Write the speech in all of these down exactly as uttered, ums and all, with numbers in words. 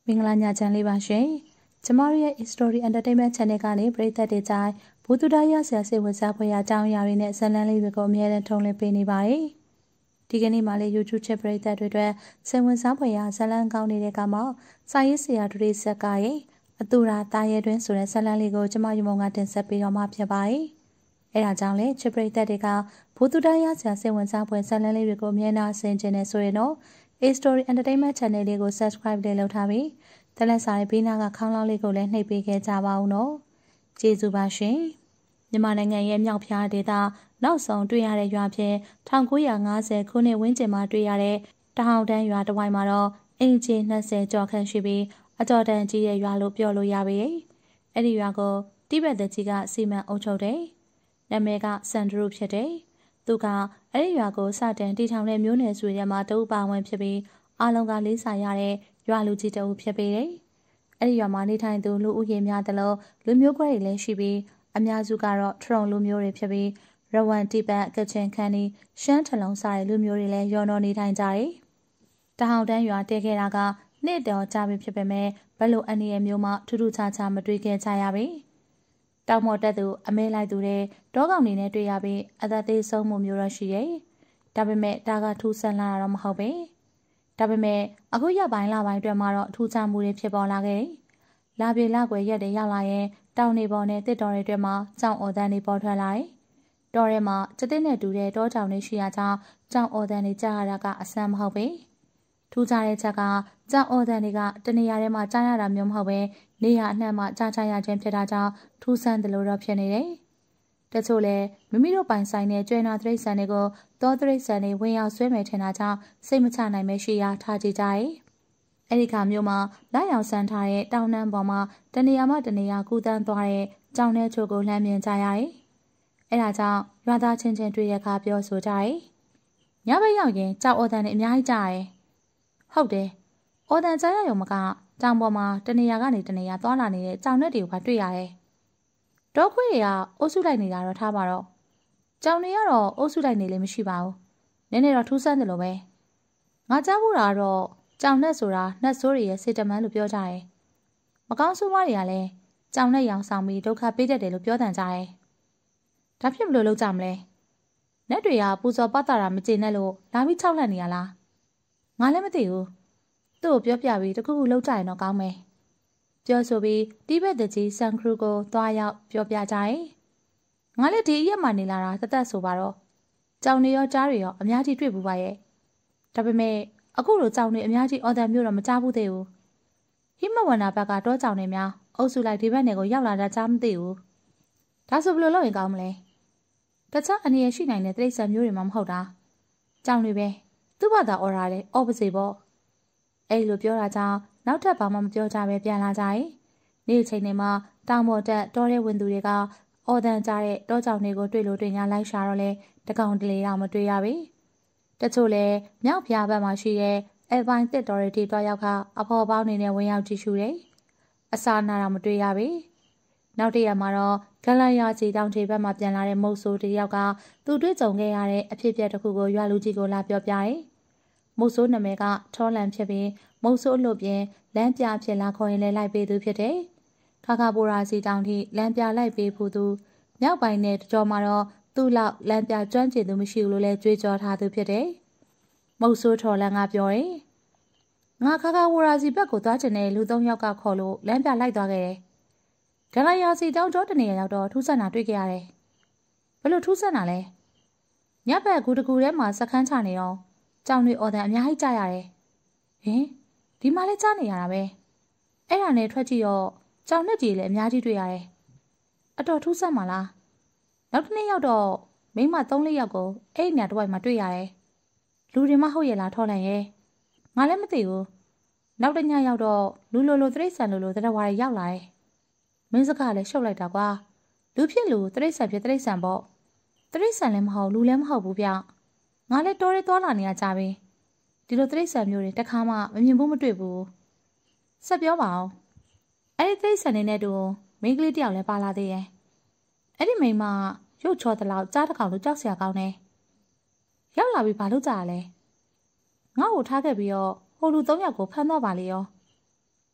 မင်္ဂလာညချမ်းလေးပါရှင်။ကျမတို့ရဲ့ History Entertainment Channel ကနေပရိသတ်တွေကြိုင်ဘူတူဒါရဆရာစိတ်ဝင်စားဖွယ်ရာအကြောင်းအရာတွေနဲ့ဇာတ်လမ်းလေးတွေကိုအမြဲတမ်းထုတ်လွှင့်ပေးနေပါတယ်။ဒီကနေ့မှလည်း YouTube ချစ်ပရိသတ်တွေအတွက်စိတ်ဝင်စားဖွယ်ရာဇာတ်လမ်းကောင်းနေတဲ့ကမှစာရေးဆရာတို့ရဲ့ဇက်ကရဲ့အတူရာတာရဲတွင်ဆိုတဲ့ဇာတ်လမ်းလေးကိုကျမယူမုံကတင်ဆက်ပေးတော့မှဖြစ်ပါတယ်။အဲဒါကြောင့်လေချစ်ပရိသတ်တွေကဘူတူဒါရဆရာစိတ်ဝင်စားဖွယ်ဇာတ်လမ်းလေးတွေကိုအမြဲတမ်းဆင်ခြင်နေဆိုရင်တော့ History Entertainment Channel လေးကို Subscribe လေးလုပ်ထားပြီးတလက်စာရဲ့ဘေးနားကခေါင်းလောင်းလေးကိုလည်းနှိပ်ပေးခဲ့ကြပါဦးနော်။ကျေးဇူးပါရှင်။မြန်မာနိုင်ငံရဲ့မြောက်ဖျားဒေသနောက်ဆုံးတွေ့ရတဲ့ရွာဖြင့်၁၉၅၀ခုနှစ်ဝန်းကျင်မှာတွေ့ရတဲ့တဟောင်တန်းရွာတစ်ဝိုင်းမှာတော့အင်ဂျီ၂၀ကျော်ခန့်ရှိပြီးအတော်တန်ကြီးတဲ့ရွာလို့ပြောလို့ရပါရဲ့။အဲ့ဒီရွာကိုတိဘက်တကြီးကစီမံအုပ်ချုပ်တယ်။နာမည်ကစန်ဒရူဖြစ်တယ်။သူကအဲ့ဒီရွာကိုစတင်တည်ထောင်တဲ့မျိုးနယ်စုရဲမှာတအုပ်ပါဝင်ဖြစ်ပြီးအားလုံးကလေးစားရတဲ့ရွာလူကြီးတအုပ်ဖြစ်ပေတယ်။အဲ့ဒီရွာမှာနေထိုင်သူလူဦးရေများသလိုလူမျိုးကွဲတွေလည်းရှိပြီးအများစုကတော့ထရုံလူမျိုးတွေဖြစ်ပြီးရဝမ်တိဘတ်ကချင်ခန်းနီရှမ်းထလုံးစတဲ့လူမျိုးတွေလည်းရောနော်နေထိုင်ကြတယ်။တဟောင်တန်းရွာတည်ခဲ့တာကနှစ်တော်ကြာပြီဖြစ်ပေမဲ့ဘယ်လိုအနေအမျိုးမှထူးထူးခြားခြားမတွေ့ခဲ့ကြရပြီ။တောင်မော်တက်သူအမဲလိုက်သူတွေတောကောင်နေနဲ့တွေ့ရပြီးအသက်သေးဆုံးမှုမျိုးတော့ရှိရဲ့။ဒါပေမဲ့ဒါကထူးဆန်းလာတာတော့မဟုတ်ပဲ။ဒါပေမဲ့အခုရက်ပိုင်းလပိုင်းအတွင်းမှာတော့အထူးခြားမှုတွေဖြစ်ပေါ်လာခဲ့တယ်။လာပြေလာကွယ်ရက်တွေရောက်လာရင်တောင်နေပေါ်နဲ့တစ်တော်တွေအတွင်းမှာကြောင်အော်တန်းတွေပေါ်ထွက်လာတယ်။တောထဲမှာကျတဲ့နဲ့တူတဲ့တောကြောင်တွေရှိရာကြောင့်ကြောင်အော်တန်းတွေကြားရတာကအဆန်းမဟုတ်ပဲ။ထူးခြားတဲ့ချက်ကကြောင်အော်တန်းတွေကတနေရာထဲမှာကြားရတာမျိုးမဟုတ်ပဲနေရာအနှံ့မှာကြားချရခြင်းဖြစ်တာကြောင့်ထူးဆန်းတယ်လို့တော့ဖြစ်နေတယ်။တချို့လည်းမိမိတို့ပိုင်ဆိုင်တဲ့ကျွဲနာတိရစ္ဆာန်တွေကိုတောတိရစ္ဆာန်တွေဝင်ရောက်ဆွဲမယ်ထင်တာကြောင့်စိတ်မချနိုင်ပဲရှိရာထားကြည့်ကြတယ်။အဲဒီခါမျိုးမှာလက်ရောင်ဆန်းထားတဲ့တောင်နှမ်းပေါ်မှာတနေရာမှတနေရာကူးတန်းသွားတဲ့ကြောင်ထဲချိုကိုလှမ်းမြင်ကြရတယ်။အဲဒါကြောင့်ရွာသားချင်းချင်းတွေ့ရခါပြောဆိုကြတယ်။ညဘက်ရောက်ရင်ကြောက်အော်တန်တွေအများကြီးကြရတယ်။ဟုတ်တယ်။အော်တန်ကြားရရုံမကကြောင်ပေါ်မှာတနေရာကနေတနေရာသွားလာနေတဲ့ကြောင်နဲ့တွေကိုပါတွေ့ရတယ်။တောခွေးတွေကအုပ်စုလိုက်နေတာတော့ထားပါတော့။ကြောင်တွေကတော့အုပ်စုလိုက်နေလည်းမရှိပါဘူး။နည်းနည်းတော့ထူးဆန်းတယ်လို့ပဲ။ငါကြားဘူးတာကတော့ကြောင်နဲ့ဆိုတာနှက်ဆိုးတွေရဲ့စေတမန်လို့ပြောကြတယ်။မကောင်းဆိုးမတွေကလည်းကြောင်နဲ့ရောင်ဆောင်ပြီးဒုက္ခပေးတတ်တယ်လို့ပြောတန်ကြတယ်။ဒါဖြစ်ဘလို့လုပ်ကြမလဲ။နက်တွေကပူဇော်ပတ်တာတာမကျေနပ်လို့လာပြီးခြောက်လန့်နေရလား။ငါလည်းမသိဘူး။သူ့ကိုပြောပြပြီးတခုခုလုပ်ကြရင်တော့ကောင်းမယ်။ပြောဆိုပြီးတိဘက်တကြီးဆန်ခရူကိုသွားရောက်ပြောပြကြတယ်။ငါလည်းဒီအရက်မှနေလာတာတသက်ဆိုပါတော့။ကြောင်တွေရောကြားတွေရောအများကြီးတွေ့ဘူးပါရဲ့။ဒါပေမဲ့အခုလိုကြောင်တွေအများကြီးအော်တန်မျိုးတော့မကြားဘူးသေးဘူး။ဟိမဝန္နာဘက်ကတောကြောင်တွေများအုပ်စုလိုက်ဒီဘက်နယ်ကိုရောက်လာတာကြားမသိဘူး။ဒါဆိုဘယ်လိုလုပ်ရင်ကောင်းမလဲ။တခြားအနေရရှိနိုင်တဲ့တိရစ္ဆာန်မျိုးတွေမှမဟုတ်တာ။ကြောင်တွေပဲသူ့ဘာသာအော်ရတယ်အော်ပါစေပေါ့။အဲ့လိုပြောတာကြောင့်နောက်ထပ်ဘာမှမပြောကြပဲပြန်လာကြရင်နေ့ချိန်တွေမှာတောင်ပေါ်တက်တောထဲဝင်သူတွေကအော်တန်ကြတဲ့တောကြောင်တွေကိုတွေ့လို့တွေ့ညာလိုက်ရှာတော့လဲတကောင်တလေတော့မတွေ့ရပြီ။တချို့လည်းမြောက်ဖျားဘက်မှာရှိတဲ့အဲပိုင်းတစ်တော်ရီတီတွားရောက်ခအဖော်ပေါင်းနေနဲ့ဝင်ရောက်ကြည့်ရှုတယ်။အစာနာတော့မတွေ့ရပြီ။နောက်တရက်မှာတော့ဂလန်ယာချီတောင်ချေဘက်မှာပြန်လာတဲ့မုတ်ဆိုးတယောက်ကသူတွေ့ကြုံခဲ့ရတဲ့အဖြစ်အပျက်တစ်ခုကိုရွာလူကြီးကိုလာပြောပြတယ်။မုတ်ဆိုးနာမည်ကထောလန်ဖြစ်ပြီးမုတ်ဆိုးအလို့ပြင်လမ်းပြဖြစ်လာခေါ်ရင်လည်းလိုက်ပေးသူဖြစ်တယ်။ခါခါပိုရာစီတောင်ထိလမ်းပြလိုက်ပေးဖို့သူမြောက်ပိုင်းနဲ့ကြောမှာတော့သူ့လောက်လမ်းပြကျွမ်းကျင်သူမရှိဘူးလို့လည်းကြွေးကြော်ထားသူဖြစ်တယ်။မုတ်ဆိုးထော်လန်ကပြောတယ်။ငါခါခါဝရာစီဘက်ကိုသွားချင်တဲ့လူသုံးယောက်ကခေါ်လို့လမ်းပြလိုက်သွားခဲ့တယ်။ဂလန်ယာစီတောင်ကျောတနေရရောက်တော့ထူးဆန်းတာတွေ့ခဲ့ရတယ်။ဘယ်လိုထူးဆန်းတာလဲ။ညဘက်ကူတကူထဲမှာစခန်းချနေတော့ကြောင်တွေအော်တန်အများကြီးကြားရတယ်။ဟင်ဒီမှာလည်းကြားနေရတာပဲ။အဲ့ဒါနဲ့ထွက်ကြည့်တော့ကြောင်နဲ့ကြီးလည်းအများကြီးတွေ့ရတယ်။အတော်ထူးဆန်းပါလား။နောက်တစ်နေ့ရောက်တော့မိမသုံးလေးယောက်ကိုအဲ့ညတစ်ဝိုက်မှာတွေ့ရတယ်။လူတွေမဟုတ်ရဲ့လားထော်လန်ရဲ့။ငါလည်းမသိဘူး။နောက်တစ်ညရောက်တော့လူလိုလိုတရိษံလိုလိုတရဝါတွေရောက်လာတယ်။မင်းစကားလည်းရှုပ်လိုက်တာကွာ။လူဖြစ်လူတရိษံဖြစ်တရိษံပေါ့။တရိษံလည်းမဟုတ်လူလည်းမဟုတ်ဘူးဗျ။ငါလည်းတော်ရဲသွားလာနေရကြပြီ။ဒီလိုတရိษံမျိုးတွေတခါမှမမြင်ဘူးမတွေ့ဘူး။ဆက်ပြောပါအောင်။အဲ့ဒီတရိษံနေနဲ့တူမိန်းကလေးတယောက်လည်းပါလာသေးရဲ့။အဲ့ဒီမိန်းမရုပ်ချောတလောက်ကြားတစ်ကောင်လို့ကြောက်စရာကောင်းတယ်။ရောက်လာပြီးဘာလုပ်ကြရလဲ။ငါ့ကိုထားခဲ့ပြီးတော့ဟိုလူသုံးယောက်ကိုဖမ်းတော့ပါလေရော။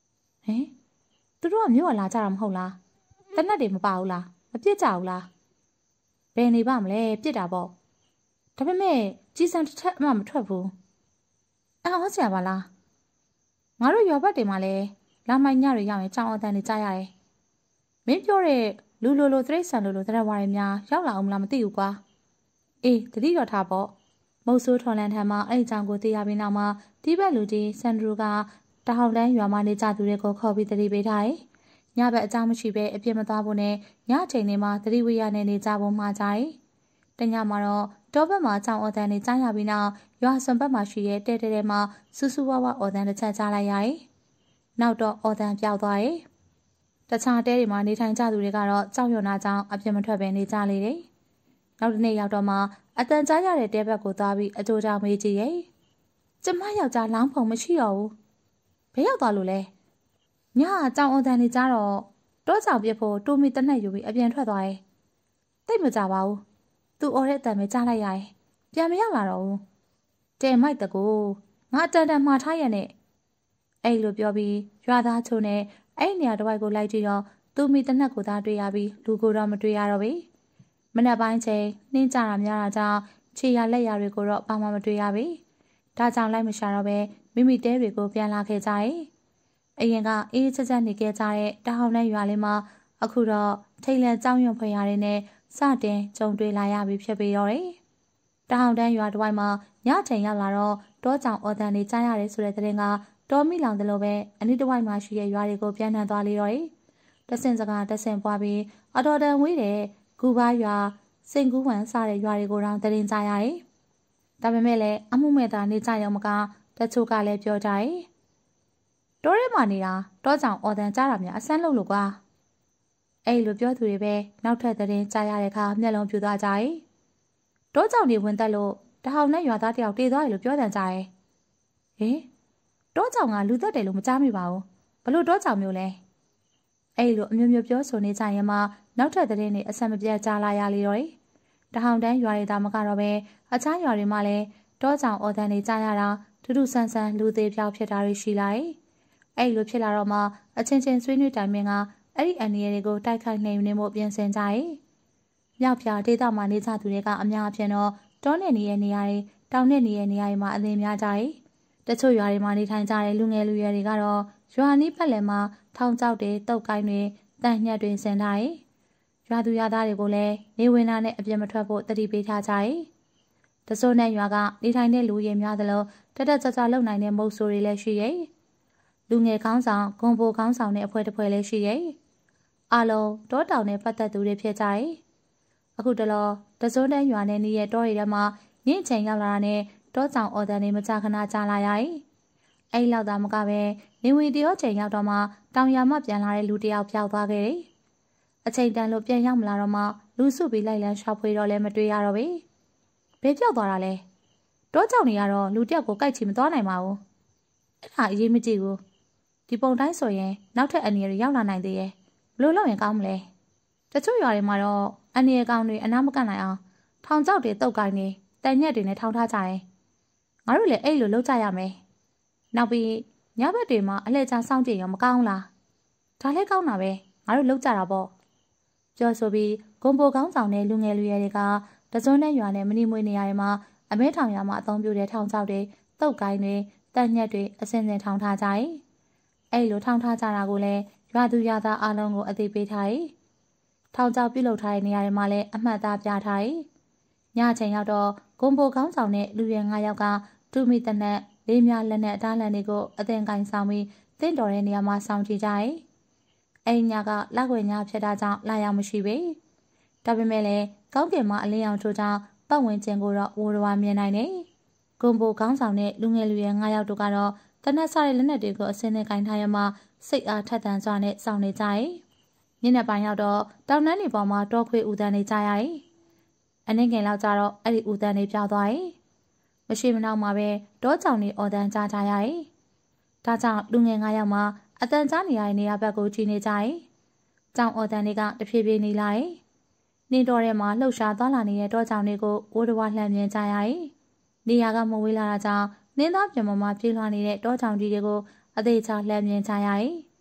ဟင်သူတို့ကမြို့ကလာကြတာမဟုတ်လားတနက်တွေမပါဘူးလားမပြစ်ကြဘူးလားဘယ်နေပါမလဲပြစ်တာပေါ့ဒါပေမဲ့ကြီးစံတစ်ထက်အမှမထွက်ဘူးအော်ဆရာပါလားငါတို့ရွာဘက်တွေမှာလဲလာမိုင်ညတွေရောက်ရင်ကြောင်အတန်တွေကြားရတယ်မင်းပြောတဲ့လူလိုလိုသရိတ်ဆန်လိုလိုတရဝါတွေများရောက်လာအောင်မလားမသိဘူးကွာအေးတတိတော်ထားပေါ့မုတ်ဆိုးထော်လန်ထံမှာအဲ့ဒီကြောင်ကိုသိရပြီးနောက်မှာဒီဘက်လူကြီးစန်ဒရူကတဟောင်တန်းရွာမှာနေကြသူတွေကိုခေါ်ပြီးတတိပေးထားတယ်ညဘက်အကြောင်းမရှိပဲအပြစ်မသွားဖို့နဲ့ညချိန်တွေမှာတတိဝိရနဲ့နေကြဖို့မှာကြတယ်တညမှာတော့တောဘက်မှာကြောင်အော်တန်တွေကြားရပြီးနောက်ရွာစွန်ဘက်မှာရှိတဲ့တဲတဲတဲမှာစူးစူးဝါးဝါအော်တန်တစ်ချက်ကြားလိုက်ရတယ်နောက်တော့အော်တန်ပြောက်သွားတယ်တခြားတဲတွေမှာနေထိုင်ကြသူတွေကတော့ကြောက်ရွံ့တာကြောင့်အပြစ်မထွက်ပဲနေကြလေတယ်နောက်တစ်နေ့ရောက်တော့မှအတန်ကြားရတဲ့တဲဘက်ကိုသွားပြီးအကြိုကြောင်မေးကြည့်ရဲ့ကျမယောက်ျားလောင်းဖုံမရှိတော့ဘူးဘယ်ရောက်သွားလို့လဲညအကြောင်အော်တန်နေကြတော့တောကြောင်ပြစ်ဖို့တိုးမီတနက်ယူပြီးအပြန်ထွက်သွားတယ်တိတ်မကြပါဘူးသူအော်တဲ့အတန်ပဲကြားလိုက်ရတယ်ပြန်မရောက်လာတော့ဘူးတဲမိုက်တကူငါတန်တန်မှားထားရနဲ့အဲ့လိုပြောပြီးရွာသားချိုနဲ့အဲ့နေရာတစ်ဝိုက်ကိုလိုက်ကြည့်တော့သူမိတနက်ကိုသာတွေ့ရပြီးလူကိုတော့မတွေ့ရတော့ဘူးမနက်ပိုင်းချိန်နှင်းကြတာများတာကြောင့်ခြေရလက်ရတွေကိုတော့ဘာမှမတွေ့ရဘူးဒါကြောင့်လိုက်မရှာတော့ပဲမိမိတဲတွေကိုပြန်လာခဲ့ကြတယ်အရင်ကအေးချက်ချက်နေခဲ့ကြတဲ့တဟောင်းနဲ့ရွာလေးမှာအခုတော့ထိတ်လန့်ကြောက်ရွံ့ဖွယ်ရတဲ့နဲ့စတင်ကြုံတွေ့လာရပြီဖြစ်ပေတော့တယ်တဟောင်းတန်းရွာတစ်ဝိုက်မှာညချိန်ရောက်လာတော့တောကြောင်အော်တန်တွေကြားရတယ်ဆိုတဲ့သတင်းကတောမိလောင်တယ်လို့ပဲအနိတစ်ဝိုက်မှာရှိတဲ့ရွာတွေကိုပြန်နှံသွားလေတော့တယ်တဆင်စကားတဆင်ပွားပြီးအတော်တန်ဝေးတဲ့ဂူဘာရွာစိန်ကူးဝမ်စတဲ့ရွာတွေကိုတော့သတင်းကြားရတယ်ဒါပေမဲ့လည်းအမှုမဲ့သားနေကြရုံမကတချို့ကလည်းပြောကြတယ်တောထဲမှာနေတာတောကြောင်အော်တန်ကြားတာများအဆန်းလို့လို့ကွာအဲ့လိုပြောသူတွေပဲနောက်ထပ်သတင်းကြားရတဲ့အခါမျက်လုံးပြူသွားကြတယ်တောကြောင်တွေဝင်တက်လို့တဟောင်နဲ့ရွာသားတယောက်တေးသွားတယ်လို့ပြောတန်ကြတယ်ဟင်တောကြောင်ကလူသက်တယ်လို့မကြားမိပါဘူးဘလို့တောကြောင်မျိုးလဲအဲ့လိုအမျိုးမျိုးပြောဆိုနေကြရင်မှနောက်ထပ်သတင်းတွေအဆက်မပြတ်ကြားလာရလေတော့တယ်တဟောင်တန်းရွာတွေသာမကတော့ပဲအခြားရွာတွေမှာလည်းတောကြောင်အော်တန်တွေကြားရတာထူးထူးဆန်းဆန်းလူသေးပြောက်ဖြစ်တာတွေရှိလာတယ်အဲ့လိုဖြစ်လာတော့မှအချင်းချင်းဆွေးနွေးတိုင်ပင်ကအဲ့ဒီအန်ဒီရီတွေကိုတိုက်ခိုက်နှိမ်နင်းဖို့ပြင်ဆင်ကြတယ်မြောက်ပြဒေသမှာနေကြသူတွေကအများအပြားတော့တောနဲ့နေတဲ့နေရာတွေတောင်နဲ့နေတဲ့နေရာတွေမှာအသင်များကြတယ်တချို့ရွာတွေမှာနေထိုင်ကြတဲ့လူငယ်လူရွယ်တွေကတော့ရွာနီးပတ်လည်မှာထောင်ကျောက်တွေတုတ်ကိုင်းတွေတန်ညက်တွေဆင်ထားတယ်။ရွာသူရွာသားတွေကိုလည်းနေဝင်တာနဲ့အပြစ်မထွက်ဖို့တတိပေးထားကြတယ်။တစိုးနဲ့ရွာကနေထိုင်တဲ့လူရည်များသလိုတက်တက်ကြွကြွလုံနိုင်တဲ့မုတ်ဆိုးတွေလည်းရှိရဲ့။လူငယ်ခေါင်းဆောင်ဂုံဘိုခေါင်းဆောင်တဲ့အဖွဲ့တစ်ဖွဲ့လည်းရှိရဲ့။အားလုံးတောတောင်နဲ့ပတ်သက်သူတွေဖြစ်ကြတယ်။အခုတလောတစိုးနဲ့ရွာနဲ့နေရဲ့တောတွေထဲမှာညင်ချိန်ရောက်လာတာနဲ့တောကြောင်အော်တန်တွေမကြာခဏကြားလာရတယ်။အဲ့လောက်သာမကပဲနေဝင်တရောချိန်ရောက်တော့မှတောင်ရမပြန်လာတဲ့လူတယောက်ပြောက်သွားခဲ့တယ်။အချိန်တန်လို့ပြန်ရောက်မလာတော့မှလူစုပြီးလိုက်လံရှာဖွေတော့လည်းမတွေ့ရတော့ဘူး။ဘယ်ပြောက်သွားတာလဲ။တောကြောင်တွေကတော့လူတယောက်ကိုကြိုက်ချင်မသွားနိုင်ပါဘူး။အဲ့ဒါအရေးမကြီးဘူး။ဒီပုံတိုင်းဆိုရင်နောက်ထပ်အနေရရောက်လာနိုင်သေးရဲ့။ဘလို့လုပ်ရင်ကောင်းမလဲ။တချို့ရွာတွေမှာတော့အနေအကောင်တွေအနာမကန့်နိုင်အောင်ထောင်ကျောက်တွေတုတ်ကိုင်းနေတန်ညက်တွေနဲ့ထောင်ထားကြတယ်။ငါတို့လည်းအဲ့လိုလုပ်ကြရမယ်။နောက်ပြီးညဘက်တွေမှာအလှည့်ချစောင့်ကြည့်ရောမကောင်းလား။ဒါလည်းကောင်းတာပဲ။ငါတို့လုပ်ကြတာပေါ့။ပြောဆိုပြီးဂုံဘိုကောင်းဆောင်တဲ့လူငယ်လူရွယ်တွေကတစွန်းနဲ့ရွာနဲ့မနီမွေးနေရာတွေမှာအမဲထောင်ရမှာအသုံးပြုတဲ့ထောင်ချောက်တွေတုတ်ကိုင်းတွေတန်ညက်တွေအစင်စင်ထောင်ထားကြတယ်။အဲ့လိုထောင်ထားကြတာကိုလည်းရွာသူရွာသားအလုံးကိုအသိပေးထားတယ်။ထောင်ချောက်ပြုတ်လုပ်ထားတဲ့နေရာတွေမှာလည်းအမှတ်သားပြထားတယ်။ညချိန်ရောက်တော့ဂုံဘိုကောင်းဆောင်တဲ့လူရွယ်၅ယောက်ကတူမီတနက်လေးများလက်နဲ့အသားလန်တွေကိုအသင်ကင်ဆောင်ပြီးတင့်တော်တဲ့နေရာမှာစောင့်ကြည့်ကြတယ်။အဲ့ညကလက်ွယ်ညဖြစ်တာကြောင့်လာရောက်မရှိပေ။ဒါပေမဲ့လည်းကောင်းကင်မှာအလင်းရောင်ထိုးကြောင့်ပတ်ဝန်းကျင်ကိုတော့ဝိုးတော်မြင်နိုင်တယ်။ဂုံဘိုကောင်းဆောင်တဲ့လူငယ်လူရွယ်၅ယောက်တို့ကတော့တနက်စားတဲ့လက်နက်တွေကိုအစင်းနဲ့ကင်ထားရမှစိတ်အားထက်သန်စွာနဲ့စောင့်နေကြတယ်။ညနေပိုင်းရောက်တော့တောင်တန်းတွေပေါ်မှာတောခွေဦးတန်းနေကြရတယ်။အနှင်းငယ်လောက်ကြတော့အဲ့ဒီဦးတန်းတွေပြောင်းသွားတယ်။မရှိမနောက်မှာပဲတောကြောင်တွေအော်တန်းကြားကြရတယ်။ဒါကြောင့်လူငယ်၅ယောက်မှာအတန်ကြားနေရတဲ့နေရာဘက်ကိုကြည့်နေကြတယ်။ကြောင်အော်တန်းတွေကတဖြည်းဖြည်းနေလာတယ်။နေတော်ထဲမှာလှုပ်ရှားသွားလာနေတဲ့တောကြောင်တွေကိုဝိုးတဝါလှမ်းမြင်ကြရတယ်။နေရာကမဝေးလာတာကြောင့်နင်းသားပြင်ပေါ်မှာပြေးလွှားနေတဲ့တောကြောင်ကြီးတွေကိုအသေးချာလှမ်းမြင်ကြရတယ်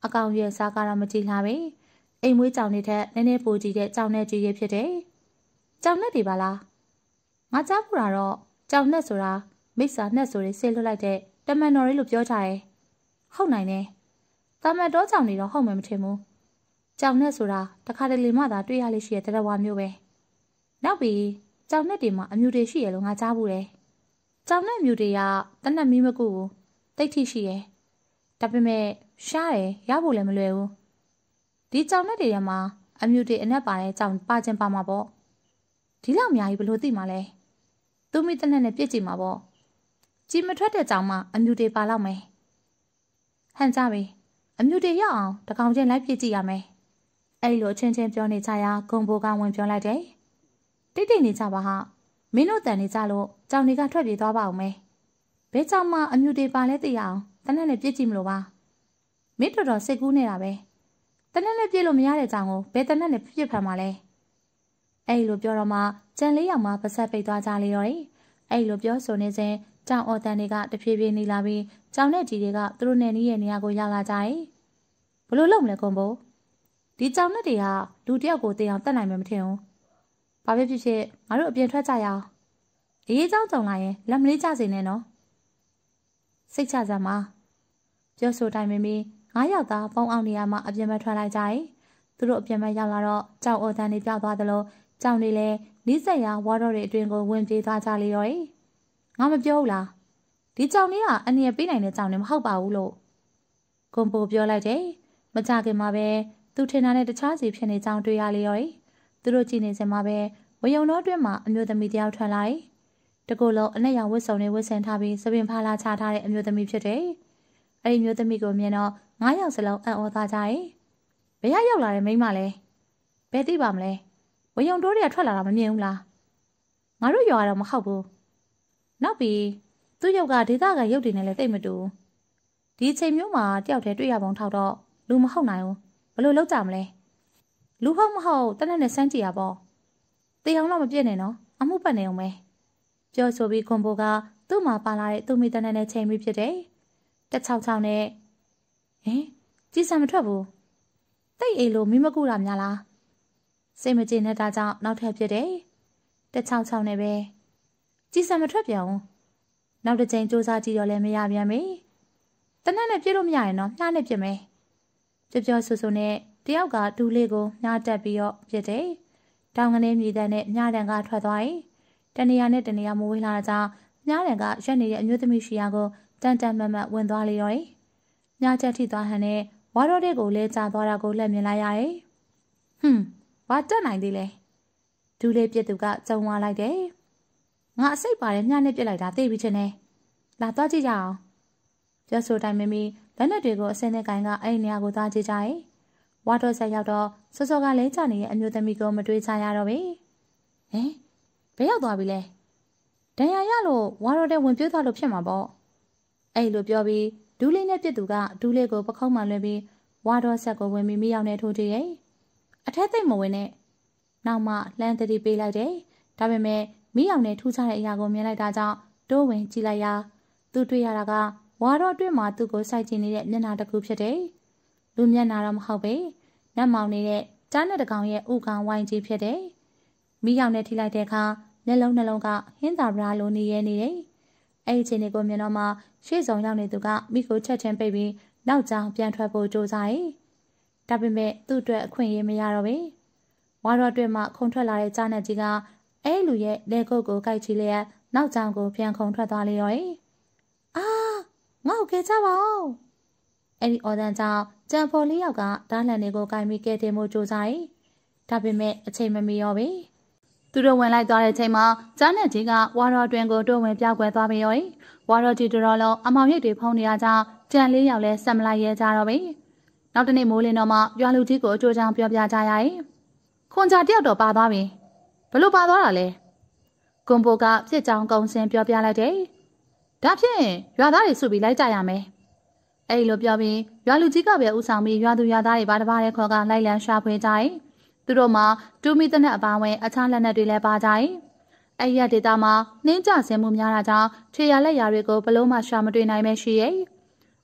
အကောင်ရဲ့စားကားတော့မကြည့်လာပဲအိမ်မွေးကြောင်တွေထက်နည်းနည်းပိုကြည့်တဲ့ကြောင်နဲ့ကြီးရဲ့ဖြစ်တယ်ကြောင်နဲ့တွေပါလားငါကြားဘူးတာတော့ကြောင်နဲ့ဆိုတာမိစ္ဆာနဲ့ဆိုရင်ဆေးလွတ်လိုက်တဲ့တမန်တော်လေးလို့ပြောကြတယ်ဟုတ်နိုင်တယ်တာမန်တော်ကြောင်တွေတော့ဟုတ်မှမထင်ဘူးကြောင်နဲ့ဆိုတာတခါတလေမှသာတွေ့ရလိမ့်ရှိတဲ့တရဝါမျိုးပဲနောက်ပြီးကြောင်နဲ့တွေမှာအမျိုးတွေရှိရလို့ငါကြားဘူးတယ်ကြောင်နဲ့မျိုးတွေကတနက်မီးမကူဘူးတိတ်ထိရှိရယ်ဒါပေမဲ့ရှားတယ်ရဖို့လည်းမလွယ်ဘူးဒီကြောင်နဲ့တွေထဲမှာအမျိုးတွေအနက်ပါတဲ့ကြောင်ပါခြင်းပါမှာပေါ့ဒီလောက်အများကြီးဘလို့သိမှာလဲသူမိတနက်နဲ့ပြစ်ကြည့်မှာပေါ့ကြည်မထွက်တဲ့ကြောင်မှအမျိုးတွေပါလောက်မယ်ဟန်ကြပြီအမျိုးတွေရောက်အောင်တကောင်ချင်းလိုက်ပြစ်ကြည့်ရမယ်အဲ့လိုချင်းချင်းပြောနေကြရာဂုံဘိုကဝင်ပြောလိုက်တယ်တိတ်တိတ်နေကြပါဟာမင်းတို့တန်နေကြလို့ကြောင်တွေကထွက်ပြေးသွားပါအောင်မယ်ဘဲကြောင်မှအမျိုးတွေပါလဲသိရအောင်တနက်နဲ့ပြစ်ကြည့်မလို့ပါမင်းတော်တော်စိတ်ကူးနေတာပဲတနက်နဲ့ပြစ်လို့မရတဲ့ကြောင်ကိုဘယ်တနက်နဲ့ပြစ်ဖမ်းမှာလဲအဲ့လိုပြောတော့မှကြံလေးယောက်မှပါဆက်ပိတ်သွားကြလေတော့တယ်အဲ့လိုပြောဆိုနေစဉ်ကြောင်အော်တန်တွေကတဖြည်းဖြည်းနေလာပြီးကြောင်နဲ့ကြီးတွေကသူတို့နဲ့နီးရဲ့နေရာကိုရောက်လာကြတယ်ဘလို့လုံးမလဲကွန်ဘိုဒီကြောင်နဲ့တွေကလူတယောက်ကိုတေးအောင်တတ်နိုင်မှာမထင်ဘူးဘာဖြစ်ဖြစ်ဖြစ်ငါတို့အပြင်ထွက်ကြရအောင်အေးကြောင်ကြုံလာရင်လက်မလေးကြစေနဲ့နော်စိတ်ချစမ်းပါပြောဆိုတိုင်းမင်းမင်းငါးယောက်သားပုံအောင်နေရာမှာအပြင်မထွက်လိုက်ကြတယ်သူတို့အပြင်မရောက်လာတော့ကြောင်အော်တန်တွေပြောက်သွားသလိုကြောင်တွေလည်းနီးစက်ရဝါတော့တွေအတွင်ကိုဝင်ပြေးသွားကြလေတော့တယ်ငါမပြောဘူးလားဒီကြောင်လေးကအနည်းပေးနိုင်တဲ့ကြောင်တွေမဟုတ်ပါဘူးလို့ကွန်ပိုပြောလိုက်တယ်မကြခင်မှာပဲသူထင်တာနဲ့တခြားစီဖြစ်နေကြောင်တွေ့ရလေရောသူတို့ကြည့်နေစမှာပဲဝယုံတော်အတွင်းမှာအမျိုးသမီးတယောက်ထွက်လာတယ်တကူလုံးအနက်ရောင်ဝတ်စုံတွေဝတ်ဆင်ထားပြီးသပင်ဖားလာချထားတဲ့အမျိုးသမီးဖြစ်တယ်အဲ့ဒီမျိုးသမီးကိုမြင်တော့ငါးယောက်စလုံးအံ့ဩသွားကြတယ်ဘယ်ရောက်လာတဲ့မိန်းမလဲဘယ်သိပါမလဲဝယုံတော်တွေကထွက်လာတာမမြင်ဘူးလားငါတို့ရွာတော့မဟုတ်ဘူးနောက်ပြီးသူ့ရုပ်ကဒေသကရုပ်တွေနဲ့လည်းတိတ်မတူဒီအချိန်မျိုးမှာတယောက်တည်းတွေ့ရပုံထောက်တော့လူမဟုတ်နိုင်ဘူးဘယ်လိုလုပ်ကြမလဲလူဟုတ်မဟုတ်တနက်နဲ့စမ်းကြည့်ရပေါ့တေအောင်တော့မပြည့်နဲ့နော်အမှုပတ်နေအောင်ပဲပြောဆိုပြီးခွန်ဘိုကသူ့မှာပါလာတဲ့သူ့မိတနက်နဲ့ချိန်ပြီးဖြစ်တယ်တက်ချောက်ချောင်းနဲ့ဟင်ကြည်စံမထွက်ဘူးတိတ်အေးလို့မိမကူတာများလားစိတ်မကျေနပ်တာကြောင့်နောက်ထပ်ဖြစ်တယ်တက်ချောက်ချောင်းနဲ့ပဲကြည်စံမထွက်ပြန်ဘူးနောက်တစ်ချိန်စူးစမ်းကြည့်တော့လည်းမရပြန်ပြီတနက်နဲ့ပြည့်လို့မရရင်တော့မြားနဲ့ပြစ်မယ်ပြောပြောဆူဆူနဲ့တယောက်ကဒူးလေးကိုမြားတက်ပြီးတော့ပြစ်တယ်တောင်ကနေမြေတန်းနဲ့မြားတန်ကထွက်သွားရင်တနေရာနဲ့တနေရာမဝေးလာတာကြောင့်မြားတန်ကရက်နေတဲ့အမျိုးသမီးရှိရာကိုတန်တန်မတ်မတ်ဝင်သွားလေရောမြားချက်ထိသွားဟန်နဲ့ဝါရော့တဲ့ကိုလဲကျသွားတာကိုလက်မြင်လိုက်ရတယ်ဟွန်းဘာတက်နိုင်သေးလဲဒူးလေးပြစ်သူကကြုံသွားလိုက်တယ်ငါအစိတ်ပါတယ်မြားနဲ့ပြစ်လိုက်တာသိပြီချင်းနဲ့လာသွားကြည့်ကြအောင်ပြောဆိုတိုင်းမမီလက်နက်တွေကိုအစင်းနဲ့ကိုင်ကအဲ့ဒီနေရာကိုသွားကြည့်ကြတယ်ဝါတော့ဆက်ရောက်တော့စောစောကလဲကျနေတဲ့အမျိုးသမီးကိုမတွေ့ချရတော့ပြီဟင်ဘယ်ရောက်သွားပြီလဲဒဏ်ရာရလို့ဝါတော့တဲ့ဝင်ပြေးသွားလို့ဖြစ်မှာပေါ့အဲ့လိုပြောပြီးဒူးလေးနဲ့ပြစ်သူကဒူးလေးကိုပခုံးမှလွှဲပြီးဝါတော့ဆက်ကိုဝင်ပြီးမိရောက်နေထိုးကြည့်ရဲ့အထက်သိမ့်မဝင်နဲ့နောက်မှလှမ်းတတိပေးလိုက်တယ်ဒါပေမဲ့မိအောင်နဲ့ထူးခြားတဲ့အရာကိုမြင်လိုက်တာကြောင့်တိုးဝင်ကြည့်လိုက်ရာသူတွေ့ရတာကဝါတော့အတွင်းမှာသူ့ကိုစိုက်ကြည့်နေတဲ့မျက်နှာတစ်ခုဖြစ်တယ်လူမျက်နှာတော့မဟုတ်ပဲနတ်မောင်နေတဲ့ကြားနဲ့တကောင်ရဲ့ဥကောင်ဝိုင်းကြီးဖြစ်တယ်မိအောင်နဲ့ထိလိုက်တဲ့အခါမျက်လုံးနှလုံးကဟင်းသာဗရာလိုနေရနေတယ်အဲ့ဒီအချိန်ကိုမြင်တော့မှရှေ့ဆောင်ရောက်နေသူကမိကိုချက်ချင်းပိတ်ပြီးနောက်ကြောင်ပြန်ထွက်ဖို့ကြိုးစားတယ်ဒါပေမဲ့သူ့အတွက်အခွင့်အရေးမရတော့ဘူးဝါတော့အတွင်းမှာခုန်ထွက်လာတဲ့ကြားနဲ့ကြီးကအဲ့လူရဲ့လက်ကုပ်ကိုကိုက်ချီလျက်နောက်ကြောင်ကိုပြန်ခုန်ထွက်သွားလေရောအာငါ့ကိုကယ်ချပါဦးအဲ့ဒီအော်ဒန်ကြောင့်ကြံဖော်လေးယောက်ကဓာတ်လန်တွေကိုကိုင်ပြီးကဲတင်မှုကြိုးစားတယ်ဒါပေမဲ့အချိန်မမီရောပဲသူတို့ဝင်လိုက်သွားတဲ့ချိန်မှာကြားနဲ့ကြီးကဝါရော်အတွင်ကိုတိုးဝင်ပြောက်ကွယ်သွားပြီးရောဝါရော်ကြီးတော်လုံးအမောင်ရိပ်တွေဖုံးနေရကြောင်းကြံလေးယောက်လဲဆက်မလိုက်ရဲကြတော့ပဲနောက်တနေ့မိုးလင်းတော့မှရွာလူကြီးကိုအကျိုးချောင်းပြောပြကြရတယ်ခွန်ကြတယောက်တော့ပါသွားပြီဘလို့ပါသွားတာလဲကွန်ဘိုကဖြစ်ကြောင်းကုံစင်ပြောပြလိုက်တယ်ဒါဖြင့်ရွာသားတွေစုပြီးလိုက်ကြရမယ်အဲ့လိုပြောပြီးရွာလူကြီးကပဲဥဆောင်ပြီးရွာသူရွာသားတွေပါတပါးတဲ့ခေါ်ကလိုက်လံရှာဖွေကြတယ်သူတို့မှာတူမီတနက်အပါဝင်အခြားလက်နက်တွေလည်းပါကြတယ်အဲ့ရဒေတာမှာနှင်းကြဆင်းမှုများတာကြောင့်ခြေရလက်ရာတွေကိုဘလို့မှရှာမတွေ့နိုင်ပဲရှိရဲ့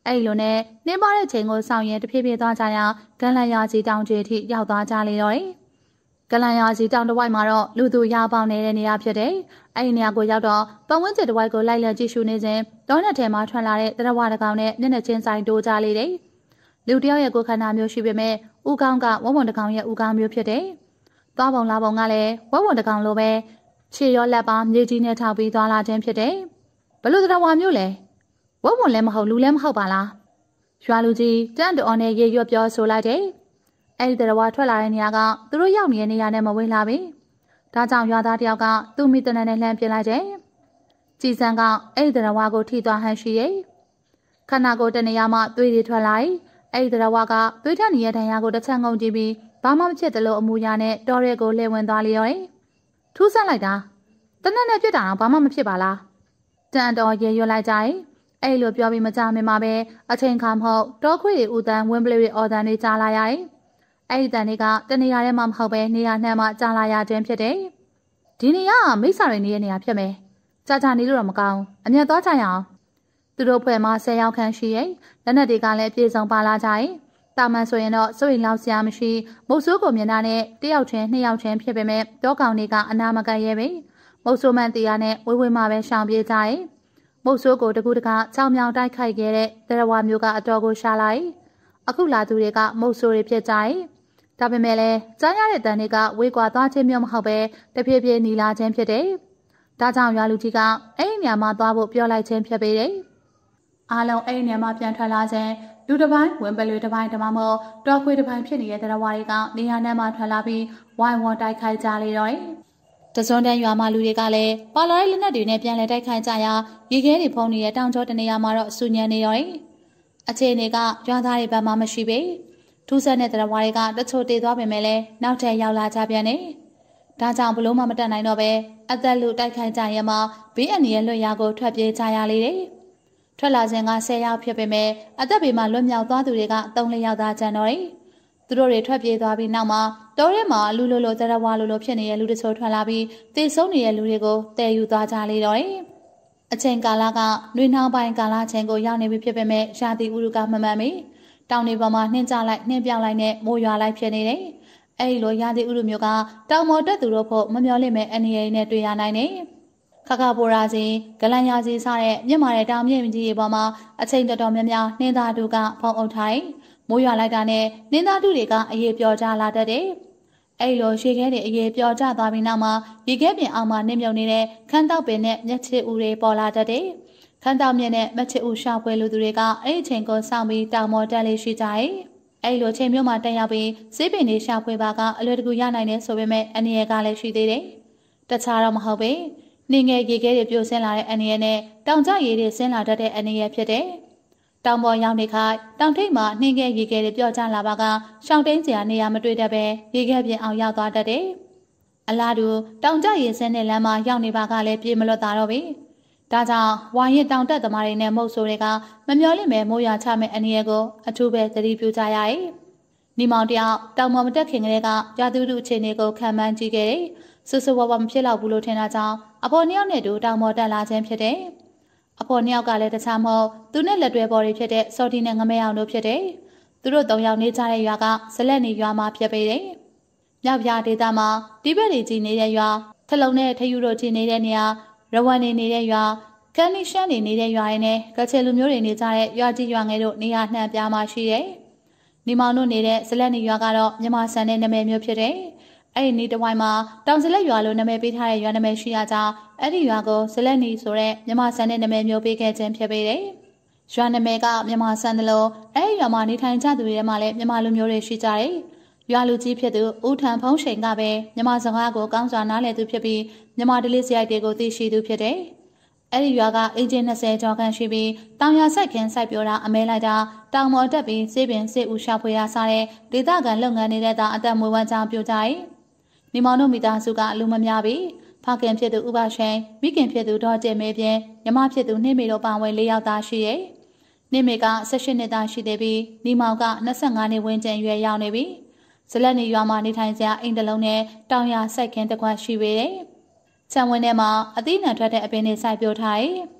အဲ့လိုနဲ့နှင်းပါတဲ့ချိန်ကိုစောင့်ရင်တဖြည်းဖြည်းသွားကြရဂန်လန်ရာကြီးတောင်ကျအထိရောက်သွားကြလေတော့တယ်။ဂန်လန်ရာကြီးတောင်တစ်ဝိုက်မှာတော့လူသူရောက်ပေါက်နေတဲ့နေရာဖြစ်တယ်။အဲ့ဒီနေရာကိုရောက်တော့ပတ်ဝန်းကျင်တစ်ဝိုက်ကိုလိုက်လံကြည့်ရှုနေစဉ်တောနဲ့ထဲမှာထွက်လာတဲ့တရဝတကောင်နဲ့မျက်နှာချင်းဆိုင်တိုးကြလေတယ်။လူတယောက်ရဲ့ကိုယ်ခန္ဓာမျိုးရှိပေမဲ့ဥကောင်းကဝဝွန်တကောင်ရဲ့ဥကောင်းမျိုးဖြစ်တယ်။သွားပုံလာပုံကလည်းဝဝွန်တကောင်လိုပဲခြေရောလက်ပါမြေကြီးနဲ့ထောက်ပြီးသွားလာခြင်းဖြစ်တယ်။ဘလို့တရဝမျိုးလဲဝဝွန်လည်းမဟုတ်လူလည်းမဟုတ်ပါလား။ရွာလူကြီးတန့်တော်နဲ့ရေရွတ်ပြောဆိုလိုက်တယ်။အဲ့ဒီတရဝထွက်လာတဲ့နေရာကသူတို့ရောက်နေတဲ့နေရာနဲ့မဝေးလာပြီ။ဒါကြောင့်ရွာသားတယောက်ကသူ့မိတနန်နဲ့လှမ်းပြလိုက်တယ်။ကြည်စံကအဲ့ဒီတရဝကိုထိသွားဟန်ရှိရဲ့။ခန္ဓာကိုယ်တနေရာမှသွေးတွေထွက်လာ။အဲ့ဒီတရဝကသွေးထက်နေတဲ့ဒဏ်ရာကိုတစ်ချက်ငုံကြည့်ပြီးဘာမှမဖြစ်သလိုအမူအရာနဲ့တော်ရဲကိုလှည့်ဝင်သွားလျော်။ထူးဆန်းလိုက်တာတနက်နဲ့ပြစ်တာတော့ဘာမှမဖြစ်ပါလား။တန်တော်ရေရွတ်လိုက်ကြ၏။အဲ့လိုပြောပြီးမကြမင်မှာပဲအချိန်ခါမဟုတ်တောခွေတွေဦးတန်းဝင်းပလေးတွေအော်တန်းတွေကြားလာရ၏။အဲ့ဒီတန်တွေကတနေရာထဲမှာမဟုတ်ပဲနေရာနှံ့မှကြားလာရခြင်းဖြစ်တယ်။ဒီနေရာကမိစ္ဆာတွေနေတဲ့နေရာဖြစ်မယ်။ကြာကြာနေလို့တော့မကောင်းအမြတ်သွားကြရအောင်။သူတို့ဖွဲ့မှာဆယ်ယောက်ခန့်ရှိရဲ့လက်နက်တွေကလည်းပြေဆုံးပါလာကြ၏။တာမန်ဆိုရင်တော့စိုးရိမ်လောက်စရာမရှိမုတ်ဆိုးကိုမြင်တာနဲ့တယောက်ချင်းနှစ်ယောက်ချင်းဖြစ်ပေမဲ့တောကောင်တွေကအနာမကရဲပဲ။မုတ်ဆိုးမှန်တရားနဲ့ဝေးဝေးမှပဲရှောင်ပြေးကြ၏။မုတ်ဆိုးကိုတကူတကချောင်းမြောင်တိုက်ခိုက်ခဲ့တဲ့တရဝမျိုးကအတော်ကိုရှာလိုက်။အခုလာသူတွေကမုတ်ဆိုးတွေဖြစ်ကြ၏။ဒါပေမဲ့လည်းကြားရတဲ့တန်တွေကဝေးကွာသွားခြင်းမျိုးမဟုတ်ပဲတဖြည်းဖြည်းနီလာခြင်းဖြစ်တယ်။ဒါကြောင့်ရွာလူကြီးကအဲ့ဒီနေရာမှာသွားဖို့ပြောလိုက်ခြင်းဖြစ်ပေတယ်။အားလုံးအဲ့ဒီနေရာမှာပြန်ထွက်လာခြင်းလူတစ်ပိုင်းဝင်ပလွေတစ်ပိုင်းတမမို့တော်ခွေတစ်ပိုင်းဖြစ်နေတဲ့တရဝတွေကနေရာနဲ့မှထွက်လာပြီးဝိုင်းဝန်းတိုက်ခိုက်ကြလေတော့တယ်။တစွန်းတန်းရွာမှာလူတွေကလည်းပါလာတဲ့လက်နက်တွေနဲ့ပြန်လည်တိုက်ခိုက်ကြရာရေခဲတွေဖုံးနေတဲ့တောင်ကျောတနေရာမှာတော့ဆူညံနေတော့တယ်။အခြေအနေကရွာသားတွေဘက်မှမရှိပေ။ထူးဆန်းတဲ့တရဝတွေကတချို့တည်သွားပေမဲ့လည်းနောက်ထပ်ရောက်လာကြပြန်တယ်။ဒါကြောင့်ဘလို့မှမတက်နိုင်တော့ပဲအသက်လူတိုက်ခိုက်ကြရမှာဘေးအန္တရာယ်လွတ်ရာကိုထွက်ပြေးကြရလေတယ်။ထွက်လာခြင်းကဆယ်ယောက်ဖြစ်ပေမဲ့အသက်ဘေးမှာလွတ်မြောက်သွားသူတွေကသုံးလေးယောက်သားကျန်တော့တယ်။သူတို့တွေထွက်ပြေးသွားပြီးနောက်မှာတောထဲမှာလူလိုလိုတရဝလိုလိုဖြစ်နေတဲ့လူတချို့ထွက်လာပြီးတေဆုံးနေတဲ့လူတွေကိုတည်ယူသွားကြလေတော့တယ်။အချိန်ကာလကနှွေနှောင်းပိုင်းကာလချင်းကိုရောက်နေပြီဖြစ်ပေမဲ့ရာသီဥတုကမမှန်မီတောင်တွေပေါ်မှာနှင်းကြလိုက်နှင်းပြောင်းလိုက်နဲ့မိုးရွာလိုက်ဖြစ်နေတယ်။အဲဒီလိုရာသီဥတုမျိုးကတောင်ပေါ်တက်သူတို့ဖို့မမျှော်လင့်မဲ့အနေအနဲ့တွေ့ရနိုင်တယ်။ခခပိုရာစီဂလန်ရာစီစတဲ့မြင့်မာတဲ့တောင်မြင့်ကြီးတွေပေါ်မှာအချိန်တော်တော်များများနှင်းသားတို့ကဖုံးအုပ်ထိုင်မိုးရွာလိုက်တာနဲ့နှင်းသားတို့တွေကအရေးပြောကြလာတတ်တယ်။အဲဒီလိုရေခဲတွေအရေးပြောကြသွားပြီးနောက်မှာရေခဲပြင်အောင်မှာနှင်းမြုံနေတဲ့ခန်းတောက်ပင်နဲ့မျက်ချစ်ဦးတွေပေါ်လာတတ်တယ်။ခန်းတောက်မြင့်နဲ့မျက်ချစ်ဦးရှာဖွေလူသူတွေကအဲ့ဒီအချိန်ကိုစောင့်ပြီးတောင်ပေါ်တက်လေးရှိကြတယ်။အဲ့လိုချိန်မျိုးမှာတက်ရောက်ပြီးစေးပင်တွေရှာဖွေပါကအလွယ်တကူရနိုင်တယ်ဆိုပေမဲ့အနေရကလည်းရှိသေးတယ်။တခြားတော့မဟုတ်ပဲ။နှင်းငယ်ရေခဲတွေပြိုဆင်းလာတဲ့အနေရနဲ့တောင်ကျရေတွေဆင်းလာတတ်တဲ့အနေရဖြစ်တယ်။တောင်ပေါ်ရောက်နေခိုင်တောင်ထိပ်မှာနှင်းငယ်ရေခဲတွေပျော့ကျလာပါကရှောင်းတိန်စရာနေရာမတွေ့တတ်ပဲရေခဲပြင်အောင်ရောက်သွားတတ်တယ်။အလားတူတောင်ကျရေဆင်းတဲ့လမ်းမှာရောက်နေပါကလည်းပြေမလွတ်တာတော့ပြီ။ဒါကြောင့်ဝါရင်တောင်တက်သမားတွေနဲ့မုတ်ဆိုးတွေကမမျော်လင့်မဲ့မိုးရွာချမဲ့အနေရကိုအထူးပဲသတိပြုကြရ၏။နီမောင်တယောက်တောင်ပေါ်မတက်ခင်ကလေးကရာသီဥတုအခြေအနေကိုခံမှန်းကြည့်ခဲ့တယ်။ဆူဆူဝါဝါမဖြစ်တော့ဘူးလို့ထင်တာကြောင့်အဖေနှစ်ယောက်နဲ့တူတောင်ပေါ်တက်လာခြင်းဖြစ်တယ်။အဖေနှစ်ယောက်ကလည်းတခြားမဟုတ်သူနဲ့လက်တွဲပေါ်တွေဖြစ်တဲ့စော်တီနဲ့ငမဲအောင်တို့ဖြစ်တယ်။သူတို့သုံးယောက်နေကြတဲ့ရွာကဇလက်နေရွာမှာဖြစ်ပေတယ်။မြောက်ပြဒေသမှာတိဘက်တွေကြီးနေတဲ့ရွာထလုံနဲ့ထယူတို့ကြီးနေတဲ့နေရာရဝမ်နေနေတဲ့ရွာကန်နီရှန်နေနေတဲ့ရွာရင်းနဲ့ကချေလူမျိုးတွေနေကြတဲ့ရွာကြီးရွာငယ်တို့နေရာနှံ့ပြားမှာရှိတယ်။နီမောင်တို့နေတဲ့ဇလက်နေရွာကတော့မြန်မာဆန်တဲ့နာမည်မျိုးဖြစ်တယ်။အဲ့ဒီနေတဝိုင်းမှာတောင်ဇလက်ရွာလိုနာမည်ပေးထားတဲ့ရွာနာမည်ရှိရကြောင်းအဲ့ဒီရွာကိုဇလက်နီဆိုတဲ့မြန်မာဆန်တဲ့နာမည်မျိုးပေးခဲ့ခြင်းဖြစ်ပေတယ်။ရွာနာမည်ကမြန်မာဆန်တယ်လို့အဲ့ဒီရွာမှာနေထိုင်ကြသူတွေထဲမှာလည်းမြန်မာလူမျိုးတွေရှိကြတယ်။ရွာလူကြီးဖြစ်သူဦးထံဖုံးရှိန်ကပဲမြန်မာစကားကိုကောင်းစွာနားလည်သူဖြစ်ပြီးမြန်မာဒလေးစရိုက်တွေကိုသိရှိသူဖြစ်တယ်။အဲ့ဒီရွာကအင်ဂျင်၂၀ကျော်ခန့်ရှိပြီးတောင်ရစိုက်ခင်းစိုက်ပျိုးတာအမဲလိုက်တာတောင်ပေါ်တက်ပြီးစေးပင်စေးဦးရှာဖွေရစားတဲ့ဒေသခံလုပ်ငန်းနေတဲ့တာအသက်မွေးဝမ်းကြောင်းပြကြ၏။နီမောင်တို့မိသားစုကအလူမများပြီးဖခင်ဖြစ်သူဥပရှိန်မိခင်ဖြစ်သူဒေါ်ကျဲမဲပြင်းညီမဖြစ်သူနှင်းမေတို့ပါဝင်၄ယောက်သားရှိရဲ့။နှင်းမေက၁၈နှစ်သားရှိသေးပြီးနီမောင်က၂၅နှစ်ဝန်းကျင်ရွယ်ရောက်နေပြီ။ဇလက်နေရွာမှာနေထိုင်စရာအိမ်တစ်လုံးနဲ့တောင်ရစိုက်ခင်းတစ်ခွက်ရှိပေတယ်။ခြံဝင်းထဲမှာအသီးနှံထွက်တဲ့အပင်တွေစိုက်ပျိုးထား၏။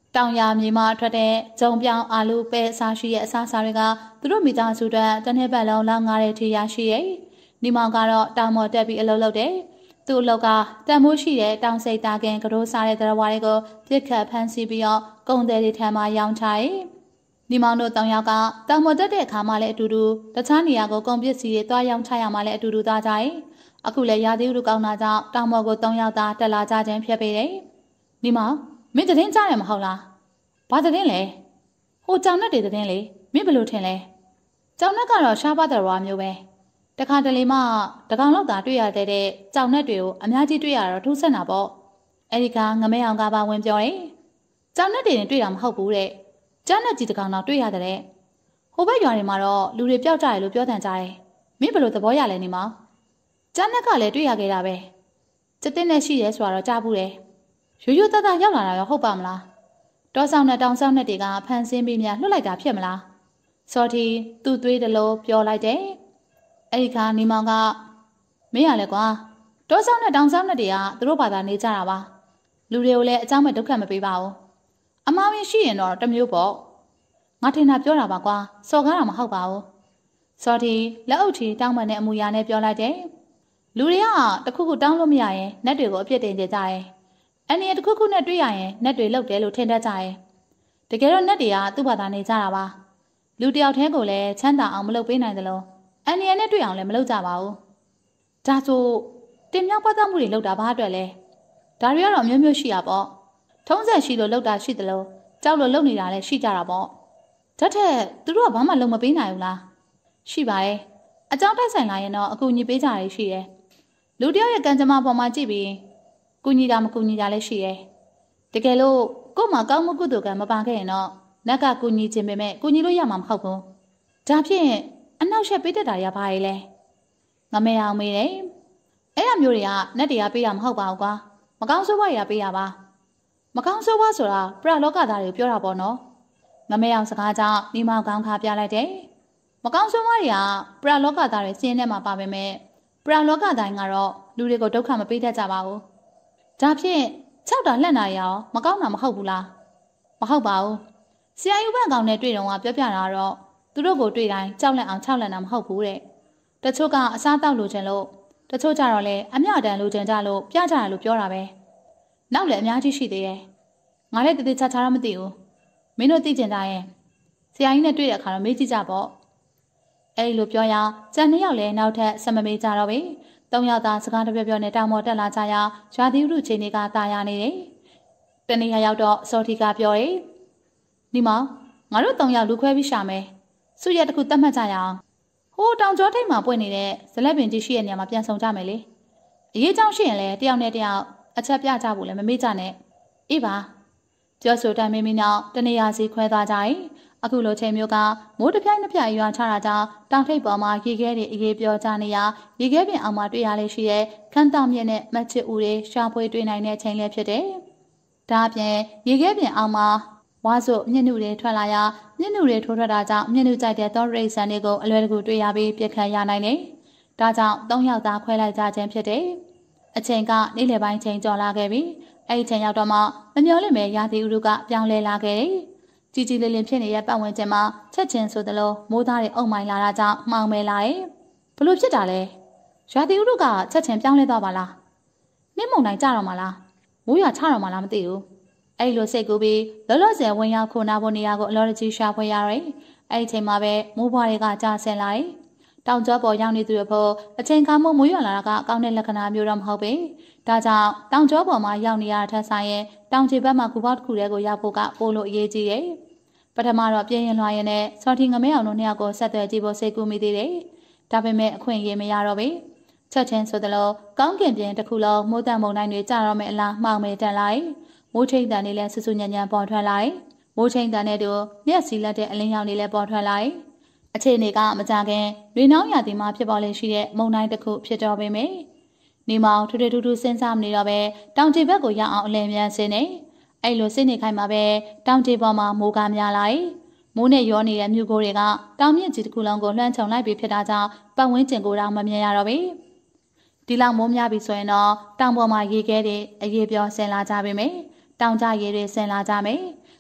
တောင်ယာမြေမှာထွက်တဲ့ဂျုံပြောင်းအာလူပဲအစားရှိရဲ့အစားအစာတွေကသူတို့မိသားစုတွေတစ်နှစ်ပတ်လုံးလောက်ငားတဲ့ထီရရှိရဲ့။နေမောင်ကတော့တောင်ပေါ်တက်ပြီးအလုပ်လုပ်တယ်။သူ့အလုပ်ကတန်မိုးရှိတဲ့တောင်စိတ်တာကန်ကတိုးစားတဲ့တရားဝါတွေကိုပြစ်ခတ်ဖမ်းဆီးပြီးတော့ကုန်တယ်တွေထံမှာရောင်းချရဲ့။နေမောင်တို့တောင်ရောက်ကတောင်ပေါ်တက်တဲ့အခါမှလည်းအတူတူတခြားနေရာကိုကုန်ပစ္စည်းတွေတွားရောင်းချရမှလည်းအတူတူသွားကြရဲ့။အခုလည်းရာသီဥတုကောင်းတာကြောင့်တောင်ပေါ်ကိုတောင်ရောက်သားတက်လာကြခြင်းဖြစ်ပေတယ်။နေမောင်မင်းသတင်းကြားရမဟုတ်လား။ဘာသတင်းလဲဟိုကြောင်နဲ့တည်သတင်းလေမင်းဘယ်လိုထင်လဲကြောင်နဲ့ကတော့ရှားပါတဲ့ရွာမျိုးပဲတခါတလေမှတကောင်လောက်သာတွေ့ရတဲ့ကြောင်နဲ့တွေကိုအများကြီးတွေ့ရတော့ထူးဆန်းတာပေါ့အဲ့ဒီကငမဲအောင်ကပါဝင်ပြောတယ်ကြောင်နဲ့တွေနဲ့တွေ့တာမဟုတ်ဘူးတဲ့ကြောင်နဲ့ကြီးတကောင်တော့တွေ့ရတဲ့ဟိုဘက်ရွာတွေမှာတော့လူတွေပျောက်ကြတယ်လို့ပြောတန်ကြတယ်မင်းဘယ်လိုသဘောရလဲနေမောင်ကြောင်နဲ့ကလည်းတွေ့ရခဲ့တာပဲစက်တင်နဲ့ရှိရဲဆိုတော့ကြားဘူးတယ်ရိုးရိုးသားသားရောက်လာတာရောဟုတ်ပါမလားတောဆောင်နဲ့တောင်ဆောင်နဲ့တွေကဖန်ဆင်းပြီးများလွတ်လိုက်တာဖြစ်မလားစော်တီသူ့သွေးတလို့ပြောလိုက်တယ်အဲ့ဒီခါနေမောင်ကမင်းရလဲကွာတောဆောင်နဲ့တောင်ဆောင်နဲ့တွေကသူတို့ဘာသာနေကြတာပါလူတွေကိုလည်းအကြောင်းမဲ့ဒုက္ခမပေးပါဘူးအမှားဝင်ရှိရင်တော့တမျိုးပေါ့ငါထင်တာပြောတာပါကွာစော်ကားတာမဟုတ်ပါဘူးစော်တီလက်အုပ်ထီတောင်းပန်တဲ့အမူအရာနဲ့ပြောလိုက်တယ်လူတွေကတခုခုတောင်းလို့မရရင်နတ်တွေကိုအပြစ်တင်ကြကြတယ်အန်ဒီတခုခုနဲ့တွေ့ရရင်နတ်တွေလောက်တယ်လို့ထင်တတ်ကြရဲ့တကယ်တော့နတ်တွေကသူ့ဘာသာနေကြတာပါလူတယောက်တည်းကိုလည်းချမ်းသာအောင်မလုပ်ပေးနိုင်သလိုအန်ဒီနဲ့တွေ့အောင်လည်းမလုပ်ကြပါဘူးဒါဆိုတင်မြောက်ပတ်သက်မှုတွေလုပ်တာဘာအတွက်လဲဒါတွေကတော့မျိုးမျိုးရှိရပေါ့ထုံးစံရှိလို့လုပ်တာရှိသလိုကြောက်လို့လုပ်နေတာလည်းရှိကြတာပေါ့ဒါထက်သူတို့ကဘာမှလုပ်မပေးနိုင်ဘူးလားရှိပါတယ်အကြောင်းတိုက်ဆိုင်လာရင်တော့အကူအညီပေးကြရရှိတယ်လူတယောက်ရဲ့ကံကြမ္မာပေါ်မှာကြည့်ပြီးကူညီတာမကူညီတာလည်းရှိတယ်။တကယ်လို့ကို့မှာကောင်းမှုကုသိုလ်ကံမပါခဲ့ရင်တော့နတ်ကကူညီခြင်းပဲမဲ့ကူညီလို့ရမှာမဟုတ်ဘူး။ဒါဖြင့်အနောက်ရှက်ပေးတတ်တာရပါရဲ့လေ။ငမဲအောင်မေးတယ်။အဲ့ဒါမျိုးတွေကနတ်တရားပေးတာမဟုတ်ပါဘူးကွာ။မကောင်းဆိုးဝါးရပေးတာပါ။မကောင်းဆိုးဝါးဆိုတာပရလောကသားတွေကိုပြောတာပေါ့နော်။ငမဲအောင်စကားကြောင့်မိမောင်ကောင်းခါပြလိုက်တယ်။မကောင်းဆိုးဝါးတွေကပရလောကသားတွေစင်းထဲမှာပါပဲမဲ့ပရလောကသားကတော့လူတွေကိုဒုက္ခမပေးတတ်ကြပါဘူး။ဒါဖြင့်၆တာလှက်နာရောမကောင်းတာမဟုတ်ဘူးလားမဟုတ်ပါဘူးဆရာယူပန့်ကောင်နဲ့တွေ့တော့ကပြောပြတာတော့သူတို့ကိုတွေ့တိုင်းကြောက်လန့်အောင်၆လန့်တာမဟုတ်ဘူးတဲ့တချို့ကအစားတောက်လိုချင်လို့တချို့ကြတော့လေအမျှတန်လိုချင်ကြလို့ပြကြတယ်လို့ပြောတာပဲနောက်လည်းအများကြီးရှိသေးတယ်ငါလည်းတည်တည်ချာချာတော့မသိဘူးမင်းတို့သိကျင်ကြရင်ဆရာကြီးနဲ့တွေ့တဲ့အခါတော့မေးကြည့်ကြပေါ့အဲ့လိုပြောရအောင်ကျန်နှစ်ယောက်လည်းနောက်ထပ်ဆက်မမေးကြတော့ဘူးသုံးယောက်သားစကားတပြောပြောနဲ့တောင်ပေါ်တက်လာကြရာရွာသီဥရုချိန်တွေကတာယာနေတယ်။တနေ့ရောက်တော့စော်တီကပြောတယ်။ဒီမှာငါတို့သုံးယောက်လူခွဲပြီးရှာမယ်။စုရက်တစ်ခုတတ်မှတ်ကြရအောင်။ဟိုးတောင်ကျောထိပ်မှာပွင့်နေတဲ့ဇလက်ပင်ကြီးရှိတဲ့နေရာမှာပြန်ဆောင်ကြမယ်လေ။အရေးကြောင်းရှိရင်လည်းတယောက်နဲ့တယောက်အချက်ပြကြဖို့လည်းမမေ့ကြနဲ့။အေးပါ။ပြောဆိုတိုင်းမင်းမင်းနောက်တနေရာစီခွဲသွားကြ၏။အခုလိုချိန်မျိုးကမိုးတစ်ပြိုင်တစ်ပြိုင်ရွာချတာကြောင့်တောင်ထိပ်ပေါ်မှာရေခဲတွေအေးပြောကြနေရရေခဲပြင်အောင်မှာတွေ့ရလေရှိတဲ့ခန်းတောင်မြက်နဲ့မတ်ချစ်ဦးတွေရှာဖွေတွေ့နိုင်တဲ့ချိန်လေးဖြစ်တယ်။ဒါအပြင်ရေခဲပြင်အောင်မှာဝါဆိုမျက်နှာတွေထွက်လာရမျက်နှာတွေထိုးထွက်တာကြောင့်မျက်နှာကြိုက်တဲ့သောရိတ်ဆန်တွေကိုအလွယ်တကူတွေ့ရပြီးပြက်ခတ်ရနိုင်တယ်။ဒါကြောင့်သုံးယောက်သားခွဲလိုက်ကြခြင်းဖြစ်တယ်။အချိန်ကနေ့လယ်ပိုင်းချိန်ကျော်လာခဲ့ပြီ။အဲ့ဒီချိန်ရောက်တော့မှမမျော်လင့်ပဲရာသီဥတုကပြောင်းလဲလာခဲ့တယ်။ကြီးကြီးလေးလေးဖြစ်နေတဲ့ပတ်ဝန်းကျင်မှာချက်ချင်းဆိုသလိုမိုးသားတွေအုံမိုင်းလာတာကြောင့်မှောင်မဲလာတယ်။ဘလို့ဖြစ်တာလဲ။ရာသီဥတုကချက်ချင်းပြောင်းလဲသွားပါလား။နှင်းမုန်တိုင်းကြတော့မှလား။မိုးရွာချတော့မှလားမသိဘူး။အဲ့လိုစိတ်ကူးပြီးလောလောဆယ်ဝင်ရောက်ခိုနာဖို့နေရာကိုအလော်ကြီးရှာဖွေရတယ်။အဲ့ဒီချိန်မှာပဲမိုးဘွားတွေကကြာဆင်းလာတယ်။တောင်ကျောပေါ်ရောက်နေသူတွေဖို့အချိန်ခါမိုးမိုးရွာလာတာကအကောင်းတဲ့လက္ခဏာမျိုးတော့မဟုတ်ပဲ။ဒါကြောင့်တောင်ကျောပေါ်မှာရောက်နေရတဲ့ထက်ဆိုင်ရင်တောင်ခြေဘက်မှာကူပေါတစ်ခုတည်းကိုရောက်ဖို့ကပိုလို့အရေးကြီးတယ်။ပထမတော့ပြင်းရင်လွှာရင်နဲ့စော်တီငမဲအောင်တို့နှစ်ယောက်ကိုဆက်သွယ်ကြည့်ဖို့စိတ်ကူးမိသေးတယ်။ဒါပေမဲ့အခွင့်အရေးမရတော့ဘူး။ချက်ချင်းဆိုသလိုကောင်းကင်ပြင်တစ်ခုလုံးမိုးတန်မုန်တိုင်းတွေကြာတော့မယ်အလားမှောင်မဲတက်လိုက်။မိုးထိန်တန်တွေလည်းဆူဆူညံ့ညံ့ပေါ်ထွက်လိုက်။မိုးထိန်တန်တွေတို့မျက်စီလက်တဲ့အလင်းရောင်တွေလည်းပေါ်ထွက်လိုက်။အခြေအနေကမကြခင်ရေနှောင်းရာသီမှာဖြစ်ပေါ်လေရှိတဲ့မုန်တိုင်းတစ်ခုဖြစ်တော့ပေမယ့်နေမောင်ထူထူထူထူစဉ်းစားမနေတော့ပဲတောင်ခြေဘက်ကိုရောက်အောင်အလင်းမြန်ဆင်းနေအဲ့လိုစိတ်နေခိုင်းမှာပဲတောင်ခြေပေါ်မှာမိုးကားများလိုက်မိုးနဲ့ရောနေတဲ့မြူကိုတွေကတောင်မြင့်ကြီးတစ်ခုလုံးကိုလွှမ်းခြုံလိုက်ပြီးဖြစ်တာကြောင့်ပတ်ဝန်းကျင်ကိုတော့မမြင်ရတော့ဘူးဒီလောက်မိုးများပြီဆိုရင်တော့တောင်ပေါ်မှာရေခဲတွေအရေးပြောဆင်းလာကြပြီမယ်တောင်ကျရေတွေဆင်းလာကြမယ်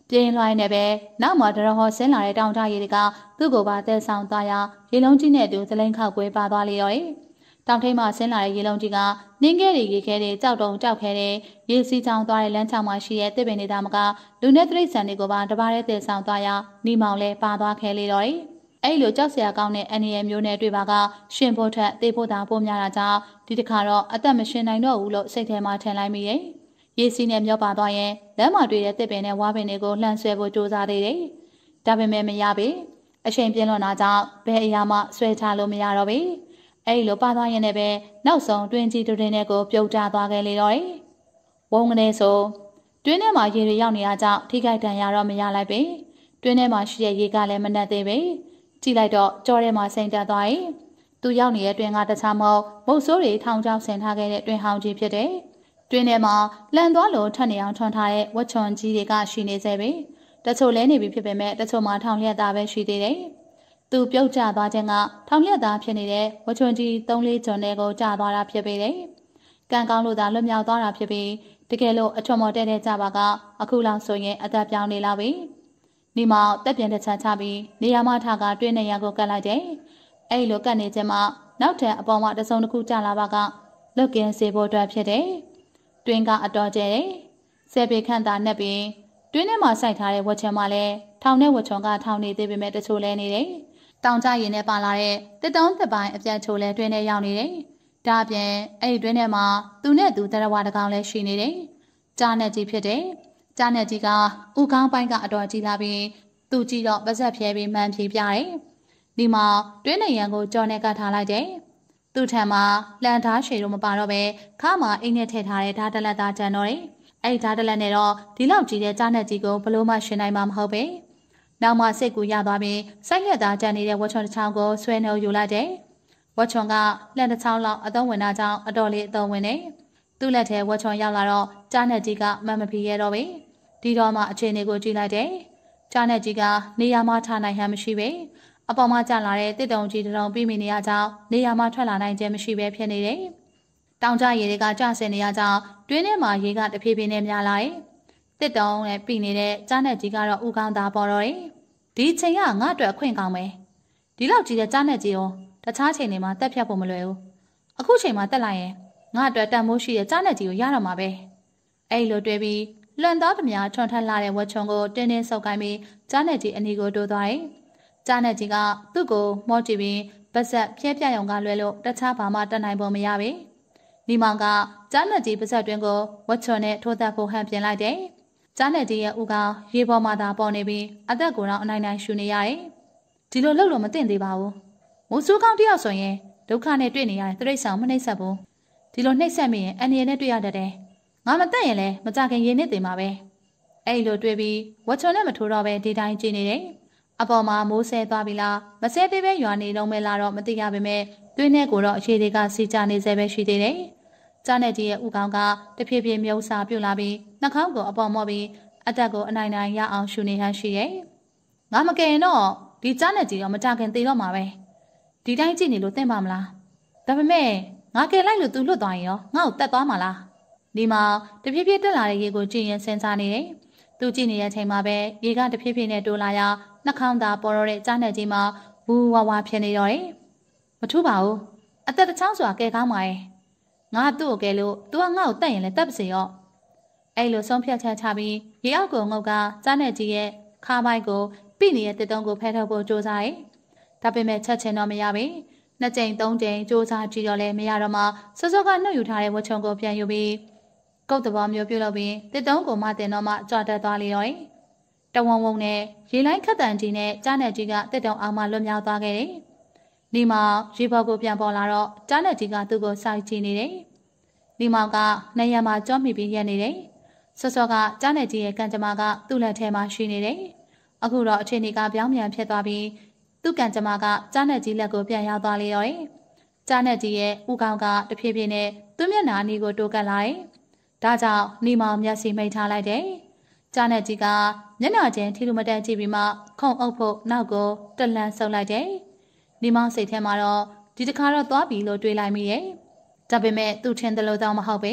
ပြင်းလွှိုင်းနေပဲနောက်မှာတရဟောဆင်းလာတဲ့တောင်တရည်တွေကသူ့ကိုပါတဲဆောင်သွားရာရေလုံးကြီးနဲ့တူသလိန်ခောက်ကွဲပါသွားလေရောတယ်။တောင်ထိပ်မှာဆင်းလာတဲ့ရေလုံးကြီးကနင်းခဲတွေရေခဲတွေကြောက်တုံကြောက်ခဲတဲ့ရေစီးချောင်းသွားတဲ့လမ်းချောင်းမှာရှိတဲ့တစ်ပင်တွေသားမကလူနဲ့တိရစ္ဆာန်တွေကိုပါတပါးတဲ့တဲဆောင်သွားရာနီမောင်လဲပါသွားခဲလေတော့တယ်။အဲ့လိုကြောက်စရာကောင်းတဲ့အန်ရီယယ်မျိုးနဲ့တွေ့ပါကရှင်ဖို့ထက်တေးဖို့တာပို့များတာကြောင့်ဒီတစ်ခါတော့အသက်မရှင်နိုင်တော့ဘူးလို့စိတ်ထဲမှာထင်လိုက်မိရဲ့။ရေစီးနဲ့မျောပါသွားရင်လမ်းမှာတွေ့တဲ့တစ်ပင်နဲ့ဝါပင်တွေကိုလှန်ဆွဲဖို့ကြိုးစားသေးတယ်။ဒါပေမဲ့မရပေ။အချိန်ပြင်းလွန်တာကြောင့်ဘယ်အရာမှဆွဲထားလို့မရတော့ပေ။အဲ့လိုပါသွားရင်လည်းပဲနောက်ဆုံးတွင်ကြီးတွင်နဲ့ကိုပြုတ်ကျသွားခဲ့လေတော့တယ်။ဝုန်းကနေဆိုတွင်းထဲမှာရေတွေရောက်နေတာကြောင့်ထိခိုက်ဒဏ်ရာတော့မရလိုက်ပေ။တွင်းထဲမှာရှိတဲ့ရေကလည်းမနှက်သေးပေ။ကြည့်လိုက်တော့ကြောထဲမှာစိမ့်တက်သွားရင်သူရောက်နေတဲ့တွင်းကတခြားမဟုတ်မုတ်ဆိုးတွေထောင်ချောက်ဆင်ထားခဲ့တဲ့တွင်းဟောင်းကြီးဖြစ်တယ်။တွင်းထဲမှာလန်သွားလို့ထပ်နေအောင်ထွန်ထားတဲ့ဝက်ချွန်ကြီးတွေကရှိနေစေပဲတချို့လဲနေပြီဖြစ်ပေမဲ့တချို့မှာထောင်လျက်သားပဲရှိသေးတယ်။သူပြုတ်ကျသွားခြင်းကထောင်လျက်သားဖြစ်နေတဲ့ဝက်ချွန်ကြီးသုံးလေးကျွန်းတွေကိုကျသွားတာဖြစ်ပေတယ်။ကံကောင်းလို့သာလွတ်မြောက်သွားတာဖြစ်ပြီးတကယ်လို့အထွတ်မော်တဲတဲ့ကြပါကအခုလောက်ဆိုရင်အသက်ပြောင်းနေလာပြီ။ဒီမှာတက်ပြန်တစ်ချမ်းချပြီးနေရာမထားကတွင်းနေရကိုကတ်လိုက်တယ်။အဲ့လိုကတ်နေခြင်းမှာနောက်ထပ်အပေါ်မှာတစုံတစ်ခုကျလာပါကလွတ်ကင်းစေဖို့အတွက်ဖြစ်တယ်။တွင်းကအတော်ကျဲတယ်။ဆယ်ပေခန့်သာနှက်ပြီးတွင်းထဲမှာစိုက်ထားတဲ့ဝက်ချွန်မှလည်းထောင်နဲ့ဝက်ချွန်ကထောင်နေသေးပေမဲ့တချို့လဲနေတယ်။တောင်ကျရင်နဲ့ပါလာတဲ့တစ်တုံးတစ်ပိုင်းအပြတ်ချိုလဲတွင်းထဲရောက်နေတယ်။ဒါအပြင်အဲ့ဒီတွင်းထဲမှာသူနဲ့သူတရဝတကောင်လဲရှိနေတယ်။ကြားနဲ့ကြီးဖြစ်တယ်။ကြားနဲ့ကြီးကဥကောင်းပိုင်းကအတော်ကြီးလာပြီးသူကြည့်တော့ပါဇက်ဖြဲပြီးမှန်ဖြေပြတယ်။ဒီမှာတွင်းနေရန်ကိုကြော်နဲ့ကတ်ထားလိုက်တယ်။သူ့ထံမှာလန်သားရှည်တို့မပါတော့ပဲခါမှာအိမ်နဲ့ထည့်ထားတဲ့ဓာတ်တလက်သားကျန်တော့တယ်။အဲ့ဒီဓာတ်တလက်နဲ့တော့ဒီလောက်ကြီးတဲ့ကြားနဲ့ကြီးကိုဘလို့မှရှင်နိုင်မှာမဟုတ်ပဲ။နောက်မှစိတ်ကူရသွားပြီးစိုက်လက်သားကျန်နေတဲ့ဝက်ချွန်တစ်ချောင်းကိုဆွဲနှုတ်ယူလိုက်တယ်။ဝက်ချွန်ကလက်တစ်ချောင်းလောက်အသုံးဝင်တာကြောင့်အတော်လေးအသုံးဝင်တယ်။သူ့လက်ထဲဝက်ချွန်ရောက်လာတော့ကြားနဲ့ကြီးကမမဖြီရတော့ပဲ။ဒီတော့မှအခြေအနေကိုကြည့်လိုက်တယ်။ကြားနဲ့ကြီးကနေရာမှထားနိုင်ဟန်မရှိပဲ။အပေါ်မှာကျလာတဲ့တစ်တုံကြီးတုံပြီးမိနေရကြောင်းနေရာမှထွက်လာနိုင်ခြင်းမရှိပဲဖြစ်နေတယ်။တောင်ကျရေတွေကကျဆင်းနေရကြောင်းတွင်းထဲမှာရေကတဖြည်းဖြည်းနဲ့များလာတယ်။တစ်တုံနဲ့ပြီးနေတဲ့ကြားနဲ့ကြီးကတော့ဥကောင်းသားပေါ်တော့တယ်။ဒီချိန်ကငါ့အတွက်အခွင့်ကောင်းပဲ။ဒီလောက်ကြီးတဲ့ကြားနဲ့ကြီးရောတခြားချိန်တွေမှာတက်ဖြတ်ဖို့မလွယ်ဘူး။အခုချိန်မှာတက်လိုက်ရင်ငါ့အတွက်တန်မိုးရှိတဲ့ကြားနဲ့ကြီးကိုရတော့မှာပဲ။အဲ့လိုတွေးပြီးလွန်သားသမားထွန်ထက်လာတဲ့ဝက်ချွန်ကိုတင်းတင်းဆုပ်ကိုင်းပြီးကြားနဲ့ကြီးအနီကိုတိုးသွားတယ်။ကြားနဲ့ကြီးကသူ့ကိုမော့ကြည့်ပြီးပါဇက်ဖျဲပြရုံကလွယ်လို့တခြားဘာမှတတ်နိုင်ဖို့မရပဲ။ဒီမောင်ကကြားနဲ့ကြီးပါဇက်တွင်ကိုဝက်ချွန်နဲ့ထိုးသက်ဖို့ဟန်ပြင်လိုက်တယ်။ကြားနဲ့ကြီးရဲ့ဥကောင်ရေပေါ်မှာသာပေါ်နေပြီးအသက်ကိုတော့အနိုင်နိုင်ရှူနေရတယ်။ဒီလိုလုပ်လို့မသင့်သေးပါဘူး။မိုးဆူးကောင်းတယောက်ဆိုရင်ဒုက္ခနဲ့တွေ့နေရတဲ့တိရစ္ဆာန်မနှိမ့်ဆက်ဘူး။ဒီလိုနှိမ့်ဆက်မိရင်အန္တရာယ်နဲ့တွေ့ရတတ်တယ်။ငါမတက်ရင်လည်းမကြခင်ရေနစ်သေးမှာပဲ။အဲ့လိုတွေးပြီးဝက်ချွန်နဲ့မထိုးတော့ပဲဒီတိုင်းကြည့်နေတယ်။အပေါ်မှာမိုးဆဲသွားပြီလားမဆဲသေးပဲရွာနေလုံးမဲလာတော့မသိရပါမယ်တွင်းထဲကိုတော့အခြေတွေကစီချနေစေပဲရှိသေးတယ်။ကြားနဲ့ကြီးရဲ့ဥကောင်းကတဖြည်းဖြည်းမြုပ်စာပြုတ်လာပြီးနှာခေါင်းကိုအပေါ်မော့ပြီးအတက်ကိုအနိုင်နိုင်ရအောင်ရှူနေဟန်ရှိတယ်။ငါမကယ်ရင်တော့ဒီကြားနဲ့ကြီးတော့မကြခင်သေတော့မှာပဲ။ဒီတိုင်းကြည့်နေလို့သိမ့်ပါမလား။ဒါပေမဲ့ငါကယ်လိုက်လို့သူလွတ်သွားရင်ရောငါ့ကိုတတ်သွားမှာလား။ဒီမှာတဖြည်းဖြည်းတက်လာတဲ့ရေကိုကြည့်ရင်စဉ်းစားနေတယ်။သူကြည့်နေတဲ့အချိန်မှာပဲရေကတဖြည်းဖြည်းနဲ့တိုးလာရာနှာခေါင်းသားပေါ်တော့တဲ့ကြားနဲ့ကြီးမှာဝူဝါဝါဖြစ်နေတော့တယ်။မထူးပါဘူး။အသက်တစ်ချောင်းဆိုတာကဲကောင်းပါရဲ့။ငါသူ့ကိုကဲလို့သူကငါ့ကိုတတ်ရင်လည်းတတ်ပါစေရော။အဲ့လိုဆုံးဖြတ်ချက်ချပြီးရေအောက်ကိုငုတ်ကကြားနဲ့ကြီးရဲ့ခါပိုက်ကိုပြိနေတဲ့တစ်တုံးကိုဖဲထုတ်ဖို့ကြိုးစားတယ်။ဒါပေမဲ့ချက်ချင်တော့မရပါဘူး။နှစ်ကြိမ်သုံးကြိမ်ကြိုးစားကြည့်တော့လည်းမရတော့မှစောစောကနှုတ်ယူထားတဲ့ဝက်ချွန်ကိုပြန်ယူပြီးကုတ်တဘောမျိုးပြုတ်လုပ်ပြီးတစ်တုံးကိုမှတင်တော့မှကြွတက်သွားလေရော။တဝုံဝုံနဲ့ရေလိုင်းခတ်တန်ကြီးနဲ့ကြားနဲ့ကြီးကတစ်တုံအောင်မှလွတ်မြောက်သွားခဲ့တယ်။ဒီမှာရေဘော်ကိုပြန်ပေါ်လာတော့ကြားနဲ့ကြီးကသူ့ကိုစိုက်ကြည့်နေတယ်။ဒီမောင်ကနေရမှာကြောမိပြီးရက်နေတယ်။စောစောကကြားနဲ့ကြီးရဲ့ကံကြမ္မာကသူ့လက်ထဲမှာရှိနေတယ်။အခုတော့အခြေအနေကပြောင်းပြန်ဖြစ်သွားပြီးသူ့ကံကြမ္မာကကြားနဲ့ကြီးလက်ကိုပြန်ရောက်သွားလေရော။ကြားနဲ့ကြီးရဲ့ဥကောင်ကတဖြည်းဖြည်းနဲ့သူ့မျက်နှာအနီးကိုတိုးကပ်လာတယ်။ဒါကြောင့်နေမောင်မျက်စိမိတ်ထားလိုက်တယ်။ကြားနဲ့ကြီးကမျက်နှာချင်းထီလူမတန်ကြည့်ပြီးမှခုံအုပ်ဖို့နောက်ကိုတလန်ဆုပ်လိုက်တယ်။နေမောင်စိတ်ထဲမှာတော့ဒီတစ်ခါတော့သွားပြီလို့တွေးလိုက်မိရဲ့။ဒါပေမဲ့သူထင်တယ်လို့တော့မဟုတ်ပဲ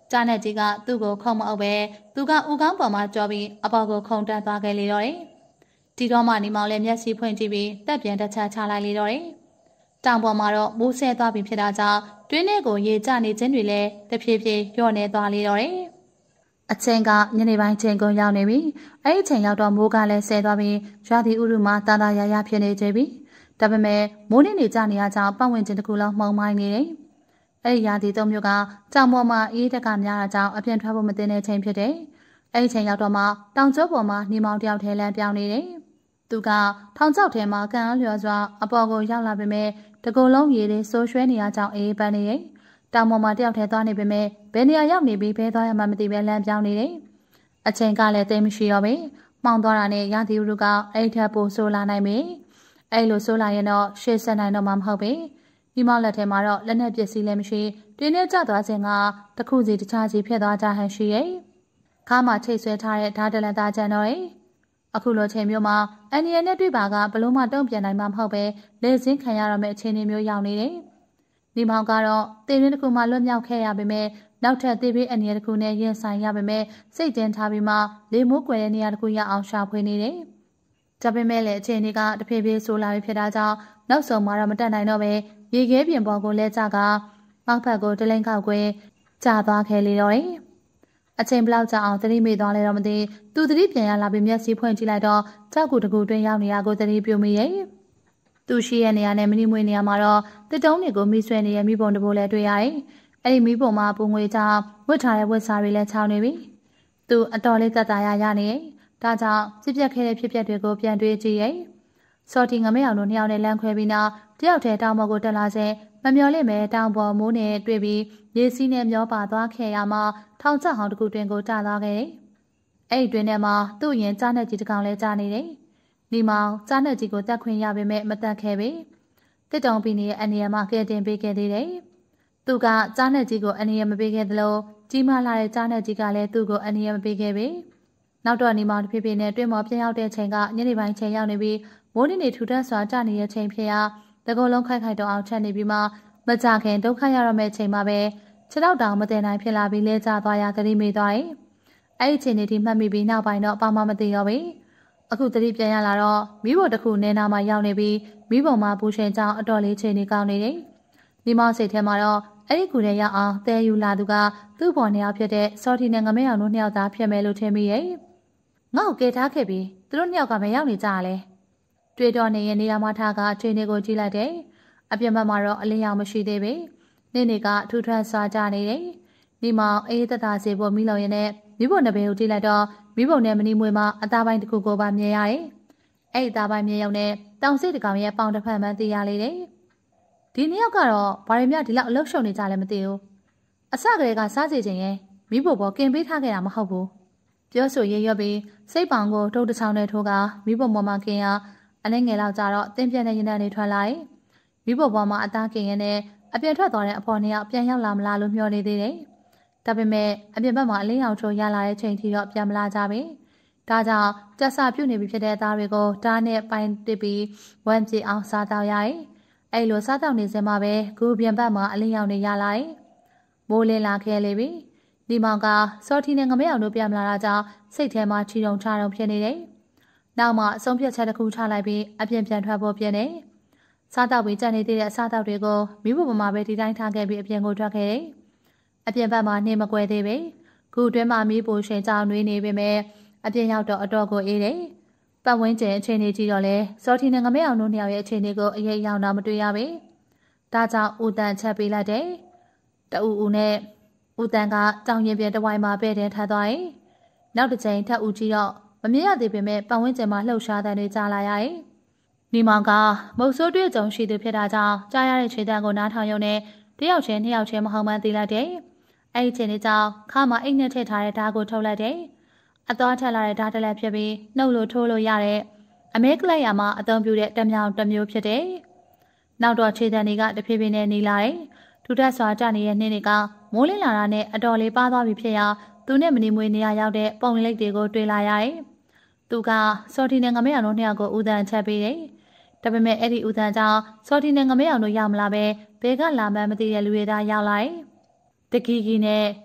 ကြားနဲ့ကြီးကသူ့ကိုခုံမအုပ်ပဲသူကဦးကောင်းပေါ်မှာကြောပြီးအပေါ်ကိုခုံတက်သွားခဲ့လေတော့တယ်။ဒီတော့မှနေမောင်လည်းမျက်စိဖွင့်ကြည့်ပြီးတက်ပြန်တစ်ချက်ချလိုက်လေတော့တယ်။တောင်ပေါ်မှာတော့မိုးဆဲသွားပြီဖြစ်တာကြောင့်တွင်းထဲကိုရေကျနေခြင်းတွေလည်းတဖြည်းဖြည်းလျော့နေသွားလေတော့တယ်။အချိန်ကညနေပိုင်းချိန်ကုန်ရောက်နေပြီ။အဲ့ဒီချိန်ရောက်တော့မိုးကလည်းဆဲသွားပြီးရွာသည်ဥရုမှာတာတာရရဖြစ်နေကြပြီ။ဒါပေမဲ့မိုးနေနေကြနေရကြောင်းပတ်ဝန်းကျင်တစ်ခုလုံးမှုန်မိုင်းနေတယ်။အဲ့ဒီရာသီသုံးမျိုးကကြောင်ပေါ်မှာအေးတက်ကများတာကြောင့်အပြင်ထွက်ဖို့မတင်တဲ့ချိန်ဖြစ်တယ်။အဲ့ဒီချိန်ရောက်တော့မှတောင်ကျောပေါ်မှာနေမောင်တယောက်ထဲလမ်းပြောင်းနေတယ်။သူကထောင်ချောက်ထဲမှာကန်အားလျော်စွာအပေါ်ကိုရောက်လာပေမဲ့တကုံလုံးရေတွေဆိုးရွှဲနေရကြောင်းအေးပန်းနေတယ်။တောင်ပေါ်မှာတယောက်ထဲသွားနေပေမဲ့ဘယ်နေရာရောက်နေပြီးဘဲသွားရမှမသိပဲလမ်းပြောင်းနေတယ်။အချိန်ကလည်းသိမရှိတော့ပဲ။မှောင်သွားတာနဲ့ရာသီဥတုကအဲ့ထက်ပိုဆိုးလာနိုင်ပြီ။အဲ့လိုဆိုးလာရင်တော့ရှေ့ဆက်နိုင်တော့မှမဟုတ်ပဲ။ဒီမောက်လက်ထဲမှာတော့လက်နက်ပစ္စည်းလည်းမရှိ။တင်းနဲ့ကျသွားခြင်းကတစ်ခုစီတခြားစီဖြစ်သွားကြဟန်ရှိရဲ့။ခါမှချိတ်ဆွဲထားတဲ့ဓာတ်တလက်သားကြံတော့ရဲ့။အခုလိုချိန်မျိုးမှာအန်ဒီရနဲ့တွေ့ပါကဘလို့မှတုံ့ပြန်နိုင်မှာမဟုတ်ပဲလေစင်းခံရတော့မယ့်အခြေအနေမျိုးရောက်နေတယ်။ဒီမောင်ကတော့တေရင်းတစ်ခုမှလွတ်မြောက်ခဲ့ရပေမဲ့နောက်ထပ်တေးပေးအန်ဒီရတစ်ခုနဲ့ရင်ဆိုင်ရပေမဲ့စိတ်တင်းထားပြီးမှလေမိုးကွယ်တဲ့နေရာတစ်ခုရအောင်ရှာဖွေနေတယ်။ဒါပေမဲ့လည်းအခြေအနေကတဖြည်းဖြည်းဆိုးလာပြီဖြစ်တာကြောင့်နောက်ဆုံးမှာတော့မတက်နိုင်တော့ပဲရေခဲပြင်ပေါ်ကိုလဲကျကမောက်ဖက်ကိုတလိန်ခောက်ကွဲကျသွားခဲ့လေတော့တယ်။အချိန်ဘလောက်ကြာအောင်သတိမေ့သွားလဲတော့မသိသူသတိပြန်ရလာပြီးမျက်စိဖွင့်ကြည့်လိုက်တော့ကြောက်ကူတကူတွင်ရောက်နေရကိုသတိပြုမိရဲ့။သူရှိရဲ့နေရာနဲ့မနီမွေနေရာမှာတော့တစ်တုံးတွေကိုမိဆွဲနေရဲ့မိဘုံတဘိုးလည်းတွေ့ရတယ်။အဲ့ဒီမိဘုံမှာပူငွေကြောင့်ဝတ်ထားတဲ့ဝတ်စားတွေလည်းချောင်းနေပြီ။သူအတော်လေးတတ်တာရရနေရဲ့။ဒါကြောင့်ပြစ်ပြက်ခဲ့တဲ့ဖြစ်ပျက်တွေကိုပြန်တွေးကြည့်ရဲ့။စော်တီငမဲအောင်တို့နှစ်ယောက်နဲ့လမ်းခွဲပြီးနောက်တယောက်တည်းတောင်ပေါ်ကိုတက်လာခြင်းမမျော်လင့်မဲတောင်ပေါ်မိုးနဲ့တွေ့ပြီးရေစီးနဲ့မျောပါသွားခဲ့ရမှထောင်ချဟောင်းတစ်ခုတွင်ကိုတာသွားခဲ့တယ်။အဲ့ဒီတွင်ထဲမှာသူ့ရင်ကြားနဲ့ကြီးတစ်ကောင်လဲကြားနေတယ်။ဒီမောင်ကြားနဲ့ကြီးကိုတက်ခွင့်ရပေမဲ့မတက်ခဲ့ပေ။တစ်တုံပြီးနေရဲ့အနေရမှာကဲတင်ပေးခဲ့သေးတယ်။သူကကြားနဲ့ကြီးကိုအနေရမပေးခဲ့သလိုကြီးမားလာတဲ့ကြားနဲ့ကြီးကလည်းသူ့ကိုအနေရမပေးခဲ့ပေ။နောက်တော့ဒီမောင်တစ်ဖြည်းဖြည်းနဲ့တွင်မော်ပြန်ရောက်တဲ့ချိန်ကညနေပိုင်းချိန်ရောက်နေပြီးမိုးနေနေထူထပ်စွာကျနေတဲ့ချိန်ဖြစ်ရာတကုံလုံးခိုက်ခိုက်တော့အောင်ချက်နေပြီးမှမကြခင်ဒုက္ခရတော့မဲ့ချိန်မှာပဲခြေထောက်တောင်မတင်နိုင်ဖြစ်လာပြီးလဲကျသွားရသတိမေ့သွားတယ်။အဲ့ဒီချိန်နေထိမှတ်မိပြီးနောက်ပိုင်းတော့အပေါမမသိတော့ဘူး။အခုသတိပြန်ရလာတော့မိဘတစ်ခုနေနာမှာရောက်နေပြီးမိဘမှာပူရှင်ကြောင်အတော်လေးချိန်နေကောင်းနေတယ်။ဒီမောင်စိတ်ထဲမှာတော့အဲ့ဒီကူထဲရောက်အောင်တဲယူလာသူကသူ့ဘော်နှစ်ယောက်ဖြစ်တဲ့စော်တီနဲ့ငမဲအောင်တို့နှစ်ယောက်သားဖြစ်မယ်လို့ထင်မိရဲ့။ငါ့ကိုကယ်ထားခဲ့ပြီးသူတို့နှစ်ယောက်ကမရောက်နေကြရလဲ။တွေ့တော့နေရင်နေရာမှာထားကအချိန်တွေကိုကြည့်လိုက်တယ်။အပြင်ဘက်မှာတော့အလင်းရောင်မရှိသေးပေ။နေ့နေ့ကထူထပ်စွာကြနေတယ်။ဒီမောင်အေးသက်သာစေဖို့မိလောင်ရနဲ့မိဘနှစ်ပင်ကိုကြည့်လိုက်တော့မိဘနဲ့မနီမွေမှာအသားပိုင်းတစ်ခုကိုပါမြင်ရတယ်။အဲ့ဒီအသားပိုင်းမြင်ရုံနဲ့တောင်စိတ်တကောင်ရဲ့ပေါင်တစ်ဖက်မှန်းသိရလေတယ်။ဒီနှစ်ယောက်ကတော့ဘာတွေများဒီလောက်အလုရှုံနေကြလဲမသိဘူး။အစကလေးကစားစီခြင်းရဲ့မိဘပေါ်ကင်ပေးထားခဲ့တာမဟုတ်ဘူး။ပြောဆိုရရွက်ပြီးစိတ်ပောင်ကိုတုတ်တစ်ချောင်းနဲ့ထိုးကမိဘပေါ်မှာကင်ရအနှဲငယ်လောက်ကြတော့တင်းပြက်တဲ့ရင်ထဲတွေထွက်လာတယ်။မိဘပေါ်မှာအသားကင်ရနဲ့အပြင်ထွက်သွားတဲ့အဖော်နှစ်ယောက်ပြန်ရောက်လာမလားလို့မျှော်နေသေးတယ်။ဒါပေမဲ့အပြင်ဘက်မှာအလင်းရောင်ချိုးရလာတဲ့ချိန်ထိတော့ပြန်မလာကြပဲ။ဒါကြောင့်ကြက်စာပြုတ်နေပြီဖြစ်တဲ့သားတွေကိုဓာတ်နဲ့ပိုင်တစ်ပြီးဝမ်းပြေအောင်စားတော့ရတယ်။အဲ့လိုစားတော့နေစမှာပဲခုပြင်ဘက်မှာအလင်းရောင်တွေရလာတယ်။မိုးလင်းလာခဲ့လေပြီ။ဒီမောင်ကစော်ထီနဲ့ငမဲအောင်တို့ပြန်မလာတာကြောင့်စိတ်ထဲမှာချီတုံချတုံဖြစ်နေတယ်။နောက်မှအဆုံးဖြတ်ချက်တစ်ခုချလိုက်ပြီးအပြင်ပြန်ထွက်ဖို့ပြင်နေ။စားတော့ပြီးကြံနေသေးတဲ့အစားတော့တွေကိုမိဘပေါ်မှာပဲဒီတိုင်းထားခဲ့ပြီးအပြင်ကိုထွက်ခဲ့တယ်။အပြင်ဘက်မှာနှင်းမကွဲသေးပဲ။ခုတွင်းမှာမီးပိုရှင်ကြောင်နှွေးနေပေမဲ့အပြင်ရောက်တော့အတော့ကိုအေးတယ်။ပတ်ဝန်းကျင်အခြေအနေကြည့်တော့လဲစော်ထီနဲ့ငမဲအောင်တို့နှစ်ယောက်ရဲ့အခြေအနေကိုအရေးရောက်တော့မတွေ့ရပဲ။ဒါကြောင့်ဦးတန်ချက်ပေးလိုက်တယ်။တအူဦးနဲ့ဦးတန်ကတောင်ရင်ပြင်တဝိုင်းမှာပဲတင်ထပ်သွားတယ်။နောက်တစ်ချိန်ထပ်ဦးကြည့်တော့မမြင်ရသေးပေမဲ့ပတ်ဝန်းကျင်မှာလှုပ်ရှားတဲ့တွေကြားလာရတယ်။ဒီမောင်ကမုတ်ဆိုးတွေ့ကြုံရှိသူဖြစ်တာကြောင့်ကြားရတဲ့ခြေတံကိုနားထောင်ရုံနဲ့တယောက်ချင်းနှစ်ယောက်ချင်းမဟုတ်မှန်းသိလိုက်တယ်။အဲ့ဒီချိန်လေးကြောင့်ခါမှာအိတ်နဲ့ထည့်ထားတဲ့ဓာတ်ကိုထုတ်လိုက်တယ်။အသွားထက်လာတဲ့ဓာတ်တလက်ဖြစ်ပြီးနှုတ်လို့ထိုးလို့ရတဲ့အမဲကလက်ရမှာအသုံးပြုတဲ့တမြောင်တစ်မျိုးဖြစ်တယ်။နောက်တော့ခြေတံတွေကတဖြည်းဖြည်းနဲ့နေလာတယ်။ထူထပ်စွာကြနေတဲ့နှင်းတွေကမိုးလင်းလာတာနဲ့အတော်လေးပါသွားပြီဖြစ်ရာသူနဲ့မနီမွေနေရာရောက်တဲ့ပုံလိပ်တွေကိုတွေ့လာရတယ်။သူကစော်ထီနဲ့ငမဲအောင်တို့နှစ်ယောက်ကိုဦးတန်ချက်ပေးတယ်။ဒါပေမဲ့အဲ့ဒီဦးတန်ကြောင့်စော်ထီနဲ့ငမဲအောင်တို့ရောက်မလာပဲဘဲကလာမှန်းမသိတဲ့လူတွေသားရောက်လာတယ်။တကီကီနဲ့ဟ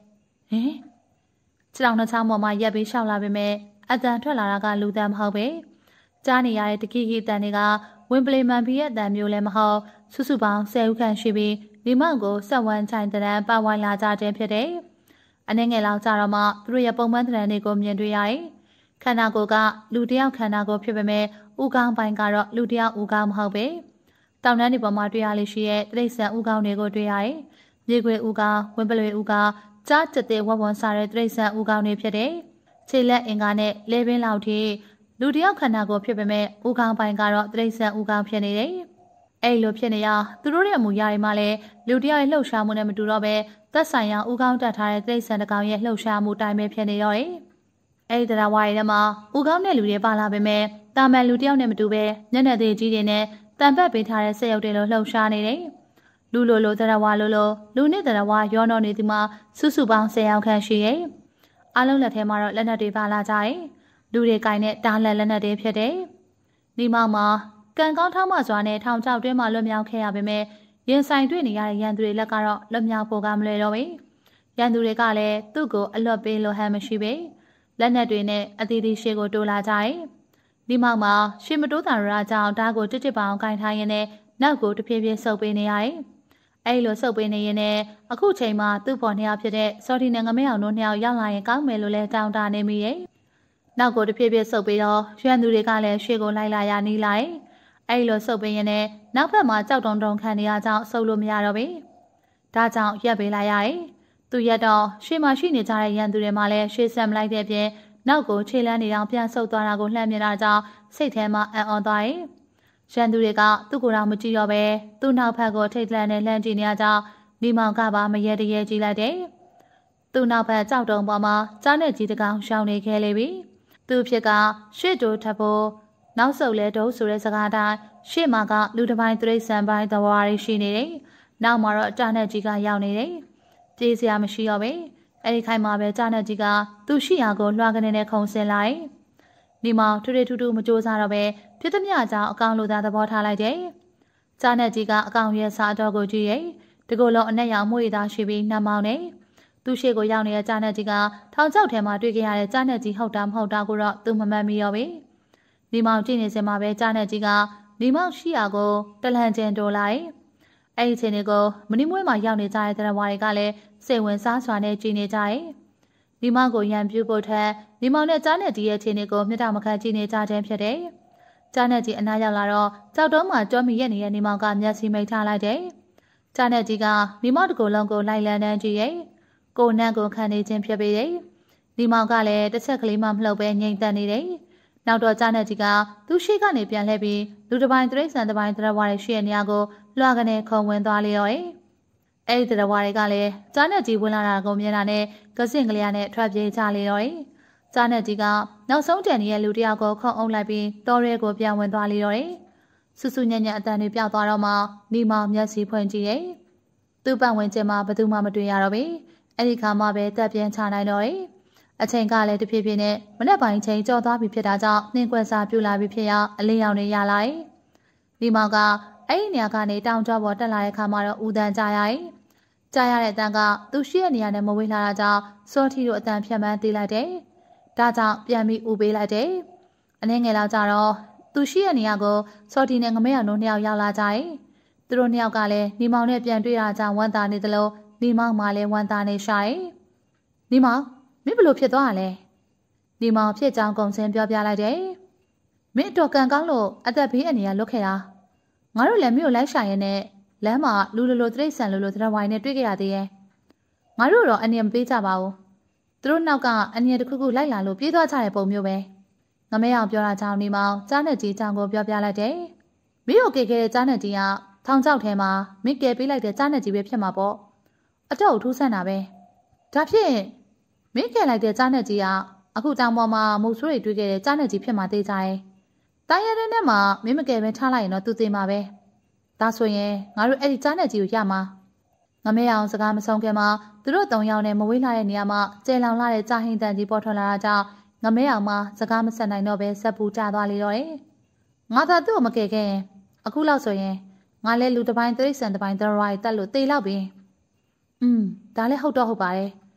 ဟင်ခြေထောက်နှချောင်းပေါ်မှာရက်ပြီးရှောက်လာပေမဲ့အတန်ထွက်လာတာကလူတန်မဟုတ်ပဲကြားနေရတဲ့တခိခိတန်တွေကဝင်းပလီမန်ဖီရဲ့အတန်မျိုးလည်းမဟုတ်စုစုပေါင်းဆယ်ဦးခန့်ရှိပြီးဒီမောင်ကိုဆက်ဝန်းချိုင်တန်းပတ်ဝိုင်းလာကြတဲ့ဖြစ်တယ်။အနေငယ်လောက်ကြတော့မှသူတို့ရဲ့ပုံမှန်တန်းတွေကိုမြင်တွေ့ရတယ်။ခန္ဓာကိုယ်ကလူတယောက်ခန္ဓာကိုယ်ဖြစ်ပေမဲ့ဥကောင်းပိုင်းကတော့လူတယောက်ဥကောင်းမဟုတ်ပဲ။တောင်တန်းတွေပေါ်မှာတွေ့ရလို့ရှိရဲ့တိရစ္ဆာန်ဥကောင်းတွေကိုတွေ့ရတယ်။မြေခွေဥကောင်းဝင်းပလွေဥကောင်းကြားကျတဲ့ဝဝွန်စားတဲ့တိရစ္ဆာန်ဥကောင်းတွေဖြစ်တယ်။ခြေလက်အင်္ဂါနဲ့လဲပင်လောက်ထိလူတယောက်ခန္ဓာကိုယ်ဖြစ်ပေမဲ့ဥကောင်းပိုင်းကတော့တိရစ္ဆာန်ဥကောင်းဖြစ်နေတယ်။အဲ့လိုဖြစ်နေရသူတို့ရဲ့အမူအရာတွေမှလည်းလူတယောက်ရဲ့လှုပ်ရှားမှုနဲ့မတူတော့ပဲသက်ဆိုင်ရာဥကောင်းတက်ထားတဲ့တိရစ္ဆာန်တစ်ကောင်ရဲ့လှုပ်ရှားမှုတိုင်းပဲဖြစ်နေတော့တယ်။အဲ့ဒီတရားဝါရီထဲမှာဥကောင်းတဲ့လူတွေပါလာပေမဲ့တာမန်လူတယောက်နဲ့မတူပဲမျက်နှာသေးကြီးတွေနဲ့တန်ပတ်ပေးထားတဲ့စက်ရုပ်တွေလိုလှုပ်ရှားနေတယ်။လူလိုလိုတရားဝါလိုလိုလူနဲ့တရားဝါရောနှောနေဒီမှာစုစုပေါင်းဆယ်ယောက်ခန့်ရှိရဲ့။အားလုံးလက်ထဲမှာတော့လက်နက်တွေပါလာကြတယ်။လူတွေကင်တဲ့တားလက်လက်နက်တွေဖြစ်တယ်။ဒီမောင်မှာကံကောင်းထောက်မစွာနဲ့ထောင်ချောက်တွင်းမှာလွတ်မြောက်ခဲ့ရပေမဲ့ရင်ဆိုင်တွေ့နေရတဲ့ရန်သူတွေလက်ကတော့လွတ်မြောက်ဖို့ကမလွယ်တော့ဘူး။ရန်သူတွေကလည်းသူ့ကိုအလွတ်ပေးလို့ဟန်မရှိပဲ။လက်နက်တွေနဲ့အသီးသီးရှေ့ကိုတိုးလာကြတယ်။ဒီမောင်မှာရှေ့မတိုးတာရကြောင့်ဓာတ်ကိုတစ်တစ်ပအောင်ကင်ထားရင်းနဲ့နောက်ကိုတဖြည်းဖြည်းဆုပ်ပေးနေရတယ်။အဲဒီလိုဆုပ်ပေးနေရင်လည်းအခုချိန်မှာသူ့ပေါ်နှစ်ယောက်ဖြစ်တဲ့စော်ဒီနဲ့ငမဲအောင်တို့နှစ်ယောက်ရောက်လာရင်ကောင်းမယ်လို့လဲတောင်းတနေမိရဲ့။နောက်ကိုတဖြည်းဖြည်းဆုပ်ပေးတော့ရန်သူတွေကလည်းရှေ့ကိုလိုက်လာရနီးလိုက်။အဲ့လိုဆုပ်ပေးရင်လည်းနောက်ဘက်မှာကြောက်တုံတုံခံနေရကြောင်းဆုပ်လို့မရတော့ဘူး။ဒါကြောင့်ရက်ပေးလိုက်ရတယ်။သူရက်တော့ရှေ့မှာရှိနေကြတဲ့ရန်သူတွေမှလည်းရှေ့ဆက်မလိုက်တဲ့အပြင်နောက်ကိုခြေလန်းနေအောင်ပြန်ဆုပ်သွားတာကိုလှမ်းမြင်တာကြောင့်စိတ်ထဲမှာအံ့ဩသွားတယ်။ရန်သူတွေကသူ့ကိုယ်တော်မကြည့်တော့ပဲသူ့နောက်ဘက်ကိုထိတ်လန့်နဲ့လှမ်းကြည့်နေရကြောင်းမိမောင်ကပါမရဲတရဲကြည့်လိုက်တယ်။သူ့နောက်ဘက်ကြောက်တုံပေါ်မှာကြားနဲ့ကြီးတကောင်ရှောင်းနေခဲ့လေပြီ။သူ့ဖြစ်ကရှေ့တိုးထပ်ဖို့နောက်ဆုတ်လဲတုံးဆိုတဲ့စကားတိုင်းရှေ့မှာကလူတစ်ပိုင်းတိရစ္ဆာန်ပိုင်းသဘာဝတွေရှိနေတယ်။နောက်မှာတော့တာနဲ့ကြီးကရောက်နေတယ်။ပြေးစရာမရှိတော့ပဲ။အဲဒီခိုင်မှာပဲတာနဲ့ကြီးကသူ့ရှိရာကိုလွှာကနေနဲ့ခုံဆင်းလိုက်။ဒီမှာထူထူထူထူမကြိုးစားတော့ပဲပြစ်သမျှကြောင့်အကောင်လိုသားသဘောထားလိုက်တယ်။တာနဲ့ကြီးကအကောင်ရဲ့စားတော့ကိုကြည့်ရဲ့။ဒီကိုယ်လုံးအနဲ့ရောင်မှုရည်သားရှိပြီးနှမောင်းနေ။သူ့ရှေ့ကိုရောက်နေတဲ့တာနဲ့ကြီးကထောင်ချောက်ထဲမှာတွေ့ကြရတဲ့တာနဲ့ကြီးဟုတ်တာမဟုတ်တာကိုတော့သူမမှန်မိတော့ဘူး။ဒီမောင်ကြည့်နေစင်မှာပဲတာနဲ့ကြီးကဒီမောင်ရှိရာကိုတလန်ကျင်တိုးလိုက်။အဲ့ဒီချိန်ကိုမနီမွေးမှာရောက်နေကြတဲ့တရားဝါတွေကလည်းစိတ်ဝင်စားစွာနဲ့ကြည်နေကြတယ်။ဒီမောင်ကိုရန်ပြူဖို့ထက်ဒီမောင်နဲ့တာနဲ့ကြီးရဲ့ချိန်ကိုမြတ်တာမခန့်ကြည့်နေကြတဲ့ဖြစ်တယ်။တာနဲ့ကြီးအနားရောက်လာတော့ကြောက်တုံးမှာကြောမိရက်နေတဲ့ဒီမောင်ကမျက်စိမိတ်ထားလိုက်တယ်။တာနဲ့ကြီးကဒီမောင်တကူလုံးကိုလိုက်လန်းတန်းကြည့်ရဲ့။ကိုနန့်ကိုခံနေခြင်းဖြစ်ပေတယ်။ဒီမောင်ကလည်းတစ်ချက်ကလေးမှမလှုပ်ပဲငြိမ်သက်နေတယ်။နောက်တော့ကြားနဲ့ကြီးကသူ့ရှိကနေပြန်လှည့်ပြီးလူတစ်ပိုင်းတိရစ္ဆာန်တစ်ပိုင်းတရားဝါတွေရှိတဲ့နေရာကိုလွှာကနေခုံဝင်သွားလေတော့။အဲ့ဒီတရားဝါတွေကလည်းကြားနဲ့ကြီးဝင်လာတာကိုမြင်တာနဲ့ကစင်ကလေးနဲ့ထွက်ပြေးကြလေတော့။ကြားနဲ့ကြီးကနောက်ဆုံးတန်နေတဲ့လူတစ်ယောက်ကိုခုံအုပ်လိုက်ပြီးတောရဲကိုပြန်ဝင်သွားလေတော့။ဆူဆူညံ့ညံ့အတန်တွေပြောက်သွားတော့မှနီမောင်မျက်စိဖွင့်ကြည့်ရဲ့။သူ့ပတ်ဝန်းကျင်မှာဘယ်သူမှမတွေ့ရတော့ဘူး။အဲ့ဒီခါမှပဲတက်ပြန်ချနိုင်တော့။အချိန်ကလည်းတဖြည်းဖြည်းနဲ့မနေ့ပိုင်းချိန်ကြော်သွားပြီဖြစ်တာကြောင့်နှင်းကွက်စာပြူလာပြီဖြစ်ရအလေးရောင်တွေရလာတယ်။ဒီမောင်ကအဲ့ဒီနေရာကနေတောင်ကျောပေါ်တက်လာတဲ့ခါမှာတော့ဦးတန်းကြားရည်။ကြားရတဲ့အတန်းကသူရှိတဲ့နေရာနဲ့မဝေးလာတာကြောင့်စောထီတို့အတန်းဖြတ်မှန်းသေးလိုက်တယ်။ဒါကြောင့်ပြန်ပြီးဦးပေးလိုက်တယ်။အနည်းငယ်လောက်ကြတော့သူရှိတဲ့နေရာကိုစောထီနဲ့ငမဲအောင်တို့နှစ်ယောက်ရောက်လာကြတယ်။သူတို့နှစ်ယောက်ကလည်းဒီမောင်နဲ့ပြန်တွေ့တာကြောင့်ဝမ်းသာနေသလိုဒီမောင်မှလည်းဝမ်းသာနေရှာတယ်။ဒီမောင်မင်းဘလို့ဖြစ်သွားရလဲဒီမောင်ဖြစ်ကြောင်းကုံစင်းပြောပြလိုက်တယ်မင်းတော့ကံကောင်းလို့အသက်ဘေးအနေရလွတ်ခဲ့တာငါတို့လည်းမြို့လိုက်ရှာရင်နဲ့လမ်းမှာလူလိုလိုတိရစ္ဆာန်လိုလိုတရားဝိုင်းနဲ့တွေ့ကြရသေးရဲ့ငါတို့တော့အနေမပေးကြပါဘူးသူတို့နောက်ကအအနေတစ်ခုခုလိုက်လာလို့ပြေးသွားကြတဲ့ပုံမျိုးပဲငမဲအောင်ပြောတာကြောင့်ဒီမောင်ကြားနဲ့ကြီးကြောင့်ကိုပြောပြလိုက်တယ်မင်းတို့ကဲခဲ့တဲ့ကြားနဲ့ကြီးကထောင်ချောက်ထဲမှာမင်းကဲပေးလိုက်တဲ့ကြားနဲ့ကြီးပဲဖြစ်မှာပေါ့အတော့ထူးဆန်းတာပဲဒါဖြင့်မင်းကဲလိုက်တဲ့ကြားနဲ့ကြီးကအခုတောင်ပေါ်မှာမုတ်ဆိုးတွေတွေ့ခဲ့တဲ့ကြားနဲ့ကြီးဖြစ်မှာသေးကြတယ်။တိုင်းရတဲ့နဲ့မှာမင်းမကဲပဲထားလိုက်ရင်တော့သူသေးမှာပဲ။ဒါဆိုရင်ငါတို့အဲ့ဒီကြားနဲ့ကြီးကိုရမှာ။ငမဲအောင်စကားမဆုံးခင်မှာသူတို့သုံးယောက်နဲ့မဝေးလာတဲ့နေရာမှာကျဲလောင်လာတဲ့ကြားဟင်းတန်ကြီးပေါ်ထွက်လာတာကြောင့်ငမဲအောင်မှစကားမဆက်နိုင်တော့ပဲစက်ပူကျသွားလေတော့တယ်။ငါသာသူ့ကိုမကဲခဲ့ရင်အခုလောက်ဆိုရင်ငါလည်းလူတစ်ပိုင်းတိရစ္ဆာန်တစ်ပိုင်းသရဝါရီတက်လို့တေလောက်ပြီ။อืมဒါလည်းဟုတ်တော့ဟုတ်ပါတယ်။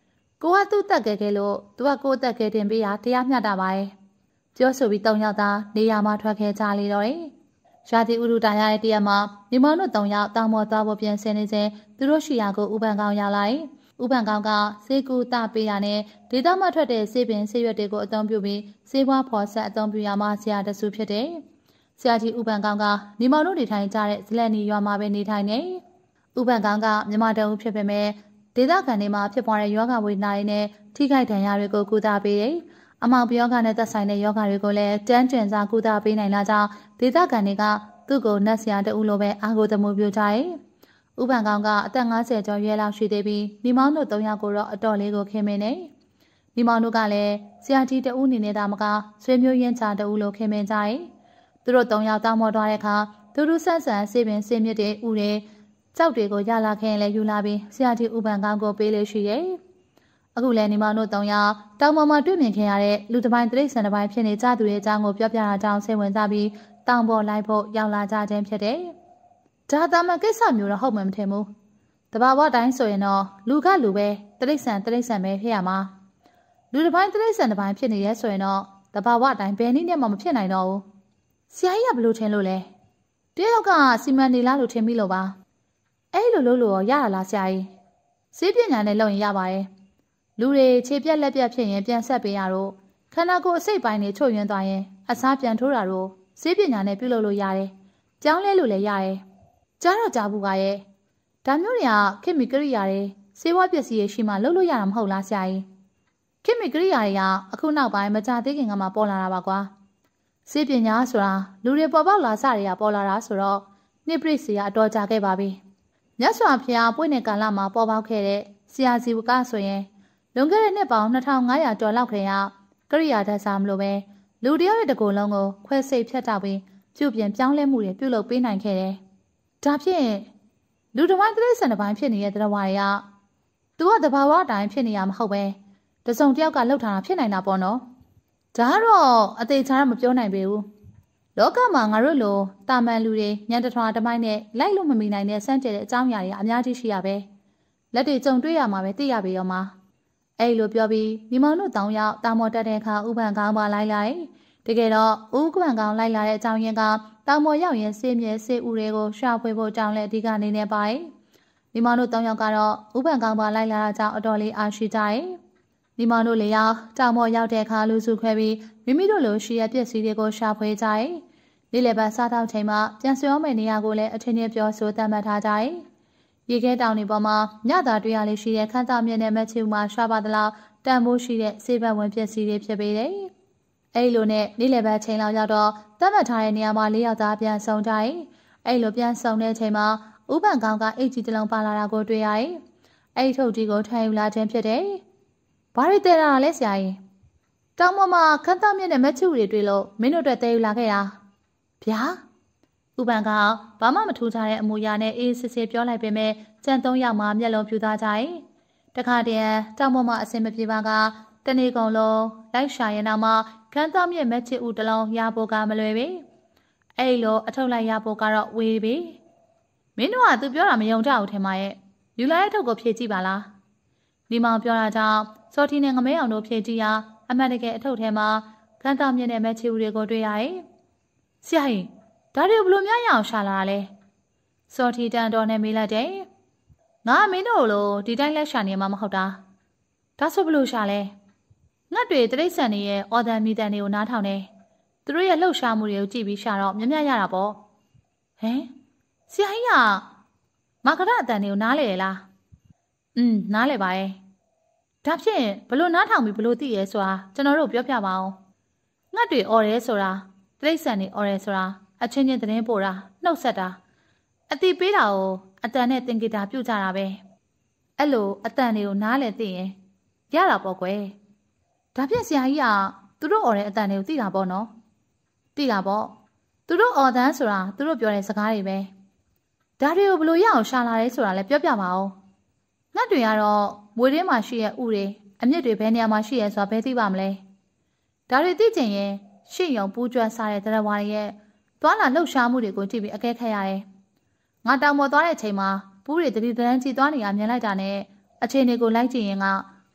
ကိုကသူ့တက်ခဲ့ခဲ့လို့သူကကိုတက်ခဲ့တင်ပေးရတရားမျှတာပါရဲ့ပြောဆိုပြီးသုံးယောက်သားနေရာမှာထွက်ခဲ့ကြလေတော့တယ်ရာသီဥတုတာရတဲ့တရက်မှာညီမတို့သုံးယောက်တောင်ပေါ်သွားဖို့ပြင်ဆင်နေစဉ်သူတို့ရှိရာကိုဥပန်ကောင်ရောက်လာတယ်ဥပန်ကောင်ကဆေးကူတပေးတာနဲ့ဒေသမှာထွက်တဲ့ဆေးပင်ဆေးရွက်တွေကိုအသုံးပြုပြီးဆေးဝါးဖော်ဆက်အသုံးပြုရမှာဆရာတစုဖြစ်တယ်ဆရာကြီးဥပန်ကောင်ကညီမတို့နေထိုင်ကြတဲ့ဇလက်နီရွာမှာပဲနေထိုင်နေဥပန်ကောင်ကမြမတုံဖြစ်ပေမဲ့ဒေသခံတွေမှာဖြစ်ပေါ်တဲ့ယောဂဝေဒနာတွေနဲ့ထိခိုက်ဒဏ်ရာတွေကိုကုသပေးတယ်အမောင်ပြောဂနဲ့သက်ဆိုင်တဲ့ယောဂတွေကိုလည်းတန်းကျင်စာကုသပေးနိုင်လာကြောင်းဒေသခံတွေကသူ့ကိုနတ်ဆရာတဦးလိုပဲအာကိုသမှုပြုကြတယ်။ဥပန်ကောင်ကအသက်၅၀ကျော်ရွယ်လောက်ရှိသေးပြီးမိမောင်တို့၃ယောက်ကိုတော့အတော်လေးကိုခင်မင်းနေ။မိမောင်တို့ကလည်းဆရာကြီးတဦးနေနေတာမကဆွေမျိုးရင်းချတဦးလိုခင်မင်းကြတယ်။သူတို့၃ယောက်တောင်းမောသွားတဲ့အခါသူတို့ဆန်းဆန်းဆေးပင်ဆေးမြစ်တွေဥတွေကြောက်တွေကိုရလာခင်လည်းယူလာပြီးဆရာကြီးဥပန်ကောင်ကိုပေးလို့ရှိရဲ့။အခုလည်းညီမတို့၃ယောက်တောင်ပေါ်မှာတွေ့မြင်ခင်ရတဲ့လူတစ်ပိုင်းတိရစ္ဆာန်တစ်ပိုင်းဖြစ်နေကြသူရဲ့အကြောင်းကိုပြောပြတာကြောင့်စိတ်ဝင်စားပြီးတောင်ပေါ်လိုက်ဖို့ရောက်လာကြခြင်းဖြစ်တယ်။ဒါသာမန်ကိစ္စမျိုးတော့ဟုတ်မှမထင်ဘူး။တဘာဝတိုင်းဆိုရင်တော့လူကလူပဲတိရစ္ဆာန်တိရစ္ဆာန်ပဲဖြစ်ရမှာ။လူတစ်ပိုင်းတိရစ္ဆာန်တစ်ပိုင်းဖြစ်နေရဲဆိုရင်တော့တဘာဝတိုင်းဘယ်နည်းနဲ့မှမဖြစ်နိုင်တော့ဘူး။ဆရာကြီးကဘလို့ထင်လို့လဲ။တယောက်ကစီမံနေလားလို့ထင်မိလို့ပါ။အဲ့လိုလို့လို့ရရလားဆရာကြီး။စေးပညာနဲ့လုပ်ရင်ရပါတယ်။လူတွေခြေပြက်လက်ပြက်ဖြစ်ရင်ပြန်ဆက်ပေးရတော့ခန္ဓာကိုယ်အစိတ်ပိုင်းတွေချုပ်ယွင်းသွားရင်အစားပြန်ထိုးတာတော့စေးပညာနဲ့ပြုလုပ်လို့ရတယ်။ကြောင်းလဲလို့လည်းရတယ်။ကြားတော့ကြားဘူးကရဲ့။ဒါမျိုးတွေကခေတ်မီကရိယာတွေစေဝါပစ္စည်းရရှိမှလုပ်လို့ရတာမဟုတ်လားဆရာကြီး။ခေတ်မီကရိယာတွေကအခုနောက်ပိုင်းမကြသေးခင်ကမှပေါ်လာတာပါကွာ။စေးပညာဆိုတာလူတွေပေါ်ပေါက်လာစတွေကပေါ်လာတာဆိုတော့နှစ်ပြည့်စီကအတော်ကြာခဲ့ပါပြီ။မြတ်စွာဘုရားပွင့်တဲ့ကာလမှာပေါ်ပေါက်ခဲ့တဲ့ဆရာစီဝကဆိုရင်လွန်ခဲ့တဲ့နှစ်ပေါင်းနှစ်ထောင်ငါးရာကျော်လောက်ခင်ကကရိယာဓာတ်စာမလို့ပဲလူတယောက်ရဲ့တကူလုံးကိုခွဲစိတ်ဖြတ်တောက်ပြီးပြုပြင်ပြောင်းလဲမှုတွေပြုလုပ်ပေးနိုင်ခဲ့တယ်။ဒါဖြင့်လူတစ်ပိုင်းတိရစ္ဆာန်တစ်ပိုင်းဖြစ်နေတဲ့တရားဝါတွေကသူကတဘာဝအတိုင်းဖြစ်နေရမှာမဟုတ်ပဲတစုံတစ်ယောက်ကလှုပ်ထားတာဖြစ်နိုင်တာပေါ့နော်။ဒါကတော့အသေးချာတော့မပြောနိုင်ပေဘူး။လောကမှာငါတို့လိုတာမန်လူတွေညံတထွားတမိုင်းနဲ့လိုက်လို့မမီနိုင်တဲ့စမ်းကြဲတဲ့အကြောင်းအရာတွေအများကြီးရှိရပဲ။လက်တွေကြုံတွေ့ရမှာပဲသိရပေရောမှာ။အဲ့လိုပြောပြီးမိမောင်တို့တောင်းရောက်တာမော်တက်တဲ့အခါဥပန်ကောင်းပါလိုက်လိုက်တကယ်တော့ဦးကွန်ကောင်လိုက်လာတဲ့အကြောင်းရင်းကတောင်ပေါ်ရောက်ရင်စေးမြဲစေးဦးတွေကိုရှာဖွေဖို့ကြောင်းလဲအဓိကနေနေပါတယ်။မိမောင်တို့တောင်းရောက်ကတော့ဥပန်ကောင်ပါလိုက်လာတာကြောင့်အတော်လေးအားရှိကြတယ်။မိမောင်တို့လေရောက်တောင်ပေါ်ရောက်တဲ့အခါလူစုခွဲပြီးမိမိတို့လိုရှိရပစ္စည်းတွေကိုရှာဖွေကြတယ်။နေ့လယ်ပိုင်းစားတောက်ချိန်မှာပြန်ဆွေအောင်မယ့်နေရာကိုလည်းအထင်ကြီးပြောဆိုသတ်မှတ်ထားကြတယ်။ရေခဲတောင်တွေပေါ်မှာညသာတွေ့ရလေးရှိတဲ့ခန်းသားမြင့်တဲ့မက်ချူမှာရှာပါသလားတန်ဖိုးရှိတဲ့စေဘတ်ဝင်ပစ္စည်းတွေဖြစ်ပေတယ်။အဲ့လိုနဲ့နေ့လယ်ပိုင်းချိန်လောက်ရောက်တော့သတ်မှတ်ထားတဲ့နေရာမှာလေးယောက်သားပြန်ဆုံကြတယ်။အဲ့လိုပြန်ဆုံတဲ့ချိန်မှာဥပန်ကောင်ကအိတ်ကြီးတစ်လုံးပါလာတာကိုတွေ့ရတယ်။အဲ့ထုတ်ကြီးကိုထိုင်ယူလာခြင်းဖြစ်တယ်။ဘာတွေတဲတာလဲဆရာကြီး။တောင်ပေါ်မှာခန်းသားမြင့်တဲ့မက်ချူတွေတွေ့လို့မင်းတို့အတွက်တဲယူလာခဲ့တာ။ဗျာ။ဥပန်ကဘာမှမထူးခြားတဲ့အမူအရာနဲ့အေးစစ်စစ်ပြောလိုက်ပေမဲ့ကျန်သုံးယောက်မှမျက်လုံးပြူသားကြတယ်။တခါတည်းတောင်ပေါ်မှာအစင်မပြေပါကတနေ့ကုန်လုံးလိုက်ရှာရင်တော့မှခန်းသားမြင့်မက်ချစ်ဦးတလုံးရဖို့ကမလွယ်ပြီ။အဲ့လိုအထုတ်လိုက်ရဖို့ကတော့ဝေးပြီ။မင်းတို့ကသူပြောတာမယုံကြဘူးထင်ပါရဲ့။ယူလာတဲ့ထုတ်ကိုဖြေကြည့်ပါလား။ဒီမောင်ပြောတာကြောင့်စော်တီနဲ့ငမဲအောင်တို့ဖြေကြည့်ရအမှန်တကယ်အထုတ်ထဲမှာခန်းသားမြင့်တဲ့မက်ချစ်ဦးတွေကိုတွေ့ရတယ်။ဆရာကြီးဒါတွေဘလို့များရအောင်ရှာလာတာလဲ။စော်တီတန်တော်နဲ့မေးလိုက်တယ်။ငါမင်းတို့လိုဒီတိုင်းလက်ရှာနေမှာမဟုတ်တာ။ဒါဆိုဘလို့ရှာလဲ။ငှက်တွေတိရစ္ဆာန်တွေရဲ့အော်ဒန်မီတန်တွေကိုနားထောင်နေသူတို့ရဲ့လှုပ်ရှားမှုတွေကိုကြည့်ပြီးရှာတော့မြတ်မြတ်ရတာပေါ့ဟမ်ဆရာကြီးကမကရအတန်တွေကိုနားလေရလားอืมနားလေပါရဲ့ဒါဖြင့်ဘလို့နားထောင်ပြီးဘလို့သိရဲဆိုတာကျွန်တော်တို့ပြောပြပါအောင်ငှက်တွေအော်ရဲဆိုတာတိရစ္ဆာန်တွေအော်ရဲဆိုတာအချင်းချင်းသတင်းပို့တာနှုတ်ဆက်တာအတိပေးတာကိုအတန်နဲ့သင်္ကေတပြုတ်ကြတာပဲအဲ့လိုအတန်တွေကိုနားလေသိရင်ရတာပေါ့ကွယ်ဒါဖြင့်ဆရာကြီးကသူတို့အော်တဲ့အတန်တွေကိုသိတာပေါ့နော်သိတာပေါ့သူတို့အော်တန်းဆိုတာသူတို့ပြောတဲ့စကားတွေပဲဒါတွေကိုဘယ်လိုရအောင်ရှာလာလဲဆိုတာလည်းပြောပြပါဦးငှက်တွေကတော့မွေထဲမှာရှိရဲ့ဥတွေအမြင့်တွေဘယ်နေရာမှာရှိရဲဆိုတာဘယ်သိပါမလဲဒါတွေသိချင်ရင်ရှင့်ယုံပူးကျွမ်းစားတဲ့တရားဝါရဲ့သွားလာလှုပ်ရှားမှုတွေကိုကြည့်ပြီးအကဲခတ်ရတယ်ငါတောင်ပေါ်သွားတဲ့အချိန်မှာပူးတွေတတိတန်းကြီးသွားနေရမြင်လိုက်တာနဲ့အခြေအနေကိုလိုက်ကြည့်ရင်က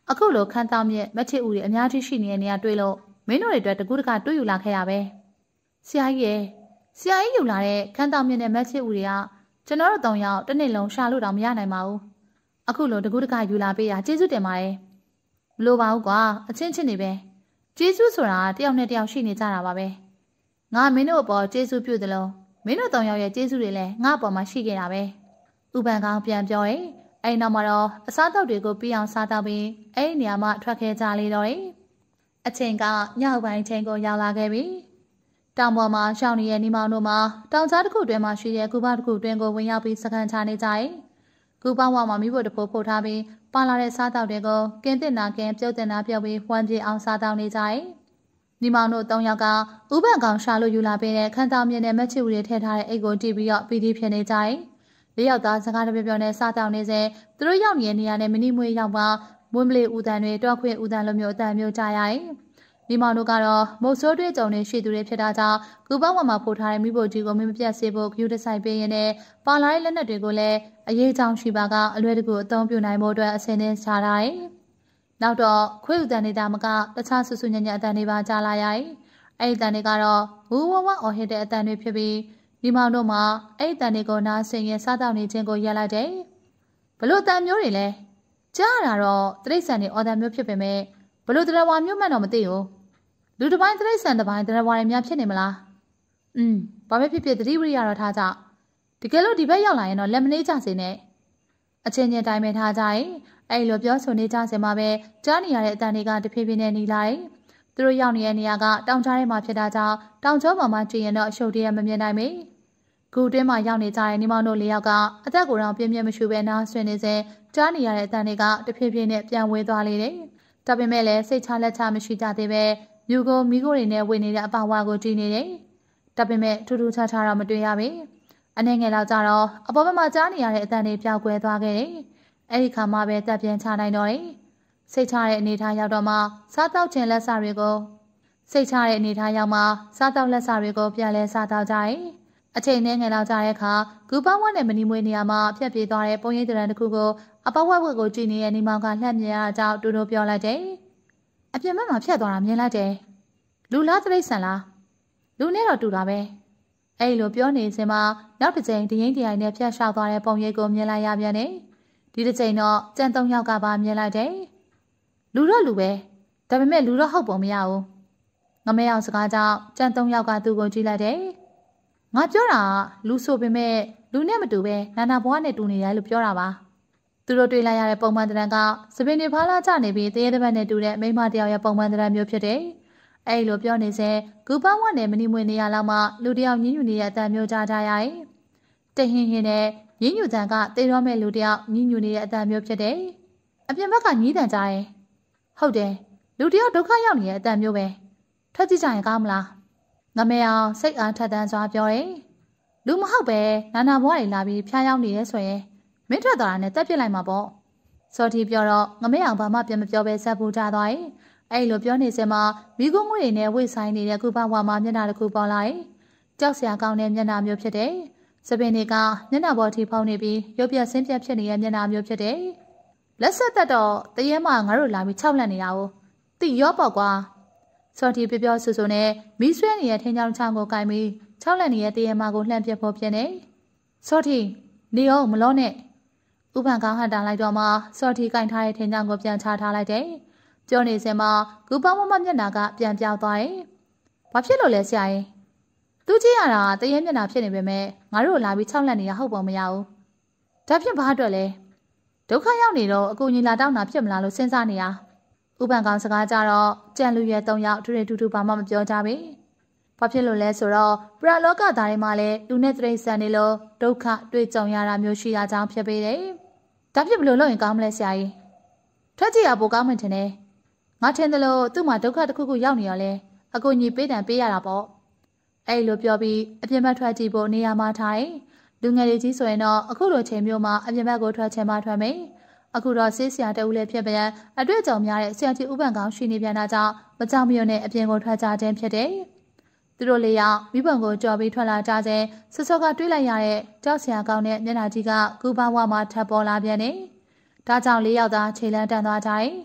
အခုလိုခန်းတောင်းမြက်မချစ်ဦးတွေအများကြီးရှိနေတဲ့နေရာတွေ့လို့မင်းတို့တွေအတွက်တကူးတကတွေးယူလာခဲ့ရပဲဆရာကြီးရဲ့ဆရာကြီးယူလာတဲ့ခန်းတောင်းမြက်နဲ့မချစ်ဦးတွေကကျွန်တော်တို့တောင်ရောက်တစ်နေ့လုံးရှာလို့တောင်မရနိုင်ပါဘူးအခုလိုတကူးတကယူလာပေးတာကျေးဇူးတင်ပါတယ်မလိုပါဘူးကွာအချင်းချင်းနေပဲကျေးဇူးဆိုတာတယောက်နဲ့တယောက်ရှိနေကြတာပါပဲငါမင်းတို့အပေါ်ကျေးဇူးပြုတယ်လို့မင်းတို့တောင်ရောက်ရဲ့ကျေးဇူးတွေလည်းငါအပေါ်မှာရှိခဲ့တာပဲဥပန်ကောင်ပြန်ပြောရင်အဲ့နောက်မှာတော့အစားတောက်တွေကိုပြီးအောင်စားတောက်ပြီးအဲ့ဒီနေရာမှာထွက်ခဲ့ကြလေတော့တယ်အချိန်ကညောက်ပိုင်းချိန်ကိုရောက်လာခဲ့ပြီတောင်ပေါ်မှာရှောင်းနေတဲ့နီမောင်တို့မှာတောင်ကြားတစ်ခုတွင်မှရှိတဲ့ကူပါတစ်ခုတွင်ကိုဝင်ရောက်ပြီးစကန်ချနေကြတယ်ကူပါဝါမှာမိဖို့တဖို့ပို့ထားပြီးပါလာတဲ့စားတောက်တွေကိုကင်းတင်နာကင်းပြုတ်တင်နာပြုတ်ပြီးဝမ်းပြေအောင်စားတောက်နေကြတယ်နီမောင်တို့၃ယောက်ကဥပန်ကောင်ရှာလို့ယူလာပေးတဲ့ခန်းတောင်မြင့်နဲ့မက်ချစ်ဦးတွေထည့်ထားတဲ့အိတ်ကိုတီးပြီးတော့ပီတီဖြစ်နေကြတယ်လေးယောက်သားစကားတပြပြောနဲ့စားတောက်နေစေသူတို့ရောက်နေတဲ့နေရာနဲ့မနီမွေးရောက်ပါမွန်းမလေးဦးတန်တွေတောက်ခွေဦးတန်လိုမျိုးအတန်မျိုးကြားရတယ်။ဒီမောင်တို့ကတော့မုတ်ဆိုးတွေးကြုံနေရှိသူတွေဖြစ်တာကြောင့်ကူပေါင်းဝမှာပို့ထားတဲ့မိဖို့ကြီးကိုမင်းမပြတ်စေဖို့ဂယူတဆိုင်ပေးရင်းနဲ့ပါလာတဲ့လက်နက်တွေကိုလည်းအရေးချောင်းရှိပါကအလွယ်တကူအသုံးပြုနိုင်ဖို့အတွက်အစင်းသင်းရှာထားတယ်။နောက်တော့ခွေဦးတန်နေတာမကတခြားဆူဆူညံ့ညံ့အတန်တွေပါကြားလာရတယ်။အဲ့ဒီတန်တွေကတော့ဝူဝဝအော်ဟစ်တဲ့အတန်တွေဖြစ်ပြီးဒီမောင်တို့မှာအဲ့ဒီတန်တွေကိုနားဆင်ရင်စားတောက်နေခြင်းကိုရက်လိုက်တယ်။ဘလို့တန်မျိုးတွေလဲကြားရတာတော့တိရစ္ဆာန်တွေအော်တန်မျိုးဖြစ်ပေမဲ့ဘလို့တရဝါမျိုးမှန်တော့မသိဘူးလူတစ်ပိုင်းတိရစ္ဆာန်တစ်ပိုင်းတရဝါတွေများဖြစ်နေမလားอืมဘာပဲဖြစ်ဖြစ်သတိဝိရိယတော့ထားကြတကယ်လို့ဒီဘက်ရောက်လာရင်တော့လက်မနှေးကြစေနဲ့အချင်းချင်းတိုင်းပဲထားကြရင်အဲ့လိုပြောဆိုနေကြစင်မှာပဲကြားနေရတဲ့အတန်တွေကတဖြည်းဖြည်းနဲ့หนีလာတယ်သူတို့ရောက်နေတဲ့နေရာကတောင်ကြားထဲမှာဖြစ်တာကြောင့်တောင်ကျောပေါ်မှာကြည့်ရင်တော့အရှုပ်တရမမြင်နိုင်မေဂူတွင်းမှာရောက်နေကြတဲ့ညီမတို့လေးယောက်ကအသက်ကိုယ်တော်ပြင်းပြင်းမရှိဘဲနားဆွနေစေကြားနေရတဲ့အတန်တွေကတဖြည်းဖြည်းနဲ့ပြန်ဝေးသွားလေတယ်။ဒါပေမဲ့လည်းစိတ်ချလက်ချမရှိကြသေးပဲမြူကိုမိကိုတွေနဲ့ဝင်နေတဲ့အပါဝါကိုကြည့်နေတယ်။ဒါပေမဲ့ထူးထူးခြားခြားတော့မတွေ့ရပါဘူး။အနေငယ်တော့ကြတော့အပေါ်ဘက်မှာကြားနေရတဲ့အတန်တွေပျောက်ကွယ်သွားခဲ့တယ်။အဲဒီခါမှပဲတက်ပြန်ချနိုင်တော့တယ်။စိတ်ချတဲ့အနေထားရောက်တော့မှစားတောက်ခြင်းလက်စာတွေကိုစိတ်ချတဲ့အနေထားရောက်မှစားတောက်လက်စာတွေကိုပြန်လဲစားတောက်ကြတယ်။အချိန်နဲ့ငယ်လောက်ကြတဲ့အခါဂူပေါင်းဝနဲ့မနီမွေးနေရာမှာဖြတ်ပြေးသွားတဲ့ပုံရိပ်တရံတစ်ခုကိုအပေါက်ဝက်ဝက်ကိုကြည့်နေတဲ့နေမောင်ကလှမ်းမြင်ရအကြောင်းတူတူပြောလိုက်တယ်။အပြင်ဘက်မှာဖြတ်သွားတာမြင်လိုက်တယ်။လူလားတိရစ္ဆာန်လားလူနဲ့တော့တူတာပဲ။အဲ့လိုပြောနေစဉ်မှာနောက်တစ်ချိန်ဒရင်တရိုင်နဲ့ဖြတ်လျှောက်သွားတဲ့ပုံရိပ်ကိုမြင်လိုက်ရပြန်တယ်။ဒီတစ်ချိန်တော့ကြံသုံးယောက်ကပါမြင်လိုက်တယ်။လူတော့လူပဲဒါပေမဲ့လူတော့ဟုတ်ပုံမရဘူး။ငမဲအောင်စကားကြောင့်ကြံသုံးယောက်ကသူ့ကိုကြည့်လိုက်တယ်။ငါပြောတာလူဆိုပေမဲ့လူနဲ့မတူပဲနာနာဘွားနဲ့တူနေတယ်လို့ပြောတာပါသူတို့တွေ့လိုက်ရတဲ့ပုံမှန်တရံကစပင်းတွေဖားလာကြနေပြီးတရေတပတ်နဲ့တူတဲ့မိမတယောက်ရဲ့ပုံမှန်တရံမျိုးဖြစ်တယ်အဲ့လိုပြောနေစေဂူပေါင်းဝနဲ့မနီမွေနေရလောက်မှလူတယောက်ညှဉ်းညူနေတဲ့အတန်မျိုးကြားကြရတယ်တဟင်းဟင်းနဲ့ညှဉ်းညူတန်ကတေရောမဲ့လူတယောက်ညှဉ်းညူနေတဲ့အတန်မျိုးဖြစ်တယ်အပြင်ဘက်ကညည်းတန်ကြတယ်ဟုတ်တယ်လူတယောက်ဒုက္ခရောက်နေတဲ့အတန်မျိုးပဲထွက်ကြည့်ကြရင်ကောင်းမလားငမဲအောင်စိတ်အားထက်သန်စွာပြောတယ်လူမဟုတ်ပဲနာနာဘွားတွေလာပြီးဖျားရောက်နေရဲဆိုရင်မင်းထွက်သွားတာနဲ့တက်ပြစ်လိုက်မှာပေါ့စော်တီပြောတော့ငမဲအောင်ဘာမှပြန်မပြောပဲဆက်ပူကြသွားတယ်အဲ့လိုပြောနေစမှာမိကုန်းငွေတွေနဲ့ဝိတ်ဆိုင်နေတဲ့ကုပဝါမှာမျက်နှာတစ်ခုပေါ်လာတယ်ကြောက်စရာကောင်းတဲ့မျက်နှာမျိုးဖြစ်တယ်စပင်းတွေကမျက်နှာပေါ်ထိဖုံးနေပြီးရုပ်ပြဆင်းပြဖြစ်နေတဲ့မျက်နှာမျိုးဖြစ်တယ်လက်ဆက်သက်တော့တရေမှငါတို့လာပြီးခြောက်လန့်နေတာကိုတိရောပေါ့ကွာစော်တီပြောပြောဆူဆူနဲ့မီးဆွဲနေတဲ့ထင်းချောင်းချောင်းကိုကင်ပြီးခြောက်လန့်နေတဲ့တရေမှကိုလှမ်းပြဖို့ဖြစ်နေစော်တီနေအောင်မလို့နဲ့ဥပန်ကောင်းဟန်တာလိုက်တော့မှစော်တီကင်ထားတဲ့ထင်းချောင်းကိုပြန်ချထားလိုက်တယ်ပြောနေစမှာဂူပေါင်းမမမျက်နှာကပြန်ပြောင်းသွားတယ်ဘာဖြစ်လို့လဲဆရာရင်သူကြည့်ရတာတရေမျက်နှာဖြစ်နေပေမဲ့ငါတို့လာပြီးခြောက်လန့်နေတာဟုတ်ပုံမရဘူးဒါဖြင့်ဘာအတွက်လဲဒုက္ခရောက်နေတော့အကူညီလာတောင်းတာဖြစ်မလားလို့စဉ်းစားနေတာဥပန်ကောင်စကားကြတော့ကြံလူရဲ၃ယောက်တူတူတူဘာမှမပြောကြဘူးဘာဖြစ်လို့လဲဆိုတော့ပရလောကသားတွေမှာလည်းလူနဲ့တိရစ္ဆာန်တွေလိုဒုက္ခတွေ့ကြုံရတာမျိုးရှိတာကြောင့်ဖြစ်ပေတယ်ဒါဖြစ်ဘလို့လုပ်ရင်ကောင်းမလဲဆရာကြီးထွက်ကြည့်ရပိုကောင်းမှထင်တယ်ငါထင်တယ်လို့သူ့မှာဒုက္ခတစ်ခုခုရောက်နေရလဲအကူညီပေးတယ်ပေးရတာပေါ့အဲ့လိုပြောပြီးအပြင်ဘက်ထွက်ကြည့်ဖို့နေရာမှာထားတယ်လူငယ်တွေကြီးဆိုရင်တော့အခုလိုချိန်မျိုးမှာအပြင်ဘက်ကိုထွက်ချင်မှထွက်မယ်အခုတော့ဆေးဆရာတဦးလည်းဖြစ်ပြန်အတွေ့အကြုံများတဲ့ဆရာကြီးဥပန်ကောင်ရှိနေပြန်တာကြောင့်မကြောက်မရွံ့နဲ့အပြင်ကိုထွက်ကြခြင်းဖြစ်တယ်သူတို့လေးယောက်မိဘကိုကြော်ပြီးထွက်လာကြခြင်းဆွစောကတွေးလိုက်ရတဲ့ကြောက်ဆရာကောင်းတဲ့မျက်နှာကြီးကကူပါဝါမှာထပ်ပေါ်လာပြန်တယ်ဒါကြောင့်လေးယောက်သားခြေလန်းတန်သွားကြတယ်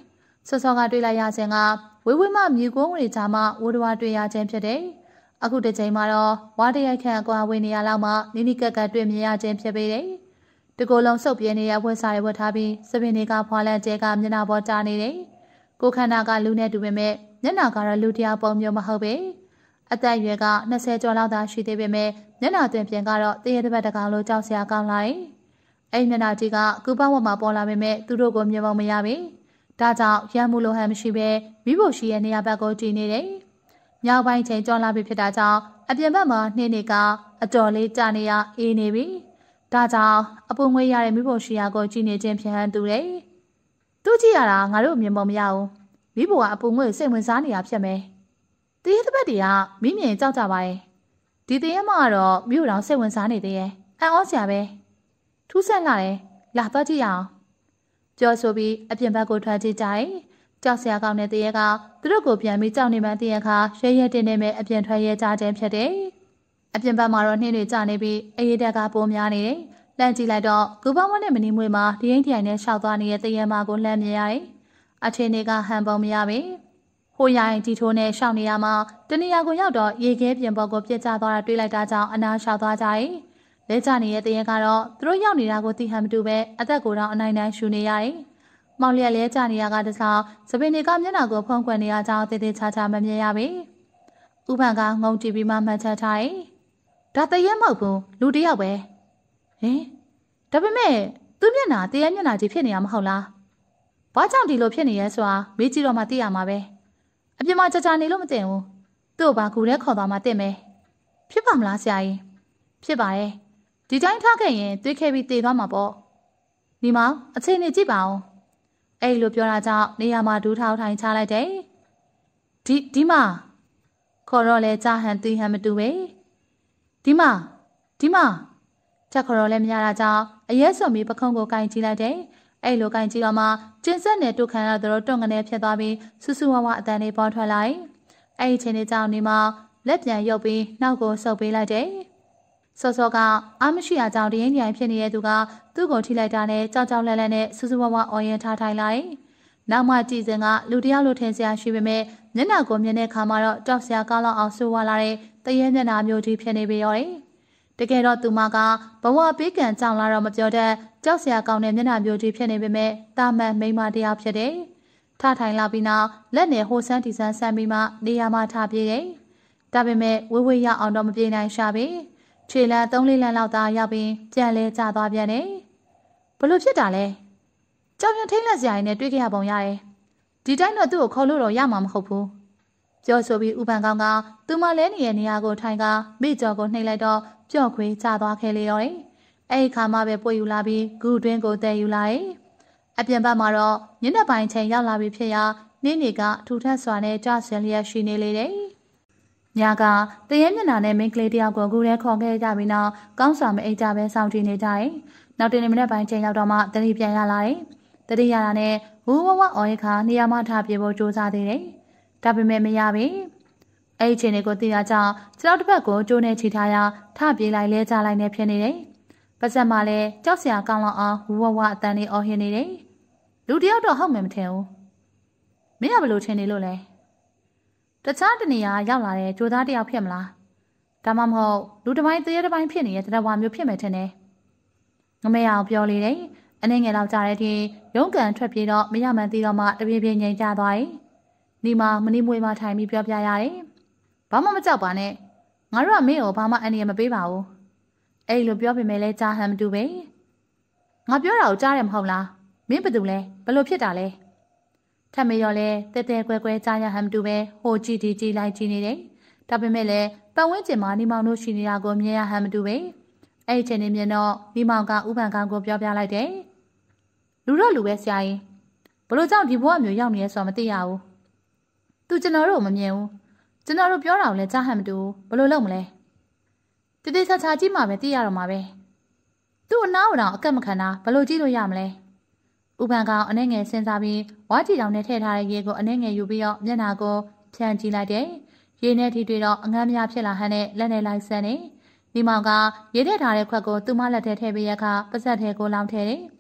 စောစောကတွေ့လိုက်ရခြင်းကဝေဝေးမှမြေကုန်းတွေကြားမှာဝိုးတဝါတွေ့ရခြင်းဖြစ်တယ်။အခုတစ်ချိန်မှာတော့ဝါတရိုက်ခန့်အကွာဝေးနေရလောက်မှနိနိကက်ကက်တွေ့မြင်ရခြင်းဖြစ်ပေတယ်။တကူလုံးစုပ်ပြင်းနေတဲ့ဝက်စာတွေဝတ်ထားပြီးစပင်တွေကဖွာလန့်ကျဲကမျက်နှာပေါ်တာနေတယ်။ကိုခန္ဓာကလူနဲ့တူပေမဲ့မျက်နှာကတော့လူတရားပုံမျိုးမဟုတ်ပဲ။အသက်အရွယ်က၂၀ကျော်လောက်သာရှိသေးပေမဲ့မျက်နှာတွင်ပြင်ကတော့တရေတပတ်တကောင်လိုကြောက်စရာကောင်းလာတယ်။အဲ့မျက်နှာကြီးကကူပဝတ်မှာပေါ်လာပေမဲ့သူတို့ကိုမြင်ပုံမရပဲ။ဒါကြောင့်ရမ်းမှုလိုဟန်မရှိပဲမိဖို့ရှိရဲ့နေရာဘက်ကိုကြည့်နေတယ်။မြောက်ပိုင်းချိန်ကြောလာပြီဖြစ်တာကြောင့်အပြင်ဘက်မှာနှင်းနေကအတော်လေးကြာနေရအေးနေပြီ။ဒါကြောင့်အပူငွေရတဲ့မိဖို့ရှိရာကိုကြည့်နေခြင်းဖြစ်ဟန်တူတယ်။သူကြည့်ရတာငါတို့မြင်ပုံမရဘူး။မိဖို့ကအပူငွေစိတ်ဝင်စားနေတာဖြစ်မယ်။တရေတစ်ပတ်တည်းကမိမြင်ကြောက်ကြပါရဲ့။ဒီတရေမှကတော့မြို့တော်စိတ်ဝင်စားနေသေးရဲ့။အံ့ဩစရာပဲ။ထူးဆန်းလာတယ်။လာတော့ကြည့်ရအောင်။ပြောဆိုပြီးအပြင်ဘက်ကိုထွက်ကြည့်ကြတယ်။ကြောက်စရာကောင်းတဲ့တရေကသူတို့ကိုပြန်ပြီးကြောက်နေမှတရေခါရဲရဲတင်းတင်းနဲ့အပြင်ထွက်ရဲကြခြင်းဖြစ်တယ်။အပြင်ဘက်မှာတော့နှင်းတွေကျနေပြီးအေးတက်ကပိုများနေတယ်။လန့်ကြည့်လိုက်တော့ဂူပေါင်းမနဲ့မနီမွေမှာဒီရင်ထိုင်နဲ့ရှောက်သွားနေတဲ့တရေမကိုလှမ်းမြင်ရတယ်။အထင်းတွေကဟန်ပုံမရပဲ။ဟိုရိုင်းတီထိုးနဲ့ရှောက်နေရမှာတနေရာကိုရောက်တော့ရေခဲပြင်ပေါ်ကိုပြစ်ကျသွားတာတွေးလိုက်တာကြောင့်အနာရှောက်သွားကြတယ်။လဲကျနေတဲ့တရေကတော့သူတို့ရောက်နေတာကိုသိဟန်မတူပဲအသက်ကိုတော့အနိုင်နိုင်ရှူနေရတယ်။မောင်လျက်လဲကျနေရကတစားစပင်တွေကမျက်နှာကိုဖုံးကွယ်နေရကြောင်းတည်တည်ချာချာမမြင်ရပဲ။ဥပန်ကငုံကြည့်ပြီးမှမှတ်ချက်ထားတယ်။ဒါတရေမဟုတ်ဘူးလူတယောက်ပဲ။ဟင်ဒါပေမဲ့သူ့မျက်နှာတရေမျက်နှာကြီးဖြစ်နေရမဟုတ်လား။ဘာကြောင့်ဒီလိုဖြစ်နေရဲဆိုတာမေးကြည့်တော့မှသိရမှာပဲ။အပြင်မှာကြာကြာနေလို့မသိဘူး။သူ့ဘာကူလဲခေါ်သွားမှသိမယ်။ဖြစ်ပါမလားဆရာကြီး။ဖြစ်ပါရဲ့။ဒီတိုင်းထားခဲ့ရင်တွေးခဲ့ပြီးတည်သွားမှာပေါ့။ဒီမှာအချိန်နေကြည့်ပါဦး။အဲ့လိုပြောတာကြောင့်နေရာမှာဒူးထောက်ထိုင်ချလိုက်တယ်။ဒီဒီမှာခေါ်တော့လဲကြားဟန်တီးဟန်မတူပဲ။ဒီမှာဒီမှာချက်ခေါ်တော့လဲမရတာကြောင့်အရဲစွန်ပြီးပခုံးကိုကင်ကြည့်လိုက်တယ်။အဲ့လိုကင်ကြည့်တော့မှကျင်းဆက်နဲ့တုတ်ခံရတော့တွန့်ကနေဖြစ်သွားပြီးဆူဆူဝါဝအတန်လေးပေါ်ထွက်လာတယ်။အဲ့ဒီချိန်လေးကြောင့်နေမှာလက်ပြန်ရုပ်ပြီးနောက်ကိုဆုပ်ပေးလိုက်တယ်။စောစောကအားမရှိတာကြောင့်တရင်တိုင်ဖြစ်နေတဲ့သူကသူ့ကိုထိလိုက်တာနဲ့ကြောက်ကြောက်လဲလဲနဲ့ဆူဆူဝါဝအော်ရင်ထားထိုင်လိုက်။နောက်မှကြည့်စဉ်ကလူတယောက်လိုထင်စရာရှိပေမဲ့မျက်နှာကိုမြင်တဲ့ခါမှာတော့တောက်စရာကောင်းလောက်အောင်ဆူဝါလာတဲ့တရေမျက်နှာမျိုးကြီးဖြစ်နေပြီရောတယ်။တကယ်တော့သူမကဘဝပေးကံကြောင်လာတော့မပြောတတ်ကြောက်စရာကောင်းတဲ့မျက်နှာမျိုးကြီးဖြစ်နေပေမဲ့တာမန်မိန်းမတယောက်ဖြစ်တယ်။ထထိုင်လာပြီးနောက်လက်နဲ့ဟိုဆန်းတီဆန်းဆန်းပြီးမှနေရာမှာထားပြေးတယ်။ဒါပေမဲ့ဝေးဝေးရအောင်တော့မပြေနိုင်ရှာပဲ။ခြေလမ်းသုံးလေးလမ်းလောက်သာရောက်ပြီးပြန်လဲကျသွားပြန်တယ်။ဘလို့ဖြစ်တာလဲ။ကြောင်ပြန်ထိတ်လက်စရာနဲ့တွေ့ကြရပုံရတယ်။ဒီတိုင်းတော့သူ့ကိုခေါ်လို့တော့ရမှာမဟုတ်ဘူး။ပြောဆိုပြီးဥပန်ကောင်ကသူမလဲနေတဲ့နေရာကိုထိုင်ကမိကျော်ကိုနှိပ်လိုက်တော့ကြော့ခွေးကျသွားခဲ့လေတော့တယ်။အဲ့ဒီခါမှပဲပွေယူလာပြီးဂူတွင်းကိုတည်ယူလာတယ်။အပြင်ဘက်မှာတော့ညနေပိုင်းချိန်ရောက်လာပြီဖြစ်ရာနင်းနေကထူထပ်စွာနဲ့ကြဆင်းလျက်ရှိနေလေတယ်။ညာကတရေမျက်နှာနဲ့မိန်းကလေးတယောက်ကိုဂူထဲခေါ်ခဲ့ကြပြီးနောက်ကောင်းစွာမအိတ်ကြပဲစောင့်ကြည့်နေကြတယ်။နောက်တနေ့မနေ့ပိုင်းချိန်ရောက်တော့မှတတိပြန်ရလာတယ်။တတိရတာနဲ့ဝူဝဝအော်ရခါနေရာမထားပြေဖို့ကြိုးစားသေးတယ်။ဒါပေမဲ့မရပြီ။အဲ့ဒီချိန်လေးကိုသိတာကြောင့်ကျွန်တော်တစ်ဖက်ကိုကျိုးနေချီထားရထပြေးလိုက်လဲကြလိုက်နေဖြစ်နေတယ်။ပါစက်မှာလည်းကြောက်စရာကောင်းလောက်အောင်ဝူဝဝအတန်လေးအော်ဟစ်နေတယ်။လူတယောက်တော့ဟုတ်မှမထင်ဘူး။မင်းကဘယ်လိုထင်နေလို့လဲ။တခြားတနေရာရောက်လာတဲ့ကြိုးသားတယောက်ဖြစ်မလား။ဒါမှမဟုတ်လူတစ်ပိုင်းတရေတစ်ပိုင်းဖြစ်နေတဲ့တရဝါမျိုးဖြစ်မယ်ထင်တယ်။ငမဲအောင်ပြောလေတယ်။အနေငယ်လောက်ကြတဲ့အထိရုံးကန်ထွက်ပြေးတော့မရမှန်သေးတော့မှတပြေးပြေးငြိမ်ကြသွားတယ်။ဒီမှာမနီမွေးမှထိုင်ပြီးပြောပြရတယ်။ဘာမှမကြောက်ပါနဲ့။ငါတို့ကမင်းကိုဘာမှအန္တရာယ်မပေးပါဘူး။အဲ့လိုပြောပေမဲ့လည်းကြားဟန်မတူပဲ။ငါပြောတာကိုကြားတယ်မဟုတ်လား။မင်းဘာတူလဲဘယ်လိုဖြစ်တာလဲ။ထပ်မေရောလဲတဲတဲကွဲကွဲကြားရဟန်မတူပဲဟိုကြည့်ဒီကြည့်လိုက်ကြည့်နေတယ်။ဒါပေမဲ့လည်းပတ်ဝန်းကျင်မှာနေမောင်တို့ရှိနေတာကိုမြင်ရဟန်မတူပဲ။အဲ့ဒီချိန်နေမြင်တော့နေမောင်ကဥပန်ကောင်ကိုပြောပြလိုက်တယ်။လူတော့လူပဲဆရာကြီး။ဘလို့ကြောင့်ဒီဘဝမျိုးရောက်နေရဲဆိုတာမသိရဘူး။ तू ကျွန်တော်တို့မမြင်ဘူး။ကျွန်တော်တို့ပြောတာကိုလည်းကြားဟန်မတူဘူး။ဘလို့လုပ်မလဲ။တတိချာချာကြည့်မှပဲသိရတော့မှာပဲ။သူ့အနားကိုတော့အကက်မခံတာဘလို့ကြည့်လို့ရမလဲ။ဥပန်ကောင်အနေငယ်စဉ်းစားပြီးဝါးကြည့်တောင်နဲ့ထည့်ထားတဲ့ရေကိုအနေငယ်ယူပြီးတော့မျက်နှာကိုဖြန်းကြည့်လိုက်တယ်။ရေနဲ့ထိတွေ့တော့အငမ်းများဖြစ်လာဟန်နဲ့လက်နဲ့လိုက်ဆန်းနေ။ဒီမောင်ကရေထည့်ထားတဲ့ခွက်ကိုသူ့မလက်ထဲထည့်ပေးရခါပါဇက်ထဲကိုလောင်းထည့်တယ်။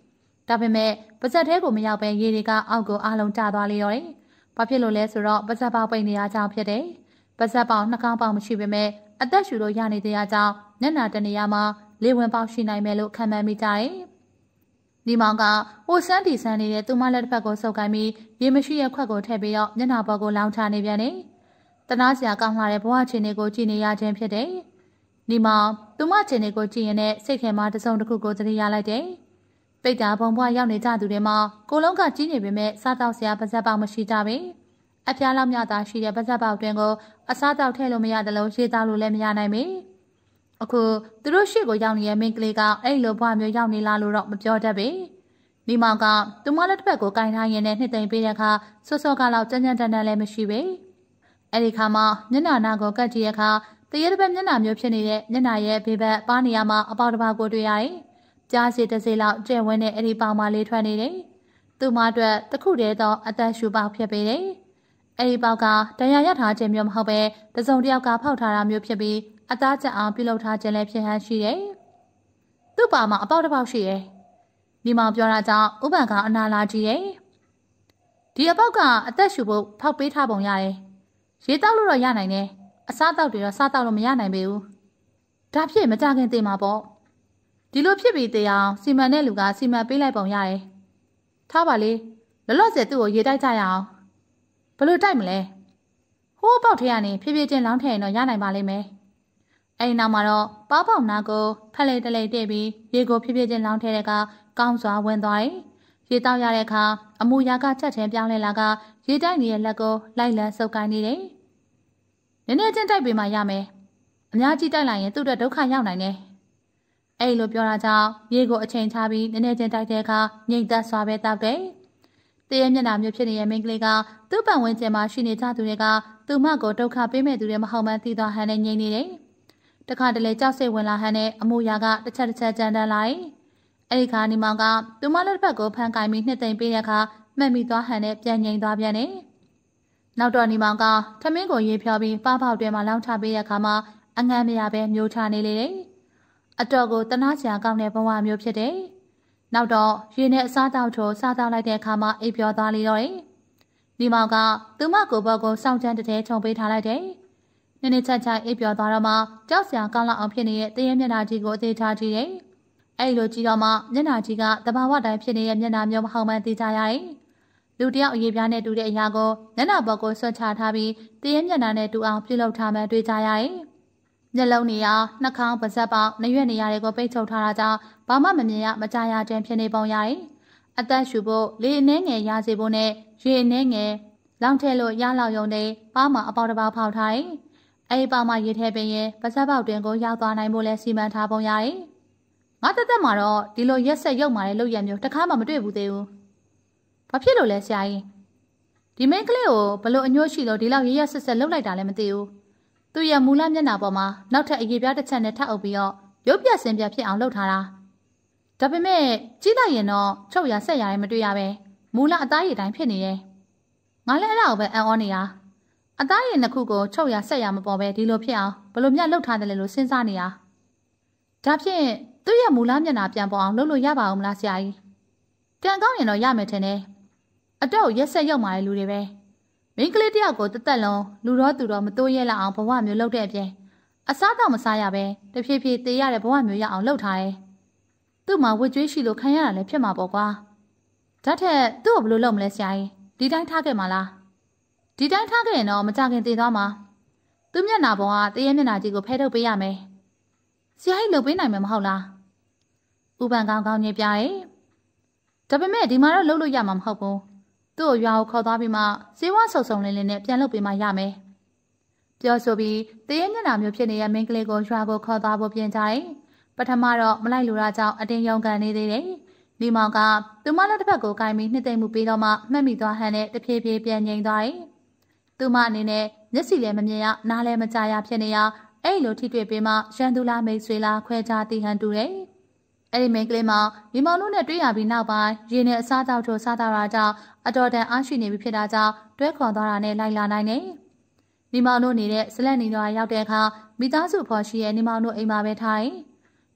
ဒါပေမဲ့ပါဇက်ထဲကိုမရောက်ပဲရေတွေကအောက်ကိုအားလုံးကျသွားလေတော့တယ်။ဘာဖြစ်လို့လဲဆိုတော့ပါဇက်ပေါက်ပိတ်နေရကြောင်းဖြစ်တယ်။ပါဇက်ပေါက်နှာခေါင်းပေါက်မရှိပေမဲ့အသက်ရှူလို့ရနေတဲ့အကြောင်းမျက်နှာတနေရာမှာလေဝင်ပေါက်ရှိနိုင်မယ်လို့ခံမှန်းမိကြတယ်။ဒီမောင်ကဟိုစန်းတီဆန်းနေတဲ့သူမလက်တစ်ဖက်ကိုဆုပ်ကိုင်းပြီးရေမရှိရဲ့ခွက်ကိုထည့်ပြီးတော့မျက်နှာပေါ်ကိုလောင်ချနေပြန်တယ်။တနာစရာကောင်းလာတဲ့ဘဝချင်းတွေကိုကြည်နေရခြင်းဖြစ်တယ်။ဒီမောင်သူမချင်းတွေကိုကြည်ရင်နဲ့စိတ်ထဲမှာတစုံတစ်ခုကိုသတိရလိုက်တယ်။ပိတ်တာဘုံဘွားရောက်နေကြသူတွေမှာကိုလုံးကကြီးနေပေမဲ့စားတော့စရာပါဇက်ပေါက်မရှိကြပဲ။အဖျားလောက်မြတာရှိတဲ့ပါဇက်ပေါက်တွင်ကိုအစားတောက်ထည့်လို့မရတယ်လို့ရေတောက်လို့လည်းမရနိုင်ပေ။အခုသူတို့ရှေ့ကိုရောက်နေတဲ့မိန်းကလေးကအဲ့လိုဘွားမျိုးရောက်နေလားလို့တော့မပြောတတ်ပေ။ဒီမောင်ကသူမလက်တစ်ဖက်ကိုကင်ထားရင်းနဲ့နှစ်သိမ့်ပေးတဲ့အခါစောစောကလောက်ကြမ်းကြမ်းတမ်းတမ်းလည်းမရှိပေ။အဲ့ဒီခါမှာမျက်နှာနာကိုကတ်ကြည့်ရခါတရေတစ်ပတ်မျက်နှာမျိုးဖြစ်နေတဲ့မျက်နှာရဲ့ဘေးဘက်ပါနေရမှာအပေါက်တစ်ပေါက်ကိုတွေ့ရတယ်။ကြားစီတစ်စီလောက်ကျဲဝင်းနဲ့အဲ့ဒီပေါင်မလေးထွက်နေတယ်။သူမအတွက်တခုတည်းသောအသက်ရှူပေါက်ဖြစ်ပေတယ်။အဲ့ဒီပေါက်ကတရားရထားခြင်းမျိုးမဟုတ်ပဲတစုံတစ်ယောက်ကဖောက်ထားတာမျိုးဖြစ်ပြီးအသားကျအောင်ပြုလုပ်ထားခြင်းလည်းဖြစ်ဟန်ရှိတယ်။သူ့ပါမှာအပေါက်တစ်ပေါက်ရှိတယ်။ဒီမောင်ပြောတာကြောင့်ဥပန်ကအနာလာကြည့်တယ်။ဒီအပေါက်ကအသက်ရှူဖို့ဖောက်ပေးထားပုံရတယ်။ရေတောက်လို့တော့ရနိုင်တယ်။အစားတောက်တွေတော့စားတောက်လို့မရနိုင်ပေဘူး။ဒါဖြစ်မကြခင်သိမှာပေါ့။ဒီလိုဖြစ်ပြီးတေးအောင်စီမံတဲ့လူကစီမံပေးလိုက်ပုံရတယ်။ထားပါလေလောလောဆယ်သူ့ကိုရေတိုက်ကြရအောင်။ဘယ်လိုတိုက်မလဲ။ဟိုးပေါက်ထဲကနေဖြည်းဖြည်းချင်းလောင်းထည့်ရင်တော့ရနိုင်ပါလိမ့်မယ်။အဲဒီနောက်မှာတော့ပေါပေါက်နာကိုဖက်လေတလေတည့်ပြီးရေကိုဖြည်းဖြည်းချင်းလောင်းထည့်တဲ့အခါကောင်းစွာဝင်သွားတယ်။ရေတောက်ရတဲ့အခါအမူအရာကချက်ချင်းပြောင်းလဲလာကရေတိုက်နေတဲ့လက်ကိုလိုက်လံဆုပ်ကိုင်းနေတယ်။နည်းနည်းချင်းတိုက်ပေးမှရမယ်။အများကြီးတိုက်လိုက်ရင်သူ့အတွက်ဒုက္ခရောက်နိုင်တယ်။အဲဒီလိုပြောတာကြောင့်ရေကိုအချိန်ချပြီးနည်းနည်းချင်းတိုက်တဲ့အခါငြိမ်သက်စွာပဲတောက်တယ်။တရေမျက်နှာမျိုးဖြစ်နေတဲ့မိန်းကလေးကသူ့ပတ်ဝန်းကျင်မှာရှိနေကြသူတွေကသူမကိုဒုက္ခပေးမဲ့သူတွေမဟုတ်မှန်းသိသွားဟန်နဲ့ငြိမ်နေတယ်။တခါတလေကြောက်စိတ်ဝင်လာဟန်နဲ့အမူအရာကတစ်ချက်တစ်ချက်ကြမ်းတမ်းလာတယ်။အဲဒီခါနီမောင်ကသူမလက်တစ်ဖက်ကိုဖန်ကင်ပြီးနှစ်သိမ့်ပေးတဲ့အခါမှတ်မိသွားဟန်နဲ့ပြန်ငြိမ်သွားပြန်တယ်။နောက်တော့နီမောင်ကထမင်းကိုရေဖြောပြီးပါးပေါက်တွဲမှာလောင်းချပေးတဲ့အခါမှာအငန်းမရပဲမျိုးချနေလေတယ်။အတော်ကိုတနာစရာကောင်းတဲ့ဘဝမျိုးဖြစ်တယ်။နောက်တော့ရေနဲ့အစားတောက်ထိုးစားတောက်လိုက်တဲ့အခါမှာအိပ်ပျော်သွားလေတော့တယ်။နီမောင်ကသူမကိုဘောကိုစောင့်ချမ်းတဲ့ချုံပေးထားလိုက်တယ်။နည်းနည်းချက်ချက်အိပ်ပျော်သွားတော့မှကြောက်စရာကောင်းလောက်အောင်ဖြစ်နေတဲ့တရေမျက်နှာကြီးကိုအသေးချကြည့်တယ်။အဲဒီလိုကြည့်တော့မှမျက်နှာကြီးကတဘာဝတိုင်းဖြစ်နေတဲ့မျက်နှာမျိုးမဟုတ်မှန်းသိကြရတယ်။လူတယောက်အရေးပြားနဲ့တူတဲ့အရာကိုမျက်နှာပေါ်ကိုဆွတ်ချထားပြီးတရေမျက်နှာနဲ့တူအောင်ပြုလုပ်ထားမှတွေ့ကြရတယ်။မျက်လုံးနေရနှာခေါင်းပါးစပ်ပေါက်နှရွက်နေရတွေကိုပိတ်ချုပ်ထားတာကြောင့်ဘာမှမမြင်ရမကြားရခြင်းဖြစ်နေပုံရတယ်။အသက်ရှူဖို့လေအနှဲငယ်ရစေဖို့နဲ့ရေအနှဲငယ်လောင်ထဲလို့ရလောက်ရုံနဲ့ပါးမှာအပေါက်တစ်ပေါက်ဖောက်ထားတယ်။အဲဒီပါးမှာရေထဲပင်ရင်ပါးစပ်ပေါက်တွင်ကိုရောက်သွားနိုင်ဖို့လဲစီမံထားပုံရတယ်။ငါတက်တက်မှာတော့ဒီလိုရက်ဆက်ရုပ်မာတဲ့လုပ်ရမျိုးတစ်ခါမှမတွေ့ဘူးသေးဘူး။ဘာဖြစ်လို့လဲဆရာကြီး။ဒီမင်းကလေးကိုဘလို့အညို့ရှိလို့ဒီလောက်ရရက်ဆက်ဆက်လုပ်လိုက်တာလည်းမသိဘူး။သူ့ရဲ့မူလမျက်နှာပေါ်မှာနောက်ထပ်အရေးပြားတစ်ချက်နဲ့ထပ်အုပ်ပြီးတော့ရုပ်ပြစင်ပြဖြစ်အောင်လုပ်ထားတာ။ဒါပေမဲ့ကြီးလိုက်ရင်တော့ချုပ်ရဆက်ရတယ်မတွေ့ရပဲမူလအသားရည်တိုင်းဖြစ်နေတယ်။ငါလည်းအဲ့ဒါကိုပဲအံ့ဩနေတာ။အသားရည်နှစ်ခုကိုချုပ်ရဆက်ရမပေါ်ပဲဒီလိုဖြစ်အောင်ဘလို့မြတ်လုပ်ထားတယ်လေလို့စဉ်းစားနေတာ။ဒါဖြင့်သူ့ရဲ့မူလမျက်နှာပြန်ပေါ်အောင်လုပ်လို့ရပါဦးမလားဆရာကြီး။ကံကောင်းရင်တော့ရမယ်ထင်တယ်။အတော့ရက်ဆက်ရောက်มาတဲ့လူတွေပဲ။မိန်းကလေးတယောက်ကိုတသက်လုံးလူတော်သူတော်မတိုးရဲလောက်အောင်ဘဝမျိုးလုပ်တဲ့အပြင်အစားတော့မစားရပဲတဖြည်းဖြည်းတေးရတဲ့ဘဝမျိုးရအောင်လုပ်ထားတယ်။သူ့မှာဝတ်ကြွေးရှိလို့ခံရတာလည်းဖြစ်မှာပေါ့ကွာ။ဒါထက်သူ့ကိုဘယ်လိုလုပ်မလဲဆရာကြီး။ဒီတိုင်းထားခဲ့မှာလား။ဒီတိုင်းထားခဲ့ရင်တော့မကြခင်တေးသွားမှာ။သူ့မျက်နှာပေါ်ကတရေမျက်နှာကြီးကိုဖဲထုတ်ပေးရမယ်။ဆရာကြီးလုပ်ပေးနိုင်မှာမဟုတ်လား။ဥပန်ကောင်းကောင်းညစ်ပြရဲ။ဒါပေမဲ့ဒီမှာတော့လုပ်လို့ရမှာမဟုတ်ဘူး။သူ့ကိုရွာကိုခေါ်သွားပြီးမှစေဝါဆုံဆုံလင်းလင်းနဲ့ပြန်လုပ်ပေးမှရမယ်။ပြောဆိုပြီးတရေမျက်နှာမျိုးဖြစ်နေတဲ့မင်းကလေးကိုရွာကိုခေါ်သွားဖို့ပြင်ကြတယ်။ပထမတော့မလိုက်လိုတာကြောင့်အတင်းယုံကန်နေသေးတယ်။ဒီမောင်ကသူမလက်တစ်ဖက်ကိုကိုင်းပြီးနှစ်သိမ့်မှုပြီးတော့မှမှတ်မိသွားဟန်နဲ့တဖြည်းဖြည်းပြန်ငြိမ်သွားတယ်။သူမအနေနဲ့မျက်စိလည်းမမြင်ရနားလည်းမကြားရဖြစ်နေရအဲ့လိုထိတွေ့ပြီးမှရန်သူလားမိတ်ဆွေလားခွဲခြားသိဟန်တူတယ်။အဲ့ဒီမင်းကလေးမဒီမောင်တို့နဲ့တွေ့ရပြီးနောက်ပိုင်းရေနဲ့အစားတောက်ထိုးစားတာတာကြောင့်အတော်တန်အားရှိနေပြီဖြစ်တာကြောင့်တွဲခေါ်သွားတာနဲ့လိုက်လာနိုင်တယ်။ဒီမောင်တို့နေတဲ့ဇလက်နီတော်ရောက်တဲ့အခါမိသားစုဖော်ရှိရဲ့ဒီမောင်တို့အိမ်မှာပဲထားတယ်။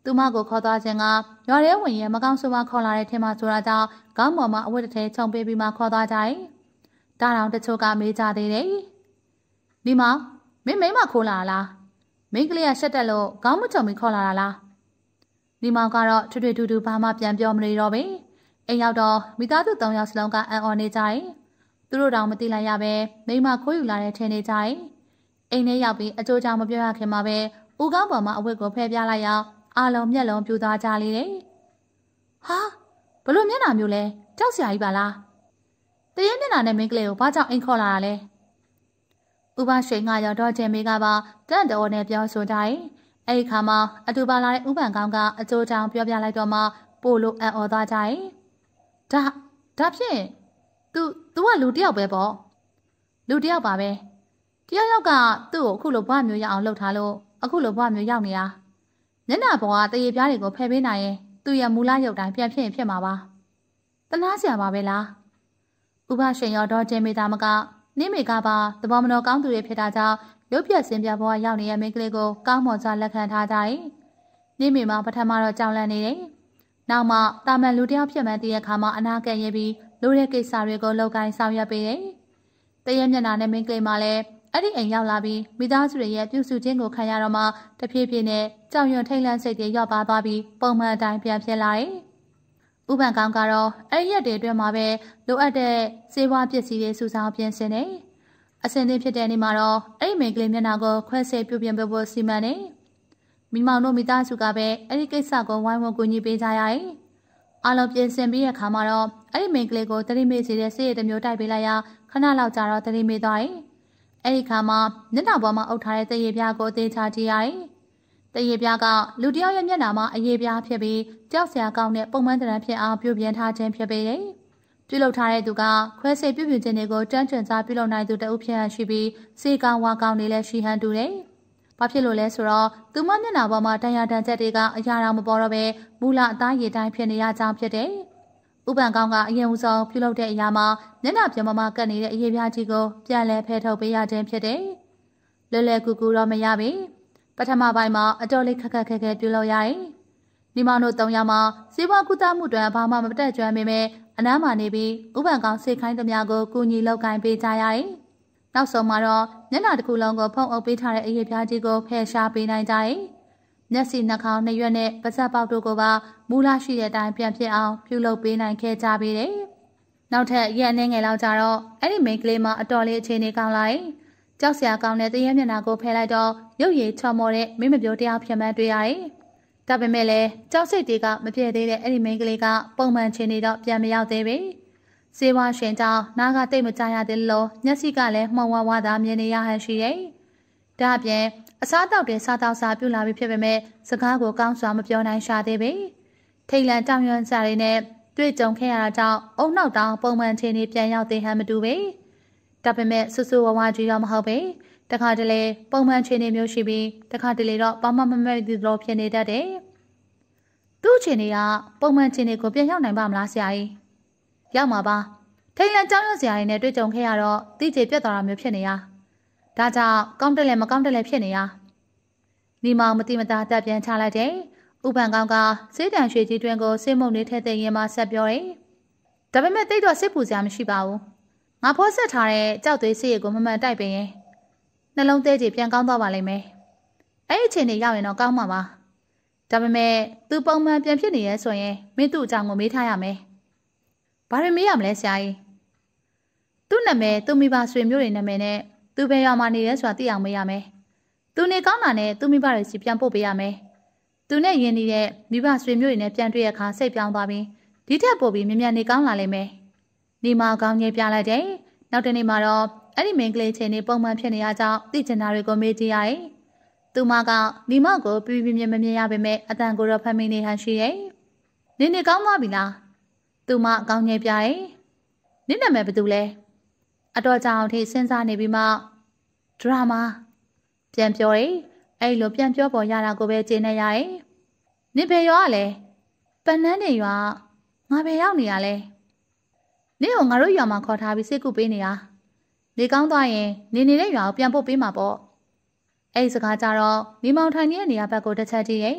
သူမကိုခေါ်သွားခြင်းကရွာထဲဝင်ရဲမကောင်းဆိုးမခေါ်လာတဲ့ထင်မှဆိုတာကြောင့်ခေါင်းပေါ်မှာအဝတ်တစ်ထည်ခြုံပေးပြီးမှခေါ်သွားကြတယ်။ဒါတောင်တချို့ကမေးကြသေးတယ်။ဒီမှာမင်းမိမခိုးလာလား။မိန်းကလေးကရှက်တက်လို့ခေါင်းမချုံပြီးခေါ်လာတာလား။ဒီမောင်ကတော့ထွေထွေထူးထူးဘာမှပြန်ပြောမနေတော့ပဲ။အိမ်ရောက်တော့မိသားစုသုံးယောက်စလုံးကအံ့ဩနေကြတယ်။သူတို့တောင်မသိလိုက်ရပဲမိမခိုးယူလာတဲ့ထင်နေကြတယ်။အိမ်ထဲရောက်ပြီးအကျိုးကြောင့်မပြောရခင်မှာပဲဦးကောင်းပေါ်မှာအဝတ်ကိုဖယ်ပြလိုက်အောင်အားလုံးမျက်လုံးပြူသွားကြလေတယ်။ဟာဘလို့မျက်နှာမျိုးလဲကြောက်စရာကြီးပါလား။တရေမျက်နှာနဲ့မင်းကလေးကိုဘာကြောင့်အိမ်ခေါ်လာတာလဲ။ဥပရှိန်ကရောက်တော့ခြင်းမေကပါတန့်တော်နဲ့ပြောဆိုကြတယ်။အဲ့ဒီခါမှာအတူပါလာတဲ့ဥပန်ကောင်းကအကျိုးကြောင့်ပြောပြလိုက်တော့မှပို့လို့အံ့ဩသွားကြတယ်။ဒါဒါဖြင့် तू तू ကလူတယောက်ပဲပေါ့။လူတယောက်ပါပဲ။တယောက်ယောက်ကသူ့ကိုအခုလိုဘွားမျိုးရအောင်လှုပ်ထားလို့အခုလိုဘွားမျိုးရောက်နေတာ။မျက်နှာပေါ်ကတရေပြားတွေကိုဖယ်ပေးနိုင်ရင်သူ့ရဲ့မူလရုပ်တိုင်းပြန်ဖြစ်ရင်ဖြစ်မှာပါ။တနာစရာပါပဲလား။ဥပရှင်ရောတော့ကျင်းမိသားမကနင်းမိကပါသဘောမတော်ကောင်းသူတွေဖြစ်တာကြောင့်ရုပ်ပြက်စင်ပြဘွားရောက်နေတဲ့မိန်းကလေးကိုကောင်းမွန်စွာလက်ခံထားကြတယ်။နင်းမိမှာပထမတော့ကြောက်လန့်နေတယ်။နောက်မှတာမန်လူတယောက်ဖြစ်မှန်းသိတဲ့အခါမှာအနာကက်ရပြီးလူတဲ့ကိစ္စတွေကိုလောက်ကိုင်းဆောင်ရွက်ပေးတယ်။တရေမျက်နှာနဲ့မိန်းကလေးမှလည်းအဲ့ဒီအိမ်ရောက်လာပြီးမိသားစုတွေရဲ့ပြုစုခြင်းကိုခံရတော့မှတဖြည်းဖြည်းနဲ့ကြောင်ရွံထိတ်လန့်စိတ်တွေရော့ပါသွားပြီးပုံမှန်အတိုင်းပြန်ဖြစ်လာတယ်။ဥပန်ကောင်းကတော့အဲ့ဒီရက်တွေအတွင်းမှာပဲလိုအပ်တဲ့စေဝါပစ္စည်းတွေစုဆောင်းပြင်ဆင်တယ်။အစင်းသင်းဖြစ်တဲ့နေ့မှာတော့အဲ့ဒီမိန်းကလေးမျက်နှာကိုခွဲစိတ်ပြုပြင်ပေးဖို့စီမံတယ်။မိမောင်တို့မိသားစုကပဲအဲ့ဒီကိစ္စကိုဝိုင်းဝန်းကူညီပေးကြရတယ်။အားလုံးပြင်ဆင်ပြီးတဲ့အခါမှာတော့အဲ့ဒီမိန်းကလေးကိုတတိမေ့စီတဲ့ဆေးရည်တစ်မျိုးတိုက်ပေးလိုက်ရခဏလောက်ကြာတော့တတိမေ့သွားတယ်။အဲ့ဒီခါမှာမျက်နှာပေါ်မှာအုပ်ထားတဲ့တရေပြားကိုအသေးချကြည့်ရတယ်။တရေပြားကလူတယောက်ရဲ့မျက်နှာမှာအရေပြားဖြစ်ပြီးကြောက်စရာကောင်းတဲ့ပုံမှန်တရံဖြစ်အောင်ပြုပြင်ထားခြင်းဖြစ်ပေတယ်။ပြုလုပ်ထားတဲ့သူကခွဲစိတ်ပြုပြင်ခြင်းတွေကိုတန်းကျွံစားပြုလုပ်နိုင်သူတအုပ်ဖြစ်ဟန်ရှိပြီးစေကောင်းဝါကောင်းနေလဲရှိဟန်တူတယ်။ဘာဖြစ်လို့လဲဆိုတော့သူမမျက်နှာပေါ်မှာတရားတန်ချက်တွေကအရာတော်မပေါ်တော့ပဲမူလအသားရည်တိုင်းဖြစ်နေရကြောင်းဖြစ်တယ်။ဥပန်ကောင်းကအရင်ဦးဆုံးပြုလုပ်တဲ့အရာမှာမျက်နှာပြင်ပေါ်မှာကပ်နေတဲ့အရေပြားကြီးကိုပြန်လဲဖယ်ထုတ်ပေးရခြင်းဖြစ်တယ်။လွယ်လွယ်ကူကူတော့မရပါဘူး။ပထမပိုင်းမှာအတော်လေးခက်ခက်ခဲခဲပြုလုပ်ရတယ်။ဒီမောင်တို့သုံးယောက်မှာစေဘွားကုသမှုတွေဘာမှမတက်ကြွမိမဲ့အနားမှာနေပြီးဥပန်ကောင်းစိတ်ခိုင်းသမျှကိုကူညီလောက်ကိုင်းပေးကြရတယ်။နောက်ဆုံးမှာတော့မျက်နှာတစ်ခုလုံးကိုဖုံးအုပ်ပေးထားတဲ့အရေပြားကြီးကိုဖယ်ရှားပေးနိုင်ကြတယ်။မျက်စိနှာခေါင်းနှရွက်နဲ့ပါးစပ်ပေါက်တို့ကိုပါမူလရှိတဲ့အတိုင်းပြန်ဖြစ်အောင်ပြုလုပ်ပေးနိုင်ခဲ့ကြပေတယ်။နောက်ထပ်ရက်အနည်းငယ်လောက်ကြာတော့အဲ့ဒီမိန်းကလေးမအတော်လေးအခြေအနေကောင်းလာတယ်။ကြောက်စရာကောင်းတဲ့တရေမျက်နှာကိုဖယ်လိုက်တော့ရုပ်ရည်ချော်မော်တဲ့မိမပြိုးတရားဖြစ်မှန်းတွေ့ရတယ်။ဒါပေမဲ့လည်းကြောက်စိတ်တွေကမပြည့်သေးတဲ့အဲ့ဒီမိန်းကလေးကပုံမှန်ချင်းနေတော့ပြန်မရောက်သေးဘူး။စေဝါရှင်ကြောင့်နားကတိတ်မကြရသေးလို့မျက်စိကလည်းမှုံဝါးဝါးသာမြင်နေရဟန်ရှိတယ်။ဒါအပြင်အစားတောက်တဲ့စားတောက်စားပြုလာပြီးဖြစ်ပေမဲ့စကားကိုကောင်းစွာမပြောနိုင်ရှာသေးဘူး။ထိတ်လန့်တောင်ရွံ့စားရင်းနဲ့တွေ့ကြုံခဲ့ရတာကြောင့်အုံနောက်တောင်ပုံမှန်ချင်းနေပြန်ရောက်သေးဟန်မတူပဲ။ဒါပေမဲ့ဆူဆူဝါးဝါးကြီးတော့မဟုတ်ပဲ။တခါတလေပုံမှန်ချင်းနေမျိုးရှိပြီးတခါတလေတော့ဘာမှမမဲ့သလိုဖြစ်နေတတ်တယ်။သူ့ချင်းတွေကပုံမှန်ချင်းတွေကိုပြန်ရောက်နိုင်ပါမလားဆရာကြီး။ရောက်မှာပါ။ထိတ်လန့်ကြောက်ရွံ့စရာတွေနဲ့တွေ့ကြုံခဲ့ရတော့တိကျပြတ်သွားတာမျိုးဖြစ်နေရ။ဒါကြောင့်ကောင်းတယ်လဲမကောင်းတယ်လဲဖြစ်နေရ။ဒီမောင်မတိမတာတက်ပြန်ချလိုက်တယ်။ဥပန်ကောင်းကစေးတန်ရွှေကြီးတွင်ကိုစေးမုံလေးထဲသိရင်မှဆက်ပြောတယ်။ဒါပေမဲ့တိတ်တော့စစ်ပူစရာမရှိပါဘူး။ငါဖောဆက်ထားတဲ့ကြောက်သွေးစေးရကိုမမှန်တိုက်ပင်ရင်နှလုံးသေးကြီးပြန်ကောင်းသွားပါလိမ့်မယ်။အဲ့ဒီအချိန်တွေရောက်ရင်တော့ကောင်းမှာပါ။ဒါပေမဲ့သူပုံမှန်ပြန်ဖြစ်နေရဲဆိုရင်မင်းသူ့အကြောင်းကိုမေးထားရမယ်။ဘာတွေမေးရမလဲဆရာကြီး။သူ့နာမည်သူ့မိဘဆွေမျိုးတွေနာမည်နဲ့သူဘယ်ရွာမှာနေရဲဆိုတာသိအောင်မေးရမယ်။သူနေကောင်းတာနဲ့သူ့မိဘတွေစီပြန်ပို့ပေးရမယ်။သူနဲ့ရင်းနှီးတဲ့မိဘဆွေမျိုးတွေနဲ့ပြန်တွေ့ရခါစိတ်ပြောင်းသွားပြီးဒီထက်ပိုပြီးမြ мян နေကောင်းလာလိမ့်မယ်။နေမကောင်းကြီးပြလိုက်တယ်။နောက်တနေ့မှာတော့အဲ့ဒီမိန်းကလေးချင်းနေပုံမှန်ဖြစ်နေရကြောင်းသိချင်တာတွေကိုမေးကြည့်ရတယ်။သူမကဒီမောက်ကိုပြပြမြင်မမြင်ရပေမဲ့အတန်ကိုတော့ဖမ်းမိနေဟန်ရှိတယ်။နင်းနေကောင်းသွားပြီလား။သူမကောင်းကြီးပြတယ်။နင်းနာမည်ဘယ်သူလဲ။အတော်ကြောင်ထိစဉ်းစားနေပြီးမှဒရာမာပြန်ပြောတယ်။အဲ့လိုပြန်ပြောပေါ်ရတာကိုပဲကျေနပ်ရတယ်။နင်းဘယ်ရောလဲ။ပန်းနှန်းနေရွာငါဘယ်ရောက်နေရလဲ။နင်းကိုငါတို့ရွာမှာခေါ်ထားပြီးစိတ်ကူပေးနေတာ။နေကောင်းသွားရင်နေနေတဲ့ရွာကိုပြန်ပို့ပေးမှာပေါ့။အဲ့ဒီစကားကြတော့မိမောင်ထိုင်နေတဲ့နေရာဘက်ကိုတစ်ချက်ကြည့်ရင်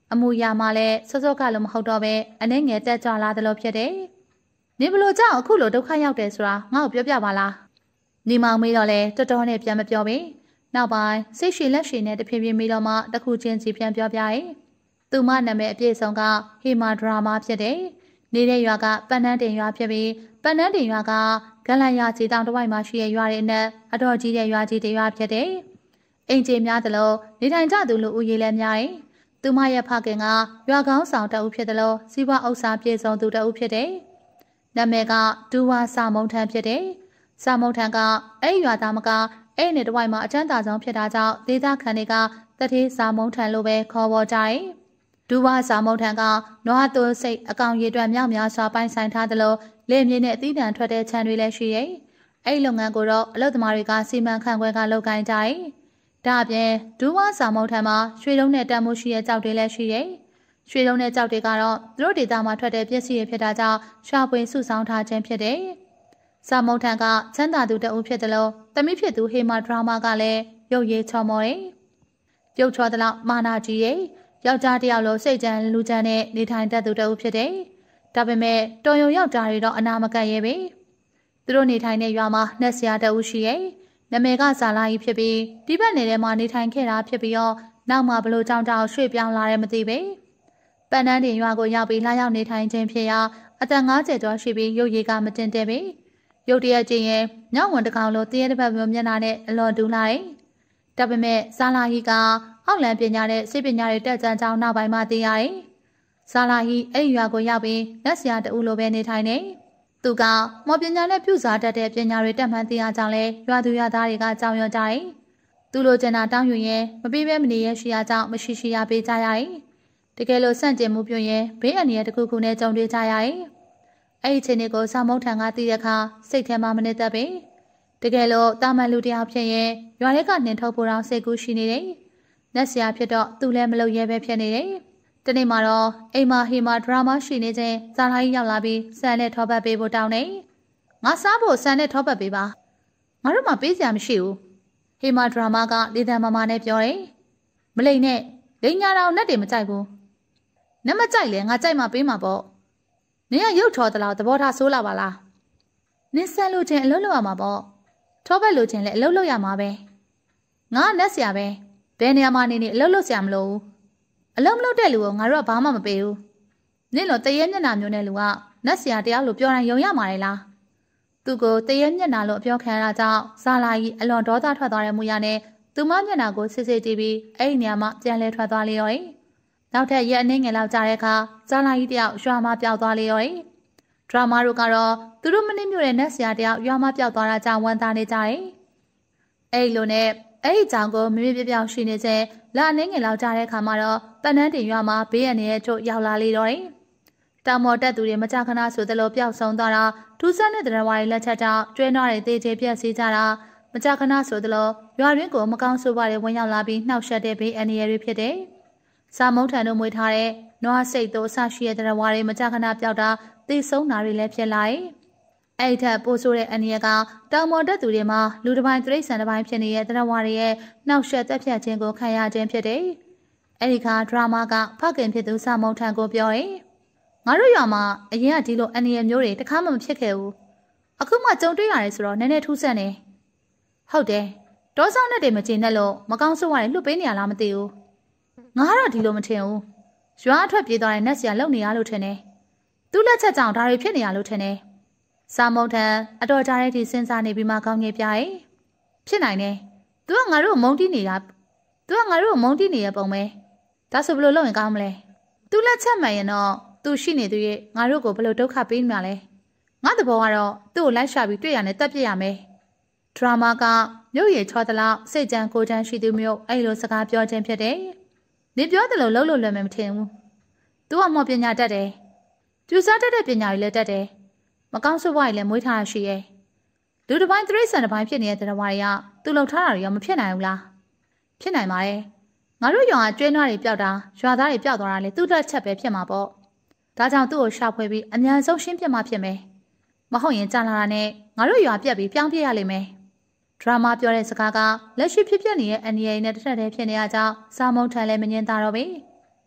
အမှုရမှလည်းစောစောကလည်းမဟုတ်တော့ပဲအနေငယ်တက်ကြွလာတယ်လို့ဖြစ်တယ်။နေဘလို့ကြောင့်အခုလိုဒုက္ခရောက်တယ်ဆိုတာငါ့ကိုပြောပြပါလား။နေမောင်မေးတော့လဲတော်တော်နဲ့ပြန်မပြောပဲ။နောက်ပိုင်းစိတ်ရှည်လက်ရှည်နဲ့တဖြည်းဖြည်းမေးတော့မှတခုချင်းစီပြန်ပြောပြရဲ့။သူမနာမည်အပြည့်စုံကဟေမာဒရာမာဖြစ်တယ်။နေတဲ့ရွာကပန်းနှန်းတင်ရွာဖြစ်ပြီးပန်းနှန်းတင်ရွာကဂလန်ရွာကြီးတောင်တစ်ဝိုက်မှာရှိတဲ့ရွာတွေနဲ့အတော်ကြီးတဲ့ရွာကြီးတွေရွာဖြစ်တယ်။အိမ်ကြီးများသလိုနေထိုင်ကြသူလူဦးရေလည်းများရင်သူမရဲ့ဖခင်ကရွာကောင်းဆောင်တအုပ်ဖြစ်တယ်လို့စီးပွားဥစ္စာပြေဆုံးသူတအုပ်ဖြစ်တယ်။နာမည်ကဒူဝါစာမုံထန်ဖြစ်တယ်။စာမုံထန်ကအဲ့ရွာသားမကအဲ့နေတစ်ဝိုက်မှာအကျဉ်းသားဆုံးဖြစ်တာကြောင့်ဒေသခံတွေကတတိစာမုံထန်လို့ပဲခေါ်ပေါ်ကြတယ်။ဒူဝါစာမုံထန်ကနွားသွစိတ်အကောင်ရည်တွက်မြောက်များစွာပိုင်ဆိုင်ထားတယ်လို့လေမြင့်နဲ့အသီးနှံထွက်တဲ့ခြံတွေလည်းရှိရဲ့။အဲ့လုပ်ငန်းကိုတော့အလုပ်သမားတွေကစီမံခန့်ခွဲကလုပ်ကိုင်ကြတယ်။ဒါအပြင်ဒူဝါစာမုံထန်မှာရွှေလုံးနဲ့တန်မိုးရှိတဲ့ကြောက်တွေလည်းရှိရဲ့။ရွှေလုံးနဲ့ကြောက်တွေကတော့သူတို့ဒေသမှာထွက်တဲ့ပစ္စည်းတွေဖြစ်တာကြောင့်ရှာဖွေစုဆောင်းထားခြင်းဖြစ်တယ်။စာမုံထန်ကချမ်းသာသူတအုပ်ဖြစ်တယ်လို့တမိဖြစ်သူဟေမာဒရာမာကလည်းရုပ်ရည်ချော်မော်တယ်။ပြုတ်ချော်တဲ့လောက်မာနာကြီးရဲ့ယောက်ျားတစ်ယောက်လိုစိတ်ကြံလူကြံနဲ့နေထိုင်တတ်သူတအုပ်ဖြစ်တယ်။ဒါပေမဲ့တော်ရုံယောက်ျားတွေတော့အနာမကတ်ရဲ့ပဲ။သူတို့နေထိုင်တဲ့ရွာမှာနှက်ဆရာတအုပ်ရှိရဲ့။နာမည်ကဇာလာကြီးဖြစ်ပြီးဒီဘက်နယ်ထဲမှာနေထိုင်ခဲ့တာဖြစ်ပြီးတော့နောက်မှဘလို့ကြောင်တောင်ရွှေ့ပြောင်းလာတယ်မသိပဲ။ပန်းနှန်းတင်ရွာကိုရောက်ပြီးလာရောက်နေထိုင်ခြင်းဖြစ်ရာအသက်၅၀ကျော်ရှိပြီးရုပ်ရည်ကမတင်တဲ့ပဲ။ရုပ်တရက်ချင်းရဲ့ညောင်ဝန်တကောင်လိုတရက်တစ်ပတ်မျက်နှာနဲ့အလွန်တူလာတယ်။ဒါပေမဲ့ဇာလာကြီးကအောက်လံပညာနဲ့စိတ်ပညာတွေတက်ကြွကြောင်းနောက်ပိုင်းမှသိရတယ်။ဇာလာကြီးအဲ့ရွာကိုရောက်ပြီးလက်ဆရာတူလိုပဲနေထိုင်နေ။သူကမော်ပညာနဲ့ပြုစားတတ်တဲ့ပညာတွေတက်မှန်သိရကြောင်းလဲရွာသူရွာသားတွေကကြောင်းရွံ့ကြတယ်။သူလိုချင်တာတောင်းယူရင်မပေးဘဲမနေရရှိရကြောင်းမရှိရှိရပေးကြရတယ်။တကယ်လို့စန့်ကျင်မှုပြုရင်ဘေးအန္တရာယ်တစ်ခုခုနဲ့ကြုံတွေ့ကြရတယ်။အဲ့ဒီချိန်တွေကိုစာမုံထံကသိတဲ့အခါစိတ်ထဲမှာမနစ်သက်ပဲ။တကယ်လို့တာမန်လူတယောက်ဖြစ်ရင်ရွာထဲကနှင်ထုတ်ဖို့တောင်စိတ်ကူးရှိနေတယ်။လက်ဆရာဖြစ်တော့သူလည်းမလုပ်ရဲပဲဖြစ်နေတယ်။တနေ့မှာတော့အိမ်မှာဟေမာဒရာမာရှိနေခြင်းဇာလာကြီးရောက်လာပြီးဆန်နဲ့ထောပတ်ပေးဖို့တောင်းနေ။ငါစားဖို့ဆန်နဲ့ထောပတ်ပေးပါ။ငါတို့မှပေးစရာမရှိဘူး။ဟေမာဒရာမာကလေတံမမနဲ့ပြောတယ်။မလိမ့်နဲ့လိန်ညာတော်နဲ့တည်းမကြိုက်ဘူး။နဲ့မကြိုက်လဲငါကြိုက်မှပေးမှာပေါ့။နင်ကရုပ်ထော်တလားသဘောထားဆိုးလာပါလား။နင်ဆန်လို့ချင်းအလုပ်လုပ်ရမှာပေါ့။ထောပတ်လို့ချင်းလည်းအလုပ်လုပ်ရမှာပဲ။ငါနဲ့ဆရာပဲ။ဘယ်နေရာမှာနေနေအလုပ်လုပ်ဆရာမလို့ဘူး။အလုံးမလုပ်တဲ့လူကိုငါတို့ကဘာမှမပေးဘူး။နင့်လိုတရေမျက်နှာမျိုးနဲ့လူကနတ်ဆရာတယောက်လိုပြောတိုင်းယုံရမှာလေလား။သူကိုတရေမျက်နှာလိုအပြောခံရတာကြောင့်ဇာလာကြီးအလွန်ဒေါသထွက်သွားတဲ့မူရနဲ့သူမမျက်နှာကိုစစ်စစ်ကြည့်ပြီးအဲ့ဒီနေရာမှာပြန်လဲထွက်သွားလေရော။နောက်ထပ်ရက်အနည်းငယ်လောက်ကြာတဲ့အခါဇာလာကြီးတယောက်ရွာမှာပျောက်သွားလေရော။ဒရာမာတို့ကတော့သူတို့မနစ်မြို့တဲ့နတ်ဆရာတယောက်ရွာမှာပျောက်သွားတာကြောင့်ဝန်တာနေကြတယ်။အဲ့လိုနဲ့အဲ့ဒီကြောင်ကိုမမေ့ပြပြောင်းရှိနေစေလာနေငယ်လောက်ကြားတဲ့အခါမှာတော့ပန်းနှန်းတင်ရွာမှာဘေးရန်ရဲ့ချို့ရောက်လာလေတော့တယ်။တောင်မော်တက်သူတွေမကြခဏဆိုသလိုပျောက်ဆုံးသွားတာထူးဆန်းတဲ့တရဝါရီလက်ချက်ကြောင့်ကျွဲနွားတွေတေးချေပြက်စီးကြတာမကြခဏဆိုသလိုရွာရင်းကိုမကောင်းဆိုးပါတွေဝင်ရောက်လာပြီးနှောက်ယှက်တဲ့ဘေးအန္တရာယ်တွေဖြစ်တယ်။စာမုံထန်တို့မွေးထားတဲ့နွားစိတ်တို့အဆရှိတဲ့တရဝါတွေမကြခဏပျောက်တာသေဆုံးတာတွေလည်းဖြစ်လာတယ်။အဲ့ထက်ပိုဆိုးတဲ့အန္တရာယ်ကတောင်မော်တက်သူတွေမှာလူတစ်ပိုင်းတိရစ္ဆာန်တစ်ပိုင်းဖြစ်နေတဲ့တရဝါတွေရဲ့နှောက်ယှက်တက်ဖြတ်ခြင်းကိုခံရခြင်းဖြစ်တယ်။အဲ့ဒီခါဒရာမာကဖခင်ဖြစ်သူစာမုံထန်ကိုပြောရင်ငါတို့ရွာမှာအရင်ကဒီလိုအန္တရာယ်မျိုးတွေတစ်ခါမှမဖြစ်ခဲ့ဘူး။အခုမှကြုံတွေ့ရတယ်ဆိုတော့နည်းနည်းထူးဆန်းနေ။ဟုတ်တယ်။တောဆောင်နဲ့တွေမကျင်နဲ့လို့မကောင်းဆိုးရတယ်လှုပ်ပေးနေရလားမသိဘူး။ငါကတော့ဒီလိုမထင်ဘူး။ရွာအထွက်ပြေးသွားတဲ့နတ်ဆရာလုံနေရလို့ထင်တယ်။သူ့လက်ချက်ကြောင့်ဒါတွေဖြစ်နေရလို့ထင်တယ်။စာမုံထန်အတော်ကြားတဲ့ဒီစဉ်းစားနေပြီးမှကောင်းငယ်ပြရဲ့ဖြစ်နိုင်တယ်။ तू ကငါတို့မုန်းတီးနေတာ။ तू ကငါတို့မုန်းတီးနေရပုံပဲ။ဒါဆိုဘယ်လိုလုပ်ရင်ကောင်းမလဲ။ तू လက်ချက်မှန်ရင်တော့ तू ရှိနေသူရဲ့ငါတို့ကိုဘယ်လိုဒုက္ခပေးနေမှာလဲ။ငါသဘောကတော့သူ့ကိုလိုက်ရှာပြီးတွေ့ရနဲ့တက်ပြစ်ရမယ်။ဒရာမာကမြို့ရည်ချောသလောက်စိတ်ကြံကိုကြံရှိသူမျိုးအဲ့လိုစကားပြောခြင်းဖြစ်တယ်။နေပြောတယ်လို့လှုပ်လို့လွယ်မယ်မထင်ဘူး။ तू ကမော်ပညာတတ်တယ်။ကျူစားတတ်တဲ့ပညာတွေလည်းတတ်တယ်။မကောင်းဆိုးဝါးတွေလည်းမွေးထားရရှိရဲ့လူတစ်ပိုင်းတရိတ်ဆန်တစ်ပိုင်းဖြစ်နေတဲ့တရားဝါတွေကသူ့လှုပ်ထားတာတွေရောမဖြစ်နိုင်ဘူးလားဖြစ်နိုင်ပါတယ်ငါတို့ရွာကကျွဲနွားတွေပျောက်တာရွာသားတွေပျောက်သွားတာလေသူ့တက်ချက်ပဲဖြစ်မှာပေါ့ဒါကြောင့်သူ့ကိုရှာဖွေပြီးအမြန်ဆုံးရှင်းပြမှဖြစ်မယ်မဟုတ်ရင်ကြာလာတာနဲ့ငါတို့ရွာပြက်ပြီးပြောင်းပြရလိမ့်မယ်ဒရာမာပြောတဲ့စကားကလက်ရှိဖြစ်ပြနေတဲ့အန်ဒီယေနဲ့တစ်ထက်တည်းဖြစ်နေရကြောင်းစာမုံထန်လည်းမငြင်းသားတော့ပဲ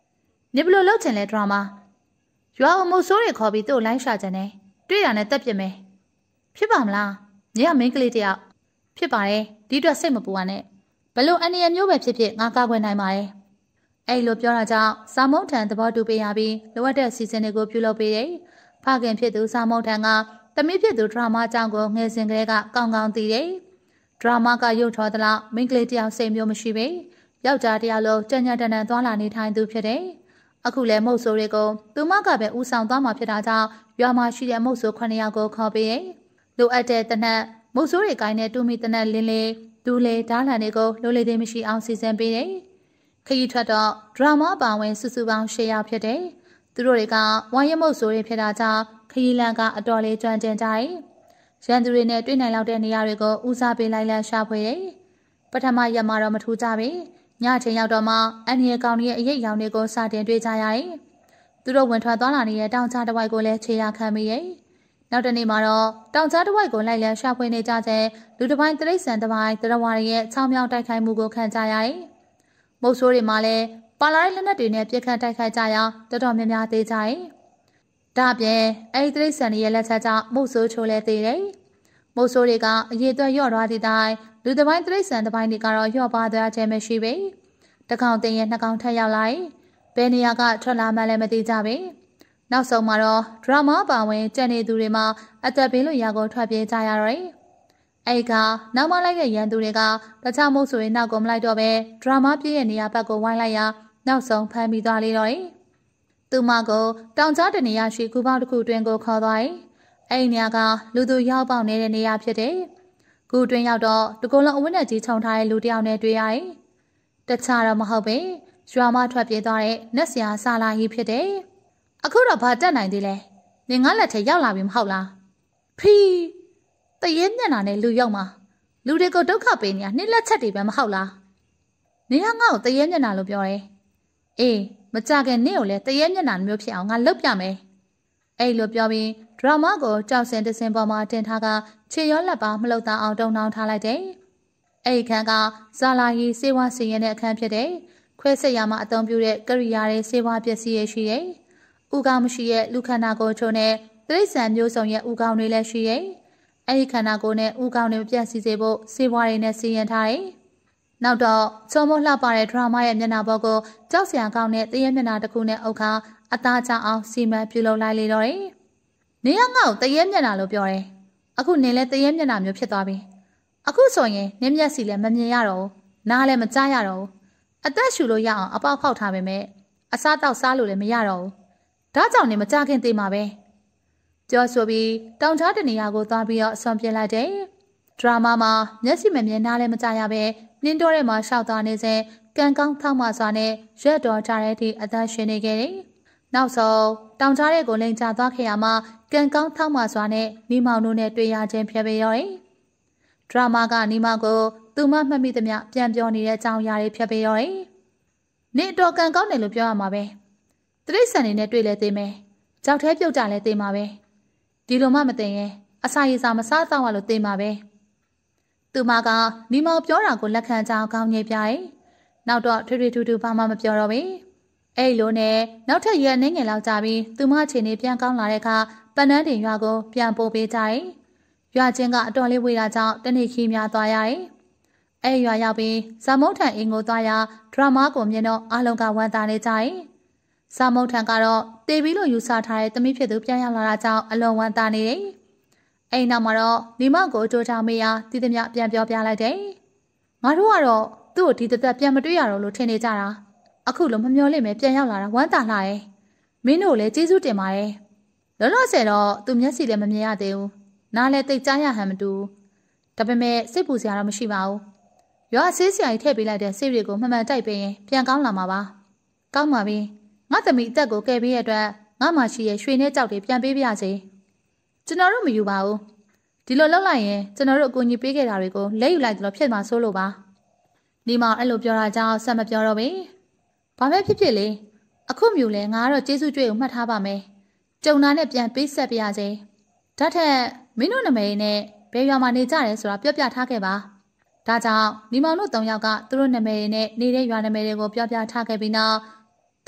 နေဘလို့လောက်ချင်လဲဒရာမာရွာအမို့ဆိုးတွေခေါ်ပြီးသူ့လိုင်းရှာကြတယ်တွေ့ရနဲ့တက်ပြစ်မယ်ဖြစ်ပါမလားညီကမင်းကလေးတယောက်ဖြစ်ပါတယ်ဒီအတွက်စိတ်မပူပါနဲ့ဘလို့အန်ရမျိုးပဲဖြစ်ဖြစ်ငါကာကွယ်နိုင်ပါတယ်အဲ့လိုပြောတာကြောင့်စာမုံထံသဘောတူပေးရပြီးလိုအပ်တဲ့စီစဉ်တွေကိုပြုလုပ်ပေးတယ်ဖခင်ဖြစ်သူစာမုံထံကသမီးဖြစ်သူဒရာမာအကြောင်းကိုငယ်စဉ်ကလေးကကောင်းကောင်းသိတယ်ဒရာမာကရုပ်ထော်သလားမင်းကလေးတယောက်စိတ်မျိုးမရှိပေယောက်ျားတယောက်လုံးကြံ့ကြံ့တန်တန်သွားလာနေထိုင်သူဖြစ်တယ်အခုလည်းမုတ်ဆိုးတွေကိုသူမကပဲဦးဆောင်သွားမှာဖြစ်တာကြောင့်ရွာမှာရှိတဲ့မုတ်ဆိုးခုနှစ်ယောက်ကိုခေါ်ပေးတယ်လိုအပ်တဲ့တနက်မုတ်ဆိုးတွေကိုင်းတဲ့တူမီတနက်လင်းလေးဒူးလေဓားလန်တွေကိုလိုလေသေးမရှိအောင်စီစဉ်ပေးတယ်ခရီးထွက်တော့ဒရာမာပါဝင်စုစုပေါင်းရှစ်ယောက်ဖြစ်တယ်သူတို့တွေကဝိုင်းရမုတ်ဆိုးတွေဖြစ်တာကြောင့်ခရီးလမ်းကအတော်လေးကျွမ်းကျင်ကြတယ်ရန်သူတွေနဲ့တွေ့နိုင်လောက်တဲ့နေရာတွေကိုဦးစားပေးလိုက်လံရှာဖွေတယ်ပထမရက်မှာတော့မထူးကြပေညချိန်ရောက်တော့မှအန်ရီကောင်ရဲ့အရေးအယောင်တွေကိုစတင်တွေ့ကြရတယ်သူတို့ဝင်ထွက်သွားလာနေတဲ့တောင်ကြားတစ်ဝိုက်ကိုလည်းခြေရခံမိရဲ့နောက်တနေ့မှာတော့တောင်ကြားတစ်ဝိုက်ကိုလိုက်လံရှာဖွေနေကြတဲ့လူတစ်ပိုင်းတရိတ်ဆန်တစ်ပိုင်းတရဝါရဲ့ချောင်းမြောင်းတိုက်ခိုက်မှုကိုခံကြရတယ်မုတ်ဆိုးတွေမှာလည်းပါလာတဲ့လက်နက်တွေနဲ့ပြစ်ခတ်တိုက်ခိုက်ကြရာတော်တော်များများသေးကြတယ်ဒါအပြင်အဲ့ဒီတရိတ်ဆန်ရဲ့လက်ချက်ကြောင့်မုတ်ဆိုးချိုးလဲသေးတယ်မုတ်ဆိုးတွေကအရေးအတွက်ရော့သွားသည့်တိုင်လူတစ်ပိုင်းတရိတ်ဆန်တစ်ပိုင်းတွေကတော့ရော့ပါသွားခြင်းမရှိပေတကောင်တင်ရဲ့နှစ်ကောင်ထက်ရောက်လာရင်ဘယ်နေရာကထွက်လာမှလည်းမသိကြပေနောက်ဆုံးမှာတော့ဒရာမာပါဝင်ကြံနေသူတွေမှာအသက်ဘေးလွတ်ရာကိုထွက်ပြေးကြရတော့တယ်အဲ့ကနောက်မှလိုက်တဲ့ရန်သူတွေကတခြားမို့ဆိုရင်နောက်ကိုမလိုက်တော့ပဲဒရာမာပြည့်ရဲ့နေရာဘက်ကိုဝိုင်းလိုက်ရာနောက်ဆုံးဖမ်းပြီးသွားလေတော့တယ်သူမကိုတောင်ကြားတနေရာရှိကူပေါက်တစ်ခုတွင်ကိုခေါ်သွားတယ်အဲ့ဒီနေရာကလူသူရောက်ပေါက်နေတဲ့နေရာဖြစ်တယ်ကူတွင်ရောက်တော့တကူလုံးအဝတ်နဲ့ကြီးခြုံထားတဲ့လူတစ်ယောက်နဲ့တွေ့ရတယ်တခြားတော့မဟုတ်ပဲရွာမထွက်ပြေးသွားတဲ့နတ်ဆရာဆာလာကြီးဖြစ်တယ်အခုတော့ဘာတက်နိုင်သေးလဲနင်ငါလက်ထဲရောက်လာပြီမဟုတ်လားဖီးတရေမျက်နှာနဲ့လူရောက်မှာလူတွေကိုဒုက္ခပေးနေတာနှစ်လက်ချက်တွေပဲမဟုတ်လားနင်ကငါ့ကိုတရေမျက်နှာလို့ပြောတယ်အေးမကြခင်နင့်ကိုလည်းတရေမျက်နှာမျိုးဖြစ်အောင်ငါလုပ်ပြမယ်အဲ့လိုပြောပြီးဒရာမာကိုကြောက်စင်တစင်ပေါ်မှာတင်ထားကခြေရောလက်ပါမလှုပ်သားအောင်တုံနှောင်းထားလိုက်တယ်အဲ့ဒီခန်းကဇာလာကြီးစေဝါစီရင်တဲ့အခန်းဖြစ်တယ်ခွဲစိတ်ရမှာအသုံးပြုတဲ့ကရိယာတွေစေဝါပစ္စည်းရရှိတယ်ဥကောင်းမရှိရဲ့လူခန္ဓာကိုယ်ချို့နဲ့တိရစ္ဆာန်မျိုးစုံရဲ့ဥကောင်းတွေလည်းရှိတယ်အဲ့ဒီခန္ဓာကိုယ်နဲ့ဥကောင်းတွေပြည့်စည်စေဖို့စေဝါတွေနဲ့စီရင်ထားတယ်နောက်တော့ချုံမလှပတဲ့ဒရာမာရဲ့မျက်နှာပေါ်ကိုကြောက်စရာကောင်းတဲ့တရေမျက်နှာတစ်ခုနဲ့အုပ်ခါအသားချအောင်စီမံပြုလုပ်လိုက်လေတော့တယ်။နေရငါ့ကိုတရေမျက်နှာလို့ပြောတယ်။အခုနင်လည်းတရေမျက်နှာမျိုးဖြစ်သွားပြီ။အခုဆိုရင်နင်းမျက်စီလည်းမမြင်ရတော့ဘူး။နားလည်းမကြားရတော့ဘူး။အသက်ရှူလို့ရအောင်အပေါက်ဖောက်ထားပေမဲ့အစားတောက်စားလို့လည်းမရတော့ဘူး။ဒါကြောင့်နင်မကြခင်သေးမှာပဲ။ပြောဆိုပြီးတောင်ချားတနေရာကိုသွားပြီးတော့ဆွန်ပြလိုက်တယ်။ဒရာမာမှာမျက်စိမမြင်နားလည်းမကြားရပဲနင်းတော်ထဲမှာရှောက်သွားနေစဉ်ကန်ကောင်းထောက်မှစွာနဲ့ရက်တော်ကြတဲ့အထိအသက်ရှင်နေခဲ့တယ်။နောက်ဆုံးတောင်ကြားတဲ့ကိုလိန်ချသွားခဲ့ရမှာကန်ကောင်းထောက်မှစွာနဲ့မိမောင်တို့နဲ့တွေ့ရခြင်းဖြစ်ပေရောတယ်။ဒရာမာကနီမောင်ကိုသူမမှတ်မိသမျှပြန်ပြောနေတဲ့အကြောင်းအရာတွေဖြစ်ပေရောတယ်။နေတော်ကန်ကောင်းတယ်လို့ပြောရမှာပဲ။တိရစ္ဆာန်တွေနဲ့တွေ့လဲသိမယ်။ကြောက်ထဲပြုတ်ကြလဲသိမှာပဲ။ဒီလိုမှမသိရင်အစာရည်စာမစားတော့ရလို့သိမှာပဲ။သူမကနီမောင်ပြောတာကိုလက်ခံကြအောင်ကောင်းငယ်ပြတယ်။နောက်တော့ထွေထွေထူးထူးဘာမှမပြောတော့ဘူး။အဲ့လိုနဲ့နောက်ထပ်ရက်နှင်းငယ်လောက်ကြာပြီးသူမအခြေအနေပြန်ကောင်းလာတဲ့အခါပန်းနှန်းတင်ရွာကိုပြန်ပို့ပေးကြတယ်။ရွာချင်းကအတော်လေးဝေးတာကြောင့်တနေ့ခီးများသွားရတယ်။အဲ့ရွာရောက်ပြီးဇာမုတ်ထန်အင်ကိုသွားရဒရာမာကိုမြင်တော့အားလုံးကဝမ်းသာနေကြတယ်။ဇာမုတ်ထန်ကတော့တေပြီးလို့ယူဆထားတဲ့သမီးဖြစ်သူပြန်ရောက်လာတာကြောင့်အလွန်ဝမ်းသာနေတယ်။အဲ့နောက်မှာတော့နီမောင်ကိုကြိုးချမေးရတည်သမျှပြန်ပြောပြလိုက်တယ်။ငါတို့ကတော့သူ့ကိုဒီတသက်ပြန်မတွေ့ရတော့လို့ထင်နေကြတာအခုလိုမမျောလိမ့်မယ်ပြန်ရောက်လာတာဝမ်းသာလှရဲ့မင်းတို့လည်းကျေးဇူးတင်ပါတယ်လောလောဆယ်တော့သူမျက်စိလည်းမမြင်ရသေးဘူးနားလည်းတိတ်ကြားရဟန်မတူဒါပေမဲ့စိတ်ပူစရာတော့မရှိပါဘူးရွာဆေးဆရာကြီးထည့်ပေးလိုက်တဲ့ဆေးတွေကိုမှန်မှန်တိုက်ပေးရင်ပြန်ကောင်းလာမှာပါကောင်းပါပြီငါသမီးအသက်ကိုကယ်ပေးရတဲ့အတွက်ငါမှရှိရဲ့ရွှေနဲ့ကြောက်တွေပြန်ပေးပြရစေကျွန်တော်တို့မယူပါဘူးဒီလိုလုပ်လိုက်ရင်ကျွန်တော်တို့အကူအညီပေးခဲ့တာတွေကိုလက်ယူလိုက်တယ်လို့ဖြစ်မှာစိုးလို့ပါဒီမှာအဲ့လိုပြောတာကြောင့်ဆက်မပြောတော့ဘူးဘာပဲဖြစ်ဖြစ်လေအခုမျိုးလဲငါကတော့ကျေးဇူးကြွေးကိုမှတ်ထားပါမယ်ကြုံနာနဲ့ပြန်ပေးဆက်ပြရစေဒါထက်မင်းတို့နာမည်နဲ့ဘယ်ရွာမှာနေကြတယ်ဆိုတာပြောပြထားခဲ့ပါဒါကြောင့်ဒီမောင်တို့၃ယောက်ကသူတို့နာမည်နဲ့နေတဲ့ရွာနာမည်တွေကိုပြောပြထားခဲ့ပြီးနောက်ဒ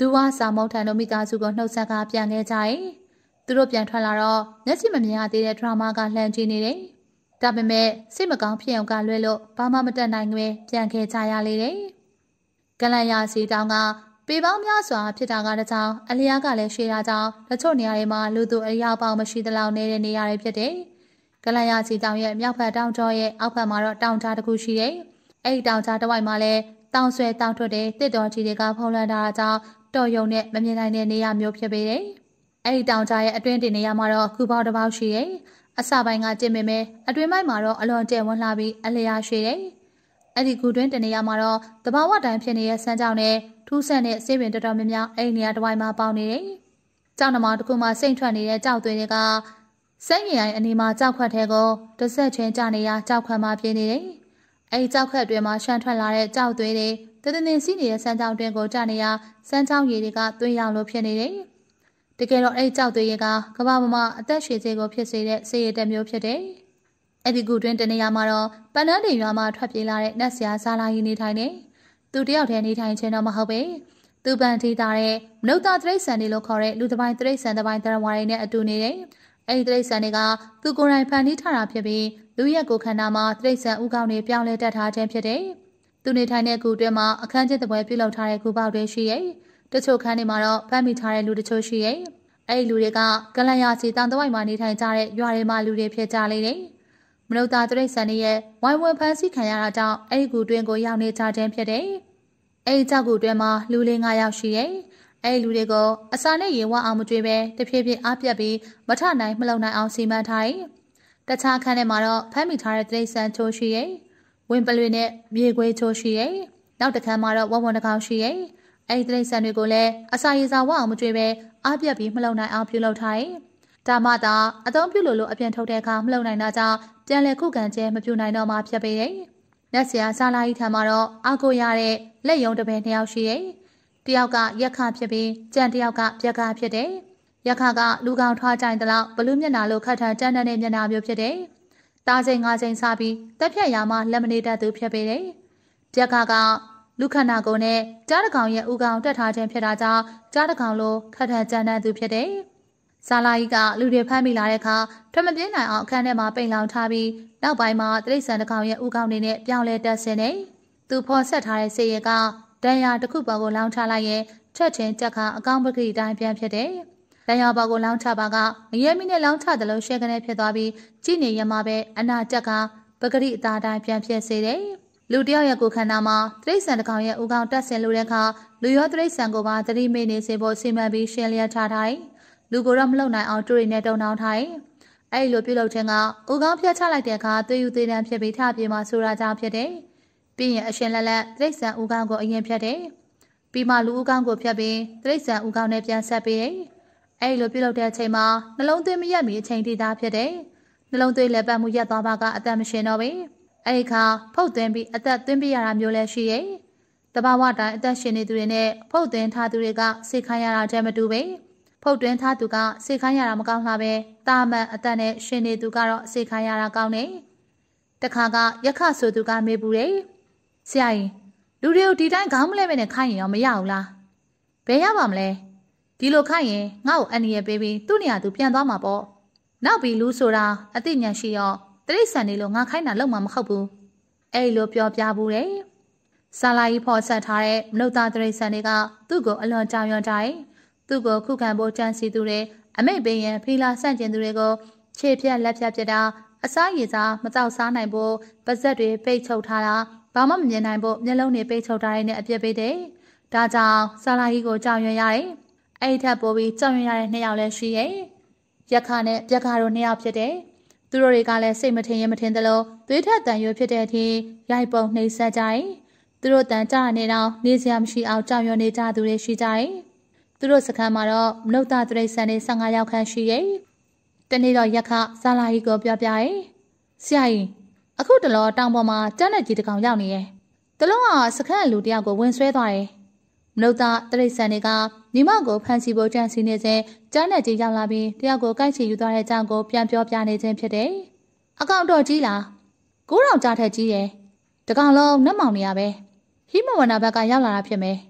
သူဝစာမုတ်ထန်တို့မိသားစုကိုနှုတ်ဆက်ကပြန်ခဲ့ကြတယ်။သူတို့ပြန်ထွက်လာတော့မျက်စိမမြင်ရသေးတဲ့ဒရာမာကလှမ်းကြည့်နေတယ်။ဒါပေမဲ့စိတ်မကောင်းဖြစ်အောင်ကလွဲလို့ဘာမှမတတ်နိုင်ငွေပြန်ခဲ့ကြရလေတယ်။ကလန်ရစီတောင်ကပေပေါင်းများစွာဖြစ်တာကတကြောင်အလျားကလည်းရှည်တာကြောင့်တချို့နေရာတွေမှာလူသူအရာပေါင်းမရှိသလောက်နေတဲ့နေရာတွေဖြစ်တယ်။ကလန်ရစီတောင်ရဲ့မြောက်ဘက်တောင်ကျောရဲ့အောက်ဘက်မှာတော့တောင်ကြားတစ်ခုရှိတယ်။အဲ့ဒီတောင်ကြားတစ်ဝိုက်မှာလည်းတောင်ဆွဲတောင်ထွက်တဲ့တစ်တော်ကြီးတွေကဖုံးလွှမ်းထားတာကြောင့်တော်ယုံနဲ့မမြင်နိုင်တဲ့နေရာမျိုးဖြစ်ပေတယ်။အဲ့ဒီတောင်ကြားရဲ့အတွင်းတင်နေရာမှာတော့ခုပေါက်တစ်ပေါက်ရှိတယ်။အစပိုင်းကကျင့်ပေမဲ့အတွင်းပိုင်းမှာတော့အလွန်ကျဲဝန်းလာပြီးအလျားရှိတယ်။အဲ့ဒီကူတွင်းတင်နေရာမှာတော့တဘာဝတိုင်းဖြစ်နေတဲ့ဆန်းကြောင်နဲ့ထူးဆန်းတဲ့ဆေးပင်တော်တော်များများအဲ့ဒီနေရာတစ်ဝိုက်မှာပေါင်းနေတယ်။ကြောက်နမောင်တစ်ခုမှစိမ့်ထွက်နေတဲ့ကြောက်သွေးတွေကစိတ်ငြိမ်ရိုင်းအနီးမှာကြောက်ခွက်ထဲကိုတစ်ဆက်ချင်းကျနေရကြောက်ခွက်မှာပြင်းနေတယ်။အဲ့ဒီကြောက်ခွက်အတွင်းမှာရှမ်းထွက်လာတဲ့ကြောက်သွေးတွေတည်တည်စီးနေတဲ့ဆန်းကြောင်တွင်ကိုကျနေရဆန်းချောင်းရည်တွေကသွေးရောင်လိုဖြစ်နေတယ်။တကယ်တော့အဲ့ဒီကြောက်သွေးတွေကကမ္ဘာပေါ်မှာအသက်ရှည်စေကိုဖြစ်စေတဲ့ဆေးရည်တစ်မျိုးဖြစ်တယ်။အဲ့ဒီကူတွင်တနေရာမှာတော့ပန်းနှန်းတင်ရွာမှာထွက်ပြေးလာတဲ့နတ်ဆရာဇာလာကြီးနေထိုင်နေသူတယောက်တည်းနေထိုင်ခြင်းတော့မဟုတ်ပဲသူပန်ထီးတာတဲ့မနုဿာတရိษံတွေလို့ခေါ်တဲ့လူတစ်ပိုင်းတရိษံတစ်ပိုင်းတရဝါတွေနဲ့အတူနေတယ်။အဲ့ဒီတရိษံတွေကသူကိုယ်တိုင်ဖန်တီးထားတာဖြစ်ပြီးလူရဲ့ကိုယ်ခန္ဓာမှာတရိษံဥကောင်းတွေပြောင်းလဲတတ်ထားခြင်းဖြစ်တယ်။သူနေထိုင်တဲ့ကူတွင်မှာအခန်းကျင်းတစ်ပွဲပြုလုပ်ထားတဲ့ကူပေါက်တွေရှိရဲ့။တချို့ခန်းတွေမှာတော့ဖမ်းမိထားတဲ့လူတချို့ရှိရဲ့။အဲ့ဒီလူတွေကကလန်ရစီတောင်တဝိုက်မှာနေထိုင်ကြတဲ့ရွာတွေမှာလူတွေဖြစ်ကြလေတယ်။မနုဿာတရိษံတွေရဲ့ဝိုင်းဝန်းဖမ်းဆီးခံရတာကြောင့်အဲ့ဒီကူတွင်ကိုရောက်နေကြခြင်းဖြစ်တယ်။အဲ့ဒီကြောက်ကူတွင်မှာလူလေး၅ယောက်ရှိရဲ့။အဲ့ဒီလူတွေကိုအစာနဲ့ရေဝအောင်မကြွေးပဲတဖြည်းဖြည်းအားပြတ်ပြီးမထနိုင်မလုံနိုင်အောင်စီမံထားတယ်။တခြားခန်းထဲမှာတော့ဖမ်းမိထားတဲ့တရိษံချိုးရှိရဲ့။ဝင်းပလွေနဲ့မြေခွေးချိုးရှိရဲ့။နောက်တစ်ခန်းမှာတော့ဝဝွန်တစ်ကောင်ရှိရဲ့။အဲ့ဒီတရိษံတွေကိုလည်းအစာရေစာဝအောင်မကြွေးပဲအားပြတ်ပြီးမလုံနိုင်အောင်ပြုလုပ်ထားတယ်။ဒါမှသာအသုံးပြုလို့လို့အပြင်ထုတ်တဲ့အခါမလုံနိုင်တာကြောင့်ပြန်လည်ခုခံခြင်းမပြုနိုင်တော့မှဖြစ်ပေတယ်။လက်ဆရာဇာလာကြီးထံမှာတော့အောက်ကိုရတဲ့လက်ယုံတစ်ပင်နှစ်ယောက်ရှိရဲ့။တယောက်ကရက်ခဖြစ်ပြီးကြံတယောက်ကပြက်ကဖြစ်တယ်။ရက်ခကလူကောင်ထွားကြိုင်တလောက်ဘလူးမျက်နှာလိုခတ်ထန်ကြမ်းတဲ့မျက်နှာမျိုးဖြစ်တယ်။တားစိန်ငါးစိန်စားပြီးတက်ဖြတ်ရာမှာလက်မနေတတ်သူဖြစ်ပေတယ်။ပြက်ကကလူခန္ဓာကိုယ်နဲ့ကြားတကောင်ရဲ့ဥကောင်တက်ထားခြင်းဖြစ်တာကြောင့်ကြားတကောင်လိုခတ်ထန်ကြမ်းတဲ့သူဖြစ်တယ်။ဇာလာကြီးကလူတွေဖမ်းမိလာတဲ့အခါထမပြင်းနိုင်အောင်အခန်းထဲမှာပိန်လောင်ထားပြီးနောက်ပိုင်းမှာတရိษံတကောင်ရဲ့ဥကောင်တွေနဲ့ပြောင်းလဲတက်ဆင်းနေသူဖော်ဆက်ထားတဲ့စေရကဒဏ်ရာတစ်ခုပေါ်ကိုလောင်းချလိုက်ရင်ချက်ချင်းကြက်ခါအကောင်ပကိတိုင်းပြန်ဖြစ်တယ်။ဒဏ်ရာပေါ်ကိုလောင်းချပါကမရဲမီနဲ့လောင်းချတယ်လို့ရှဲကနေဖြစ်သွားပြီးကြည်နေရမှာပဲအနာကြက်ကပဂရိအသားတိုင်းပြန်ဖြစ်စေတယ်။လူတယောက်ရဲ့ကိုယ်ခန္ဓာမှာတရိษံတကောင်ရဲ့ဥကောင်တက်ဆင်လို့တဲ့အခါလူရောတရိษံကိုပါသတိမေ့နေစေဖို့စီမံပြီးရှင်းလျက်ထားထားတယ်။လူကိုတော့မလုံနိုင်အောင်တူရီနဲ့တုံနှောင်းထားတယ်။အဲ့လိုပြုလုပ်ခြင်းကဥကောင်ဖျက်ချလိုက်တဲ့အခါသွေးယူသေးတမ်းဖြစ်ပြီးထပြေမှာဆိုတာကြောင့်ဖြစ်တယ်။ပြီးရင်အရှင်လက်လက်တိရစ္ဆာန်ဥကောင်ကိုအရင်ဖြတ်တယ်။ပြီးမှလူဥကောင်ကိုဖြတ်ပြီးတိရစ္ဆာန်ဥကောင်နဲ့ပြန်ဆက်ပေးတယ်။အဲ့လိုပြုလုပ်တဲ့အချိန်မှာနှလုံးသွေးမရက်မီအချိန်ထိသားဖြစ်တယ်။နှလုံးသွေးလက်ပတ်မှုရက်သွားပါကအသက်မရှင်တော့ဘူး။အဲ့ဒီခါဖုတ်သွင်းပြီးအသက်သွင်းပြရတာမျိုးလည်းရှိရဲ့။တဘာဝတိုင်းအသက်ရှင်နေသူတွေနဲ့ဖုတ်သွင်းထားသူတွေကစိတ်ခိုင်းရတာတည်းမတူပဲ။ဖုတ်သွင်းထားသူကစိတ်ခိုင်းရတာမကောင်းလားပဲ။တာမန်အသက်နဲ့ရှင်နေသူကတော့စိတ်ခိုင်းရတာကောင်းတယ်။တခါကရက်ခဆိုသူကမေးပူတယ်။ဆရာကြီးလူတွေကိုဒီတိုင်းခေါင်းမလဲမဲနဲ့ခိုင်းရင်ရောမရဘူးလားဘယ်ရပါမလဲဒီလိုခိုင်းရင်ငါ့ကိုအန်ရပေးပြီးသူ့နေရာသူပြန်သွားမှာပေါ့နောက်ပြီးလူဆိုတာအသိဉာဏ်ရှိရောတရိษံနေလို့ငါခိုင်းတာလုံးမှာမဟုတ်ဘူးအဲ့လိုပြောပြဘူးတယ်ဆာလာကြီးဖော်ဆက်ထားတဲ့မနုဿာတရိษံတွေကသူ့ကိုအလွန်ကြောင်ရွံ့ကြတယ်သူ့ကိုခုခံဖို့ကြံစီသူတွေအမိတ်ပေးရင်ဖီလာဆန့်ကျင်သူတွေကိုခြေဖြတ်လက်ဖြတ်ပြတာအစားရည်စားမတောက်စားနိုင်ဖို့ပါဇက်တွေပိတ်ချုပ်ထားတာဘာမှမမြင်နိုင်ဖို့မျက်လုံးတွေပိတ်ချုပ်ထားတဲ့နဲ့အပြစ်ပေးတယ်။ဒါကြောင့်ဆာလာကြီးကိုကြောင်ရွံ့ရတယ်။အဲ့ဒီထက်ပိုပြီးကြောင်ရွံ့ရတဲ့နှစ်ယောက်လည်းရှိရဲ့။ရက်ခနဲ့ပြက်ခါတို့နှစ်ယောက်ဖြစ်တယ်။သူတို့တွေကလည်းစိတ်မထင်ရင်မထင်သလိုသွေးထက်တန်ရွေးဖြစ်တဲ့အထိရိုက်ပုံနှိပ်စက်ကြတယ်။သူတို့တန်ကြနေတော့နေစရာမရှိအောင်ကြောင်ရွံ့နေကြသူတွေရှိကြတယ်။သူတို့စခန်းမှာတော့မနုဿာတရိษံတွေ၁၅ယောက်ခန့်ရှိရဲ့။တနေ့တော့ရက်ခဆာလာကြီးကိုပြောပြရဲ့။ဆရာကြီးအခုတလောတောင်ပေါ်မှာကျန်းတဲ့ကြီးတစ်ကောင်ရောက်နေရဲ့။တလုံးကစခန်းလူတယောက်ကိုဝင်ဆွဲသွားတယ်။မနုဿာတရိษံတွေကညီမကိုဖမ်းဆီးဖို့ကြံစီနေစဉ်ကျန်းတဲ့ကြီးရောက်လာပြီးတယောက်ကိုကိုက်ချီယူသွားတဲ့အကြောင်းကိုပြန်ပြောပြနေခြင်းဖြစ်တယ်။အကောင်တော်ကြီးလား။ကိုးတောင်ကြားထက်ကြီးရဲ့။တကောင်လုံးနှက်မောင်နေရပဲ။ဟိမဝန္တာဘက်ကရောက်လာတာဖြစ်မယ်။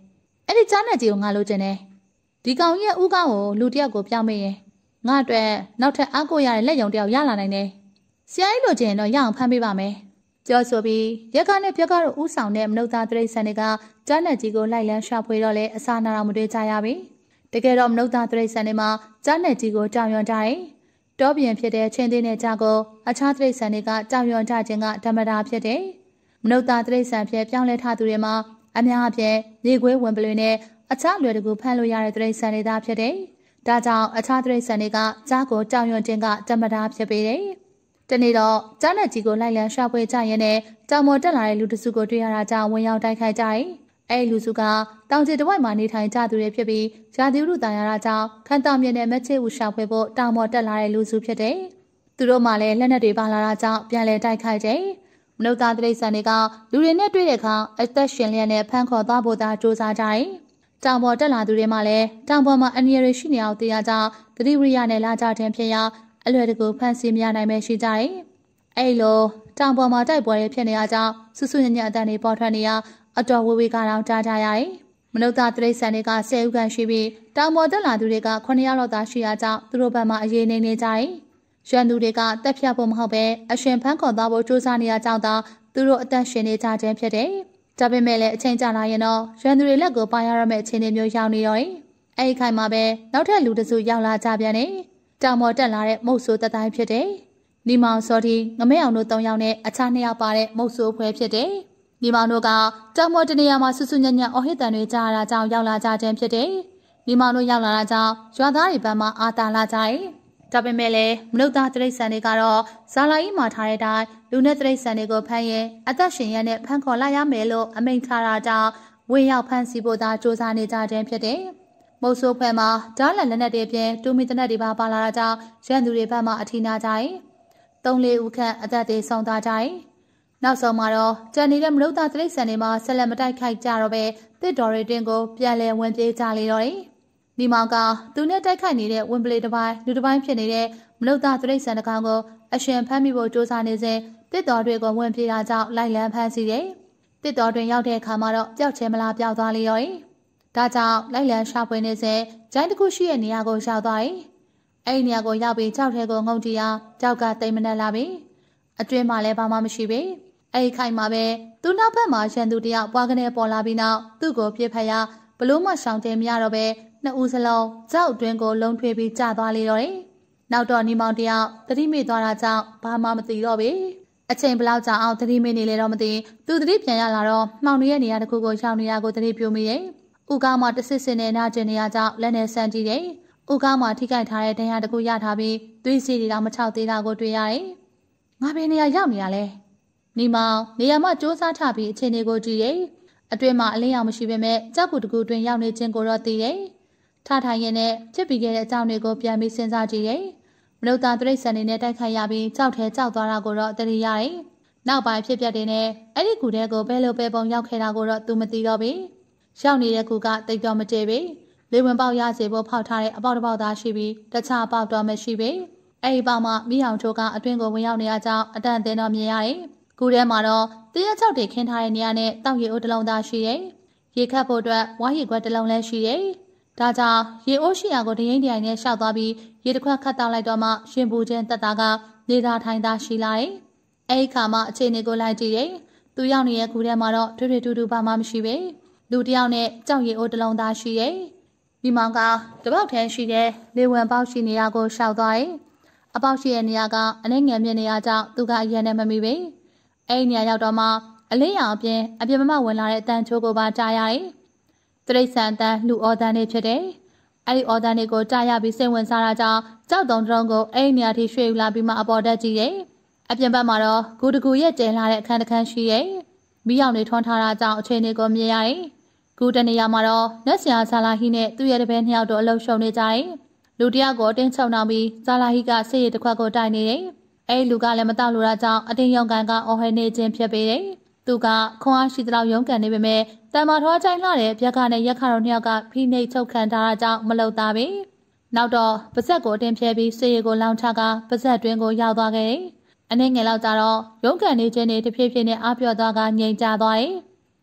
အဲ့ဒီကြားနဲ့ကြီးကိုငါလိုချင်တယ်ဒီကောင်ရဲ့ဥကောင်းကိုလူတယောက်ကိုပြောင်းမေးရင်ငါအတွက်နောက်ထပ်အားကိုရတဲ့လက်ယုံတယောက်ရလာနိုင်တယ်ဆရာကြီးလိုချင်ရင်တော့ရအောင်ဖမ်းပေးပါမယ်ပြောဆိုပြီးရက်ကားနဲ့ပြက်ကားတို့ဥဆောင်တဲ့မနုဿာတိရစ္ဆာန်တွေကကြားနဲ့ကြီးကိုလိုက်လံရှာဖွေတော့လဲအစာနာတော်မတွေ့ကြရပြီတကယ်တော့မနုဿာတိရစ္ဆာန်တွေမှာကြားနဲ့ကြီးကိုကြောင်ရွံကြတယ်တောပြင်ဖြစ်တဲ့ချင်းသေးနဲ့ကြားကိုအခြားတိရစ္ဆာန်တွေကကြောင်ရွံကြခြင်းကဓမ္မတာဖြစ်တယ်မနုဿာတိရစ္ဆာန်ဖြစ်ပြောင်းလဲထားသူတွေမှာအများအပြားရေခွေးဝင်ပလွေနဲ့အခြားလွယ်တကူဖမ်းလို့ရတဲ့တိရစ္ဆာန်တွေသာဖြစ်တယ်ဒါကြောင့်အခြားတိရစ္ဆာန်တွေကကြားကိုကြောင်ရွံခြင်းကဓမ္မတာဖြစ်ပေတယ်တနေ့တော့ကြားနဲ့ကြီးကိုလိုက်လံရှာဖွေကြရင်းနဲ့ကြောင်မော်တက်လာတဲ့လူတစုကိုတွေ့ရတာကြောင့်ဝင်ရောက်တိုက်ခိုက်ကြတယ်အဲ့လူစုကတောင်ကျတစ်ဝိုက်မှာနေထိုင်ကြသူတွေဖြစ်ပြီးရာသီဥတုတန်ရာတာကြောင့်ခန်းတောင်မြင့်နဲ့မက်ချေဦးရှာဖွေဖို့တောင်မော်တက်လာတဲ့လူစုဖြစ်တယ်သူတို့မှလည်းလက်နက်တွေပါလာတာကြောင့်ပြန်လည်တိုက်ခိုက်တယ်မနုဿာတိရစ္ဆာန်တွေကလူတွေနဲ့တွေ့တဲ့အခါအသက်ရှင်လျက်နဲ့ဖမ်းခေါ်သွားဖို့သာစ조사ကြတယ်တောင်ပေါ်တက်လာသူတွေမှလည်းတောင်ပေါ်မှာအန္တရာယ်ရှိနေအောင်သိရကြောင်းသတိဝိရိယနဲ့လာကြတဲ့ဖြစ်ရာအလွယ်တကူဖမ်းဆီးမရနိုင်ပဲရှိကြတယ်အဲ့လိုတောင်ပေါ်မှာတိုက်ပွဲတွေဖြစ်နေရကြောင်းစွစွညံ့ညံ့အတန်တွေပေါ်ထွက်နေရအတော်ဝေဝေကတော့ကြားကြရတယ်မနုဿာတိရစ္ဆာန်တွေကဆယ်ဦးခန့်ရှိပြီးတောင်ပေါ်တက်လာသူတွေကခုနှစ်ယောက်လောက်သာရှိရကြောင်းသူတို့ဘက်မှအရေးနေနေကြတယ်ရန်သူတွေကတက်ဖြတ်ဖို့မဟုတ်ပဲအရှင်ဖမ်းခေါ်သွားဖို့စူးစမ်းနေရကြောင်းသာသူတို့အသက်ရှင်နေကြခြင်းဖြစ်တယ်ဒါပေမဲ့လည်းအချိန်ကြာလာရင်တော့ရန်သူတွေလက်ကိုပါရရမယ့်အခြေအနေမျိုးရောက်နေရော။အဲဒီခိုင်မှာပဲနောက်ထပ်လူတစုရောက်လာကြပြန်တယ်။တောင်ပေါ်တက်လာတဲ့မုတ်ဆိုးတတိုင်းဖြစ်တယ်။နီမောင်စောတီငမဲအောင်တို့၃ယောက်နဲ့အခြား၂ယောက်ပါတဲ့မုတ်ဆိုးဖွဲဖြစ်တယ်။နီမောင်တို့ကတောင်ပေါ်တနေရာမှာဆူဆူညံ့ညံ့အော်ဟစ်တန်တွေကြားရတာကြောင့်ရောက်လာကြခြင်းဖြစ်တယ်။နီမောင်တို့ရောက်လာတာကြောင့်ရွာသားတွေဘက်မှအာတာလာကြတယ်။ဒါပေမဲ့လည်းမနုဿာတိရစ္ဆာန်တွေကတော့ဇာလာကြီးမှာထားတဲ့အတိုင်းလူနဲ့တိရစ္ဆာန်တွေကိုဖမ်းရင်အသက်ရှင်ရတဲ့ဖမ်းခေါ်လိုက်ရမယ်လို့အမိန့်ထားတာကြောင့်ဝင်းရောက်ဖမ်းဆီးဖို့သာစ조사နေကြခြင်းဖြစ်တယ်။မုတ်ဆိုးဖွဲ့မှာဓာတ်လက်လက်နက်တွေပြင်တူမီတနက်တွေပါပါလာတာကြောင့်ရန်သူတွေဘက်မှအထီးနာကြတယ်။သုံးလေးဦးခန့်အသက်တွေဆုံးသွားကြတယ်။နောက်ဆုံးမှာတော့ကြံနေတဲ့မနုဿာတိရစ္ဆာန်တွေမှာဆက်လက်မတိုက်ခိုက်ကြတော့ပဲတစ်တော်တွေတင်းကိုပြန်လည်ဝင်ပြေးကြလေတော့တယ်။ဒီမောင်ကသူနဲ့တိုက်ခိုက်နေတဲ့ဝင်ပလေတစ်ပိုင်းလူတစ်ပိုင်းဖြစ်နေတဲ့မနုဿာတိရစ္ဆာန်တစ်ကောင်ကိုအရှင်ဖမ်းမိဖို့စ조사နေစဉ်တစ်တော်တွေကိုဝင်ပြေးတာကြောင့်လိုက်လံဖမ်းဆီးတယ်။တစ်တော်တွင်ရောက်တဲ့အခါမှာတော့ပျောက်ချဲမလားပျောက်သွားလေရောတယ်။ဒါကြောင့်လိုက်လံရှာဖွေနေစဉ်ဂျိုင်းတစ်ခုရှိတဲ့နေရာကိုရောက်သွားတယ်။အဲ့ဒီနေရာကိုရောက်ပြီးကြောက်ထဲကိုငုံတီအောင်ကြောက်ကတိမ်မနှက်လာပြီ။အတွင်းမှာလည်းဘာမှမရှိပြီ။အဲ့ဒီခိုင်မှာပဲသူ့နောက်ဘက်မှာရန်သူတယောက်ပွားကနေပေါ်လာပြီးနောက်သူ့ကိုပြစ်ဖက်ရဘလို့မှရှောင်တယ်မရတော့ပဲနှစ်ဦးစလုံးကြောက်အတွင်းကိုလုံထွေးပြီးကျသွားလေတော့တယ်။နောက်တော့နီမောင်တယောက်သတိမေ့သွားတာကြောင့်ဘာမှမသိတော့ဘူး။အချိန်ဘလောက်ကြာအောင်သတိမေ့နေလေတော့မသိသူသတိပြန်ရလာတော့မှောင်နေတဲ့နေရာတစ်ခုကိုရောက်နေရကိုသတိပြုမိတယ်။ဥကားမှာတဆစ်စင်နဲ့နာကျင်နေရကြောင့်လက်နဲ့ဆန့်ကြည့်တယ်။ဥကားမှာထိခိုက်ထားတဲ့ဒဏ်ရာတစ်ခုရထားပြီးသွေးစီတွေတော့မချောက်သေးတာကိုတွေ့ရတယ်။ငါဘယ်နေရာရောက်နေရလဲ။နီမောင်နေရာမှာစ조사ထပြီးအချိန်တွေကိုကြည့်တယ်။အတွင်းမှာအလင်းရောင်မရှိပေမဲ့ကြောက်ကူတကူတွင်ရောက်နေခြင်းကိုတော့သိတယ်။ထထိုင်ရင်နဲ့ဖြစ်ပြီးခဲ့တဲ့အကြောင်းတွေကိုပြန်ပြီးစဉ်းစားကြည့်တယ်။မနုဿာတိရစ္ဆာန်တွေနဲ့တိုက်ခိုက်ရပြီးကြောက်ထဲကြောက်သွားတာကိုတော့သတိရတယ်။နောက်ပိုင်းဖြစ်ပျက်တွေနဲ့အဲ့ဒီကူတဲကိုဘဲလိုပဲပုံရောက်ခဲ့တာကိုတော့သူမသိတော့ဘူး။ရောက်နေတဲ့ကူကတိတ်တော့မတည့်ဘူး။လေဝင်ပေါက်ရစေဖို့ဖောက်ထားတဲ့အပေါက်တစ်ပေါက်သားရှိပြီးတခြားပေါက်တော့မရှိဘူး။အဲ့ဒီပေါက်မှာမိအောင်ချိုးကအတွင်းကိုဝင်ရောက်နေရကြောင်းအတန်တင်တော့မြင်ရတယ်။ကူထဲမှာတော့တရက်ချောက်တွေခင်းထားတဲ့နေရာနဲ့တောက်ရီအိုးတစ်လုံးသားရှိတယ်။ရေခတ်ဖို့အတွက်ဝါးရီခွက်တစ်လုံးလည်းရှိတယ်။ဒါကြောင့်ရေအိုးရှိရာကိုဒရင်ဒရင်နဲ့ရှောက်သွားပြီးရေတစ်ခွက်ခတ်တောက်လိုက်တော့မှရှင်ပူချင်းတက်တာကနေသာထိုင်သာရှိလာတယ်။အဲဒီခါမှအခြေအနေကိုလိုက်ကြည့်တယ်။သူရောက်နေတဲ့ကူထဲမှာတော့ထွေထွေထူးထူးဘာမှမရှိပဲ။လူတစ်ယောက်နဲ့ကြောက်ရေအိုးတစ်လုံးသားရှိတယ်။ဒီမောင်ကတပေါက်ထဲရှိတဲ့လေဝင်ပေါက်ရှိနေရာကိုရှောက်သွားတယ်။အပေါက်ရှိတဲ့နေရာကအနှဲငယ်မြင့်နေရာကြောင့်သူကအရင်နဲ့မမိပဲ။အဲဒီနေရာရောက်တော့မှအလေးရောင်အပြင်အပြင်မမဝင်လာတဲ့အတန်ချိုးကိုပါကြားရတယ်။တိရစ္ဆာန်အတန်လူအော်တန်တွေဖြစ်တယ်။အဲဒီအော်တန်တွေကိုကြားရပြီးစိတ်ဝင်စားတာကြောင့်ကြောက်တုံတုံးကိုအဲဒီနေရာထိရွှေ့ယူလာပြီးမှအပေါ်တက်ကြည့်တယ်။အပြင်ဘက်မှာတော့ဂူတကူရဲ့တင်လာတဲ့အခန်းတစ်ခန်းရှိတယ်။မီးရောင်တွေထွန်းထားတာကြောင့်အခြေအနေကိုမြင်ရတယ်။ဂူတနေရာမှာတော့နတ်ဆရာဇာလာဟီနဲ့သူ့ရဲ့တပည့်နှစ်ယောက်တို့အလုပ်ရှုံနေကြတယ်။လူတယောက်ကိုတင်းချုံနှောင်ပြီးဇာလာဟီကဆေးရည်တစ်ခွက်ကိုတိုက်နေတယ်။အဲဒီလူကလည်းမတောက်လို့တာကြောင့်အတင်းရုံကန်ကအော်ဟဲနေခြင်းဖြစ်ပေတယ်။သူကခွန်အားရှိတဲ့လောက်ရုံကန်နေပေမဲ့တန်မာထွားချိုင်းလှတဲ့ပြက်ကနဲ့ရက်ခါတော်နှစ်ယောက်ကဖိနှိပ်ချုပ်ခံထားတာကြောင့်မလုံသားပဲနောက်တော့ပါဇက်ကိုတင်ဖြဲပြီးဆေးရည်ကိုလောင်ချကပါဇက်တွင်းကိုရောက်သွားခဲ့တယ်အနည်းငယ်လောက်ကြတော့ရုံကန်နေခြင်းတွေတဖြည်းဖြည်းနဲ့အားပြော့သွားကငြိမ်ချသွားတယ်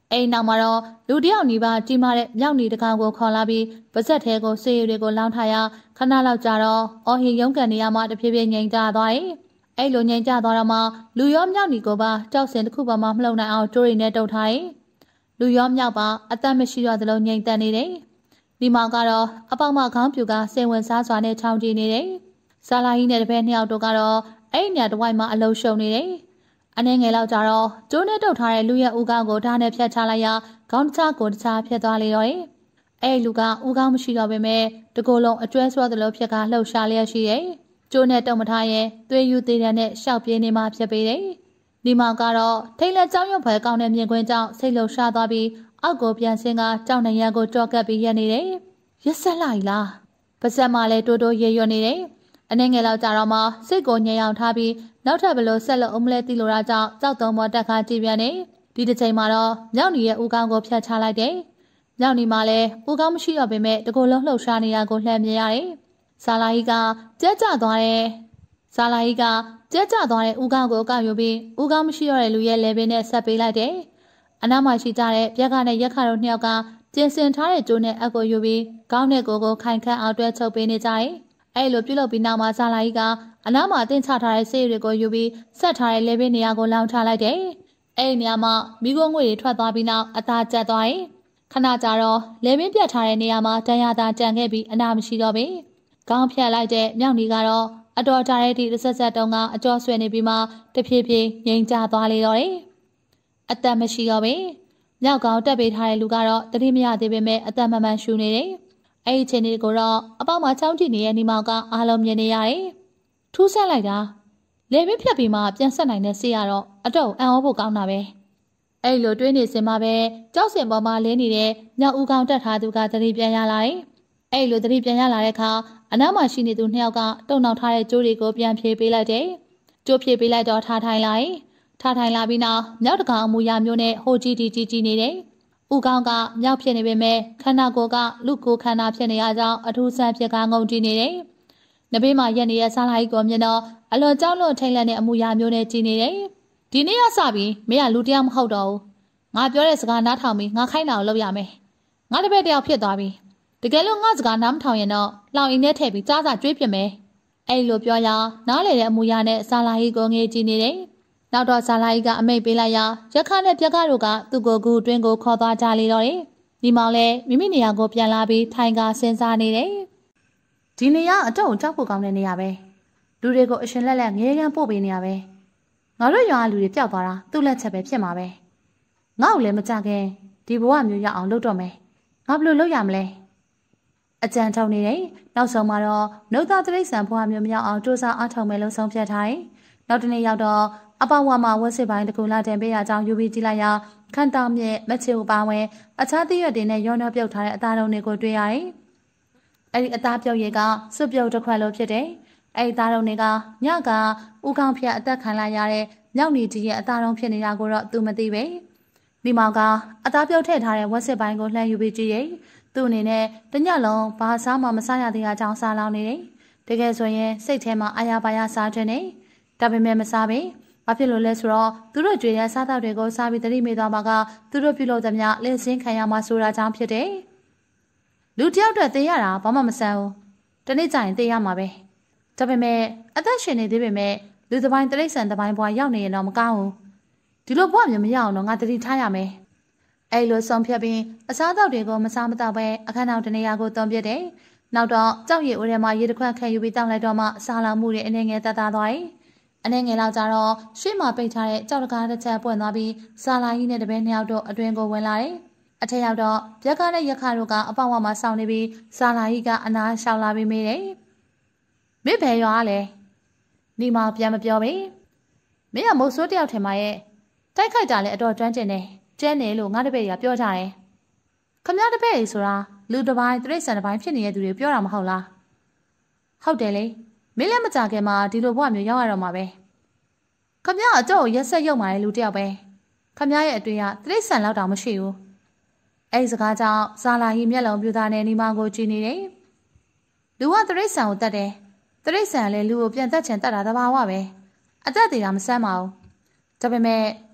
အိမ်နောက်မှာတော့လူတယောက်နီးပါးကြီးမားတဲ့မြောက်နီတကောင်ကိုခေါ်လာပြီးပါဇက်ထဲကိုစေရည်တွေကိုလောင်းထားရခဏလောက်ကြာတော့အော်ဟင်ရုံးကန်နေရမှတဖြည်းဖြည်းငြိမ်ကြသွားတယ်။အဲ့လိုငြိမ်ကြသွားတော့မှလူရောမြောက်နီကိုပါကြောက်စင်တစ်ခုပါမှမလှုပ်နိုင်အောင်ကြိုးရည်နဲ့တုပ်ထားတယ်။လူရောမြောက်ပါအသက်မရှိတော့သလိုငြိမ်သက်နေတယ်။ဒီမောင်ကတော့အပေါက်မခေါင်းပြူကစိန်ဝင်စားစွာနဲ့ချောင်းကြည့်နေတယ်။ဆာလာကြီးနဲ့တပည့်နှစ်ယောက်တို့ကတော့အဲ့ညတဝိုက်မှာအလုံးရှုံနေတယ်။အနေငယ်လောက်ကြတော့ကျိုးနဲ့တုပ်ထားတဲ့လူရဲ့ဦးခေါင်းကိုဓာတ်နဲ့ဖြတ်ချလိုက်ရခေါင်းတစ်ချကိုတစ်ချဖြတ်သွားလေတော့တယ်။အဲ့လူကဦးခေါင်းမရှိတော့ပေမဲ့တကိုယ်လုံးအကျွဲဆွဲသလိုဖြစ်ကလှုပ်ရှားလျက်ရှိတယ်။ကျိုးနဲ့တုံမထားရင်သွေးယူသေးတဲ့နဲ့ရှောက်ပြေးနေမှဖြစ်ပေတယ်။ဒီမောင်ကတော့ထိတ်လက်ကြောင်ရွံ့ဖွယ်ကောင်းတဲ့မြင်ကွင်းကြောင့်စိတ်လှုပ်ရှားသွားပြီးအောက်ကိုပြန်ဆင်းကကြောင်နေရန်ကိုကြော့ကပ်ပြီးရက်နေတယ်။ရက်ဆက်လိုက်လား။ပါဇက်မှလည်းတိုးတိုးရေရွနေတယ်။အနေငယ်လောက်ကြတော့မှစိတ်ကိုညှိအောင်ထားပြီးနောက်ထပ်ဘလို့ဆက်လို့အမလဲတီလိုရာကြောင့်ကြောက်တုံးပေါ်တက်ခါကြည့်ပြန်နေဒီတစ်ချိန်မှာတော့မြောက်နီရဲ့ဦးခေါင်းကိုဖျက်ချလိုက်တယ်။မြောက်နီမှာလည်းဦးခေါင်းမရှိတော့ပေမဲ့တကိုယ်လုံးလှုပ်ရှားနေတာကိုလှမ်းမြင်ရတယ်။ဆာလာကြီးကကြက်ကြသွားတယ်။ဆာလာကြီးကကြက်ကြသွားတဲ့ဦးခေါင်းကိုကောက်ယူပြီးဦးခေါင်းမရှိတော့တဲ့လူရဲ့လေပင်နဲ့ဆက်ပေးလိုက်တယ်။အနားမှာရှိကြတဲ့ပြက်ကနဲ့ရက်ခါတို့နှစ်ယောက်ကကျင်စင်ထားတဲ့ကျိုးနဲ့အကိုယူပြီးခေါင်းနဲ့ကိုယ်ကိုခိုင်ခန့်အောင်တွဲချုပ်ပေးနေကြတယ်။အဲ့လိုပြုလုပ်ပြီးနောက်မှာဆာလာကြီးကအနားမှာတင်ချထားတဲ့ဆေးတွေကိုယူပြီးဆက်ထားတဲ့လေပင်နေရာကိုလောင်းချလိုက်တယ်။အဲ့ဒီနေရာမှာမိခိုးငွေတွေထွက်သွားပြီးနောက်အသားကျက်သွားတယ်။ခဏကြာတော့လေပင်ပြတ်ထားတဲ့နေရာမှာတန်ရသာကြံခဲ့ပြီးအနာမရှိတော့ဘူး။ခေါင်းဖြတ်လိုက်တဲ့မြောက်နီကတော့အတော်ကြာတဲ့ဒီတစ်ဆက်ဆက်တုံးကအကျော်ဆွဲနေပြီးမှတဖြည်းဖြည်းငြိမ်ကျသွားလေတော့တယ်။အသက်မရှိတော့ဘူး။မြောက်ကောင်တက်ပေးထားတဲ့လူကတော့တတိမရသေးပေမဲ့အသက်မမှန်ရှူနေတယ်။အဲ့ဒီချိန်လေးကိုတော့အပေါက်မှာချောင်းကြည့်နေတဲ့ညီမောင်ကအားလုံးမြင်နေရတယ်။ထူးဆန်းလိုက်တာလေမင်းဖြတ်ပြီးမှပြန်ဆက်နိုင်တဲ့ဆေးရတော့အတော့အံ့ဩဖို့ကောင်းတာပဲအဲ့လိုတွေးနေစင်မှာပဲကြောက်စင်ပေါ်မှာလင်းနေတဲ့မြောက်ဦးကောင်တက်ထားသူကသတိပြန်ရလာတယ်အဲ့လိုသတိပြန်ရလာတဲ့အခါအနားမှာရှိနေသူနှစ်ယောက်ကတုံနှောက်ထားတဲ့ကြိုးတွေကိုပြန်ဖြေပေးလိုက်တယ်ကြိုးဖြေပေးလိုက်တော့ထားထိုင်လိုက်ထားထိုင်လာပြီးနောက်မြောက်တကောင်အမူအရာမျိုးနဲ့ဟိုကြီးတီကြီးကြီးနေတယ်ဦးကောင်ကမြောက်ဖြစ်နေပေမဲ့ခန္ဓာကိုယ်ကလူကိုခန္ဓာဖြစ်နေရကြောင်းအထူးဆန်းဖြစ်ကငုံကြည့်နေတယ်နဘေးမှာရက်နေတဲ့ဆာလာကြီးကိုမြင်တော့အလွန်ကြောက်လွန်ထိတ်လန့်တဲ့အမူအရာမျိုးနဲ့ကြည်နေတယ်။ဒီနေ့ကစပြီးမင်းကလူတရားမဟုတ်တော့ဘူး။ငါပြောတဲ့စကားနားထောင်ပြီးငါခိုင်းတာကိုလုပ်ရမယ်။ငါတပည့်တယောက်ဖြစ်သွားပြီ။တကယ်လို့ငါစကားနားမထောင်ရင်တော့လောင်အင်းနဲ့ထည့်ပြီးကြားစာကျွေးပြမယ်။အဲ့လိုပြောရနားလေတဲ့အမူအရာနဲ့ဆာလာကြီးကိုငေးကြည့်နေတယ်။နောက်တော့ဆာလာကြီးကအမိတ်ပေးလိုက်ရရက်ခါနဲ့ပြက်ကတို့ကသူ့ကိုကူအတွင်းကိုခေါ်သွားကြလေတော့တယ်။ဒီမောင်လည်းမိမိနေရာကိုပြန်လာပြီးထိုင်ကစဉ်းစားနေတယ်။ဒီနေရာအတော့ကြောက်ဖို့ကောင်းတဲ့နေရာပဲလူတွေကိုအရှင်လက်လက်ငရေကန်းပို့ပေးနေရပဲငါတို့ရွာလူတွေပျောက်သွားတာသူ့လက်ချက်ပဲဖြစ်မှာပဲငါ့ကိုလည်းမကြခင်ဒီဘဝမျိုးရအောင်လုပ်တော့မယ်ငါဘယ်လိုလုပ်ရမလဲအကြံထုံနေတယ်နောက်ဆုံးမှာတော့နှုတ်သားတိရစ္ဆာန်ဘဝမျိုးမရောက်အောင်စူးစမ်းအားထုတ်မယ်လို့ဆုံးဖြတ်ထားတယ်နောက်တနေ့ရောက်တော့အပဝါမှာဝက်စစ်ပိုင်းတကူလာတင်ပေးရကြောင်းယူပြီးကြည့်လိုက်ရခန့်တောင်မြက်မချေကိုပါဝင်အခြားသည့်ရွက်တွေနဲ့ရောနှောပြုတ်ထားတဲ့အသားလုံးတွေကိုတွေ့ရတယ်အဲ့ဒီအသားပြုတ်ရည်ကစွပ်ပြုတ်တစ်ခွက်လိုဖြစ်တယ်အဲ့ဒီသားတော်တွေကညကဦးခေါင်းဖျက်အသက်ခံလိုက်ရတဲ့မြောက်နေကြီးရဲ့အသားတော်ဖြစ်နေတာကိုတော့သူမသိပဲဒီမောင်ကအသားပြုတ်ထည့်ထားတဲ့ဝက်စစ်ပိုင်းကိုလှမ်းယူပြီးကြည့်ရင်သူ့အနေနဲ့တညလုံးဘာစားမှမစားရသေးတဲ့အကြောင်းစားလောင်းနေတယ်တကယ်ဆိုရင်စိတ်ထဲမှာအာရပါရစားခြင်းနဲ့ဒါပေမဲ့မစားပဲဘာဖြစ်လို့လဲဆိုတော့သူတို့ကြွေတဲ့စားတောက်တွေကိုစားပြီးတတိမေးသွားမှာကသူတို့ပြုလုပ်သမျှလင်းစင်းခံရမှာဆိုတာကြောင့်ဖြစ်တယ်လူတယောက်တည်းသိရတာဘာမှမဆန်းဘူးတနေ့ကျရင်သိရမှာပဲဒါပေမဲ့အသက်ရှင်နေသေးပေမဲ့လူသပိုင်းတိရစ္ဆာန်သပိုင်းဘွားရောက်နေရင်တော့မကောင်းဘူးဒီလိုဘွားမျိုးမရအောင်တော့ငါတတိထားရမယ်အဲ့လိုဆုံးဖြတ်ပြီးအစားအသောက်တွေကိုမစားမတော့ပဲအခန်းနောက်တနေရာကိုသွန်ပြတယ်နောက်တော့ကြောက်ရည်ဦးထဲမှာရေတစ်ခွက်ခန့်ယူပြီးတောင်းလိုက်တော့မှစားလောင်မှုတွေအနေငယ်တက်သားသွားတယ်အနေငယ်လောက်ကြတော့ရှေ့မှာပိတ်ထားတဲ့ကြောက်တကားတစ်ချက်ပွင့်သွားပြီးစားလာကြီးနဲ့တပည့်နှစ်ယောက်တို့အတွင်ကိုဝင်လာတယ်အထက်ရောက်တော့ပြက်ကားနဲ့ရက်ခါတို့ကအပေါက်ဝမှာစောင့်နေပြီးစားလာကြီးကအနားရှောက်လာပြီးမေးတယ်မင်းဘယ်ရွာလဲနေမပြန်မပြောပဲမင်းကမုတ်ဆိုးတယောက်ထင်ပါရဲ့တိုက်ခိုက်တာလည်းအတော်ကျွမ်းကျင်တယ်ကျဲနေလို့ငါတပည့်ကပြောကြတယ်ခမည်းတပည့်ကြီးဆိုတာလူတစ်ပိုင်းတိရစ္ဆာန်တစ်ပိုင်းဖြစ်နေတဲ့သူတွေပြောတာမဟုတ်လားဟုတ်တယ်လေမင်းလည်းမကြခင်မှာဒီလိုဘဝမျိုးရောက်ရတော့မှာပဲခမည်းအကြောက်ရက်ဆက်ရုပ်မာတဲ့လူတယောက်ပဲခမည်းရဲ့အတွေ့အကြတိရစ္ဆာန်လောက်တောင်မရှိဘူးအဲ့ဒီစကားကြောင့်ဇာလာဟီမျက်လုံးပြူသားနဲ့နေမကိုကြည့်နေတယ်လူကတိရစ္ဆာန်ကိုတတ်တယ်တိရစ္ဆာန်လည်းလူကိုပြန်တတ်ချင်တတ်တာတဘာဝပဲအသက်သေးတာမဆမ်းပါဘူးဒါပေမဲ့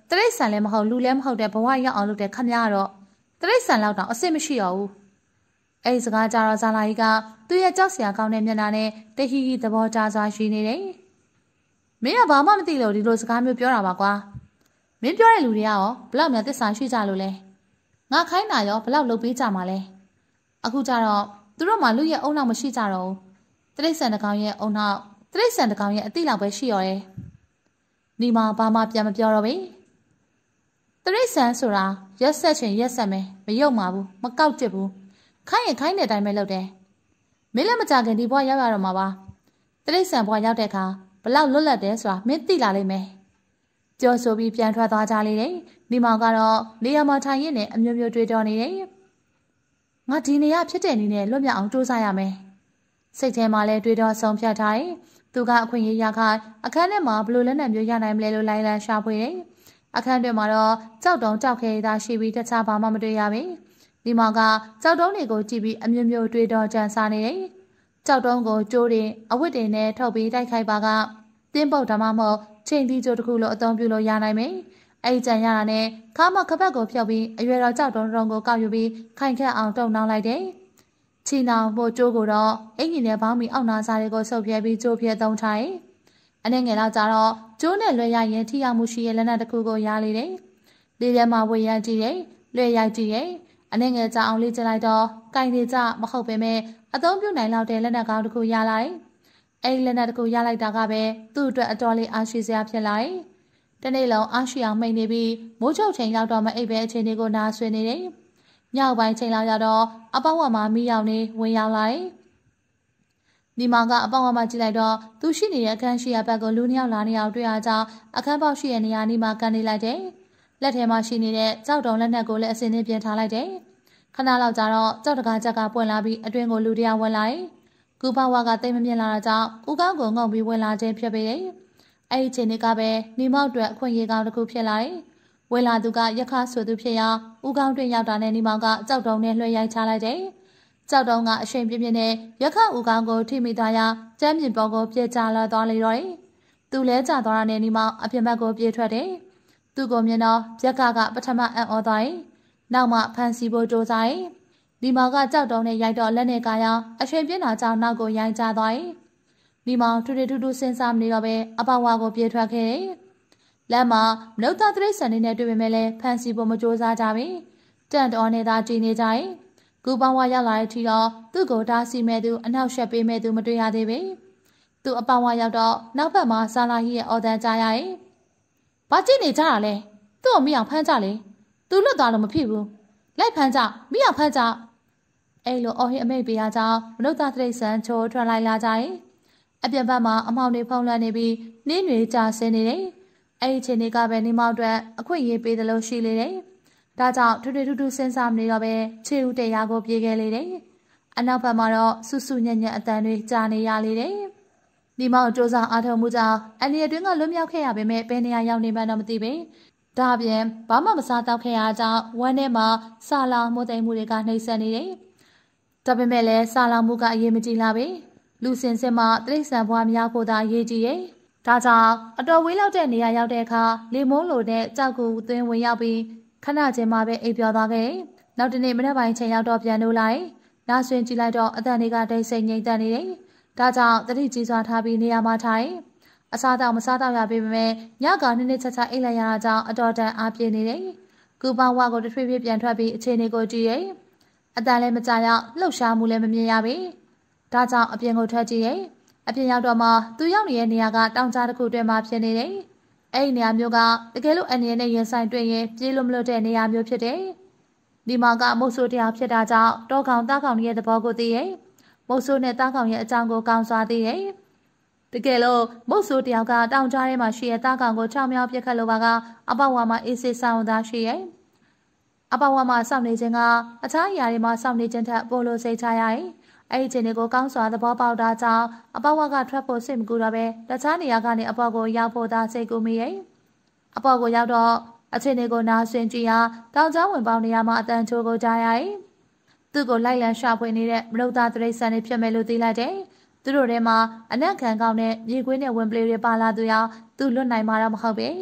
တရိတ်ဆန်လည်းမဟုတ်လူလည်းမဟုတ်တဲ့ဘဝရောက်အောင်လုပ်တဲ့ခမရတော့တရိတ်ဆန်လောက်တော့အစ်မရှိတော့ဘူးအဲ့ဒီစကားကြတော့ဇာလာကြီးကသူ့ရဲ့ကြောက်စရာကောင်းတဲ့မျက်နှာနဲ့တဟီဟီသဘောကျစွာရှိနေတယ်မင်းကဘာမှမသိလို့ဒီလိုစကားမျိုးပြောတာပါကွာမင်းပြောတဲ့လူတွေကရောဘလောက်များသစ္စာရှိကြလို့လဲငါခိုင်းတာရောဘလောက်လုပ်ပေးကြမှာလဲအခုကျတော့သူတို့မှလူရဲ့အုံနောက်မရှိကြတော့ဘူးတရိတ်ဆန်တကောင်ရဲ့အုံနောက်တရိတ်ဆန်တကောင်ရဲ့အတိလောက်ပဲရှိရောတယ်ဒီမှာဘာမှပြန်မပြောတော့ဘူးတရိတ်ဆန်ဆိုတာရက်ဆက်ချင်ရက်ဆက်မယ်မယုံပါဘူးမကောက်ကျစ်ဘူးခိုင်းရင်ခိုင်းတဲ့အတိုင်းပဲလုပ်တယ်မင်းလည်းမကြခင်ဒီဘွားရောက်ရတော့မှာပါတရိတ်ဆန်ဘွားရောက်တဲ့အခါဘလောက်လွတ်လပ်တယ်ဆိုတာမင်းသိလာလိမ့်မယ်ပြောဆိုပြီးပြန်ထွက်သွားကြလေတယ်ဒီမောင်ကတော့နေရာမှာထိုင်ရင်းနဲ့အမျိုးမျိုးတွေးတောနေတယ်ငါဒီနေရာဖြစ်တဲ့နည်းနဲ့လွတ်မြောက်အောင်ကြိုးစားရမယ်စိတ်ထဲမှာလည်းတွေးတောဆုံးဖြတ်ထားတယ်သူကအခွင့်အရေးရခိုင်အခန်းထဲမှာဘလို့လက်နဲ့မျိုးရနိုင်မလဲလို့လိုင်းလန်းရှာဖွေတယ်အခန်းတွင်မှာတော့ကြောက်တုံးကြောက်ခဲရတာရှိပြီးတခြားဘာမှမတွေ့ရပါဘူးဒီမောင်ကကြောက်တုံးတွေကိုကြည့်ပြီးအမျိုးမျိုးတွေးတောကြံစားနေတယ်ကြောက်တုံးကိုကြိုးတင်အဝတ်တင်နဲ့ထုတ်ပြီးတိုက်ခိုက်ပါကတင်းပုတ်ဓမ္မမဟုတ်ချိန်တီကြိုးတစ်ခုလိုအသုံးပြုလို့ရနိုင်မယ်အဲ့ကြံရတာနဲ့ခါမခပတ်ကိုဖျောက်ပြီးအရွယ်တော်ကြောက်တုံးတုံးကိုကောက်ယူပြီးခိုင်ခန့်အောင်တုံနှောင်းလိုက်တယ်ချီနောင်ဖို့ကြိုးကိုတော့အင်ကြီးနဲ့ဘောင်းမီအောက်နာစားတွေကိုဆုပ်ပြဲပြီးကြိုးပြဲသုံးထားတယ်အနေငယ်တော့ကြတော့ကျိုးနဲ့လွှဲရရင်ထိရောက်မှုရှိရဲ့လက်နက်တစ်ခုကိုရလေတယ်။လေးထဲမှာဝေရကြည့်တယ်၊လွှဲရိုက်ကြည့်တယ်။အနေငယ်ကြအောင်လေးကျလိုက်တော့ကင်တွေကြမဟုတ်ပေမဲ့အသုံးပြုနိုင်လောက်တဲ့လက်နက်ကောင်းတစ်ခုရလာတယ်။အဲဒီလက်နက်တစ်ခုရလိုက်တာကပဲသူ့အတွက်အတော်လေးအားရှိစရာဖြစ်လာတယ်။တနေ့လုံးအားရှိအောင်မှိတ်နေပြီးမိုးချုပ်ချိန်ရောက်တော့မှအိပ်ပဲအချိန်လေးကိုနားဆွေနေတယ်။ညောက်ပိုင်းချိန်လောက်ရတော့အပေါက်ဝမှာမီးရောင်နေဝင်ရောက်လာတယ်။ဒီမောင်ကအပေါက်ဝမှာကြည့်လိုက်တော့သူရှိနေတဲ့အခန်းရှိရာဘက်ကိုလူနှစ်ယောက်လာနေအောင်တွေ့ရကြောင်းအခန်းပေါက်ရှိတဲ့နေရာနီးမှာကန်နေလိုက်တယ်။လက်ထဲမှာရှိနေတဲ့ကြောက်တုံလက်နက်ကိုလည်းအစင်းနဲ့ပြင်ထားလိုက်တယ်။ခဏလောက်ကြာတော့ကြောက်တကားချက်ကပွင့်လာပြီးအတွင်းကိုလူတယောက်ဝင်လာတယ်။ကူပါဝါကတိတ်မမြင်လာတာကြောင့်ဦးကောင်းကိုငုံပြီးဝင်လာခြင်းဖြစ်ပေတယ်။အဲ့ဒီချိန်ကပဲနေမောက်အတွက်အခွင့်အရေးကောင်းတစ်ခုဖြစ်လာတယ်။ဝင်လာသူကရခါဆိုသူဖြစ်ရာဦးကောင်းတွင်ရောက်တာနဲ့နေမောက်ကကြောက်တုံနဲ့လွှဲရိုက်ချလိုက်တယ်။ကြောက်တုံကအရှိန်ပြင်းပြင်းနဲ့ရခဦးကောင်းကိုထိမိသွားရာကျမ်းပြင်ပေါ်ကိုပြေးချလာသွားလေတော့တယ်။သူလဲကျသွားတာနဲ့နေမောက်အပြင်ဘက်ကိုပြေးထွက်တယ်။သူ့ကိုမြင်တော့ရခကပထမအံ့ဩသွားတယ်။နောက်မှဖန်စီဖို့ကြိုးစားတယ်။ဒီမောင်ကကြောက်တုံနဲ့ရိုက်တော့လက်နဲ့ကာရအရှိန်ပြင်းတာကြောင့်နောက်ကိုရိုက်ချသွားတယ်။ဒီမောင်ထူထူထူထူစဉ်းစားမနေတော့ပဲအပဝါကိုပြေးထွက်ခဲ့တယ်။လမ်းမှာမနုဿသရိတ်ဆန်နေတွေ့ပေမဲ့လည်းဖန်စီဖို့မကြိုးစားကြဘူး။တန့်တော်နဲ့သာကြည်နေကြတယ်။ကူပေါင်းဝါရောက်လာတဲ့အထိတော့သူ့ကိုတားဆီးမဲ့သူအနောက်ရှက်ပေးမဲ့သူမတွေ့ရသေးဘူး။သူအပေါင်းဝါရောက်တော့နောက်ဘက်မှာဆာလာကြီးရဲ့အော်တန်ကြားရတယ်။ဘာကြည့်နေကြတာလဲ။သူ့ကိုမိအောင်ဖမ်းကြလေ။သူလွတ်သွားလို့မဖြစ်ဘူး။လိုက်ဖမ်းကြမိအောင်ဖမ်းကြ။အဲ့လိုအော်ဟစ်အမိတ်ပေးရကြောင်းမနုဿသရိတ်ဆန်ချိုးထွက်လိုက်လာကြတယ်။အပြင်ဘက်မှာအမောင်တွေဖုံးလွှမ်းနေပြီးနင်းတွေကြာဆင်းနေတယ်။အဲ့ဒီချိန်တွေကပဲနေမောက်အတွက်အခွင့်အရေးပေးတယ်လို့ရှိလေတယ်။ဒါကြောင့်ထူထူထူထူစဉ်းစားမနေတော့ပဲခြေဦးတရားကိုပြေးခဲ့လေတယ်။အနောက်ဘက်မှာတော့ဆူဆူညံ့ညံ့အတန်တွေကြားနေရလေတယ်။ဒီမောက်စူးစမ်းအားထုတ်မှုကြောင့်အန်ဒီအတွင်းကလွတ်မြောက်ခဲ့ရပေမဲ့ဘယ်နေရာရောက်နေမှန်းတော့မသိပဲ။ဒါပြင်ဘာမှမစားတော့ခဲ့ရကြောင်းဝမ်းထဲမှာဆာလောင်မှုသိမ်းမှုတွေကနှိမ့်ဆက်နေတယ်။ဒါပေမဲ့လည်းဆာလောင်မှုကအရေးမကြီးလာပဲ။လူစင်စစ်မှတိရစ္ဆာန်ဘွားမရောက်ဖို့သာအရေးကြီးရဲ့။ဒါကြောင့်အတော်ဝေးလောက်တဲ့နေရာရောက်တဲ့အခါလေမုန်းလိုတဲ့ကြောက်ကူသွင်းဝင်ရောက်ပြီးခဏချင်းမှပဲအိပ်ပျော်သွားခဲ့။နောက်တနေ့မနက်ပိုင်းချိန်ရောက်တော့ပြန်လို့လိုက်။နားဆွင်ကြည့်လိုက်တော့အတန်တွေကတိတ်ဆိတ်ငြိမ်သက်နေတယ်။ဒါကြောင့်တတိကြီးစွာထားပြီးနေရာမှာထိုင်။အစားတောက်မစားတော့ရပေမဲ့ညကနည်းနည်းချက်ချက်အိပ်လိုက်ရတာကြောင့်အတော်တန်အားပြင်းနေတယ်။ကူပေါင်းဝါကိုတစ်ထွေးဖြည်းပြန်ထွက်ပြီးအခြေအနေကိုကြည့်ရဲ့။အတန်လည်းမကြရောက်လှုပ်ရှားမှုလည်းမမြင်ရပေ။ဒါကြောင့်အပြင်ကိုထွက်ကြည့်ရဲ့။အပြင်ရောက်တော့မှသူရောက်နေတဲ့နေရာကတောင်ကြားတစ်ခုတွင်မှဖြစ်နေတယ်။အဲ့ဒီနေရာမျိုးကတကယ်လို့အနေနဲ့ရင်ဆိုင်တွေ့ရင်ပြေးလို့မလွတ်တဲ့နေရာမျိုးဖြစ်တယ်။ဒီမှာကမုတ်ဆိုးတရားဖြစ်တာကြောင့်တောကောင်တားကောင်ရဲ့သဘောကိုသိရဲ့။မုတ်ဆိုးနဲ့တားကောင်ရဲ့အကြောင်းကိုကောင်းစွာသိရဲ့။တကယ်လို့မုတ်ဆိုးတရားကတောင်ကြားထဲမှာရှိတဲ့တားကောင်ကိုချောင်းမြောင်းပြစ်ခတ်လို့ပါကအပေါဝါမှာအေးစေးဆောင်သားရှိရဲ့။အပေါဝါမှာစောင့်နေခြင်းကအခြားအရာတွေမှာစောင့်နေခြင်းထက်ပိုလို့စိတ်ချရရဲ့။အဲ့ဒီချိန်တွေကိုကောင်းစွာသဘောပေါက်တာကြောင့်အပေါဝါကထွက်ဖို့စိတ်မကူတော့ပဲတခြားနေရာကနေအပေါကိုရောက်ဖို့သာစိတ်ကူမိရဲ့။အပေါကိုရောက်တော့အချိန်တွေကိုနားဆွင်ကြည့်ရာတောင်ကြားဝင်ပေါင်းနေရာမှာအတန်ချိုးကိုကြားရရဲ့။သူ့ကိုလိုက်လံရှာဖွေနေတဲ့မလုသားတရိတ်ဆန်တွေဖြစ်မယ်လို့သိလိုက်တယ်။သူတို့ထဲမှာအနက်ခံကောင်းတဲ့မြေခွေးနဲ့ဝင်ပလေးတွေပါလာသူရောသူလွတ်နိုင်မှာတော့မဟုတ်ပဲ။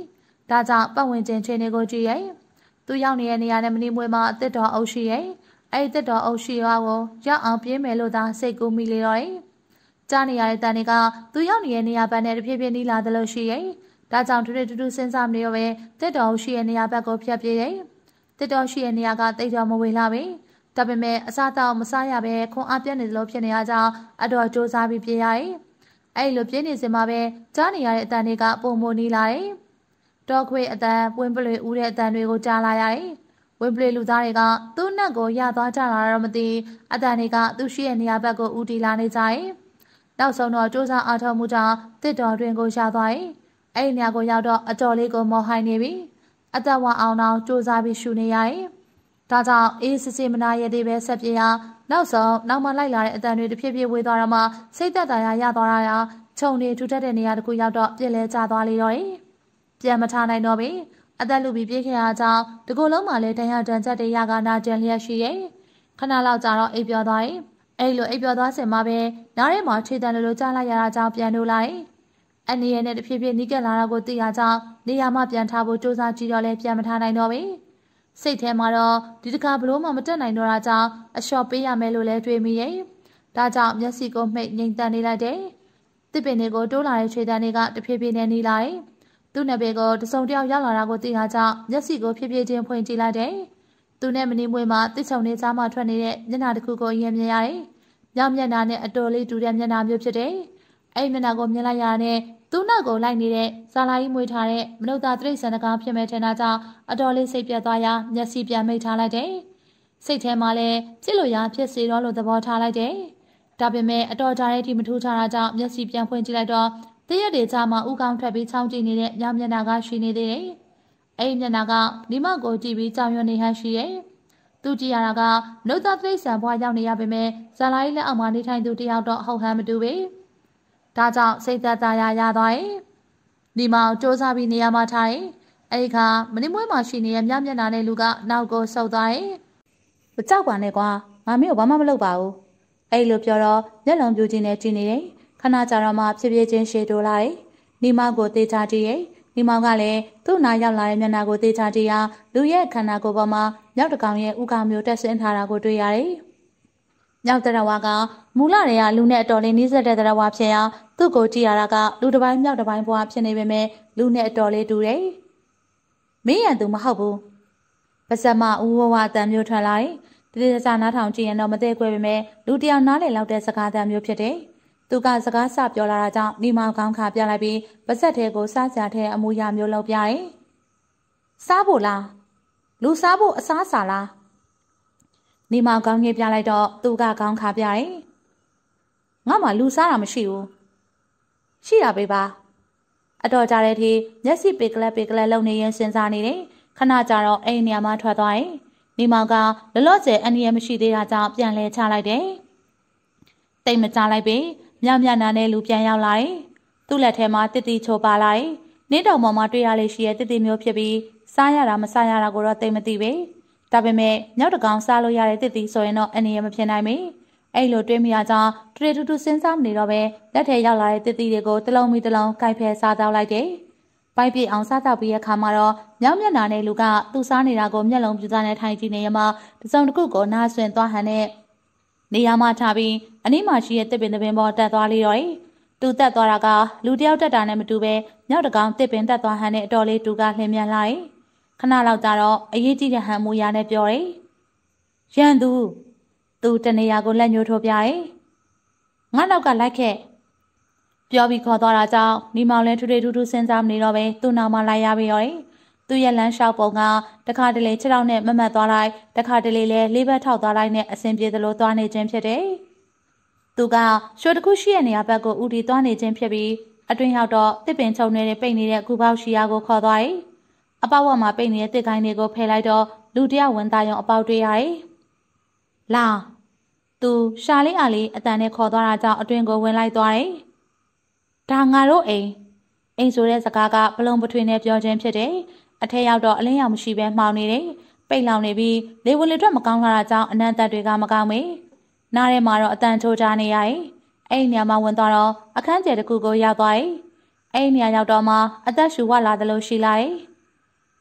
ဒါကြောင့်ပတ်ဝန်းကျင်ခြေနေကိုကြည့်ရဲ့သူရောက်နေတဲ့နေရာနဲ့မနီမွေမှာအသက်တော်အုပ်ရှိရဲ့အဲ့ဒီသက်တော်အုပ်ရှိရွာကိုရောက်အောင်ပြေးမယ်လို့သာစိတ်ကူးမိလေတော့တယ်ကြားနေရတဲ့တန်တွေကသူရောက်နေတဲ့နေရာဘက်နဲ့တဖြည်းဖြည်းနီးလာသလိုရှိရဲ့ဒါကြောင့်ထူးထူးထူးထူးစဉ်းစားမနေတော့ပဲသက်တော်အုပ်ရှိရဲ့နေရာဘက်ကိုဖြတ်ပြေးရဲ့သက်တော်ရှိရဲ့နေရာကတိတ်တော်မဝေလာပဲဒါပေမဲ့အစားတောက်မစားရပဲခွန်အားပြတ်နေသလိုဖြစ်နေရကြောင်းအတော်စူးစမ်းပြီးပြေးရရဲ့အဲ့လိုပြေးနေစင်မှာပဲကြားနေရတဲ့အတန်တွေကပုံမနီးလာတယ်တောခွေအတန်ဝင်းပလွေဦးတဲ့အတန်တွေကိုကြားလာရတယ်ဝင်းပလွေလူသားတွေကသူ့နက်ကိုရသွားကြလာတော့မသိအတန်တွေကသူ့ရှိရဲ့နေရာဘက်ကိုဦးတည်လာနေကြတယ်နောက်ဆုံးတော့စူးစမ်းအားထုတ်မှုကြောင့်တစ်တော်တွင်ကိုရှာသွားတယ်အဲ့ဒီနေရာကိုရောက်တော့အတော်လေးကိုမော်ဟိုင်းနေပြီအသက်ဝအောင်အောင်စူးစမ်းပြီးရှူနေရတယ်ဒါကြောင့်အေးစစ်စစ်မနာရသေးပဲဆက်ပြေးရနောက်ဆုံးနောက်မှလိုက်လာတဲ့အတန်တွေတဖြည်းဖြည်းဝေးသွားတော့မှစိတ်သက်သာရရသွားတာရခြုံနေထူထပ်တဲ့နေရာတစ်ခုရောက်တော့ပြည့်လဲကျသွားလေတော့တယ်ပြန်မထားနိုင်တော့ပြီအသက်လူပြီးပြေးခဲ့ရကြောင်းဒီကိုယ်လုံးမှလည်းတရားတန်ချက်တွေရကနာကျန်လျက်ရှိရဲ့ခဏလောက်ကြာတော့အိပ်ပျော်သွားတယ်အဲ့လိုအိပ်ပျော်သွားစင်မှာပဲနားထဲမှာခြေတံလိုလိုကြားလိုက်ရတာကြောင့်ပြန်လို့လိုက်အနေရနဲ့တဖြည်းဖြည်းနီးကပ်လာတာကိုသိရကြောင်းနေရာမှပြန်ထားဖို့စူးစမ်းကြည့်တော့လည်းပြန်မထားနိုင်တော့ပြီစိတ်ထဲမှာတော့ဒီတခါဘလို့မှမတက်နိုင်တော့တာကြောင့်အလျှော့ပေးရမယ်လို့လည်းတွေးမိရဲ့ဒါကြောင့်မျက်စိကိုမှိတ်ငြိမ်သက်နေလိုက်တယ်တစ်ပင်တွေကိုတိုးလာတဲ့ခြေတံတွေကတဖြည်းဖြည်းနဲ့နီးလာတယ်သူ့နယ်ပယ်ကိုတစုံတယောက်ရောက်လာတာကိုသိရကြောင်းမျက်စိကိုဖြည်းဖြည်းချင်းဖွင့်ကြည့်လိုက်တယ်သူနဲ့မနီမွေမှာတစ်ချုံနေသားမှထွက်နေတဲ့မျက်နှာတစ်ခုကိုရင်မြင်ရတယ်။မြောက်မျက်နှာနဲ့အတော်လေးတူတဲ့မျက်နှာမျိုးဖြစ်တယ်။အဲ့ဒီမျက်နှာကိုမြင်လိုက်ရတဲ့သူ့နောက်ကိုလိုက်နေတဲ့ဇာလာကြီးမွေးထားတဲ့မနုဿာတိရစ္ဆာန်တကောင်ဖြစ်မဲ့ထင်တာကြောင့်အတော်လေးစိတ်ပြတ်သွားရာမျက်စိပြန်မိတ်ထားလိုက်တယ်။စိတ်ထဲမှာလည်းကြည့်လို့ရဖြစ်စီတော့လို့သဘောထားလိုက်တယ်။ဒါပေမဲ့အတော်ကြာတဲ့အထိမထူးခြားတာကြောင့်မျက်စိပြန်ဖွင့်ကြည့်လိုက်တော့တရက်တွေကြာမှဥကောင်းထွက်ပြီးချောင်းကြည့်နေတဲ့ညမျက်နှာကရှိနေသေးတယ်။အဲ့ဒီမျက်နှာကဒီမောက်ကိုကြည့်ပြီးကြောင်ရွံ့နေဟန်ရှိရဲ့။သူကြည့်ရတာကမနုဿာတိရစ္ဆာန်ဘွားရောက်နေရပေမဲ့ဇာလာကြီးလက်အောက်မှာနေထိုင်သူတယောက်တော့ဟုတ်ဟန်မတူပဲ။ဒါကြောင့်စိတ်သက်သာရရသွားရဲ့။ဒီမောက်စ조사ပြီးနေရာမှာထားရဲ့။အဲ့ဒီခါမင်းမွေးမှာရှိနေတဲ့ညမျက်နှာနဲ့လူကနောက်ကိုဆုပ်သွားရဲ့။မကြောက်ပါနဲ့ကွာ။ငါမင်းကိုဘာမှမလုပ်ပါဘူး။အဲ့လိုပြောတော့မျက်လုံးပြူချင်းနဲ့ကြည့်နေတယ်။ခဏကြာတော့မှဖြည်းဖြည်းချင်းရှည်တိုးလာတယ်။ဒီမောက်ကိုတေးချကြည့်ရဲ့။ဒီမောင်ကလည်းသူ့နားရောက်လာတဲ့မျက်နှာကိုတေးချကြည့်ရာလူရဲ့ခန္ဓာကိုယ်ပေါ်မှာမြောက်တကောင်ရဲ့ဥကောင်မျိုးတက်ဆင်းထားတာကိုတွေ့ရတယ်။မြောက်တရဝါကမူလတည်းကလူနဲ့အတော်လေးနှိစက်တဲ့တရဝါဖြစ်ရာသူ့ကိုကြည့်ရတာကလူတစ်ပိုင်းမြောက်တစ်ပိုင်းဘွားဖြစ်နေပေမဲ့လူနဲ့အတော်လေးတူတယ်။မင်းရန်သူမဟုတ်ဘူး။ပါဇက်မဦးဝဝအတန်မျိုးထွက်လာတယ်။တတိယစာနားထောင်ကြည့်ရင်တော့မသိခွဲပေမဲ့လူတယောက်နားလည်လောက်တဲ့စကားတန်မျိုးဖြစ်တယ်။သူကစကားစပြောလာတာကြောင့်ဒီမောင်ကောင်းခါပြလိုက်ပြီးပါဇက်ထဲကိုစားစရာထဲအမူအရာမျိုးလောက်ပြတယ်။စားဖို့လားလူစားဖို့အစားအစာလားဒီမောင်ကောင်းငယ်ပြလိုက်တော့သူကကောင်းခါပြတယ်။ငါမှလူစားတာမရှိဘူး။ရှိတာပဲပါ။အတော်ကြာတဲ့အထိမျက်စိပေကလက်ပေကလက်လုံနေရင်စဉ်းစားနေတယ်။ခဏကြာတော့အဲ့ဒီနေရာမှာထွက်သွားတယ်။ဒီမောင်ကလလော့ကျဲအန်ရမရှိသေးတာကြောင့်ပြန်လဲချလိုက်တယ်။တိတ်မကြလိုက်ပြီ။မြောက်မျက်နှာနဲ့လူပြန်ရောက်လာတယ်။သူ့လက်ထဲမှာတစ်တီချိုပါလာတယ်။နေတောင်ပေါ်မှာတွေ့ရလေရှိရဲ့တစ်တီမျိုးဖြစ်ပြီးစားရတာမစားရတာကိုတော့သိမသိပဲ။ဒါပေမဲ့မြောက်တကောင်စားလို့ရတဲ့တစ်တီဆိုရင်တော့အနေရမဖြစ်နိုင်ဘူး။အဲ့လိုတွေးမိရကြောင်းတူတူတူစဉ်းစားမနေတော့ပဲလက်ထဲရောက်လာတဲ့တစ်တီတွေကိုတလုံးမီတလုံးကိုက်ဖဲစားတော့လိုက်တယ်။ပိုက်ပြစ်အောင်စားတော့ပြီးရခါမှာတော့မြောက်မျက်နှာနဲ့လူကသူ့စားနေတာကိုမျက်လုံးပြူသားနဲ့ထိုင်ကြည့်နေရမှာတစုံတစ်ခုကိုနားဆွင့်သွားဟန်နဲ့နေရာမှာထားပြီးအနီးမှာရှိတဲ့တစ်ပင်တစ်ပင်ပေါ်တက်သွားလေတော့သူတက်သွားတာကလူတယောက်တက်တာနဲ့မတူပဲမြောက်တကောင်တစ်ပင်တက်သွားဟန်နဲ့အတော်လေးတူကလှည့်မြန်လာတယ်ခဏလောက်ကြာတော့အရေးကြီးတဲ့ဟန်မူရနဲ့ပြောတယ်ရန်သူသူတနေရာကိုလက်ညှိုးထိုးပြတယ်ငါနောက်ကလိုက်ခဲ့ပြောပြီးခေါ်သွားတာကြောင့်နီမောင်လဲထူထူထူထူစဉ်းစားမနေတော့ပဲသူ့နောက်မှာလိုက်ရပြီးရောတယ်သူရဲ့လမ်းလျှောက်ပုံကတခါတလေခြေထောက်နဲ့မမတ်သွားလိုက်တခါတလေလဲလေးဘက်ထောက်သွားလိုက်နဲ့အဆင်ပြေသလိုသွားနေခြင်းဖြစ်တယ်။သူကရွှေတစ်ခုရှိတဲ့နေရာဘက်ကိုဦးတည်သွားနေခြင်းဖြစ်ပြီးအတွင်ရောက်တော့တစ်ပင်ချုံနေတဲ့ပိတ်နေတဲ့ကူပေါက်ရှိရာကိုခေါ်သွားတယ်။အပေါက်ဝက်မှာပိတ်နေတဲ့တစ်ကိုင်းတွေကိုဖယ်လိုက်တော့လူတယောက်ဝင်သားရုံအပေါက်တွေ့ရတယ်။လာသူရှာလေးအားလေးအတန်နဲ့ခေါ်သွားတာကြောင့်အတွင်ကိုဝင်လိုက်သွားတယ်။ဒါငါတို့အိမ်အိမ်ဆိုတဲ့စကားကပလုံပထွေနဲ့ပြောခြင်းဖြစ်တယ်။အထက်ရောက်တော့အလင်းရောင်မရှိပဲမှောင်နေတယ်။ပိတ်လောင်နေပြီးလေဝင်လေထွက်မကောင်းလာတာကြောင့်အနံ့သက်တွေကမကောင်းမေ။နားထဲမှာတော့အတန်ချိုးချနေရတယ်။အဲ့ဒီနေရာမှာဝင်သွားတော့အခန်းကျယ်တစ်ခုကိုရောက်သွားတယ်။အဲ့ဒီနေရာရောက်တော့မှအသက်ရှူဝလာသလိုရှိလာတယ်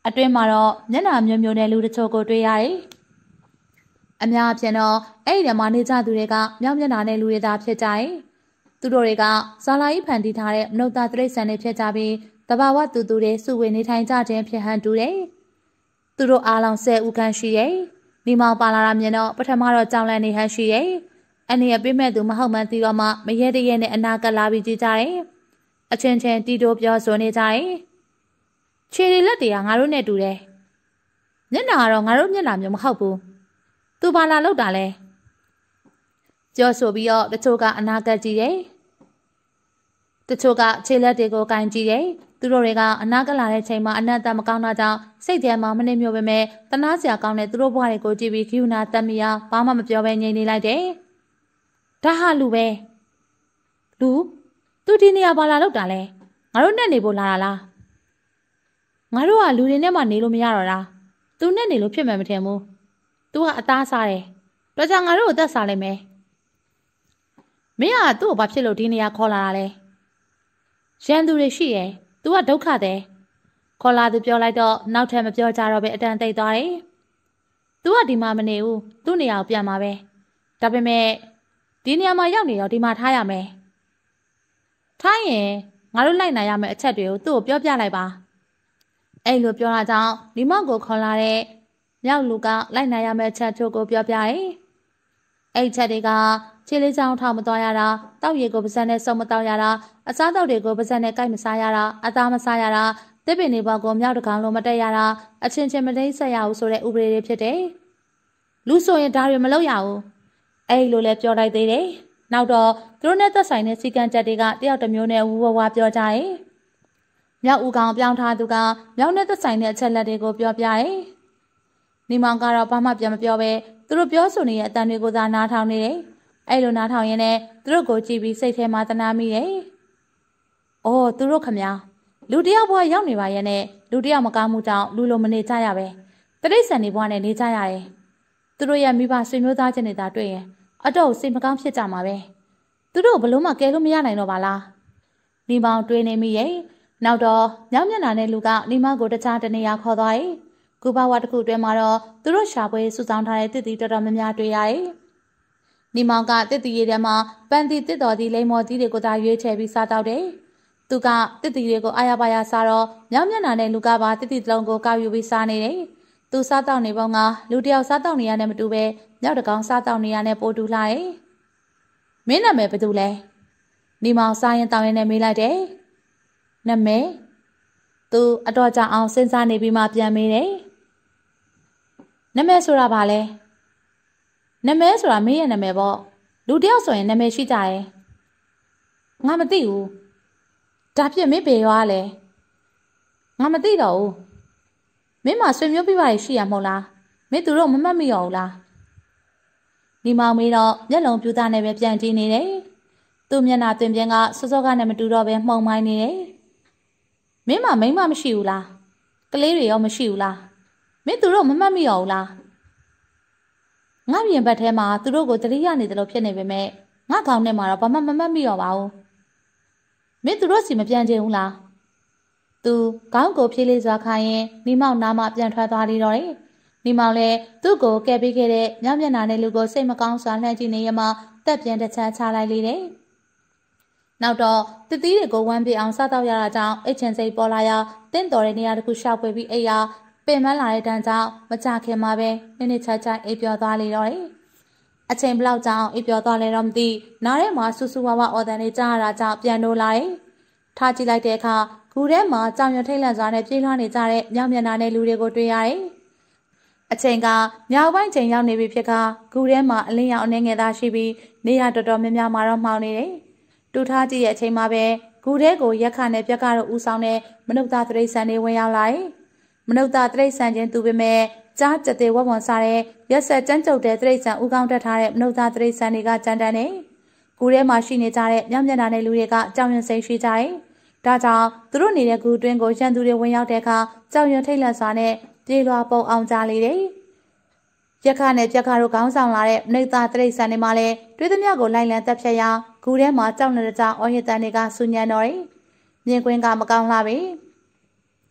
အတွင်းမှာတော့မျက်နှာမျိုးမျိုးနဲ့လူတချို့ကိုတွေ့ရတယ်အများအပြားတော့အဲ့ဒီမှာနေကြသူတွေကမြောက်မျက်နှာနဲ့လူတွေသာဖြစ်ကြတယ်သူတို့တွေကဇာလာကြီးဖန်တီးထားတဲ့မနုဿတိရစ္ဆာန်တွေဖြစ်ကြပြီးတဘာဝတူတူတွေစုဝေနေထိုင်ကြခြင်းဖြစ်ဟန်တူတယ်သူတို့အားလုံးဆယ်ဦးခန့်ရှိတယ်ဒီမောင်ပါလာတာမြင်တော့ပထမတော့ကြောင်လန့်နေဟန်ရှိတယ်အနေရပြိမဲ့သူမဟုတ်မှန်းသိတော့မှမရဲတရဲနဲ့အနာကလာပြီးကြည့်ကြတယ်အချင်းချင်းတီတိုပြောဆိုနေကြတယ်ခြေတွေလက်တွေကငါတို့နဲ့တူတယ်မျက်နှာကတော့ငါတို့မျက်နှာမျိုးမဟုတ်ဘူးသူဘာလာလောက်တာလဲပြောဆိုပြီးတော့တချို့ကအနာကကြည့်တယ်တချို့ကခြေလက်တွေကိုကင်ကြည့်တယ်သူတို့တွေကအနာကလာတဲ့ချိန်မှာအနတ်တမကောင်းတာကြောင့်စိတ်ထဲမှာမနှိမ့်မြို့ပဲမဲ့တနာစရာကောင်းတဲ့သူတို့ဘဝတွေကိုကြည့်ပြီးဂိယူနာတက်မီယာဘာမှမပြောဘဲငြိမ်နေလိုက်တယ်ဒါဟာလူပဲလူသူဒီနေရာဘာလာလောက်တာလဲငါတို့နဲ့နေဖို့လာတာလားငါတို့ကလူတွေနဲ့မှနေလို့မရတော့တာသူနဲ့နေလို့ဖြစ်မှမထင်ဘူးသူကအသားစားတယ်တော့ကြောင့်ငါတို့ကိုသက်စားလိုက်မယ်မင်းကသူ့ကိုဘာဖြစ်လို့ဒီနေရာခေါ်လာတာလဲရန်သူတွေရှိရဲ့သူကဒုက္ခတဲ့ခေါ်လာသူပြောလိုက်တော့နောက်ထပ်မပြောကြတော့ပဲအတန်တိတ်သွားတယ်သူကဒီမှာမနေဘူးသူ့နေရာကိုပြန်มาပဲဒါပေမဲ့ဒီနေရာမှာရောက်နေတော့ဒီမှာထားရမယ်ထားရင်ငါတို့လိုက်နိုင်ရမယ့်အချက်တွေကိုသူ့ကိုပြောပြလိုက်ပါအဲ့လိုပြောတာကြောင့်ဒီမောက်ကိုခေါ်လာတဲ့မြောက်လူကလိုက်နိုင်ရမယ့်အချက်ချို့ကိုပြောပြတယ်အဲ့ချက်တွေကခြေလေးချောင်းထောက်မသွားရတာတောက်ရည်ကိုပါးစပ်နဲ့စုံမတောက်ရတာအစားတောက်တွေကိုပါးစပ်နဲ့ကိုက်မစားရတာအသားမစားရတာတစ်ပင်တွေဘောက်ကိုမြောက်တကောင်လုံးမတက်ရတာအချင်းချင်းမတိတ်ဆက်ရဘူးဆိုတဲ့ဥပဒေတွေဖြစ်တယ်လူဆိုရင်ဒါတွေမလုပ်ရဘူးအဲ့လိုလဲပြောလိုက်သေးတယ်နောက်တော့သူတို့နဲ့သက်ဆိုင်တဲ့စီကံချက်တွေကတယောက်တစ်မျိုးနဲ့ဝူဝဝပြောကြတယ်မြောက်ဦးကောင်ပြောင်းထားသူကမြောက်နဲ့သက်ဆိုင်တဲ့အချက်လက်တွေကိုပြောပြတယ်နေမောင်ကတော့ဘာမှပြန်မပြောပဲသူတို့ပြောဆိုနေတဲ့အတန်တွေကိုသာနားထောင်နေတယ်အဲ့လိုနားထောင်ရင်းနဲ့သူတို့ကိုကြည့်ပြီးစိတ်ထဲမှာတနာမိတယ်။အော်သူတို့ခမညာလူတယောက်ဘဝရောက်နေပါရဲ့နဲ့လူတယောက်မကောင်းမှုကြောင့်လူလိုမနေကြရပဲ။တရိษံနေဘဝနဲ့နေကြရတယ်။သူတို့ရဲ့မိဘဆွေမျိုးသားချင်းတွေသာတွေ့ရင်အတော့စိတ်မကောင်းဖြစ်ကြမှာပဲ။သူတို့ဘလို့မှကဲလို့မရနိုင်တော့ပါလား။နေမောင်တွေးနေမိရဲ့။နောက်တော့မြောက်မျက်နှာနဲ့လူကနေမောင်ကိုတခြားတနေရာခေါ်သွားရဲ့။ကူဘဝတစ်ခုအတွင်းမှာတော့သူတို့ရှာပွဲစုဆောင်ထားတဲ့တစ်တီတော်တော်များများတွေ့ရတယ်။နေမောင်ကတစ်တီရဲထဲမှာပန်းတီတစ်တော်ဒီလိမ္မော်တီတွေကိုသာရွေးချယ်ပြီးစားတော့တယ်။သူကတစ်တီတွေကိုအာရပါရစားတော့မြောက်မျက်နှာနဲ့လူကပါတစ်တီတလုံးကိုကောက်ယူပြီးစားနေတယ်။သူစားတော့နေပုံကလူတယောက်စားတော့နေရတဲ့မတူပဲမြောက်တကောင်စားတော့နေရတဲ့ပိုတူလာတယ်။မင်းနာမည်ဘယ်သူလဲ။နေမောင်စားရင်တောင်းရင်နဲ့မေးလိုက်တယ်။နာမည်သူအတော်ကြာအောင်စဉ်းစားနေပြီးမှပြန်မေးတယ်။နာမည်ဆိုတာဘာလဲ။နာမည်ဆိုတာမင်းရဲ့နာမည်ပေါ့လူတယောက်ဆိုရင်နာမည်ရှိကြတယ်ငါမသိဘူးဒါဖြစ်မင်းဘယ်ရွာလဲငါမသိတော့ဘူးမင်းမဆွေမျိုးပြပါရရှိရမဟုတ်လားမင်းသူတို့မမှတ်မိရဘူးလားဒီမောင်မေးတော့မျက်လုံးပြူသားနဲ့ပဲပြန်ကြည့်နေတယ်သူ့မျက်နှာတွင်ပြန်ကစောစောကနဲ့မတူတော့ပဲမှုံမိုင်းနေတယ်မင်းမမိန်းမမရှိဘူးလားကလေးတွေရောမရှိဘူးလားမင်းသူတို့မမှတ်မိရဘူးလားငါပြင်ဘက်ထဲမှာသူတို့ကိုတတိယနေတယ်လို့ဖြစ်နေပေမဲ့ငါခေါင်းထဲမှာတော့ဘာမှမမှတ်မိတော့ပါဘူးမင်းသူတို့စီမပြန်ချင်ဘူးလားသူခေါင်းကိုဖြေးလေးစွာခိုင်းရင်မိမောင်နားမှပြန်ထွက်သွားလိတော့တယ်မိမောင်လည်းသူ့ကိုကဲပေးခဲ့တဲ့မြောက်မျက်နှာနဲ့လူကိုစိတ်မကောင်းစွာလှမ်းကြည့်နေရမှတက်ပြန်တစ်ချမ်းချလိုက်လေတယ်နောက်တော့တတိတွေကိုဝမ်းပြေအောင်စားတော့ရတာကြောင့်အိတ်ချင်စိတ်ပေါ်လာရာတင့်တော်တဲ့နေရာတစ်ခုရှောက်ပွေပြီးအိယာပင်မလာတဲ့တန်းကြောင့်မကြခင်မှာပဲနည်းနည်းချာချာအိပ်ပျော်သွားလေတော့တယ်။အချိန်ဘလောက်ကြောင့်အိပ်ပျော်သွားလဲတော့မသိနားထဲမှာဆူဆူဝါဝါအော်တန်လေးကြားရတာကြောင့်ပြန်လို့လာတယ်။ထားကြည့်လိုက်တဲ့အခါဂူထဲမှာကြောင်ရထိတ်လန့်စွာနဲ့ပြေးလွှားနေကြတဲ့မြောက်မျက်နှာနဲ့လူတွေကိုတွေ့ရတယ်။အချိန်ကညောင်ပိုင်းချိန်ရောက်နေပြီဖြစ်ကဂူထဲမှာအလင်းရောင်အနေငယ်သားရှိပြီးနေရတော်တော်များများမှာတော့မှောင်နေတယ်။တူထားကြည့်ရဲ့အချိန်မှာပဲဂူထဲကိုရက်ခနဲ့ပြက်ကတော့ဦးဆောင်တဲ့မနုဿသရိษံတွေဝင်ရောက်လာတယ်။မနုဿတရိษံချင်းသူပေမဲ့ကြားကြတဲ့ဝက်ဝံစားတဲ့ရက်ဆက်ကျန်းကျုပ်တဲ့တရိษံဥကောင်းတက်ထားတဲ့မနုဿတရိษံတွေကကြမ်းတမ်းနေ။ဂူထဲမှာရှိနေကြတဲ့မြောက်မျက်နှာနဲ့လူတွေကကြောင်ရွံစိတ်ရှိကြတယ်။ဒါကြောင့်သူတို့နေတဲ့ဂူတွင်းကိုရန်သူတွေဝင်ရောက်တဲ့အခါကြောင်ရွံထိတ်လန့်စွာနဲ့ပြေးလွှာပုံအောင်ကြလေတယ်။ရက်ခနဲ့ပြက်ခါတို့ခေါင်းဆောင်လာတဲ့မနုဿတရိษံတွေမှလည်းတွေးသမျှကိုလိုက်လံတက်ဖြတ်ရာဂူထဲမှာကြောင်နေတဲ့ကြောင်အော်ရတန်တွေကဆူညံတော်တယ်။မြင်ကွင်းကမကောင်းလာပြီ။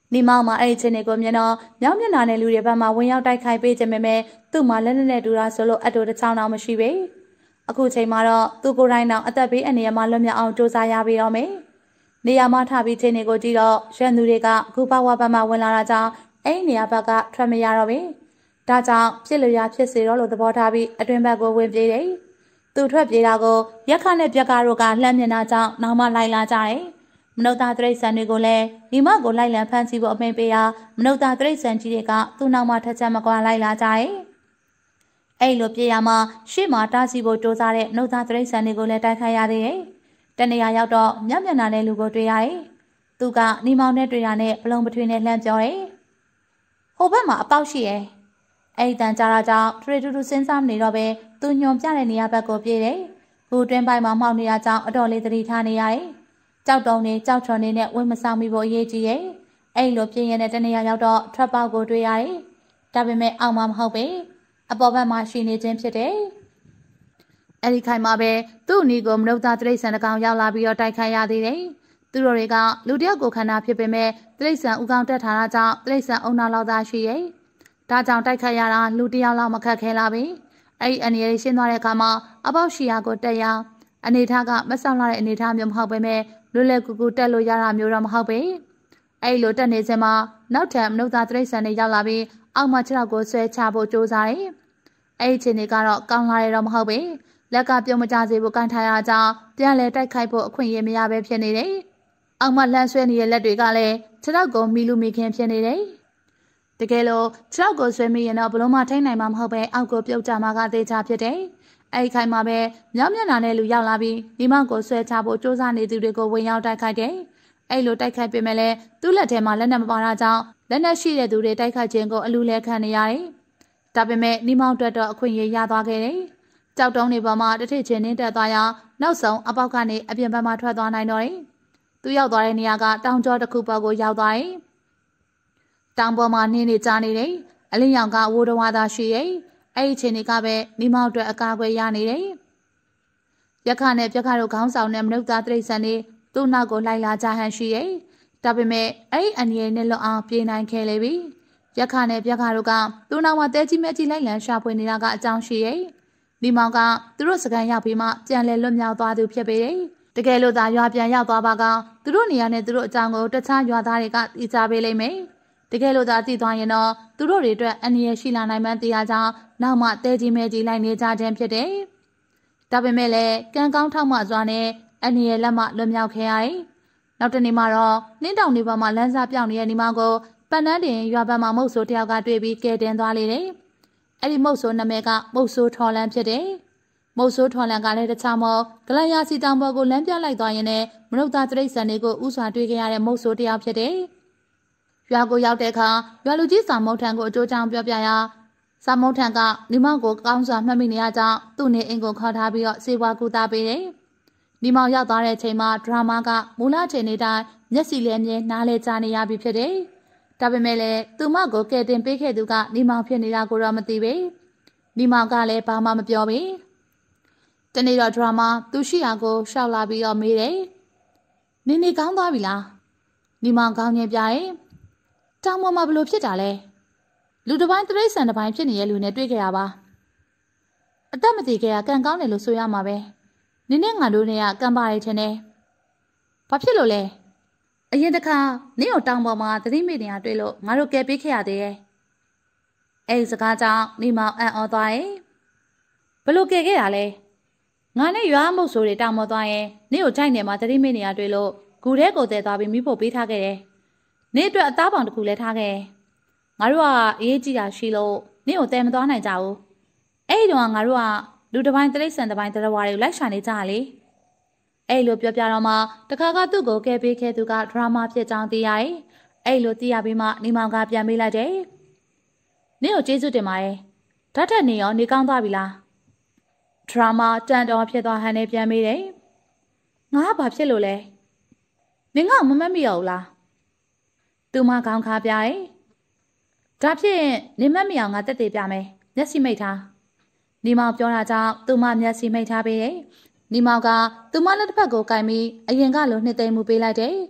နေမောင်မှာအဲ့ဒီချင်းတွေကိုမြင်တော့မြောက်မျက်နှာနဲ့လူတွေဘက်မှာဝင်ရောက်တိုက်ခိုက်ပေးခြင်းပဲမဲ့သူ့မှာလက်နက်နဲ့တူတာဆိုလို့အတူတစ်ချောင်းတော့မရှိပေအခုချိန်မှာတော့သူကိုယ်တိုင်တော့အသက်ဘေးအနေနဲ့မှလွတ်မြောက်အောင်စူးစမ်းရပြီးတော့မယ်နေရာမှာထားပြီးချင်းတွေကိုကြည့်တော့ရွှန်သူတွေကအခုဘဝဘက်မှာဝင်လာတာကြောင့်အဲ့ဒီနေရာဘက်ကထွက်မရတော့ဘူးဒါကြောင့်ဖြစ်လို့ရဖြစ်စေတော့လို့သဘောထားပြီးအတွင်ဘက်ကိုဝင်ပြေးတယ်သူထွက်ပြေးတာကိုရက်ခနဲ့ပြက်ကားတို့ကလှမ်းမြင်တာကြောင့်နောက်မှလိုက်လာကြတယ်မနုဿာတိရစ္ဆာန်တွေကိုလည်းဒီမကိုလိုက်လံဖမ်းဆီးဖို့အမိန့်ပေးရာမနုဿာတိရစ္ဆာန်ကြီးတွေကသူ့နောက်မှထက်ချက်မကွာလိုက်လာကြတယ်အဲ့လိုပြေးရမှာရှေ့မှာတားဆီးဖို့စူးစမ်းတဲ့မနုဿာတိရစ္ဆာန်တွေကိုလည်းတိုက်ခိုက်ရသေးတယ်တနေရာရောက်တော့မျက်မျက်နှာနဲ့လူကိုတွေ့ရတယ်သူကနေမောင်နဲ့တွေ့ရတဲ့ဘလုံးပထွေးနဲ့လှမ်းပြောတယ်ဟိုဘက်မှာအပေါက်ရှိရဲ့အဲ့ဒီတန်ကြားတာကြောင့်ထရီတူတူစဉ်းစားမနေတော့ပဲသူညွန်ပြတဲ့နေရာဘက်ကိုပြေးတယ်ဘူတွင်းပိုင်းမှာမှောက်နေတာကြောင့်အတော်လေးသတိထားနေရတယ်ကြောက်တုံနေကြောက်ချွန်နေနဲ့ဝင်းမဆောင်မိဖို့အရေးကြီးရဲ့အဲ့လိုပြင်းရတဲ့တနေရာရောက်တော့ထွက်ပေါက်ကိုတွေ့ရတယ်ဒါပေမဲ့အောက်မှာမဟုတ်ပဲအပေါ်ဘက်မှာရှိနေခြင်းဖြစ်တယ်အဲ့ဒီခိုင်မှာပဲသူ့အနီကိုမနုဿာတိရစ္ဆာန်တစ်ကောင်ရောက်လာပြီးတော့တိုက်ခိုက်ရသေးတယ်သူတို့တွေကလူတယောက်ကိုခန္ဓာဖြစ်ပေမဲ့တိရစ္ဆာန်ဥကောင်တက်ထားတာကြောင့်တိရစ္ဆာန်အုံနာလောက်သာရှိရဲ့ဒါကြောင့်တိုက်ခိုက်ရတာလူတယောက်လောက်မခက်ခဲလာပြီအဲ့ဒီအနေရရှင်းသွားတဲ့အခါမှာအပေါက်ရှိရာကိုတက်ရအနေထားကမဆောက်လာတဲ့အနေထားမျိုးမဟုတ်ပဲမဲ့လွတ်လပ်ကူကူတက်လို့ရတာမျိုးတော့မဟုတ်ပဲအဲ့လိုတက်နေစမှာနောက်ထပ်မနုဿာတိရစ္ဆာန်တွေရောက်လာပြီးအောက်မှာခြေထောက်ကိုဆွဲချဖို့ကြိုးစားတယ်အဲ့ဒီအချိန်တွေကတော့ကောင်းလာတယ်တော့မဟုတ်ပဲလက်ကပြုံးမကြစေဖို့ကန်ထားရကြောင်းပြန်လဲတိုက်ခိုက်ဖို့အခွင့်အရေးမရပဲဖြစ်နေတယ်အောက်မှာလှမ်းဆွဲနေတဲ့လက်တွေကလည်းခြေထောက်ကိုမီလူမီခင်ဖြစ်နေတယ်တကယ်လို့ခြေထောက်ကိုဆွဲမိရင်တော့ဘလုံးမထိန်နိုင်မှာမဟုတ်ပဲအောက်ကိုပြုတ်ကြမှာကသေချာဖြစ်တယ်အဲ့ဒီခိုင်မှာပဲမြောက်မျက်နှာနဲ့လူရောက်လာပြီးဒီမောက်ကိုဆွဲချဖို့စူးစမ်းနေသူတွေကိုဝင်ရောက်တိုက်ခိုက်တယ်အဲ့လိုတိုက်ခိုက်ပေမဲ့လည်းသူ့လက်ထဲမှာလက်နက်မပါတာကြောင့်လက်နက်ရှိတဲ့သူတွေတိုက်ခိုက်ခြင်းကိုအလူလဲခံနေရတယ်ဒါပေမဲ့ဒီမောက်အတွက်တော့အခွင့်အရေးရသွားခဲ့တယ်ကြောက်တုံးတွေပေါ်မှာတထစ်ချင်းနှင်းတက်သွားရနောက်ဆုံးအပေါက်ကနေအပြင်ဘက်မှာထွက်သွားနိုင်တော့တယ်သူရောက်သွားတဲ့နေရာကတောင်ကျောတစ်ခုပေါ်ကိုရောက်သွားတယ်တောင်ပေါ်မှာနှင်းနေကြနေတယ်အလင်းရောင်ကဝိုးတော်ဝါသာရှိတယ်အဲ့ဒီချိန်တွေကပဲမိမောက်အတွက်အကာအကွယ်ရနေတယ်ရက်ခနဲ့ပြက်ခတို့ခေါင်းဆောင်တဲ့မနုဿာတိရစ္ဆာန်တွေသူ့နောက်ကိုလိုက်လာကြဟန်ရှိတယ်ဒါပေမဲ့အဲ့ဒီအန်ရည်နဲ့လွတ်အောင်ပြေးနိုင်ခဲ့လေပြီရက်ခနဲ့ပြက်ခတို့ကသူ့နောက်မှာတဲကြီးမဲကြီးလိုက်လံရှာဖွေနေတာကအကြောင်းရှိတယ်ဒီမောင်ကသူတို့စကန်ရောက်ပြီးမှပြန်လဲလွတ်မြောက်သွားသူဖြစ်ပေတယ်တကယ်လို့သာရွာပြန်ရောက်သွားပါကသူတို့နေရာနဲ့သူတို့အကြောင်းကိုတခြားရွာသားတွေကသိကြပေးလိမ့်မယ်တကယ်လို့သာသိသွားရင်တော့သူတို့တွေအတွက်အန္တရာယ်ရှိလာနိုင်မှန်းသိရကြောင်းနောက်မှတဲကြီးမဲကြီးလိုက်နေကြခြင်းဖြစ်တယ်ဒါပေမဲ့လည်းကံကောင်းထောက်မှစွာနဲ့အန္တရာယ်လက်မှလွတ်မြောက်ခဲ့ရတယ်နောက်တနေ့မှတော့နှင်းတောင်တွေပေါ်မှာလမ်းစားပြောင်းနေတဲ့ဒီမောင်ကိုပန်းနှန်းတင်ရွာဘက်မှာမုတ်ဆိုးတယောက်ကတွေ့ပြီးကဲတင်သွားလေတယ်အဲ့ဒီမုတ်ဆိုးနာမည်ကမုတ်ဆိုးထော်လန်ဖြစ်တယ်မုတ်ဆိုးထော်လန်ကလည်းတခြားမဟုတ်ဂလန်ယာစီတောင်ပေါ်ကိုလမ်းပြလိုက်သွားရင်လည်းမနုဿာတိရစ္ဆာန်တွေကိုဥစွာတွေ့ခဲ့ရတဲ့မုတ်ဆိုးတယောက်ဖြစ်တယ်ရွာကိုရောက်တဲ့အခါရွာလူကြီးစာမုတ်ထံကိုအကျိုးကြောင့်ပြောပြရာစာမုတ်ထံကဒီမောင်ကိုကောင်းစွာမှတ်မိနေရကြောင်းသူ့နေအိမ်ကိုခေါ်ထားပြီးတော့စေဝါကူတာပေးတယ်ဒီမောင်ရောက်သွားတဲ့အချိန်မှာဒရာမာကမူလချိန်နေတိုင်းမျက်စိလဲမြင်နားလဲကြားနေရပြီဖြစ်တယ်ဒါပေမဲ့လည်းသူမကိုကဲတင်ပေးခဲ့သူကဒီမောင်ဖြစ်နေတာကိုတော့မသိပဲဒီမောင်ကလည်းဘာမှမပြောပဲတနေ့တော့ဒရာမာသူရှိရာကိုရှောက်လာပြီးတော့မေးတယ်နင်းနေကောင်းသွားပြီလားဒီမောင်ကောင်းချင်းပြတယ်တောင်ပေါ်မှာဘလို့ဖြစ်တာလဲလူတစ်ပိုင်းတိရစ္ဆာန်တစ်ပိုင်းဖြစ်နေတဲ့လူနဲ့တွေ့ကြရပါအသက်မတည်ခဲ့ရကံကောင်းတယ်လို့ဆိုရမှာပဲနင်းနဲ့ငါတို့နဲ့ကကံပါတယ်ထင်တယ်ဘာဖြစ်လို့လဲအရင်တစ်ခါနင်းကိုတောင်ပေါ်မှာသတိမေ့နေရတွေ့လို့ငါတို့ကဲပေးခဲ့ရသေးတယ်အဲ့ဒီစကားကြောင့်နေမောင်အံ့ဩသွားရဲ့ဘလို့ကဲခဲ့တာလဲငါနဲ့ရွာမုတ်ဆိုးတွေတောင်ပေါ်သွားရင်နင်းကိုကြိုက်နေမှာသတိမေ့နေရတွေ့လို့ဂူထဲကိုတဲသွားပြီးမိဖို့ပေးထားခဲ့တယ်နေ့အတွက်အသားပေါင်တစ်ခုလဲထားခဲ့ငါတို့ကအရေးကြီးတာရှိလို့နေ့ကိုတဲမသွားနိုင်ကြဘူးအဲ့ဒီတော့ငါတို့ကလူတစ်ပိုင်းတိရစ္ဆာန်တစ်ပိုင်းတရားဝါတွေကိုလိုက်ရှာနေကြရလေအဲ့လိုပြောပြတော့မှတခါကသူ့ကိုကဲပေးခဲ့သူကဒရာမာဖြစ်ကြောင်းသိရရဲ့အဲ့လိုသိရပြီးမှနေမောင်ကပြန်မေးလိုက်တယ်နေ့ကိုကျေးဇူးတင်ပါတယ်ဓာတ်ထက်နေရောနေကောင်းသွားပြီလားဒရာမာတန်တော်ဖြစ်သွားဟန်နဲ့ပြန်မေးတယ်ငါကဘာဖြစ်လို့လဲနင်ကမမတ်မိရဘူးလားသူမကောင်းခါပြရဲ့ဒါဖြင့်နင်မတ်မိအောင်ငါတက်သေးပြမယ်မျက်စိမိတ်ထားနေမောင်ပြောတာကြောင့်သူမမျက်စိမိတ်ထားပေးတယ်နေမောင်ကသူမလက်တစ်ဖက်ကိုကင်ပြီးအရင်ကလိုနှစ်သိမ့်မှုပေးလိုက်တယ်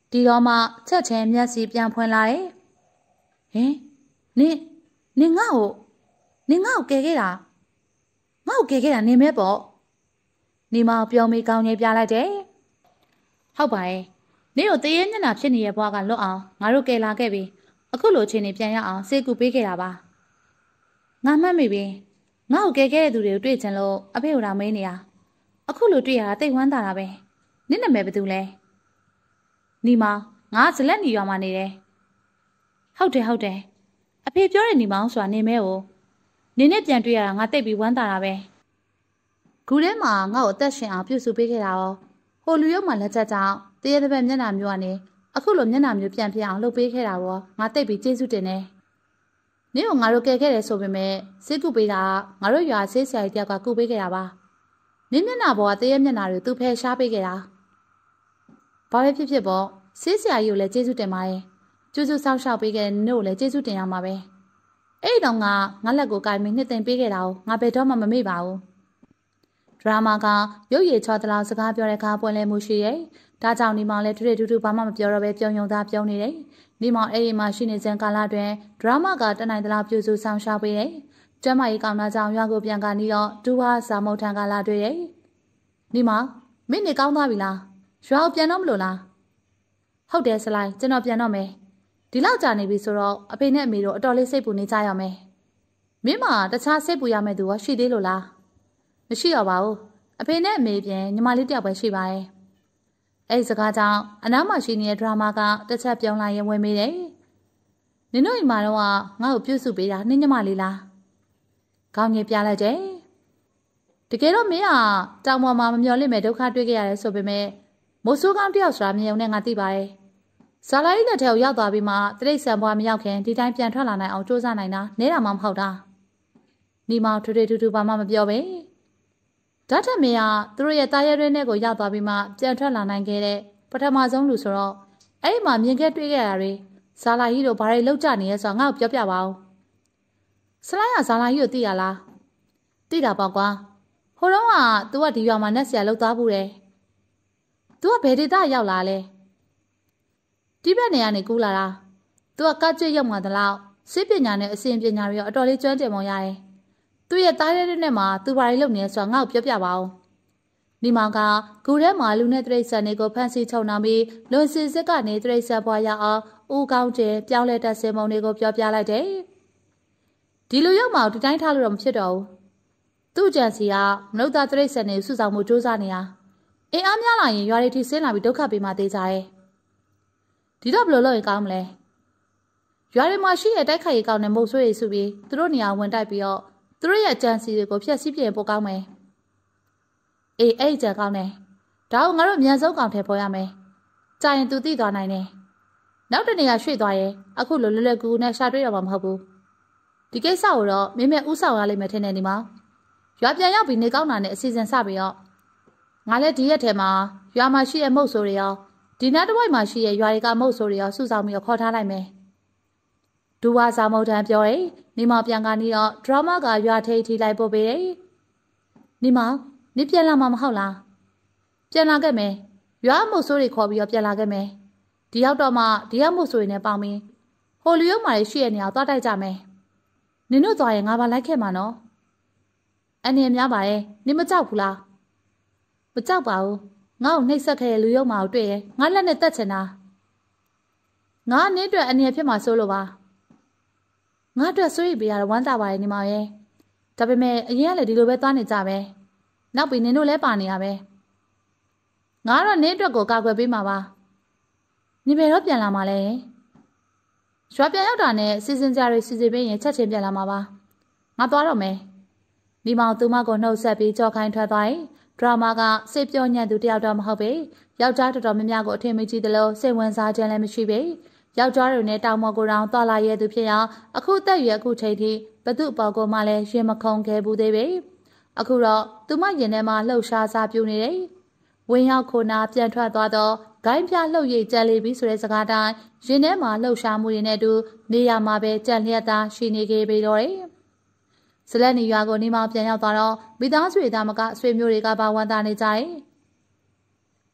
ဒီတော့မှချက်ချင်းမျက်စိပြန်ဖွင့်လာတယ်ဟင်နင်နင်ငါ့ကိုနင်ငါ့ကိုကယ်ခဲ့တာငါ့ကိုကယ်ခဲ့တာနင်မဲပေါ့နေမောင်ပြောမိကောင်းကြီးပြလိုက်တယ်ဟုတ်ပါရဲ့နေကိုတရေမျက်နှာဖြစ်နေတဲ့ဘွားကလွတ်အောင်ငါတို့ကယ်လာခဲ့ပြီအခုလိုချင်းနေပြန်ရအောင်စေကူပေးခဲ့တာပါငါမှတ်မိပြီငါ့ကိုကယ်ခဲ့တဲ့သူတွေကိုတွေ့ချင်လို့အဖေကမေးနေတာအခုလိုတွေ့ရတာတိတ်ဝမ်းသာတာပဲနင့်နာမည်ဘယ်သူလဲနီမောင်ငါဇလက်နီရွာမှာနေတယ်ဟုတ်တယ်ဟုတ်တယ်အဖေပြောတဲ့နီမောင်ဆိုတာနေမဲကိုနင်းနဲ့ပြန်တွေ့ရတာငါတိတ်ပြီးဝမ်းသာတာပဲခုထဲမှာငါ့ကိုအသက်ရှင်အောင်ပြုစုပေးခဲ့တာရောဟိုလူရုပ်မှလက်ချက်ကြောင့်တရေတစ်ပတ်မျက်နှာမျိုးကနေအခုလိုမျက်နှာမျိုးပြန်ပြအောင်လုပ်ပေးခဲ့တာရောငါတိတ်ပြီးကျေးဇူးတင်တယ်နင်းကိုငါတို့ကယ်ခဲ့တယ်ဆိုပေမဲ့စိတ်ကူပေးတာငါတို့ရွာဆေးဆရာကြီးတယောက်ကကူပေးခဲ့တာပါနင်းမျက်နှာပေါ်ကတရေမျက်နှာတွေသူဖယ်ရှားပေးခဲ့တာဘာပဲဖြစ်ဖြစ်ပေါ့ဆေးဆရာကြီးကိုလည်းကျေးဇူးတင်ပါတယ်ကျူးကျူးဆောက်ရှောက်ပေးခဲ့တဲ့နင်းကိုလည်းကျေးဇူးတင်ရမှာပဲအဲ့ဒီတော့ငါငါလက်ကိုကိုင်ပြီးနှစ်သိမ့်ပေးခဲ့တာကိုငါဘယ်တော့မှမမေ့ပါဘူးဒရာမာကရုပ်ရည်ချောတလောက်စကားပြောတဲ့အခါပွင့်လင်းမှုရှိရဲ့ဒါကြောင့်ဒီမောင်လည်းထူးထူးထူးဘာမှမပြောတော့ပဲပြုံယုံသားပြုံးနေတယ်ဒီမောင်အဲ့ဒီမှာရှိနေစဉ်ကာလတွင်ဒရာမာကတနိုင်တလောက်ပြုစုဆောင်ရှောက်ပေးတယ်ကျမကြီးကောင်းသားကြောင့်ရွာကိုပြန်ကနေတော့ဒူဟာစာမုတ်ထံကလာတွေ့တယ်ဒီမောင်မင်းနေကောင်းသွားပြီလားရွာကိုပြန်တော့မလို့လားဟုတ်တယ်ဆလိုက်ကျွန်တော်ပြန်တော့မယ်ဒီလောက်ကြာနေပြီဆိုတော့အဖေနဲ့အမေတို့အတော်လေးစိတ်ပူနေကြရမယ်မင်းမတခြားစိတ်ပူရမယ့်သူရောရှိသေးလို့လားမရှိတော့ပါဘူးအဖေနဲ့အမေပြင်ညီမလေးတယောက်ပဲရှိပါရဲ့အဲ့ဒီစကားကြောင့်အနားမှာရှိနေတဲ့ဒရာမာကတစ်ချက်ပြုံးလိုက်ရင်ဝင်မိတယ်နင်တို့အိမ်မှာတော့ငါ့ကိုပြုစုပေးတာနှင်းညီမလေးလားကောင်းကြီးပြလိုက်တယ်တကယ်တော့မင်းကတောင်ပေါ်မှာမမျော်လင့်မဲ့ဒုက္ခတွေ့ခဲ့ရတယ်ဆိုပေမဲ့မိုးဆိုးကောင်းတယောက်ဆိုတာမြင်ုံနဲ့ငါသိပါတယ်ဇာလာကြီးလက်ထဲကိုရောက်သွားပြီးမှတရိတ်ဆန်ဘွားမရောက်ခင်ဒီတိုင်းပြန်ထွက်လာနိုင်အောင်စူးစမ်းနိုင်တာနဲတာမှမဟုတ်တာနီမောင်ထူထူထူထူဘာမှမပြောပဲဓာတ်ထမင်းကသူတို့ရဲ့တာရဲတွင်းထဲကိုရောက်သွားပြီးမှပြန်ထွက်လာနိုင်ခဲ့တဲ့ပထမဆုံးလူဆိုတော့အဲ့ဒီမှာမြင်ခဲ့တွေ့ခဲ့ရတာတွေဇာလာကြီးတို့ဘာတွေလောက်ကြနေရဲဆိုတာငါ့ကိုပြောပြပါဦးဆလိုင်းကဇာလာကြီးကိုသိရလားသိတာပေါ့ကွာဟိုတော့က तू ကဒီရွာမှာနဲ့ဆရာလောက်သွားဘူးတယ်။ तू ကဘယ်ဒေသရောက်လာလဲ။ဒီဘက်နေရာနေကူးလာတာ။ तू ကကကြွရောက်မှတလောက်စိပညာနဲ့အစဉ်ပညာတွေရောအတော်လေးကျွမ်းကျင်ပုံရတယ်။ तू ရဲ့တားရဲတဲ့နဲ့မှာ तू ဘာတွေလုပ်နေလဲဆိုတာငါ့ကိုပြောပြပါဦး။ဒီမောင်ကဂူထဲမှာလူနဲ့တရိတ်ဆန်တွေကိုဖမ်းဆီးချုပ်နှောင်ပြီးလွန်စီစစ်ကနေတရိတ်ဆန်ဘွားရအောင်ဦးကောင်းကျဲပြောင်းလဲတက်စင်ပုံတွေကိုပြောပြလိုက်တယ်။ဒီလူရောက်မှဒီတိုင်းထားလို့တော့မဖြစ်တော့ဘူး။သူ့ကြံစီကမနုဿတရိတ်ဆန်တွေစုဆောင်မှုစူးစမ်းနေတာ။အင်းအားများလာရင်ရွာတွေထိဆင်းလာပြီးဒုက္ခပေးမှသေးကြတယ်။ဒီတော့ဘယ်လိုလုပ်ရင်ကောင်းမလဲ။ရွာတွေမှာရှိတဲ့တိုက်ခိုက်ရေးကောင်းတဲ့မုတ်ဆွေးတွေစုပြီးသူတို့နေရာဝင်တိုက်ပြီးတော့သူတို့ရဲ့ကြံစီတွေကိုဖျက်ဆီးပြရင်ပိုကောင်းမယ်။အေးအဲ့ကြံကောင်းတယ်။ဒါကိုငါတို့အမြန်ဆုံးကောင်ထဲပေါ်ရမယ်။ကြာရင်သူသိသွားနိုင်တယ်။နောက်တနေရာရွှေ့သွားရင်အခုလိုလွယ်လွယ်ကူကူနဲ့ရှာတွေ့ရမှာမဟုတ်ဘူး။ဒီကိစ္စကိုတော့မင်းမဲ့ဥဆောင်ရလိမ့်မယ်ထင်တယ်ဒီမှာ။ရွာပြန်ရောက်ပြီးနေကောင်းတာနဲ့အစီအစဉ်စပြီးတော့ငါလည်းဒီရက်ထဲမှာရွာမှာရှိတဲ့မုတ်ဆိုးတွေရောဒီနားတစ်ဝိုက်မှာရှိတဲ့ရွာတွေကမုတ်ဆိုးတွေရောစုဆောင်ပြီးတော့ခေါ်ထားလိုက်မယ်။ဒူဝါစာမုတ်တန်ပြောတယ်။နေမောင်ပြန်ကနေတော့ဒရာမာကရွာထိပ်ထိလိုက်ပို့ပေးတယ်။နေမောင်နေပြန်လာမှာမဟုတ်လား။ပြန်လာခဲ့မယ်။ရွာမုတ်ဆိုးတွေခေါ်ပြီးတော့ပြန်လာခဲ့မယ်။ဒီရောက်တော့မှဒီကမုတ်ဆိုးတွေနဲ့ပေါင်းပြီးဟိုလူရုံမာတွေရှိတဲ့နေရာသွားတိုက်ကြမယ်။နင်တို့သွားရင်ငါပါလိုက်ခဲ့မှာနော်။အနေနဲ့များပါတယ်။နင်မကြောက်ဘူးလား။မကြောက်ပါဘူး။ငါ့ကိုနှိပ်စက်ခဲ့တဲ့လူရုံမာကိုတွေ့ရင်ငါလက်နဲ့တက်ချင်တာ။ငါနင်းအတွက်အနေနဲ့ဖြစ်မှာစိုးလို့ပါ။ငါအတွက်စိုးရိမ်ပေးရတော့ဝမ်းသာပါတယ်ညီမရဲ့။ဒါပေမဲ့အရင်ကလည်းဒီလိုပဲသွားနေကြပဲ။နောက်ပြီးနင်တို့လည်းပါနေရပဲ။ငါတော့နင်းအတွက်ကိုကာကွယ်ပေးမှာပါ။နင်ဘယ်တော့ပြန်လာမှာလဲ။ရွာပြန်ရောက်တာနဲ့စီစဉ်ကြတွေစီစဉ်ပေးရင်ချက်ချင်းပြန်လာမှာပါ။ငါသွားတော့မယ်။ဒီမောင်သူမကိုနှုတ်ဆက်ပြီးကြော်ခိုင်းထွက်သွားရင်ဒရာမာကစိတ်ပြောညံ့သူတယောက်တော့မဟုတ်ပေယောက်ျားတော်တော်များများကိုအထင်မကြီးသလိုစိတ်ဝင်စားခြင်းလည်းမရှိပေယောက်ျားတွေနဲ့တောင်မော်ကိုတောင်သွားလာရဲသူဖြစ်အောင်အခုတက်ရွယ်အခုချိန်ထိဘသူ့ပေါ်ကိုမှလည်းရင်မခုန်ခဲ့ဘူးသေးပေအခုတော့သူမရင်ထဲမှာလှုပ်ရှားစားပြူနေတယ်ဝင်းရောက်ခိုနာပြန်ထွက်သွားတော့ဂိုင်းပြလှုပ်ရည်ကြက်လေပြီဆိုတဲ့စကားတိုင်းရင်ထဲမှာလှုပ်ရှားမှုတွေနဲ့အတူနေရာမှာပဲကြံလျက်သားရှိနေခဲ့ပြီတော့တယ်ဇလက်နီရွာကိုနေမောင်ပြန်ရောက်သွားတော့မိသားစုတွေသားမကဆွေမျိုးတွေကပါဝန်တာနေကြတယ်။တ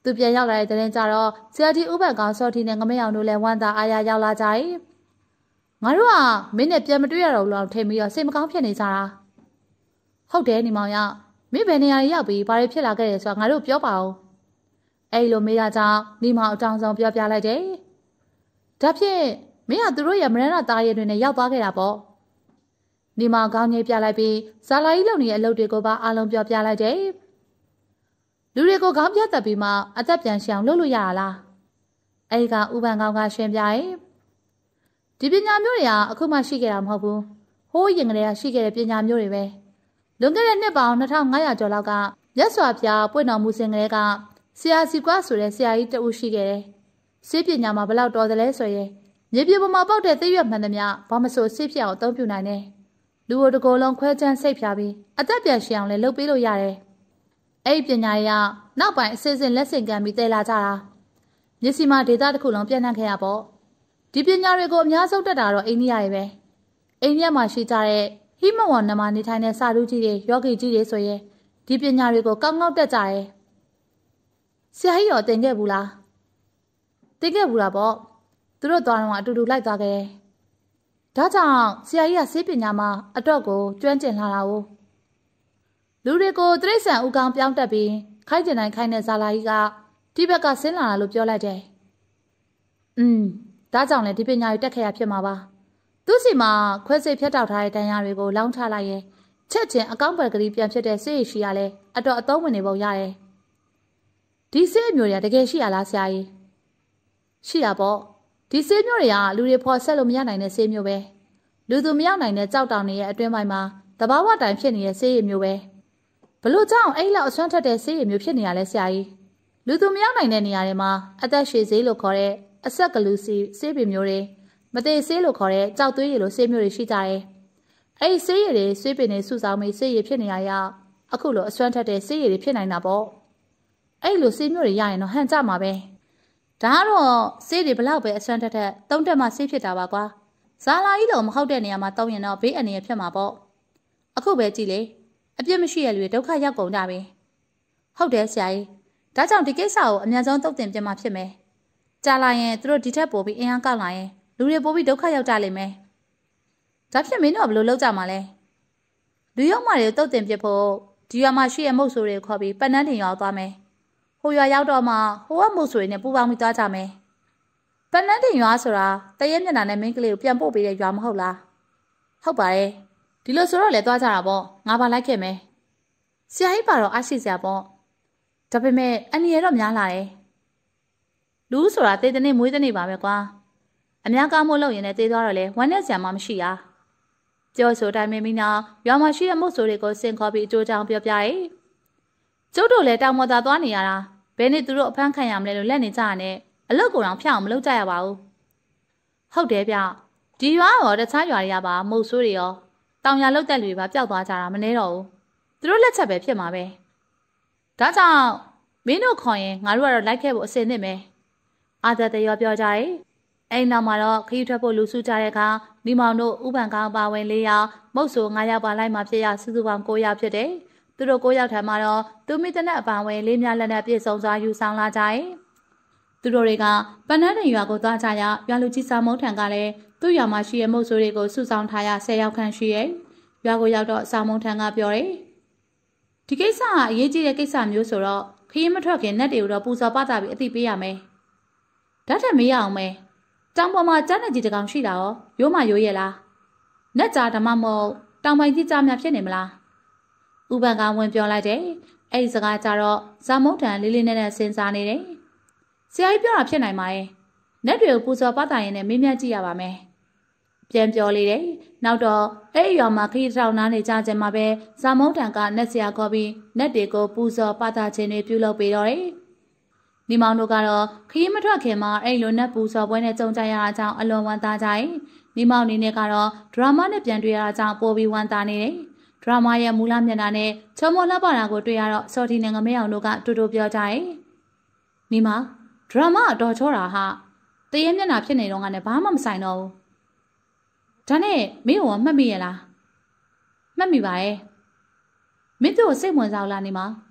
သူပြန်ရောက်လာတဲ့တဲ့ကြတော့ဆရာကြီးဥပတ်ကောင်စော်ထီနဲ့ငမယောင်တို့လည်းဝမ်းသာအားရရောက်လာကြ၏ငါတို့ကမင်းနဲ့ပြန်မတွေ့ရတော့လို့ထင်ပြီးတော့စိတ်မကောင်းဖြစ်နေကြတာဟုတ်တယ်ညီမောင်ရမင်းဘယ်နေရာရောက်ပြီးဘာတွေဖြစ်လာခဲ့တယ်ဆိုတာငါတို့ပြောပါဦးအဲ့လိုမေးရကြောင်းညီမောင်အတောင်ဆုံးပြောပြလိုက်တယ်ဒါဖြင့်မင်းကသူတို့ရဲ့မရဏသားရဲတွေနဲ့ရောက်သွားခဲ့တာပေါ့ညီမောင်ကောင်းကြီးပြလိုက်ပြီးဇာလာကြီးလုံနေတဲ့အလုပ်တွေကိုပါအားလုံးပြောပြလိုက်တယ်လူတွေကိုခေါင်းပြတ်တက်ပြီးမှအသက်ပြန်ရှောင်လုပ်လို့ရတာလားအဲ့ဒီကဥပန်ကောင်ကရှင်းပြရဲ့ဒီပညာမျိုးတွေကအခုမှရှိခဲ့တာမဟုတ်ဘူးဟိုးရင်ကလေးကရှိခဲ့တဲ့ပညာမျိုးတွေပဲလွန်ခဲ့တဲ့နှစ်ပေါင်းနှစ်ထောင်ငါးရာကျော်လောက်ကရက်စွာပြပွင့်တော်မူစဉ်ကလေးကဆရာစီကွာဆိုတဲ့ဆရာကြီးတဦးရှိခဲ့တယ်ဆေးပညာမှာဘလောက်တော်တယ်လဲဆိုရင်မြေပြင်ပေါ်မှာပေါက်တဲ့သိရွက်မှန်သမျှဘာမဆိုဆေးဖြစ်အောင်အသုံးပြုနိုင်တယ်လူတို့တကိုယ်လုံးခွဲချမ်းစိတ်ဖြာပြီးအသက်ပြန်ရှောင်လဲလုပ်ပေးလို့ရတယ်အဲ့ဒီပညာရနောက်ပိုင်းအစစ်စစ်လက်ဆင့်ကမ်းပြီးတဲလာကြတာမျက်စိမှာဒေတာတစ်ခုလုံးပြန့်နှံ့ခဲ့ရပေါ့ဒီပညာတွေကိုအများဆုံးတက်တာတော့အိန္ဒိယတွေပဲအိန္ဒိယမှာရှိကြတဲ့ဟိမဝန္နမှာနေထိုင်တဲ့စာရုကြီးတွေယောဂီကြီးတွေဆိုရင်ဒီပညာတွေကိုကောင်းကောင်းတက်ကြတယ်ဆရာကြီးရောသင်ခဲ့ဘူးလားသင်ခဲ့ဘူးလားပေါ့သူတို့သွားတော့အတူတူလိုက်သွားခဲ့တယ်ဒါကြောင့်ဆရာကြီးကဆေးပညာမှာအတော့ကိုကျွမ်းကျင်လာတာ ਉਹ လူတွေကိုတိရစ္ဆာန်ဥကောင်ပြောင်းတက်ပြီးခိုင်းကျင်တိုင်းခိုင်းတဲ့ဇာလာကြီးကဒီဘက်ကဆင်းလာတာလို့ပြောလိုက်တယ်။อืมဒါကြောင့်လည်းဒီပညာတွေတက်ခဲ့ရဖြစ်မှာပါ။သူ့စီမှာခွဲစိတ်ဖြတ်တောက်ထားတဲ့တန်ရာတွေကိုလောင်းချလိုက်ရင်ချက်ချင်းအကောင့်ပယ်ကလေးပြန်ဖြစ်တဲ့ဆေးရရှိရလဲအတော့အသုံးဝင်နေပုံရတယ်။ဒီဆေးမျိုးတွေကတကယ်ရှိရလားဆရာကြီး။ရှိရပေါ့။ဒီဆေးမျိုးတွေကလူတွေဖော်ဆက်လို့မရနိုင်တဲ့ဆေးမျိုးပဲ။လူသူမရောက်နိုင်တဲ့ကြောက်တောင်တွေရဲ့အတွင်းပိုင်းမှာတဘာဝတိုင်ဖြစ်နေတဲ့ဆေးရည်မျိုးပဲ။ဘလို့ကြောင့်အဲ့လောက်အစွမ်းထက်တဲ့ဆေးရည်မျိုးဖြစ်နေရလဲဆရာကြီး။လူသူမရောက်နိုင်တဲ့နေရာတွေမှာအသက်ရှည်ဆေးလို့ခေါ်တဲ့အဆက်ကလူစီဆေးပင်မျိုးတွေမသေးဆေးလို့ခေါ်တဲ့ကြောက်သွေးရည်လိုဆေးမျိုးတွေရှိကြတယ်။အဲ့ဒီဆေးရည်တွေဆေးပင်တွေစုဆောင်ပြီးဆေးရည်ဖြစ်နေရရအခုလိုအစွမ်းထက်တဲ့ဆေးရည်တွေဖြစ်နိုင်တာပေါ့။အဲ့လိုဆေးမျိုးတွေရရင်တော့ဟန်ကြမှာပဲ။ဒါကတော့ဆေးတွေဘလောက်ပဲအစွမ်းထက်ထက်သုံးတက်မှဆေးဖြစ်တာပါကွာ။ဇာလာကြီးတော့မဟုတ်တဲ့နေရာမှာတောင်းရင်တော့ဘေးအန္တရာယ်ဖြစ်မှာပေါ့။အခုပဲကြည့်လေအပြစ်မရှိရလူတွေဒုက္ခရောက်ကုန်ကြပြီ။ဟုတ်တယ်ဆရာကြီး။ဒါကြောင့်ဒီကိစ္စကိုအများဆုံးသုတ်တင်ပြမှာဖြစ်မယ်။ကြာလာရင်သူတို့ဒီထက်ပိုပြီးအင်အားကောက်လာရင်လူတွေပိုပြီးဒုက္ခရောက်ကြလိမ့်မယ်။ဒါဖြစ်မင်းတို့ကဘယ်လိုလုပ်ကြမှာလဲ။လူရောက်မှတွေသုတ်တင်ပြဖို့ဒီရွာမှာရှိရမုတ်ဆိုးတွေခေါ်ပြီးပန်းနှန်းတင်ရွာသွားမယ်။ဟိုရွာရောက်တော့မှဟိုကမုတ်ဆိုးတွေနဲ့ပူပေါင်းပြီးသွားကြမယ်။ပန်းနှန်းတင်ရွာဆိုတာတရက်မျက်နှာနဲ့မင်းကလေးကိုပြန်ပို့ပေးတဲ့ရွာမဟုတ်လား။ဟုတ်ပါတယ်။ဒီလိုဆိုတော့လည်းသွားကြတာပေါ့။ငါပါလိုက်ခဲ့မယ်။ဆရာကြီးပါတော့အားရှိစရာပေါ့။ဒါပေမဲ့အန်ဒီရတော့များလာတယ်။လူဆိုတာတေးတဲ့နေ့မွေးတဲ့နေ့ပါပဲကွာ။အများကောင်းမို့လို့ရင်လည်းတေးသွားတော့လေဝမ်းနဲ့ဆရာမမရှိရ။ကြောဆိုတိုင်းမင်းမင်းနာရွာမှာရှိတဲ့မုတ်ဆိုးတွေကိုစင်ခေါ်ပြီးအကျိုးကြောင့်ပြောပြရဲ။ကျုပ်တို့လည်းတောင်ပေါ်သာသွားနေရတာဘယ်နေ့သူတို့အဖမ်းခံရမလဲလို့လက်နေကြရနဲ့အလုတ်ကိုတော့ဖျောက်အောင်မလုပ်ကြရပါဘူး။ဟုတ်တယ်ဗျ။ဒီရွာရောတခြားရွာတွေကပါမုတ်ဆိုးတွေရောတောင်ရလောက်တဲ့လူတွေပါပျောက်သွားကြတာမနေတော့ဘူး။သူတို့လက်ချက်ပဲဖြစ်မှာပဲ။ဒါကြောင့်မင်းတို့ခေါ်ရင်ငါတို့ကတော့လိုက်ခဲ့ဖို့အစင်သင့်ပဲ။အာသာတရောပြောကြတယ်။အဲ့နောက်မှာတော့ခရီးထွက်ဖို့လူစုကြတဲ့အခါမိမောင်တို့ဥပန်ကောင်ပါဝင်၄ယောက်မုတ်ဆို၅ယောက်ပါလိုက်မှဖြစ်ရစုစုပေါင်း၉ယောက်ဖြစ်တယ်။သူတို့၉ယောက်ထံမှာတော့သူမိတနက်အပါဝင်လေးများလက်နဲ့ပြည့်စုံစွာယူဆောင်လာကြတယ်။သူတို့တွေကပန်းနှန်းတင်ရွာကိုသွားကြရရွာလူကြီးစာမုံထံကလည်းသူ့ရွာမှာရှိတဲ့မုတ်ဆိုးတွေကိုစုဆောင်ထားရ၁၀ယောက်ခန့်ရှိရဲ့။ရွာကိုရောက်တော့စာမုံထံကပြောတယ်။ဒီကိစ္စကအရေးကြီးတဲ့ကိစ္စမျိုးဆိုတော့ခရီးမထွက်ခင်နတ်တွေကိုတော့ပူဇော်ပသပြီးအသိပေးရမယ်။ဓာတ်ထက်မေးရအောင်မယ်။တောင်ပေါ်မှာကျန်းတဲ့ကြီးတကောင်ရှိတာရောရိုးမရိုးရဲ့လား။နတ်ကြားဓမ္မမို့တောင်ပိုင်ကြီးကြားများဖြစ်နေမလား။ဥပန်ကဝင်ပြောလိုက်တယ်။အဲ့ဒီစကားကြတော့ဇာမုတ်ထံလေးလေးနဲ့နဲ့စဉ်းစားနေတယ်။ဆရာကြီးပြောတာဖြစ်နိုင်ပါရဲ့။နတ်တွေကိုပူဇော်ပသရင်လည်းမေးမြန်းကြည့်ရပါမယ်။ပြန်ပြောလေတယ်။နောက်တော့အဲ့ဒီရွာမှာခရီးထောင်နားနေကြခြင်းမှာပဲဇာမုံတန်ကနတ်ဆရာခေါ်ပြီးနတ်တွေကိုပူဇော်ပသခြင်းတွေပြုလုပ်ပေးတော့တယ်။ဒီမောင်တို့ကတော့ခရီးမထွက်ခင်မှာအဲ့လိုနတ်ပူဇော်ပွဲနဲ့ကြုံကြရတာကြောင့်အလွန်ဝမ်းသာကြတယ်။ဒီမောင်အနေနဲ့ကတော့ဒရာမာနဲ့ပြန်တွေ့ရတာကြောင့်ပိုပြီးဝမ်းသာနေတယ်။ဒရာမာရဲ့မူလမျက်နှာနဲ့ချောမောလှပတာကိုတွေ့ရတော့စော်တီနဲ့ငမဲအောင်တို့ကတူတူပြောကြတယ်။မိမဒရာမာအတော်ချောတာဟာတရေမျက်နှာဖြစ်နေတော့ကလည်းဘာမှမဆိုင်တော့ဘူး။ဒါနဲ့မင်းကမှတ်မိရလားမှတ်မိပါရဲ့မင်းတို့စိတ်ဝင်စားလားနေမှာ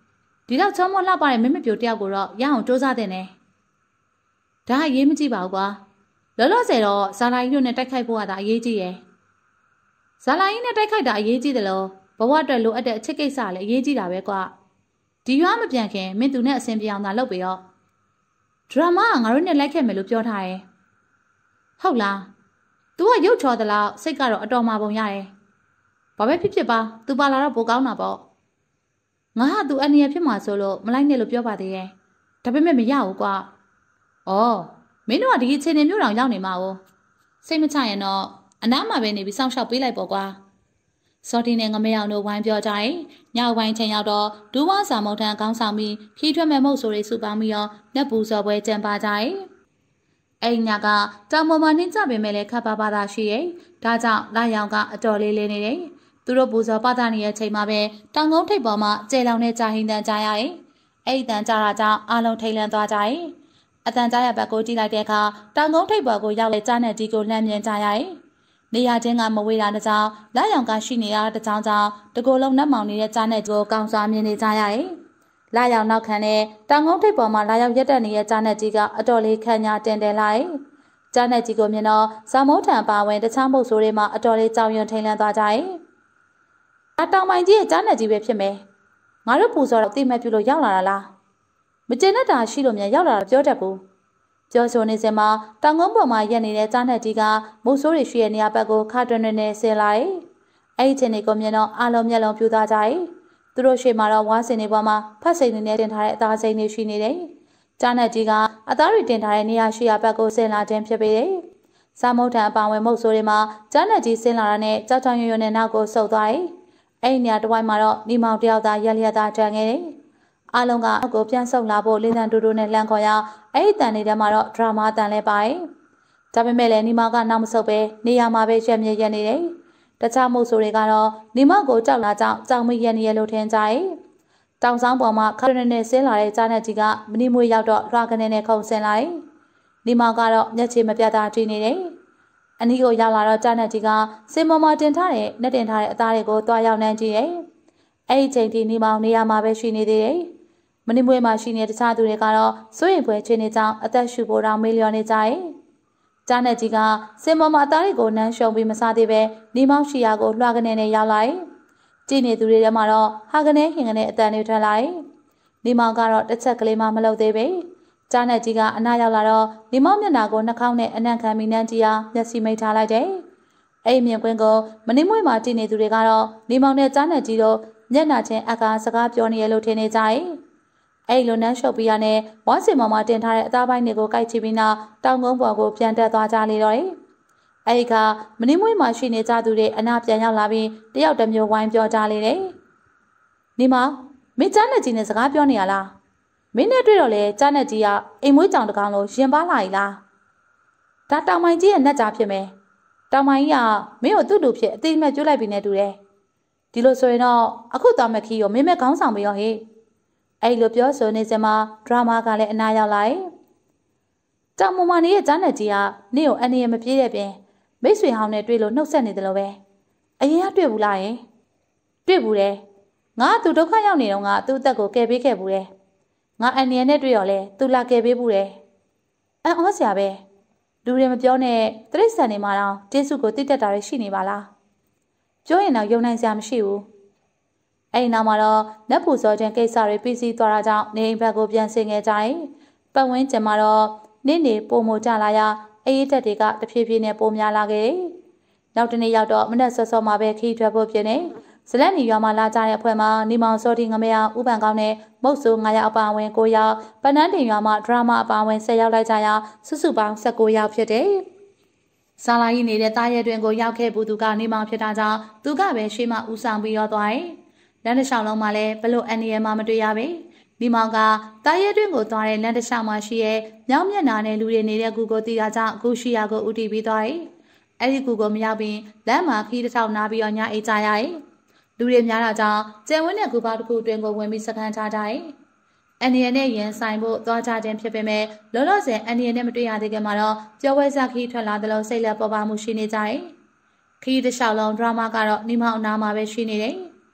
ဒီလောက်ချောမောလှပတဲ့မင်းမပြိုတယောက်ကိုတော့ရအောင်စူးစမ်းတင်တယ်ဒါအရေးမကြီးပါဘူးကွာလောလောဆယ်တော့ဇာလာကြီးတို့နဲ့တိုက်ခိုက်ဖို့ကသာအရေးကြီးရယ်ဇာလာကြီးနဲ့တိုက်ခိုက်တာအရေးကြီးတယ်လို့ဘဝအတွက်လိုအပ်တဲ့အချက်ကိစ္စလည်းအရေးကြီးတာပဲကွာဒီရွာမပြန်ခင်မင်းသူနဲ့အဆင်ပြေအောင်သာလုပ်ပြီးတော့ဒရမာကငါတို့နဲ့လိုက်ခဲ့မယ်လို့ပြောထားတယ်ဟုတ်လား तू ကရုပ်ချော်သလားစိတ်ကတော့အတော်မှာပုံရတယ်ဘာပဲဖြစ်ဖြစ်ပါ तू ပါလာတော့ပိုကောင်းတာပေါ့ငါဟာ तू အနေရဖြစ်မှာဆိုလို့မလိုက်နဲ့လို့ပြောပါသေးရဲ့ဒါပေမဲ့မရဘူးကွာဩမင်းတို့ကဒီအခြေအနေမျိုးတောင်ရောက်နေမှာ哦စိတ်မချရင်တော့အနားမှာပဲနေပြီးစောင့်ရှောက်ပေးလိုက်ပေါ့ကွာစော်တီနဲ့ငမယောင်တို့ဝိုင်းပြောကြရင်ညဝိုင်းချိန်ရောက်တော့ဒူးဝါစာမုတ်ထန်ကောင်းဆောင်ပြီးခီးထွက်မဲ့မုတ်ဆိုတွေစုပေါင်းပြီးတော့နက်ပူစော်ပွဲကြံပါကြရင်အဲ့ညကတောင်ပေါ်မှာနှင်းကြပင်မဲ့လည်းခပ်ပါပါသာရှိရဲ့ဒါကြောင့်လာရောင်ကအတော်လေးလေးနေတယ်သူတို့ပူဇော်ပသနေတဲ့ချိန်မှာပဲတောင်ကုန်းထိပ်ပေါ်မှာကျဲလောင်တဲ့ကြာဟင်းတန်ကြားရရင်အဲ့ဒီတန်ကြားတာကြောင့်အားလုံးထိတ်လန့်သွားကြရင်အတန်ကြားရဘက်ကိုကြည့်လိုက်တဲ့အခါတောင်ကုန်းထိပ်ပေါ်ကိုရောက်လေကြားနဲ့ဒီကိုလှမ်းမြင်ကြရရင်နေရာချင်းကမဝေးတာတစ်ကြောင်လာရောင်ကရှိနေတာတစ်ကြောင်ကြောင့်တကိုယ်လုံးနှက်မောင်နေတဲ့ကြားနဲ့ကိုကောင်းစွာမြင်နေကြရရင်လာရောင်နောက်ခံနဲ့တောင်ကုန်းထိပ်ပေါ်မှာလာရောက်ရက်တက်နေတဲ့ကြားနဲ့ကြီးကအတော်လေးခန့်ညာတင်တယ်လိုက်ကြားနဲ့ကြီးကိုမြင်တော့ဇာမိုးထံပါဝင်တခြားမုတ်ဆိုးတွေမှာအတော်လေးကြောင်ရွံထိန်လန့်သွားကြရင်အတောင်ပိုင်ကြီးရဲ့ကြားနဲ့ကြီးပဲဖြစ်မယ်ငါတို့ပူစော်တော့တိမဲ့ပြုလို့ရောက်လာတာလားမကျင်တတ်တာရှိလို့မြန်ရောက်လာတာပြောတတ်ဘူးပြောဆိုနေစမှာတောင်ကုန်းပေါ်မှာရက်နေတဲ့ကြားနဲ့ကြီးကမုတ်ဆိုးတွေရှိတဲ့နေရာဘက်ကိုခါတွင်တွင်နဲ့ဆင်းလာရင်အဲ့ဒီချိန်တွေကိုမြင်တော့အားလုံးမျက်လုံးပြူသွားကြရင်သူတို့ရှေ့မှာတော့ဝါးစင်တွေပေါ်မှာဖတ်စိန်တွေနဲ့တင်ထားတဲ့အသားစိန်တွေရှိနေတယ်ကြားနဲ့ကြီးကအသားတွေတင်ထားတဲ့နေရာရှိရာဘက်ကိုဆင်းလာခြင်းဖြစ်ပေတယ်ဇာမုတ်ထံအပါဝင်မုတ်ဆိုးတွေမှာကြားနဲ့ကြီးဆင်းလာတာနဲ့ကြောက်ကြောင်ရွံ့ရွံ့နဲ့နောက်ကိုဆုတ်သွားရင်အဲ့ဒီနေရာတစ်ဝိုင်းမှာတော့နေမောင်တယောက်သားရက်လျက်သားကြံခဲ့တယ်အားလုံးကအောက်ကိုပြန်ဆုတ်လာဖို့လေးတန်တူတူနဲ့လှမ်းခေါ်ရအဲ့ဒီတန်တွေထဲမှာတော့ဒရာမာတန်လဲပါရဲ့ဒါပေမဲ့လည်းနေမောင်ကနောက်မဆုတ်ပဲနေရာမှာပဲရက်မြဲရက်နေတယ်တခြားမုတ်ဆိုးတွေကတော့နေမောင်ကိုကြောက်လာကြောက်ကြောင်မရက်နေရလို့ထင်ကြရဲ့တောင်ဆောင်ပေါ်မှာခါရနေဆင်းလာတဲ့ကြားနဲ့ကြီးကမနီမွေရောက်တော့လွှာကနေနဲ့ခုန်ဆင်းလာတယ်နေမောင်ကတော့မျက်ခြေမပြတ်တာကြည့်နေတယ်အနီးကိုရောက်လာတော့ကြားနဲ့ကြီးကစင်ပေါ်မှာတင်ထားတဲ့နဲ့တင်ထားတဲ့အသားတွေကိုတွားရောက်နှမ်းကြည့်ရဲ့အဲ့ဒီချိန်ထိနေမောင်နေရာမှာပဲရှိနေသေးတယ်မနီမွေမှာရှိနေတဲ့တခြားသူတွေကတော့စိုးရိမ်ဖွယ်အခြေအနေကြောင့်အသက်ရှူဖို့တောင်မေးလျော်နေကြရဲ့ကြားနဲ့ကြီးကစင်ပေါ်မှာအသားတွေကိုနှမ်းရှုံပြီးမစားသေးပဲနေမောင်ရှိရာကိုလွှာကနေနဲ့ရောက်လာရဲ့ကြည့်နေသူတွေထဲမှာတော့ဟာကနေဟင်ကနေအတန်တွေထွက်လာရဲ့နေမောင်ကတော့တစ်ချက်ကလေးမှမလုပ်သေးပဲကြားနဲ့ကြီးကအနားရောက်လာတော့နေမောင်မျက်နှာကိုနှာခေါင်းနဲ့အနံ့ခံပြီးနှမ်းကြည့်အောင်မျက်စိမိတ်ထားလိုက်တယ်အဲ့မြင်ကွင်းကိုမနှိမွေးမှာကြည့်နေသူတွေကတော့နေမောင်နဲ့ကြားနဲ့ကြီးတို့မျက်နှာချင်းအကားစကားပြောနေရလို့ထင်နေကြရဲ့အဲ့လိုနှမ်းရှုပ်ပြီးရနဲ့ဝါစင်ပေါ်မှာတင်ထားတဲ့အသားပိုင်းတွေကိုကိုက်ချပြီးနောက်တောင်ကုန်းပေါ်ကိုပြန်တက်သွားကြလေတော့တယ်အဲ့ဒီကမနှိမွေးမှာရှိနေကြသူတွေအနာပြန်ရောက်လာပြီးတယောက်တစ်မျိုးဝိုင်းပြောကြလေတယ်နေမောင်မင်းကြားနဲ့ကြီးနဲ့စကားပြောနေရလားမင်းနဲ့တွေ့တော့လေကြားနဲ့ကြီးကအိမ်မွေးကြောင်တကောင်လို့ရင်ပါလာ ਈ လားဒါတောင်မိုင်ကြီးရဲ့နှက်ကြားဖြစ်မယ်တောင်မိုင်ကြီးကမင်းကိုသူ့လူဖြစ်အတိအမဲ့ကျွတ်လိုက်ပြီးနေတူတယ်ဒီလိုဆိုရင်တော့အခုတော်မခီကိုမင်းမဲ့ခေါင်းဆောင်ပြီးရောဟေ့အဲ့လိုပြောဆိုနေစမှာဒရာမာကလည်းအနာရောက်လာတယ်တောင်မမနေရဲ့ကြားနဲ့ကြီးကနင့်ကိုအနေရမပြေးတဲ့ပြင်မိတ်ဆွေဟောင်းနဲ့တွေ့လို့နှုတ်ဆက်နေတယ်လို့ပဲအရင်ကတွေ့ဘူးလားယင်တွေ့ဘူးတယ်ငါသူဒုက္ခရောက်နေတော့ငါသူ့အသက်ကိုကယ်ပေးခဲ့ဘူးတယ်ငါအန်နီယနဲ့တွေ့ရောလဲသူလာကယ်ပေးဘူးတယ်အန်ဩစရာပဲလူတွေမပြောနဲ့တရိတ်ဆန်နေမှာတော့တင်းစုကိုတိတက်တာတွေရှိနေပါလားပြောရင်တော့ယုံနိုင်စရာမရှိဘူးအဲ့ဒီနောက်မှာတော့နတ်ပူစောခြင်းကိစ္စတွေပြီးစီးသွားတာကြောင့်နေအိမ်ဘက်ကိုပြန်ဆင်းခဲ့ကြရင်ပတ်ဝန်းကျင်မှာတော့နေ့နေပုံမကြလာရအေးတက်တွေကတဖြည်းဖြည်းနဲ့ပုံများလာခဲ့တယ်နောက်တနေ့ရောက်တော့မနက်စောစောမှာပဲခီးထွက်ဖို့ပြင်နေဇလက်နီရွာမှာလာကြတဲ့အဖွဲ့မှာနေမောင်စောတီငမရဥပန်ကောင်းနဲ့မုတ်ဆိုးငါးယောက်အပါအဝင်၉ယောက်ပနန်းတင်ရွာမှာဒရာမာအပါအဝင်၁၀ယောက်လိုက်ကြရစုစုပေါင်း၁၉ယောက်ဖြစ်တယ်။ဆာလာကြီးနေတဲ့တားရဲတွင်ကိုရောက်ခဲ့ဘူးသူကနေမောင်ဖြစ်တာကြောင့်သူကပဲရှေ့မှဦးဆောင်ပြီးရောသွားတယ်။လမ်းတစ်လျှောက်လုံးမှာလည်းဘလို့အန်နီယယ်မှမတွေ့ရပဲ။နေမောင်ကတားရဲတွင်ကိုသွားတဲ့လမ်းတစ်လျှောက်မှာရှိရဲ့မြောင်းမျက်နှာနဲ့လူတွေနေတဲ့ကူကိုတီးတာကြောင့်အခုရှိရာကိုဦးတည်ပြီးသွားတယ်။အဲ့ဒီကူကိုမရောက်ပြီးလမ်းမှာခီးတစ်ထောက်နားပြီးတော့ညအိတ်ကြရတယ်။လူတွေများတာကြောင့်ကျန်ဝင်းတဲ့ကူပါတစ်ခုအတွင်းကိုဝင်ပြီးစခန်းချကြတယ်။အန်နီယယ်နဲ့ရင်ဆိုင်ဖို့သွားကြခြင်းဖြစ်ပေမဲ့လောလောဆယ်အန်နီယယ်နဲ့မတွေ့ရသေးခင်မှာတော့ကြောဝဲစားခီးထွက်လာသလိုစိတ်လက်ပေါ်ပါမှုရှိနေကြတယ်။ခီးတစ်လျှောက်လုံးဒရာမာကတော့နေမောင်အနာမှာပဲရှိနေတယ်။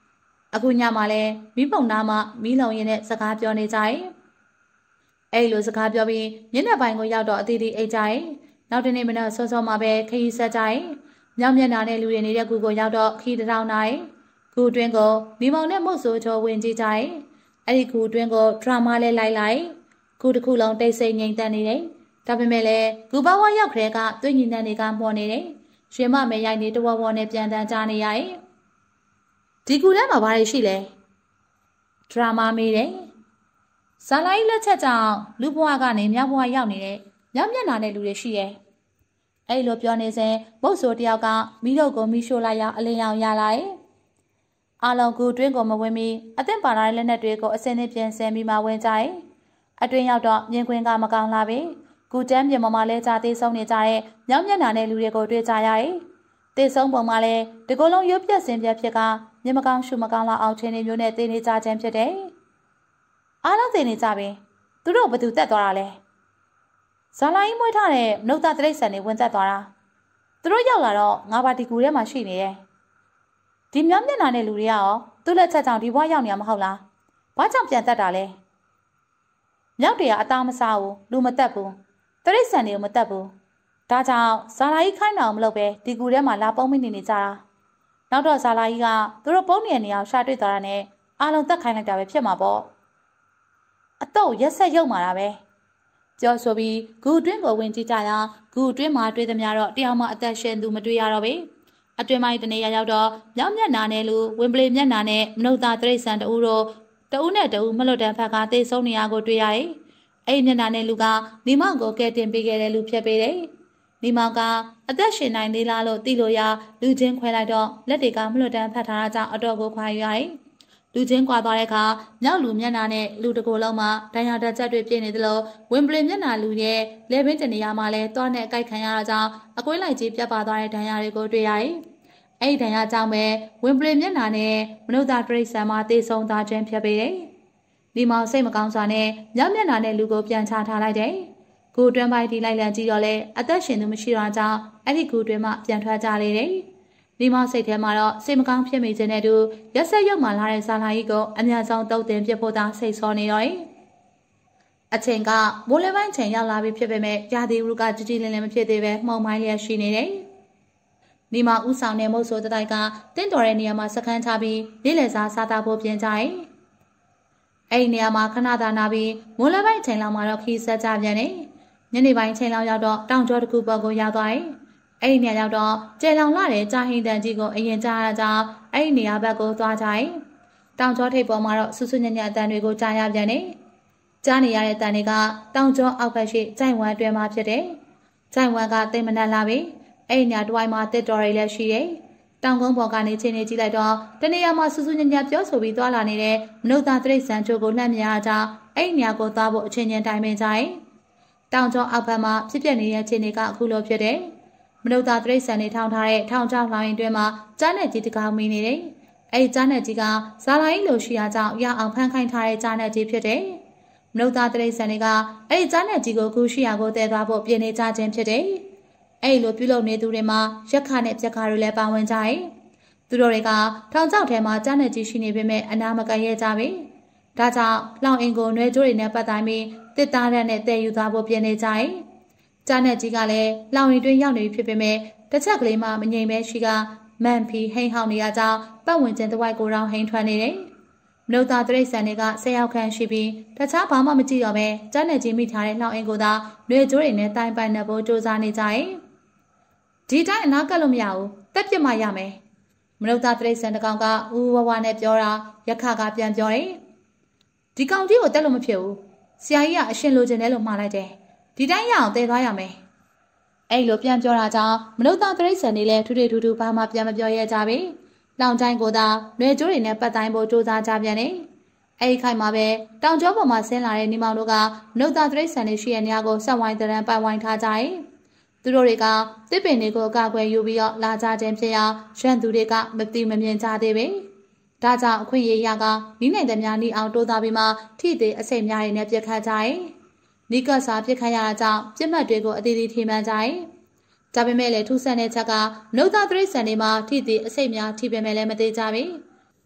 အခုညမှာလဲမိပုံနာမှမီးလုံရင်နဲ့စကားပြောနေကြတယ်အဲ့လိုစကားပြောပြီးမျက်နှာပိုင်းကိုရောက်တော့အတီးတီးအိတ်ကြတယ်နောက်တနေ့မနက်စောစောမှာပဲခရီးဆက်ကြတယ်မြောက်မျက်နှာနဲ့လူတွေနေတဲ့ကူကိုရောက်တော့ခီးတောင်နိုင်ကူတွင်းကိုမိမောင်နဲ့မုတ်ဆိုးချိုးဝင်ကြည့်ကြတယ်အဲ့ဒီကူတွင်းကိုဒရာမာလဲလိုက်လိုက်ကူတစ်ခုလုံးတိတ်ဆိတ်ငြိမ်သက်နေတယ်ဒါပေမဲ့လည်းကူဘဝရောက်ခရဲကသွေးညီနှံတွေကမှော်နေတယ်ရွှေမမဲရိုက်နေတဝဝနဲ့ပြန်တန်းကြနေရတယ်ဒီကူထဲမှာဘာတွေရှိလဲဒရာမာမေးတယ်ဇာလိုက်လက်ချက်ကြောင့်လူဘဝကနေမြောက်ဘဝရောက်နေတဲ့မြောက်မျက်နှာနဲ့လူတွေရှိရဲ့အဲ့လိုပြောနေစဉ်မုတ်ဆိုးတယောက်ကမိတို့ကိုမိရှို့လိုက်ရအလင်းရောင်ရလာတယ်အာလုံးကူတွင်းကိုမဝင်မီအသင့်ပါလာတဲ့လက်နက်တွေကိုအစင်းနဲ့ပြင်ဆင်ပြီးမှဝင်ကြတယ်အတွင်းရောက်တော့မြင်ကွင်းကမကောင်းလာပြီကူတန်းပြင်ပေါ်မှာလဲကြာသေးဆုံးနေကြတဲ့မြောက်မျက်နှာနဲ့လူတွေကိုတွေ့ကြရတယ်တေဆုံးပုံမှာလဲဒီကုလုံးရုပ်ပြက်စင်ပြက်ဖြစ်ကမြင်မကောင်းရှုမကောင်းလောက်အောင်ချင်းနေမျိုးနဲ့တေနေကြခြင်းဖြစ်တယ်အားလုံးသိနေကြပြီသူတို့ဘသူတက်သွားတာလဲဇာလိုင်းမွေးထားတဲ့နှုတ်သားတရိတ်ဆန်တွေဝင်သက်သွားတာသူတို့ရောက်လာတော့ငါပါတီကူထဲမှာရှိနေတယ်ဒီမြောက်မျက်နှာနဲ့လူတွေကရောသူ့လက်ချက်ကြောင့်ဒီဘဝရောက်နေရမဟုတ်လားဘာကြောင့်ပြန်တက်တာလဲမြောက်တွေကအသားမစားဘူးလူမတက်ဘူးတရိတ်ဆန်တွေကိုမတက်ဘူးဒါကြောင့်ဇာလိုင်းခိုင်းတော်မလို့ပဲဒီကူထဲမှာလာပုံးမနေနေကြတာနောက်တော့ဇာလိုင်းကသူတို့ပုံးနေတဲ့နေရာကိုရှာတွေ့သွားတာနဲ့အားလုံးတက်ခိုင်းလိုက်တာပဲဖြစ်မှာပေါ့အတော့ရက်ဆက်ရုပ်မာတာပဲကြောဆိုပြီးဂူတွင်းကိုဝင်ကြည့်ကြရာဂူတွင်းမှာတွေ့သမျှတော့တရားမှအသက်ရှင်သူမတွေ့ရတော့ပဲအတွင်းပိုင်းတနေရာရောက်တော့မြောက်မျက်နှာနဲ့လူဝင်ပလီမျက်နှာနဲ့မနုဿာတရိတ်ဆန်တူတို့တူနဲ့တူမလွတ်တန်ဖက်ကသေဆုံးနေရကိုတွေ့ရတယ်အဲ့မျက်နှာနဲ့လူကနီမောင်ကိုကဲတင်ပေးခဲ့တဲ့လူဖြစ်ပေတယ်နီမောင်ကအသက်ရှင်နိုင်သေးလားလို့သိလို့ရလူချင်းခွဲလိုက်တော့လက်တွေကမလွတ်တန်ဖက်ထားတာကြောင့်အတော်ကိုခွာရတယ်လူချင်းကွာသွားတဲ့အခါမြောက်လူမျက်နှာနဲ့လူတကိုယ်လုံးမှာဒဏ်ရာတချက်တွေပြည့်နေသလိုဝင်ပလင်မျက်နှာလူရဲ့လဲဘင်းတနေရာမှာလဲသွားနဲ့အကိုက်ခံရတာကြောင့်အကွေးလိုက်ကြီးပြတ်ပါသွားတဲ့ဒဏ်ရာတွေကိုတွေ့ရတယ်။အဲ့ဒီဒဏ်ရာကြောင့်ပဲဝင်ပလင်မျက်နှာနဲ့မနုဿာတရိတ်ဆန်မှာတေဆုံးသွားခြင်းဖြစ်ပေတယ်။ဒီမောင်စိတ်မကောင်းစွာနဲ့မြောက်မျက်နှာနဲ့လူကိုပြန်ချထားလိုက်တယ်။ကိုတွန်းပိုင်းတီလိုက်လံကြည့်တော့လဲအသက်ရှင်သူမရှိတော့ကြောင်းအဲ့ဒီကိုတွင်မှပြန်ထွက်ကြလေတယ်။ဒီမောင်စိတ်ထဲမှာတော့စိတ်မကောင်းဖြစ်မိခြင်းနဲ့တူရက်ဆက်ရုပ်မှလာတဲ့ဇာလာကြီးကိုအများဆုံးတုတ်တင်ပြဖို့သာစိတ်ဆောနေတော့တယ်။အချိန်ကမိုးလင်းပိုင်းချိန်ရောက်လာပြီဖြစ်ပေမဲ့ရာသီဥတုကကြည်ကြည်လင်လင်မဖြစ်သေးပဲမှုန်မိုင်းလျက်ရှိနေတယ်။ဒီမှာဥဆောင်တဲ့မုတ်ဆိုးတတိုက်ကတင့်တော်တဲ့နေရာမှာစခန်းချပြီးနေ့လည်စာစားတာဖို့ပြင်ကြတယ်။အဲ့ဒီနေရာမှာခဏသာနာပြီးမိုးလင်းပိုင်းချိန်လောက်မှာတော့ခီးဆက်ကြပြန်တယ်။ညနေပိုင်းချိန်လောက်ရောက်တော့တောင်ကျောတစ်ခုပေါ်ကိုရောက်သွားတယ်။အဲ့ဒီနေရာရောက်တော့ကျဲလောင်လာတဲ့ကြာဟိန်တန်ကြီးကိုအရင်ကြားရကြအဲ့ဒီနေရာဘက်ကိုသွားကြတယ်။တောင်ကျောထိပ်ပေါ်မှာတော့ဆူဆူညံ့ညံ့အတန်တွေကိုကြားရပြန်တယ်။ကြားနေရတဲ့အတန်တွေကတောင်ကျောအောက်ဘက်ရှိကြိုင်ဝမ်တွင်မှာဖြစ်တယ်။ကြိုင်ဝမ်ကတိမ်မနှက်လာပြီ။အဲ့ဒီနေရာတစ်ဝိုင်းမှာတစ်တော်ရီလည်းရှိတယ်။တောင်ကုန်းပေါ်ကနေချိန်နေကြည့်လိုက်တော့တနေရာမှာဆူဆူညံ့ညံ့ပြောဆိုပြီးသွားလာနေတဲ့မနုဿာတရိတ်ဆန်ချိုကိုလှမ်းမြင်ရကြအဲ့ဒီနေရာကိုသွားဖို့အချင်းချင်းတိုင်ပင်ကြတယ်။တောင်ကျောအောက်ဘက်မှာဖြစ်ပျက်နေတဲ့ချိန်တွေကအခုလိုဖြစ်တယ်။မနုဿာတရိတ်ဆန်နေထောင်ထားတဲ့ထောင်ချောင်းလောင်းရင်တွင်မှာကြားနယ်ကြီးတကောင်မီနေတယ်။အဲဒီကြားနယ်ကြီးကဇာလိုင်းလိုရှိရာကြောင့်ရအောင်ဖန်ခိုင်းထားတဲ့ကြားနယ်ကြီးဖြစ်တယ်။မနုဿာတရိတ်ဆန်တွေကအဲဒီကြားနယ်ကြီးကိုကူရှိရာကိုတည်သွားဖို့ပြင်နေကြခြင်းဖြစ်တယ်။အဲဒီလိုပြုလုပ်နေသူတွေမှာရက်ခနဲ့ပြက်ခါတွေလည်းပါဝင်ကြတယ်။သူတို့တွေကထောင်ချောက်ထဲမှာကြားနယ်ကြီးရှိနေပေမဲ့အနာမကရဲကြပြီ။ဒါကြောင့်လောင်အင်ကိုနွယ်ကျိုးတွေနဲ့ပတ်တိုင်းပြီးတစ်သားရက်နဲ့တည်ယူသွားဖို့ပြင်နေကြတယ်။ကြားနယ်ကြီးကလည်းလောင်ရင်တွင်ရောက်နေဖြစ်ပေမဲ့တစ်ချက်ကလေးမှမငြိမ်ပဲရှိကမန်ဖီဟိန်ဟောင်းနေရကြောင်းပတ်ဝန်းကျင်တစ်ဝိုက်ကိုတောင်ဟိန်ထွက်နေတယ်။မနုဿာတရိတ်ဆန်တွေကဆယ်ယောက်ခန့်ရှိပြီးတခြားဘာမှမကြည့်တော့ပဲကြားနယ်ကြီးမိထားတဲ့လောင်အင်ကိုသာလွယ်ကျိုးတွေနဲ့တိုင်ပိုင်နေဖို့စူးစမ်းနေကြတယ်။ဒီတိုင်းအနာကပ်လို့မရဘူး။တက်ပြစ်မှရမယ်။မနုဿာတရိတ်ဆန်တကောင်ကဦးဝဝနဲ့ပြောတာရက်ခကပြန်ပြောတယ်။ဒီကောင်ကြီးကိုတက်လို့မဖြစ်ဘူး။ဆရာကြီးကအရှင်လိုချင်တယ်လို့မှားလိုက်တယ်။ဒီတိုင်းရအောင်တည်သွားရမယ်။အဲ့လိုပြန်ပြောတာကြောင့်မနုဿာတရိတ်ဆန်တွေလည်းထူးထူးထူးထူးဘာမှပြန်မပြောရကြပြီ။လောင်တိုင်းကိုသာလွယ်ကျိုးတွေနဲ့ပတ်တိုင်းဖို့စူးစမ်းကြပြန်တယ်။အဲ့ဒီခိုင်မှာပဲတောင်ကျောပေါ်မှာဆင်းလာတဲ့နေမောင်တို့ကမနုဿာတရိတ်ဆန်တွေရှိတဲ့နေရာကိုဆက်ဝိုင်းတရံပိုင်ဝိုင်းထားကြတယ်။သူတို့တွေကတစ်ပင်တွေကိုအကာအကွယ်ယူပြီးတော့လာကြခြင်းဖြစ်ရာရန်သူတွေကမသိမမြင်ကြသေးပဲ။ဒါကြောင့်အခွင့်အရေးရကမိနိုင်တဲ့များနီးအောင်တိုးသားပြီးမှထိသေးအစိတ်များတွေနဲ့ပြက်ခတ်ကြတယ်။နီးကပ်စာပြစ်ခတ်ရတာကြောင့်ပြစ်မှတ်တွေကိုအသေးသေးထိမှန်ကြတယ်။ဒါပေမဲ့လည်းထူးဆန်းတဲ့ချက်ကမနုဿာတရိတ်ဆန်တွေမှာထိသေးအစိတ်များထိပေမဲ့လည်းမသေးကြဘူး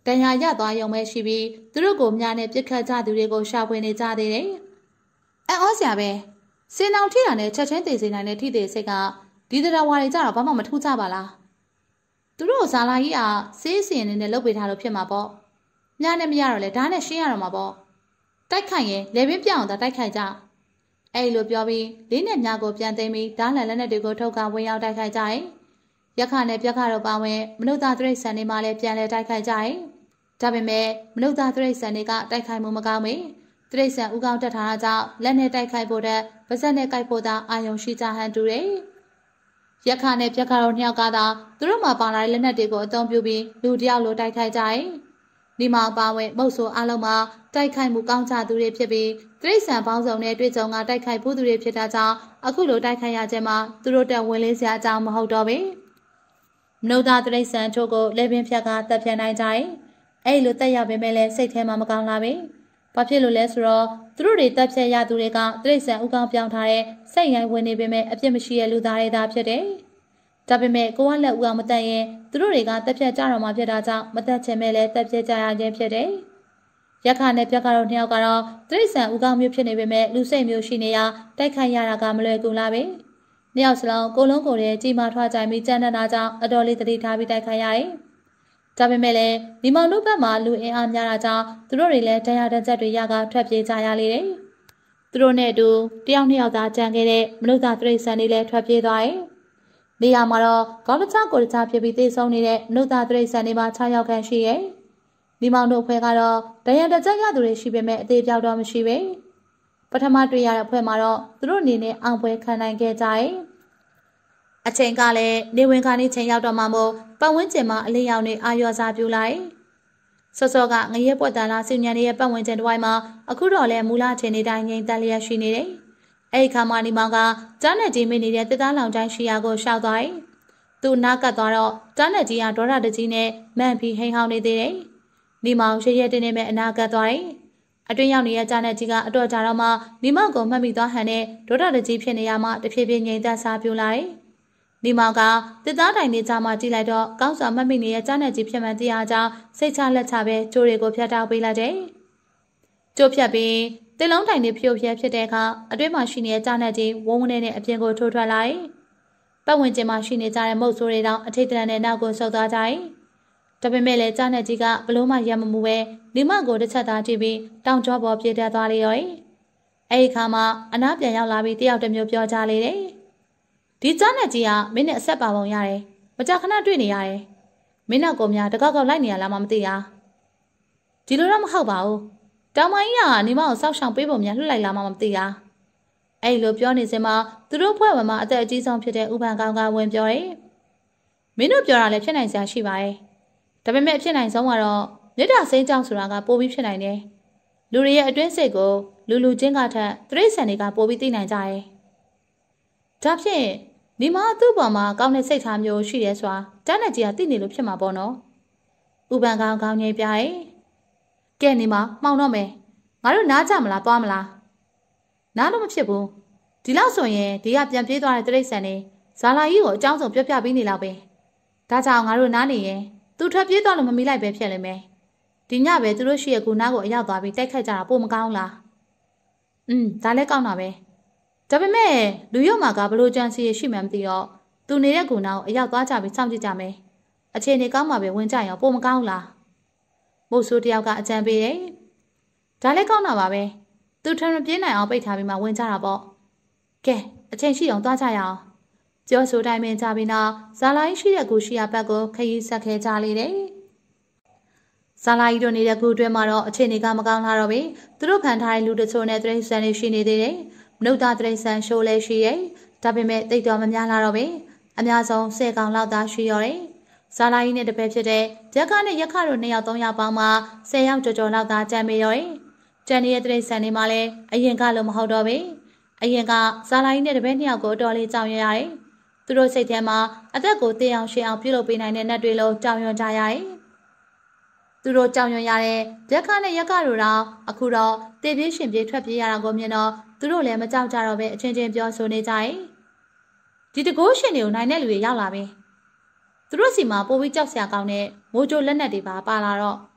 တန်ရာရသွားရုံပဲရှိပြီးသူတို့ကိုများနဲ့ပြစ်ခတ်ကြသူတွေကိုရှာဖွေနေကြသေးတယ်။အံ့ဩစရာပဲစင်အောင်ထိတာနဲ့ချက်ချင်းသိစေနိုင်တဲ့ထိသေးစိတ်ကဒီတရားဝါတွေကြတော့ဘာမှမထူးကြပါလား။သူတို့ဇာလာကြီးကစေးစင်နေနဲ့လှုပ်ပေးထားလို့ဖြစ်မှာပေါ့။များနဲ့မရတော့လေဓာတ်နဲ့ရှင်းရတော့မှာပေါ့။တိုက်ခိုက်ရင်လေပင်ပြောင်းတာတိုက်ခိုက်ကြ။အဲ့လိုပြောပြီးလေးနဲ့မြကိုပြန်သိမ်းပြီးဓာတ်လန်လက်နဲ့တွေကိုထုတ်ကဝင်ရောက်တိုက်ခိုက်ကြရင်ရခနဲ့ပြက်ခတော့ပါဝင်မနုဿသရိတ်ဆန်တွေမှလည်းပြန်လဲတိုက်ခိုက်ကြရင်ဒါပေမဲ့မနုဿသရိတ်ဆန်တွေကတိုက်ခိုက်မှုမကောင်းမေသရိတ်ဆန်ဥကောင်းတက်ထားတာကြောင့်လက်နဲ့တိုက်ခိုက်ဖို့တဲ့ပါဇက်နဲ့ကိုက်ဖို့သာအာယုံရှိကြဟန်တူတယ်ရခနဲ့ပြက်ခတော့နှစ်ယောက်ကသာသူတို့မှပါလာတဲ့လက်နက်တွေကိုအသုံးပြုပြီးလူတယောက်လိုတိုက်ခိုက်ကြရင်ဒီမှာပါဝင်မုတ်ဆိုအလုံးမှာတိုက်ခိုက်မှုကောင်းကြသူတွေဖြစ်ပြီးတိရစ္ဆာန်ပေါင်းစုံနဲ့တွေ့ကြုံကတိုက်ခိုက်ဖို့သူတွေဖြစ်တာကြောင့်အခုလိုတိုက်ခိုက်ရခြင်းမှာသူတို့တက်ဝင်လေးစရာအကြောင်းမဟုတ်တော့ပေမနုဿတိရစ္ဆာန်တို့ကိုလက်ပင်ဖြတ်ကတပ်ဖြတ်နိုင်ကြရင်အဲ့လိုတက်ရပေမဲ့လည်းစိတ်ထဲမှာမကောင်းလာပေဘာဖြစ်လို့လဲဆိုတော့သူတို့တွေတပ်ဖြတ်ရသူတွေကတိရစ္ဆာန်ဥကောင်းပြောင်းထားတဲ့စိတ်ရိုင်းဝင်နေပေမဲ့အပြစ်မရှိတဲ့လူသားတွေသာဖြစ်တယ်ဒါပေမဲ့ကိုကလက်ဥအောင်မတက်ရင်သူတို့တွေကတက်ဖြတ်ကြတော့မှဖြစ်တာကြောင့်မတက်ချင်မဲ့လည်းတက်ဖြတ်ကြရခြင်းဖြစ်တယ်ရခနဲ့ပြက်ကတော့နှစ်ယောက်ကတော့တိရစ္ဆာန်ဥကောင်းမျိုးဖြစ်နေပေမဲ့လူစိတ်မျိုးရှိနေရတိုက်ခိုက်ရတာကမလွယ်ကူလားပဲနှစ်ယောက်စလုံးကိုလုံးကိုယ်ရဲ့ကြီးမားထွားကြိုင်ပြီးကြမ်းတမ်းတာကြောင့်အတော်လေးတတိထားပြီးတိုက်ခိုက်ရတယ်ဒါပေမဲ့လည်းဒီမောင်တို့ဘက်မှာလူအင်အားများတာကြောင့်သူတို့တွေလည်းတရားတကြက်တွေရကထွက်ပြေးကြရလေတယ်သူတို့နဲ့အတူတယောက်နှစ်ယောက်သာကြံခဲ့တဲ့မနုဿတိရစ္ဆာန်တွေလည်းထွက်ပြေးသွားတယ်နေရာမှာတော့ကောလချကိုတချဖြစ်ပြီးသေဆုံးနေတဲ့မနုဿတိရစ္ဆာန်တွေမှာခြားရောက်ခံရှိရဲ့ဒီမောင်တို့အဖွဲ့ကတော့တရားတကြက်ရသူတွေရှိပေမဲ့အသေးပြောက်တော့မရှိပဲပထမတွေ့ရတဲ့အဖွဲ့မှာတော့သူတို့အနေနဲ့အောင်ပွဲခံနိုင်ခဲ့ကြရဲ့အချိန်ကလည်းနေဝင်ခါနေချိန်ရောက်တော့မှမို့ပတ်ဝန်းကျင်မှာအလင်းရောင်တွေအာရောစားပြူလိုက်စောစောကငရဲပွက်တန်လာစီညံရဲ့ပတ်ဝန်းကျင်တစ်ဝိုင်းမှာအခုတော့လည်းမူလအချိန်နေတိုင်းငိမ့်တက်လျက်ရှိနေတယ်အဲ့ဒီခါမှဒီမောင်ကကြားနဲ့ကြီးမိနေတဲ့တစ်သားလောင်တိုင်းရှိရာကိုရှောက်သွားတယ်သူနားကပ်သွားတော့ကြားနဲ့ကြီးကဒေါရတကြီးနဲ့မန့်ပြီးဟိန်ဟောင်းနေသေးတယ်ဒီမောင်ရရတင်းနေမဲ့အနာကပ်သွားတယ်အတွင်းရောက်နေတဲ့ကြားနဲ့ကြီးကအတော့ကြတော့မှဒီမောင်ကိုမှတ်မိသွားဟန်နဲ့ဒေါရတကြီးဖြစ်နေရမှတဖြည်းဖြည်းငိမ့်သက်စားပြူလိုက်ဒီမောင်ကတစ်သားတိုင်နေကြမှကြည့်လိုက်တော့ကောင်းစွာမှတ်မိနေတဲ့ကြားနဲ့ကြီးဖြစ်မှန်တရားကြောင့်စိတ်ချလက်ချပဲကျိုးတွေကိုဖျက်တောက်ပေးလိုက်တယ်ကျိုးဖြတ်ပြီးတစ်လုံးတိုင်နေဖြို့ဖျက်ဖြစ်တဲ့အခါအတွင်းမှာရှိနေတဲ့ကြားနဲ့ကြီးဝုန်းဝန်းနဲ့အပြင်ကိုထိုးထွက်လာတယ်ပတ်ဝန်းကျင်မှာရှိနေကြတဲ့မုတ်ဆိုးတွေတောင်အထိတ်တလန့်နဲ့နောက်ကိုဆုတ်သွားကြတယ်ဒါပေမဲ့လည်းကြားနဲ့ကြီးကဘလို့မှရမမှုပဲဒီမကိုတစ်ချက်သားကြည့်ပြီးတောင်ကျောပေါ်ပြေးတက်သွားလေရောအဲ့ဒီခါမှာအနားပြန်ရောက်လာပြီးတယောက်တစ်မျိုးပြောကြလေတယ်ဒီကြားနဲ့ကြီးကမင်းနဲ့အဆက်ပါပုံရတယ်မကြခဏတွေ့နေရတယ်မင်းနောက်ကိုများတကောက်ကောက်လိုက်နေရလားမမသိတာဒီလိုတော့မဟုတ်ပါဘူးတောင်မကြီးကနေမအောင်စောက်ရှောင်ပေးပုံများလှုပ်လိုက်လားမမသိတာအဲ့လိုပြောနေစမှာသူတို့ဖွဲ့ဝင်မှာအသက်အကြီးဆုံးဖြစ်တဲ့ဥပန်ကောင်ကဝင်ပြောတယ်မင်းတို့ပြောတာလည်းဖြစ်နိုင်စရာရှိပါတယ်ဒါပေမဲ့ဖြစ်နိုင်ဆုံးကတော့မြစ်တာစိမ်းကြောင်ဆိုတာကပိုပြီးဖြစ်နိုင်တယ်လူတွေရဲ့အတွင်းစိတ်ကိုလူလူချင်းကထက်တရိษံတွေကပိုပြီးသိနိုင်ကြတယ်ဒါဖြင့်ဒီမှာသူ့ပေါ်မှာကောင်းတဲ့စိတ်ထားမျိုးရှိတယ်ဆိုတာတန်းနဲ့ကြီးကသိနေလို့ဖြစ်မှာပေါ့နော်ဥပန်ကောင်ကောင်းငိမ့်ပြရဲ့ကဲနေမှာမှောင်တော့မယ်ငါတို့နားကြမလားသွားမလားနားလို့မဖြစ်ဘူးဒီလောက်ဆိုရင်ဒီကပြန်ပြေးသွားတဲ့တရိษံတွေဇာလာကြီးကိုအကြောင်းစုံပြပြပြီးနေလောက်ပဲဒါကြောင့်ငါတို့နားနေရင်သူထွက်ပြေးသွားလို့မမီလိုက်ပဲဖြစ်လိမ့်မယ်ဒီညပဲသူတို့ရှိရဲ့ကူနားကိုအရောက်သွားပြီးတိုက်ခတ်ကြတာပိုမကောင်းလားอืมဒါလည်းကောင်းတာပဲဒါပေမဲ့လူရုံမှာကဘလို့ကြံစီရရှိမှန်းမသိတော့သူနေတဲ့ကူနားကိုအရောက်သွားကြပြီးစောင့်ကြည့်ကြမယ်အခြေအနေကောင်းမှပဲဝင်ကြရင်ပိုမကောင်းလားမို့ဆိုးတယောက်ကအကြံပေးတယ်ဒါလည်းကောင်းတာပါပဲသူထံမပြေးနိုင်အောင်ပိတ်ထားပြီးမှဝင်ကြတာပေါ့ကဲအချိန်ရှိအောင်သွားကြရအောင်ပြောဆိုတိုင်းပင်ကြပြီးနောက်ဇာလာကြီးရှိတဲ့ကူရှိရဘက်ကိုခရီးဆက်ခဲကြလေတယ်ဇာလာကြီးတို့နေတဲ့ကူအတွင်းမှာတော့အခြေအနေကမကောင်းလာတော့ပြီသူတို့ခံထားတဲ့လူတချို့နဲ့တရိษံတွေရှိနေသေးတယ်မနုဿတရိษံရှိုးလည်းရှိရဲ့ဒါပေမဲ့တိတ်တော်မများလာတော့ပြီအများဆုံးဆယ်ကောင်လောက်သာရှိရတယ်ဇာလာကြီးနဲ့တပည့်ဖြစ်တဲ့ဂျက်ကနဲ့ရက်ခတို့နှစ်ယောက်သုံးယောက်ပေါင်းမှာဆယ်ယောက်ကျော်ကျော်လောက်သာကြံမေရောကျန်နေတဲ့တရိษံတွေမှာလည်းအရင်ကလိုမဟုတ်တော့ပြီအရင်ကဇာလာကြီးနဲ့တပည့်နှစ်ယောက်ကိုအတော်လေးကြောင်ရရတယ်သူတို့စိတ်ထဲမှာအသက်ကိုတေးအောင်ရှင်းအောင်ပြုလုပ်ပေးနိုင်တဲ့နတ်တွေလုံးကြောင်ရွံ့ကြရတယ်သူတို့ကြောင်ရွံ့ရတဲ့ဂျက်ကနဲ့ရက်ခတို့တော့အခုတော့တေးပြေးရှင်ပြေးထွက်ပြေးရတာကိုမြင်တော့သူတို့လည်းမကြောက်ကြတော့ပဲအချင်းချင်းပြောဆိုနေကြတယ်ဒီတကိုးရှင်တွေကိုနိုင်တဲ့လူတွေရောက်လာပြီသူတို့စီမှာပိုပြီးကြောက်စရာကောင်းတဲ့မိုးကြိုးလက်နက်တွေပါပါလာတော့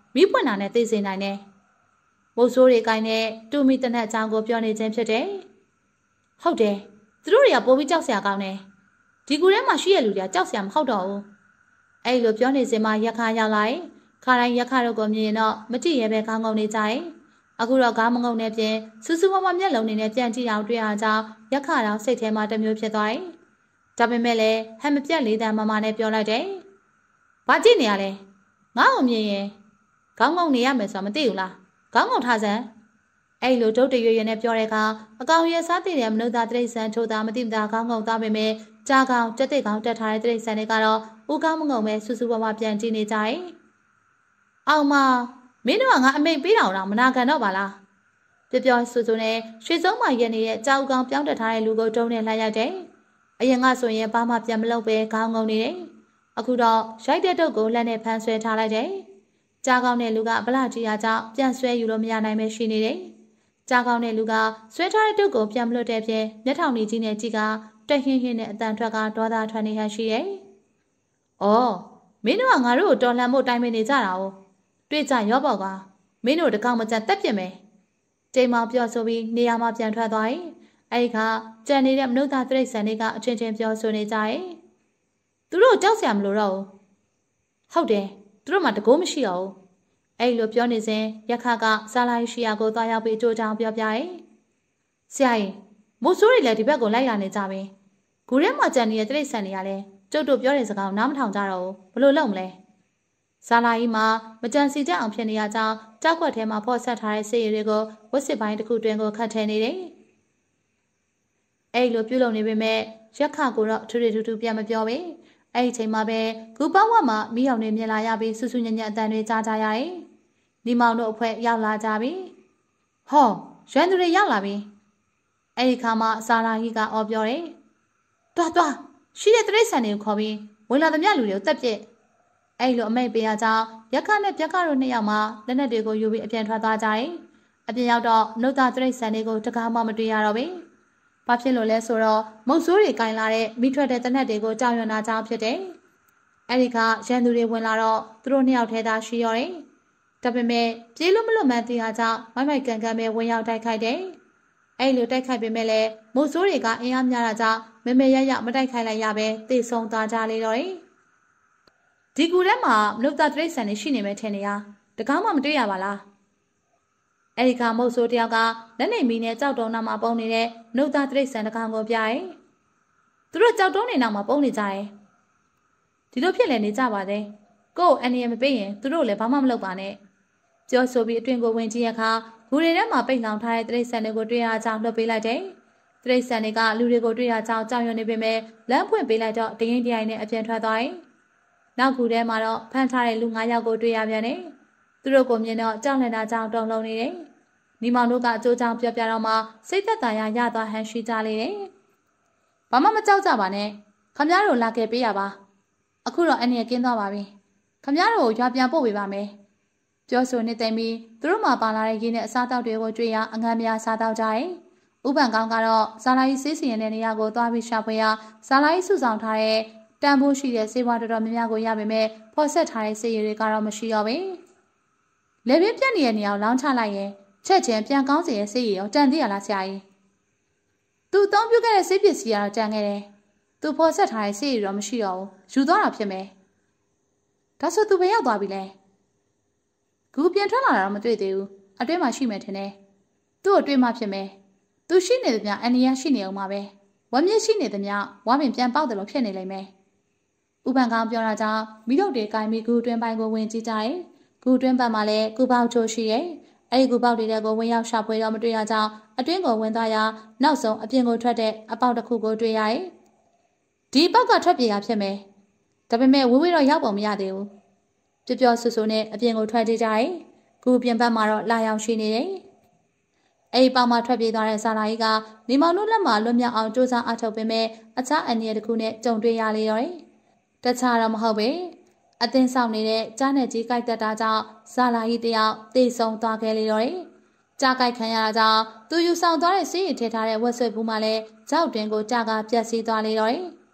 မိပွင့်တာနဲ့သိစေနိုင်တယ်။မိုးဆိုးတွေကိုင်းနဲ့တူမီတနက်အကြောင်းကိုပြောနေခြင်းဖြစ်တယ်။ဟုတ်တယ်သူတို့တွေကပိုပြီးကြောက်စရာကောင်းတယ်။ဒီကူထဲမှာရှိရလူတွေကကြောက်စရာမဟုတ်တော့ဘူး။အဲ့လိုပြောနေစင်မှာရက်ခါရောက်လာရင်ခါတိုင်းရက်ခါတို့ကိုမြင်ရင်တော့မကြည့်ရဲပဲခေါင်းငုံနေကြရင်အခုတော့ကားမငုံနဲ့ပြင်စူးစူးမမမျက်လုံးနဲ့ပြန်ကြည့်အောင်တွေ့ရကြောင်းရက်ခါတော့စိတ်ထဲမှာတစ်မျိုးဖြစ်သွားတယ်။ဒါပေမဲ့လည်းဟန်မပြတ်လေးတန်းမမနဲ့ပြောလိုက်တယ်။ဘာကြည့်နေရလဲ။ငါ့ကိုမြင်ရင်ခေါင်းငုံနေရမယ်ဆိုတာမသိဘူးလား။ခေါင်းငုံထားစမ်းအဲ့လိုဒုတ်တရွရွနဲ့ပြောတဲ့အခါအကောင်ရဲစားတည်တဲ့မနုဿတိရစ္ဆာန်ချိုးသားမတိမတာခေါင်းငုံသားပေမဲ့ကြားကောင်တက်တဲ့ကောင်တက်ထားတဲ့တိရစ္ဆာန်တွေကတော့ဦးကောင်းမငုံပဲစူးစူးဝါးဝါပြန်ကြည့်နေကြတယ်။အောင်မမင်းတို့ကငါအမိတ်ပေးတော်တော့မနာခံတော့ပါလား။ပြောပြောဆူဆူနဲ့ရွှေစုံးမရက်နေတဲ့ကြောက်ကောင်ပြောင်းတက်ထားတဲ့လူကိုတုံးနဲ့လှမ်းရိုက်တယ်။အရင်ကဆိုရင်ဘာမှပြန်မလုပ်ပဲခေါင်းငုံနေတယ်။အခုတော့ရိုက်တဲ့တုပ်ကိုလက်နဲ့ဖမ်းဆွဲထားလိုက်တယ်။ကြားကောင်တဲ့လူကဗလာကြီးရာကြောင့်ပြန်ဆွဲယူလို့မရနိုင်ပဲရှိနေတယ်။ကြားကောင်းတဲ့လူကဆွဲထားတဲ့တုပ်ကိုပြန်မလွတ်တဲ့ပြင်မျက်ထောင်လေးကြီးနဲ့ကြည့်ကတက်ဟင်းဟင်းနဲ့အတန်ထွက်ကဒေါသထွက်နေဟန်ရှိရဲ့။အော်မင်းတို့ကငါတို့ကိုတော်လှန်ဖို့တိုင်ပင်နေကြတာ哦။တွေ့ကြရောပေါ့ကမင်းတို့တကောင်မကြတက်ပြစ်မယ်။တိမ်မောင်ပြောဆိုပြီးနေရာမှာပြန်ထွက်သွားရင်အဲဒီကကြံနေတဲ့မနုဿတိရစ္ဆာန်တွေကအချင်းချင်းပြောဆိုနေကြရဲ့။သူတို့ကြောက်စရာမလိုတော့ဘူး။ဟုတ်တယ်သူတို့မှတကိုးမရှိတော့ဘူး။အဲ့လိုပြောနေစဉ်ရက်ခါကစားလိုက်ရှိရာကိုသွားရောက်ပြီးအကျိုးချောင်းပြောပြရဲ့။ဆရာကြီးမိုးဆိုးတွေလည်းဒီဘက်ကိုလိုက်လာနေကြပြီ။ဂူထဲမှာကြံနေတဲ့တိရစ္ဆာန်တွေကလည်းကျုပ်တို့ပြောတဲ့စကားကိုနားမထောင်ကြတော့ဘူးဘလို့လုပ်မလဲ။စားလိုက်မှာမကြံစီကြအောင်ဖြစ်နေရကြောင်းကြောက်ခွက်ထဲမှာဖော့ဆက်ထားတဲ့ဆေးရည်တွေကိုဝတ်စစ်ပိုင်းတစ်ခုတွင်ကိုခတ်ထဲနေတယ်။အဲ့လိုပြုလုပ်နေပေမဲ့ရက်ခါကိုတော့ထူထူထူထူပြန်မပြောပဲ။အဲ့ဒီချိန်မှာပဲဂူပေါင်းဝမှာမိအောင်နေမြင်လာရပြီးဆူဆူညံ့ညံ့အတန်တွေကြားကြရတယ်။ဒီမောင်တို့အဖွဲရောက်လာကြပြီ။ဟောရွှမ်းသူတွေရောက်လာပြီ။အဲ့ဒီခါမှာစာလာကြီးကအော်ပြောတယ်။တွားတွားရှိတဲ့တရိတ်ဆန်တွေကိုခေါ်ပြီးဝင်လာသမျှလူတွေကိုတက်ပြစ်။အဲ့လိုအမိတ်ပေးရကြောင်းရက်ခနဲ့ပြက်ခတို့နှစ်ယောက်မှလက်နက်တွေကိုယူပြီးအပြန်ထွက်သွားကြတယ်။အပြင်ရောက်တော့နှုတ်သားတရိတ်ဆန်တွေကိုတကားမှမတွေ့ရတော့ဘူး။ဘာဖြစ်လို့လဲဆိုတော့မုတ်ဆိုးတွေကင်လာတဲ့မိထွက်တဲ့တနက်တွေကိုကြောက်ရွံ့တာကြောင့်ဖြစ်တယ်။အဲ့ဒီကရန်သူတွေဝင်လာတော့သူတို့နှစ်ယောက်ထဲသာရှိရောတယ်။ဒါပေမဲ့ပြေးလို့မလွတ်မှန်းသိရကြောင်းမိုက်မိုက်ကန်ကန်ပဲဝင်ရောက်တိုက်ခိုက်တယ်။အဲ့လိုတိုက်ခိုက်ပေမဲ့လည်းမိုးဆိုးတွေကအင်အားများတာကြောင့်မမေရရမတိုက်ခိုက်လိုက်ရပဲတေဆုံးသွားကြလေတော့တယ်။ဒီကူထဲမှာမလုတ်သားတရိတ်ဆန်နေရှိနေမယ်ထင်နေရတကောင်းမှမတွေ့ရပါလား။အဲ့ဒီကမုတ်ဆိုးတယောက်ကလက်နေမီနဲ့ကြောက်တုံးနာမှာပုံနေတဲ့မလုတ်သားတရိတ်ဆန်တကောင်ကိုပြရဲ။သူတို့ကြောက်တုံးနေနောက်မှာပုံနေကြတယ်။ဒီလိုဖြစ်လဲနေကြပါသေး။ကို့အန်နီရမပေးရင်သူတို့လည်းဘာမှမလုပ်ပါနဲ့။ပြောဆိုပြီးအတွင်ကိုဝင်ကြည့်ရခါဂူတွေထဲမှာပိတ်လောင်ထားတဲ့တရိတ်ဆန်တွေကိုတွေ့ရကြောင်းလွှတ်ပေးလိုက်တယ်။တရိတ်ဆန်တွေကလူတွေကိုတွေ့ရကြောင်းကြောက်ရွံ့နေပေမဲ့လမ်းဖွင့်ပေးလိုက်တော့တရင်တရိုင်နဲ့အပြန်ထွက်သွားတယ်။နောက်ဂူထဲမှာတော့ဖမ်းထားတဲ့လူ၅ယောက်ကိုတွေ့ရပြန်တယ်။သူတို့ကိုမြင်တော့ကြောက်လန့်တာကြောင့်တုန်လှုပ်နေတယ်။ညီမောင်တို့ကအကျိုးကြောင့်ပြောပြတော့မှစိတ်သက်သာရရသွားဟန်ရှိကြလေတယ်။ဘာမှမကြောက်ကြပါနဲ့။ခမည်းတော်လာခဲ့ပေးရပါ။အခုတော့အန်နီကင်းသွားပါပြီ။ခမည်းတော်ကိုရွာပြန်ပို့ပေးပါမယ်။ပြောဆိုနေသိမ့်ပြီးသူတို့မှပါလာတဲ့ရင်းနဲ့အစားတောက်တွေကိုတွေ့ရအငန်းများစားတောက်ကြတယ်။ဥပန်ကောင်းကတော့ဇာလာကြီးဆေးစီရင်တဲ့နေရာကိုသွားပြီးရှာဖွေရဇာလာကြီးစုဆောင်ထားတဲ့တန်ဖိုးရှိတဲ့ဆေးဝါးတော်တော်များများကိုရပေမဲ့ဖော်ဆက်ထားတဲ့ဆေးရည်တွေကတော့မရှိတော့ဘူး။လေပြင်းပြက်နေတဲ့နေရာကိုလောင်းချလိုက်ရင်ချက်ချင်းပြန်ကောင်းစေတဲ့ဆေးရည်ရောတန်သေးရလားဆရာကြီး။သူအသုံးပြုခဲ့တဲ့ဆေးပစ္စည်းကတော့တန်ခဲ့တယ်။သူဖော်ဆက်ထားတဲ့ဆေးရည်တော့မရှိတော့ဘူး။ယူသွားတာဖြစ်မယ်။ဒါဆိုသူဘယ်ရောက်သွားပြီလဲ။ဂူပြန်ထွက်လာတာတော့မတွေ့သေးဘူး။အတွင်းမှာရှိမယ်ထင်တယ်။သူ့အတွင်းမှာဖြစ်မယ်။သူရှိနေသမျှအန်နီယာရှိနေအောင်ပါပဲ။ဝမ်းမြင့်ရှိနေသမျှဝမ်းပင်ပြန်ပေါက်တယ်လို့ဖြစ်နေလိမ့်မယ်။ဥပန်ကောင်ပြောတာကြောင့်မိတို့တွေကိုင်ပြီးဂူအတွင်းပိုင်းကိုဝင်ကြည့်ကြတယ်။ဂူအတွင်းဘက်မှာလည်းဂူပေါက်ချိုးရှိရဲ့။အဲဒီဂူပေါက်တွေကိုဝင်ရောက်ရှာဖွေတော့မတွေ့ရကြောင်းအတွင်းကိုဝင်သွားရာနောက်ဆုံးအပြင်ကိုထွက်တဲ့အပေါက်တစ်ခုကိုတွေ့ရရဲ့။ဒီပေါက်ကထွက်ပြေးရဖြစ်မယ်။ဒါပေမဲ့ဝေးဝေးတော့ရောက်ပုံမရသေးဘူး။ပြပြောဆူဆူနဲ့အပြင်ကိုထွက်ကြည့်ကြရဲ့။ဂူပြင်ဘက်မှာတော့လာရောက်ရှိနေတယ်။အဲဒီပေါက်မှာထွက်ပြေးသွားတဲ့ဇာလာကြီးကနေမောင်တို့လက်မှာလွတ်မြောက်အောင်စူးစမ်းအထောက်ပေးမဲ့အခြားအန်နီရတစ်ခုနဲ့ကြုံတွေ့ရလေတော့တယ်။တခြားတော့မဟုတ်ပဲ။အသင်းဆောင်နေတဲ့ကြားနယ်ကြီးကြိုက်တက်တာကြောင့်ဇာလာကြီးတယောက်တေဆုံးသွားခဲ့လေတော့တယ်။ကြားကြိုက်ခံရတာကြောင့်သူယူဆောင်သွားတဲ့ဆေးရည်ထည့်ထားတဲ့ဝက်ဆွဲဘူးမှလည်းကြောက်တွင်ကိုကြားကပြက်စီးသွားလေတော့တယ်။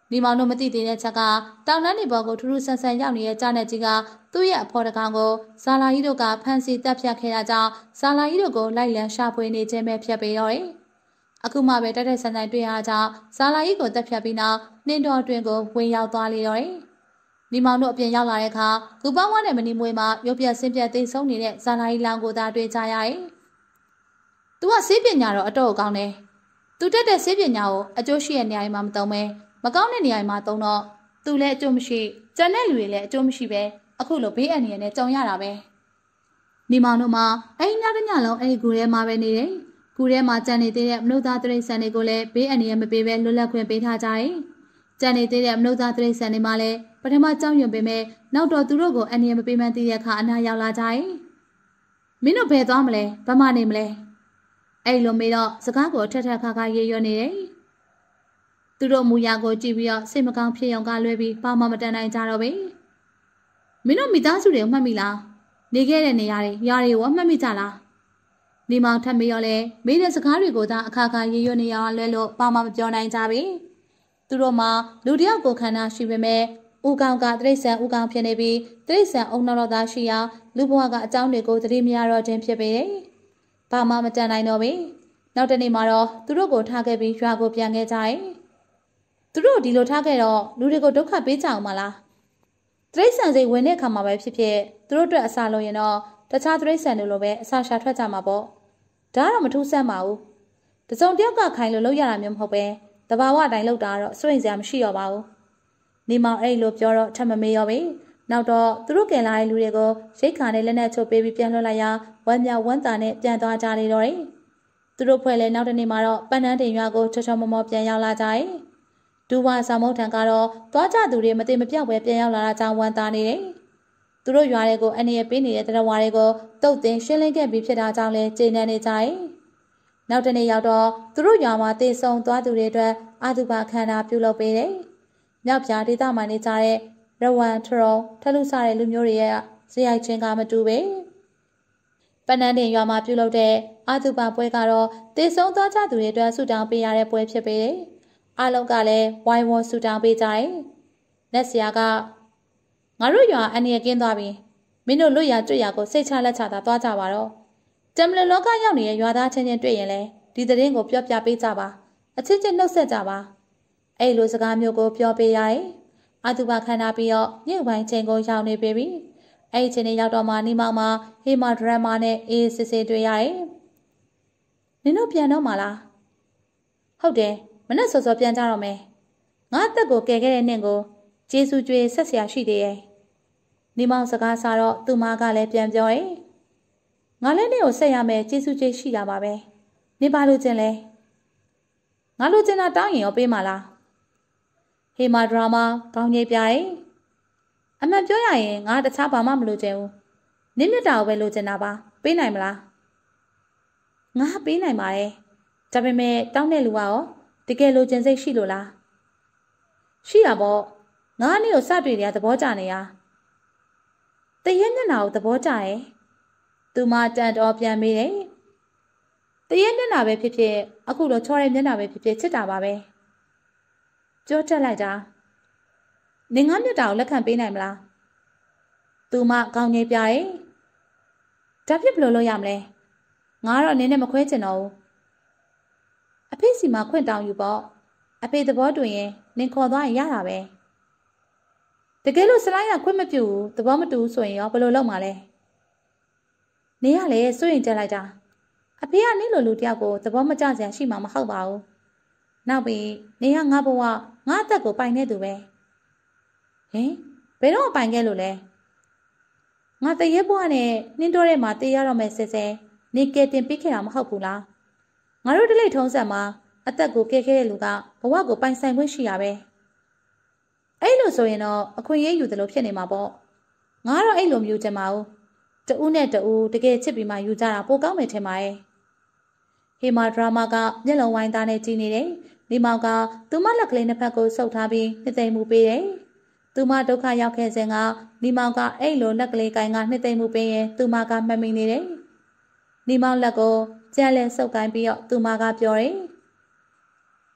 နေမောင်တို့မသိသေးတဲ့ချက်ကတောင်တန်းနေဘော်ကိုထူးထူးဆန်းဆန်းရောက်နေတဲ့ကြားနဲ့ကြီးကသူ့ရဲ့အဖော်တကောင်ကိုဇာလာကြီးတို့ကဖမ်းဆီးတပ်ဖြတ်ခဲ့တာကြောင့်ဇာလာကြီးတို့ကိုလိုက်လံရှာဖွေနေခြင်းပဲဖြစ်ပေတော့တယ်။အခုမှပဲတက်တက်ဆန်းဆန်းတွေ့ရကြောင်းဇာလာကြီးကိုတပ်ဖြတ်ပြီးနောက်နှင်းတော်တွင်ကိုဝင်ရောက်သွားလေတော့တယ်။နေမောင်တို့အပြင်ရောက်လာတဲ့အခါဂူပေါင်းဝါနဲ့မနီမွေမှာရုပ်ပြဆင်းပြသိဆုံးနေတဲ့ဇာလာကြီးလောင်ကိုသာတွေ့ကြရတယ်။ "तू ကစေးပညာတော့အတော့ကောင်းတယ်။ तू တက်တဲ့စေးပညာကိုအကျိုးရှိတဲ့နေရာမှာမသုံးပဲမကောင်းတဲ့နေရာမှာသုံးတော့သူလည်းအကျိုးမရှိကျန်တဲ့လူတွေလည်းအကျိုးမရှိပဲအခုလိုဘေးအန္တရာယ်နဲ့ကြုံရတာပဲနေမောင်တို့မှာအဲ့ညတညလုံးအဲ့ဒီကူထဲမှာပဲနေတယ်ကူထဲမှာကြံနေသေးတဲ့မနုဿာတရိษံတွေကိုလည်းဘေးအန္တရာယ်မပေးပဲလွတ်လပ်ခွင့်ပေးထားကြတယ်ကြံနေသေးတဲ့မနုဿာတရိษံတွေမှာလည်းပထမကြောင်းရွံပေးမယ်နောက်တော့သူတို့ကိုအန္တရာယ်မပေးမှန်းသိတဲ့အခါအနာရောက်လာကြတယ်မင်းတို့ဘယ်သွားမလဲဘာမှနေမလဲအဲ့လိုမေးတော့စကားကိုထက်ထက်ခါခါရေရွနေတယ်သူတို့မူရာကိုကြည့်ပြီးတော့စိတ်မကောင်းဖြစ်ရုံကလွဲပြီးဘာမှမတန်နိုင်ကြတော့ပဲမင်းတို့မိသားစုတွေကိုမှတ်မိလားနေခဲ့တဲ့နေရာတွေယာတွေကိုမှတ်မိကြလားနေမောင်ထပ်မေးရောလဲမေးတဲ့စကားတွေကိုသာအခါခါရေရွနေရလွဲလို့ဘာမှမပြောနိုင်ကြပြီသူတို့မှာလူတယောက်ကိုခန္ဓာရှိပေမဲ့ဦးကောင်ကတိရစ္ဆာန်ဦးကောင်ဖြစ်နေပြီးတိရစ္ဆာန်အုံနောက်တော့သာရှိရာလူဘဝကအကြောင်းတွေကိုသတိမရတော့ခြင်းဖြစ်ပေတယ်ဘာမှမတန်နိုင်တော့ပြီနောက်တနေ့မှာတော့သူတို့ကိုထားခဲ့ပြီးရွာကိုပြန်ခဲ့ကြတယ်သူတို့ဒီလိုထားခဲ့တော့လူတွေကိုဒုက္ခပေးကြအောင်မလားတရိษံစိတ်ဝင်တဲ့အခါမှာပဲဖြစ်ဖြစ်သူတို့အတွက်အစာလို့ရင်တော့တခြားတရိษံတွေလိုပဲအစာရှာထွက်ကြမှာပေါ့ဒါကတော့မထူးဆန်းပါဘူးတစုံတယောက်ကခိုင်လို့လုပ်ရတာမျိုးမဟုတ်ပဲတဘာဝအတိုင်းလုပ်တာတော့စွန့်စရာမရှိတော့ပါဘူးနေမောင်အဲ့လိုပြောတော့ထပ်မမေးရောပဲနောက်တော့သူတို့ကင်လာတဲ့လူတွေကိုရိတ်ခါနဲ့လက်နဲ့ချုပ်ပေးပြီးပြန်လွှတ်လိုက်ရာဝမ်းမြောက်ဝမ်းသာနဲ့ပြန်သွားကြနေတော့တယ်သူတို့ဖွဲ့လဲနောက်တနေ့မှာတော့ပန်းတန်းတင်ရွာကိုချောချောမောမောပြန်ရောက်လာကြတယ်ဒူဝါဆောင်မုတ်ထံကတော့သွားကြသူတွေမသိမပြောက်ပဲပြန်ရောက်လာတာကြောင့်ဝမ်းသာနေတယ်။သူတို့ရွာတွေကိုအနေနဲ့ပေးနေတဲ့တရားဝါတွေကိုတုတ်တင်ရှင်းလင်းခဲ့ပြီးဖြစ်တာကြောင့်လည်းကျေနပ်နေကြတယ်။နောက်တနေ့ရောက်တော့သူတို့ရွာမှာတည်ဆုံသွားသူတွေအတွက်အာတုဘခန္ဓာပြုလုပ်ပေးတယ်။မြောက်ပြားဒေသမှာနေကြတဲ့ရဝမ်ထရုံထလူစားတဲ့လူမျိုးတွေရဲ့ဇေယိုက်ချင်းကမတူပဲ။ပန်းနန်းတင်ရွာမှာပြုလုပ်တဲ့အာတုဘပွဲကတော့တည်ဆုံသွားကြသူတွေအတွက်ဆုတောင်းပေးရတဲ့ပွဲဖြစ်ပေတယ်။အားလုံးကလည်းဝိုင်းဝန်းဆူတောင်းပေးကြတယ်။လက်ဆရာကငါတို့ရွာအန္တရာယ်ကင်းသွားပြီ။မင်းတို့လွတ်ရာကျွတ်ရာကိုစိတ်ချလက်ချသာသွားကြပါတော့။တမလလောကရောက်နေတဲ့ရွာသားချင်းချင်းတွေ့ရင်လည်းဒီသတင်းကိုပြောပြပေးကြပါ။အချင်းချင်းနှုတ်ဆက်ကြပါ။အဲ့လိုစကားမျိုးကိုပြောပေးရတယ်။အာတုဘခန္ဓာပြီးတော့ညစ်ဝိုင်းချင်းကိုရောက်နေပြီ။အဲ့ဒီချင်းရောက်တော့မှနေမောင်မှာဟေမာဒရမာနဲ့အေးစစ်စစ်တွေ့ရတယ်။နင်တို့ပြန်တော့မှလား။ဟုတ်တယ်မနဲ့စောစောပြန်ကြတော့မယ်ငါအသက်ကိုကယ်ခဲ့တဲ့နင့်ကိုကျေးဇူးကြွေးဆက်ဆရာရှိသေးရဲ့နေမောင်စကားစားတော့သူမကလည်းပြန်ပြောရဲ့ငါလည်းနင့်ကိုဆက်ရမယ်ကျေးဇူးကြွေးရှိတာပါပဲနေပါလို့ကျင်လဲငါလိုချင်တာတောင်းရင်ရောပေးမလားဟေမာဒရာမာကောင်းကြီးပြရဲ့အမှန်ပြောရရင်ငါတခြားဘာမှမလိုချင်ဘူးနင့်မြတ်တာကိုပဲလိုချင်တာပါပေးနိုင်မလားငါပေးနိုင်ပါတယ်ဒါပေမဲ့တောင်းတဲ့လူကရောတကယ်လိုချင်စိတ်ရှိလို့လားရှိတာပေါ့ငါနေ့ကိုစတွေ့တယ်သဘောကျနေရတရဲမျက်နှာကိုသဘောကျတယ်သူမတန်တော်ပြန်မေးတယ်တရဲမျက်နှာပဲဖြစ်ဖြစ်အခုတော့ချောတဲ့မျက်နှာပဲဖြစ်ဖြစ်ချစ်တာပါပဲပြောတက်လိုက်တာနေငါမျက်နှာကိုလက်ခံပေးနိုင်မလားသူမကောင်းကြီးပြရဲ့ဒါဖြစ်ဘယ်လိုလုပ်ရမလဲငါတော့နင်းနဲ့မခွဲချင်တော့ဘူးအဖေစီမှာခွင့်တောင်းယူပေါ့အဖေသဘောတူရင်နင်ခေါ်သွားရင်ရတာပဲတကယ်လို့စလိုက်ရခွင့်မပြုဘူးသဘောမတူဆိုရင်ရောဘယ်လိုလုပ်မှာလဲနေရလေစိုးရင်ကြက်လိုက်တာအဖေကနင့်လိုလူတယောက်ကိုသဘောမကျစရာရှိမှာမဟုတ်ပါဘူးနောက်ပြီးနေရငါဘဝငါအသက်ကိုပိုင်နေသူပဲဟင်ဘယ်တော့ပိုင်ခဲ့လို့လဲငါတရေဘဝနဲ့နှင်းတော်ထဲမှာတေးရတော့မယ်ဆဲဆဲနေကဲတင်ပေးခဲ့တာမဟုတ်ဘူးလားငါတို့တလိထုံးဆက်မှာအသက်ကိုကဲခဲ့တဲ့လူကဘဝကိုပိုင်ဆိုင်ခွင့်ရှိရပဲအဲ့လိုဆိုရင်တော့အခွင့်အရေးယူသလိုဖြစ်နေမှာပေါ့ငါတော့အဲ့လိုမျိုးချင်ပါဘူးတူးနဲ့တူးတကယ်ချစ်ပြီးမှယူကြတာပိုကောင်းမယ်ထင်ပါရဲ့ဟေမာဒရာမာကမျက်လုံးဝိုင်းသားနဲ့ကြည့်နေတယ်နေမောင်ကသူမလက်ကလေးနှစ်ဖက်ကိုဆုပ်ထားပြီးနှစ်သိမ့်မှုပေးတယ်သူမဒုက္ခရောက်ခဲ့စဉ်ကနေမောင်ကအဲ့လိုလက်ကလေးကိုင်းကနှစ်သိမ့်မှုပေးရင်သူမကမှတ်မိနေတယ်နေမောင်လက်ကိုကြက်လဲဆုပ်ကိုင်းပြီးတော့သူမကပြောတယ်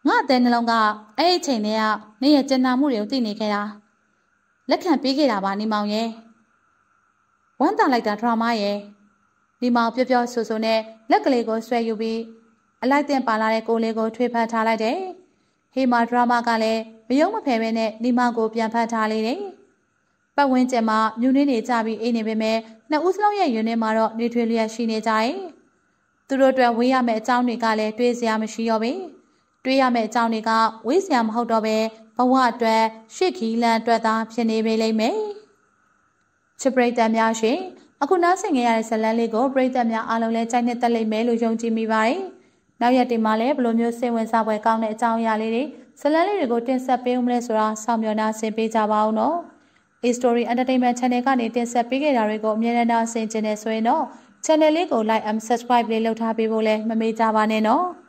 ငါအတဲ့နှလုံးကအဲ့ဒီချိန်တည်းကနေရဲ့ကျန်နာမှုတွေကိုသိနေခဲ့တာလက်ခံပေးခဲ့တာပါနေမောင်ရဲ့ဝမ်းသာလိုက်တာဒရာမာရဲ့နေမောင်ပျော့ပျော့ဆူဆူနဲ့လက်ကလေးကိုဆွဲယူပြီးအလိုက်တင်ပါလာတဲ့ကိုလေးကိုထွေးဖက်ထားလိုက်တယ်ဟေမာဒရာမာကလည်းမယုံမဖယ်ပဲနဲ့နေမောင်ကိုပြန်ဖက်ထားလိုက်တယ်ပတ်ဝန်းကျင်မှာမြူးနှင်းနေကြပြီးအိနေပေမဲ့နှစ်ဦးစလုံးရဲ့ယွန်းထဲမှာတော့နေထွေလျက်ရှိနေကြတယ်သူတို့အတွက်ဝေးရမယ့်အကြောင်းတွေကလည်းတွေးစရာမရှိတော့ဘူးတွေးရမယ့်အကြောင်းတွေကဝေးစရာမဟုတ်တော့ပဲဘဝအတွက်ရှစ်ခီလန်အတွက်သာဖြစ်နေပေလိမ့်မယ်ချစ်ပရိသတ်များရှင်အခုနောက်ဆင်ခဲ့ရတဲ့ဇလန်းလေးကိုပရိသတ်များအားလုံးလည်းကြိုက်နှစ်သက်လိမ့်မယ်လို့ယုံကြည်မိပါတယ်နောက်ရက်ဒီမှာလည်းဘလိုမျိုးစိတ်ဝင်စားဖွယ်ကောင်းတဲ့အကြောင်းအရာလေးတွေဇလန်းလေးတွေကိုတင်ဆက်ပေးဦးမလဲဆိုတာစောင့်မျှော်နှာဆင်ပေးကြပါဦးနော် A-Story Entertainment Channel ကနေတင်ဆက်ပေးခဲ့တာတွေကိုအမြဲတမ်းနှာဆင်ကျင်နေဆိုရင်တော့ channel လေးကို like and subscribe လေးလုပ်ထားပေးဖို့လည်းမမေ့ကြပါနဲ့နော်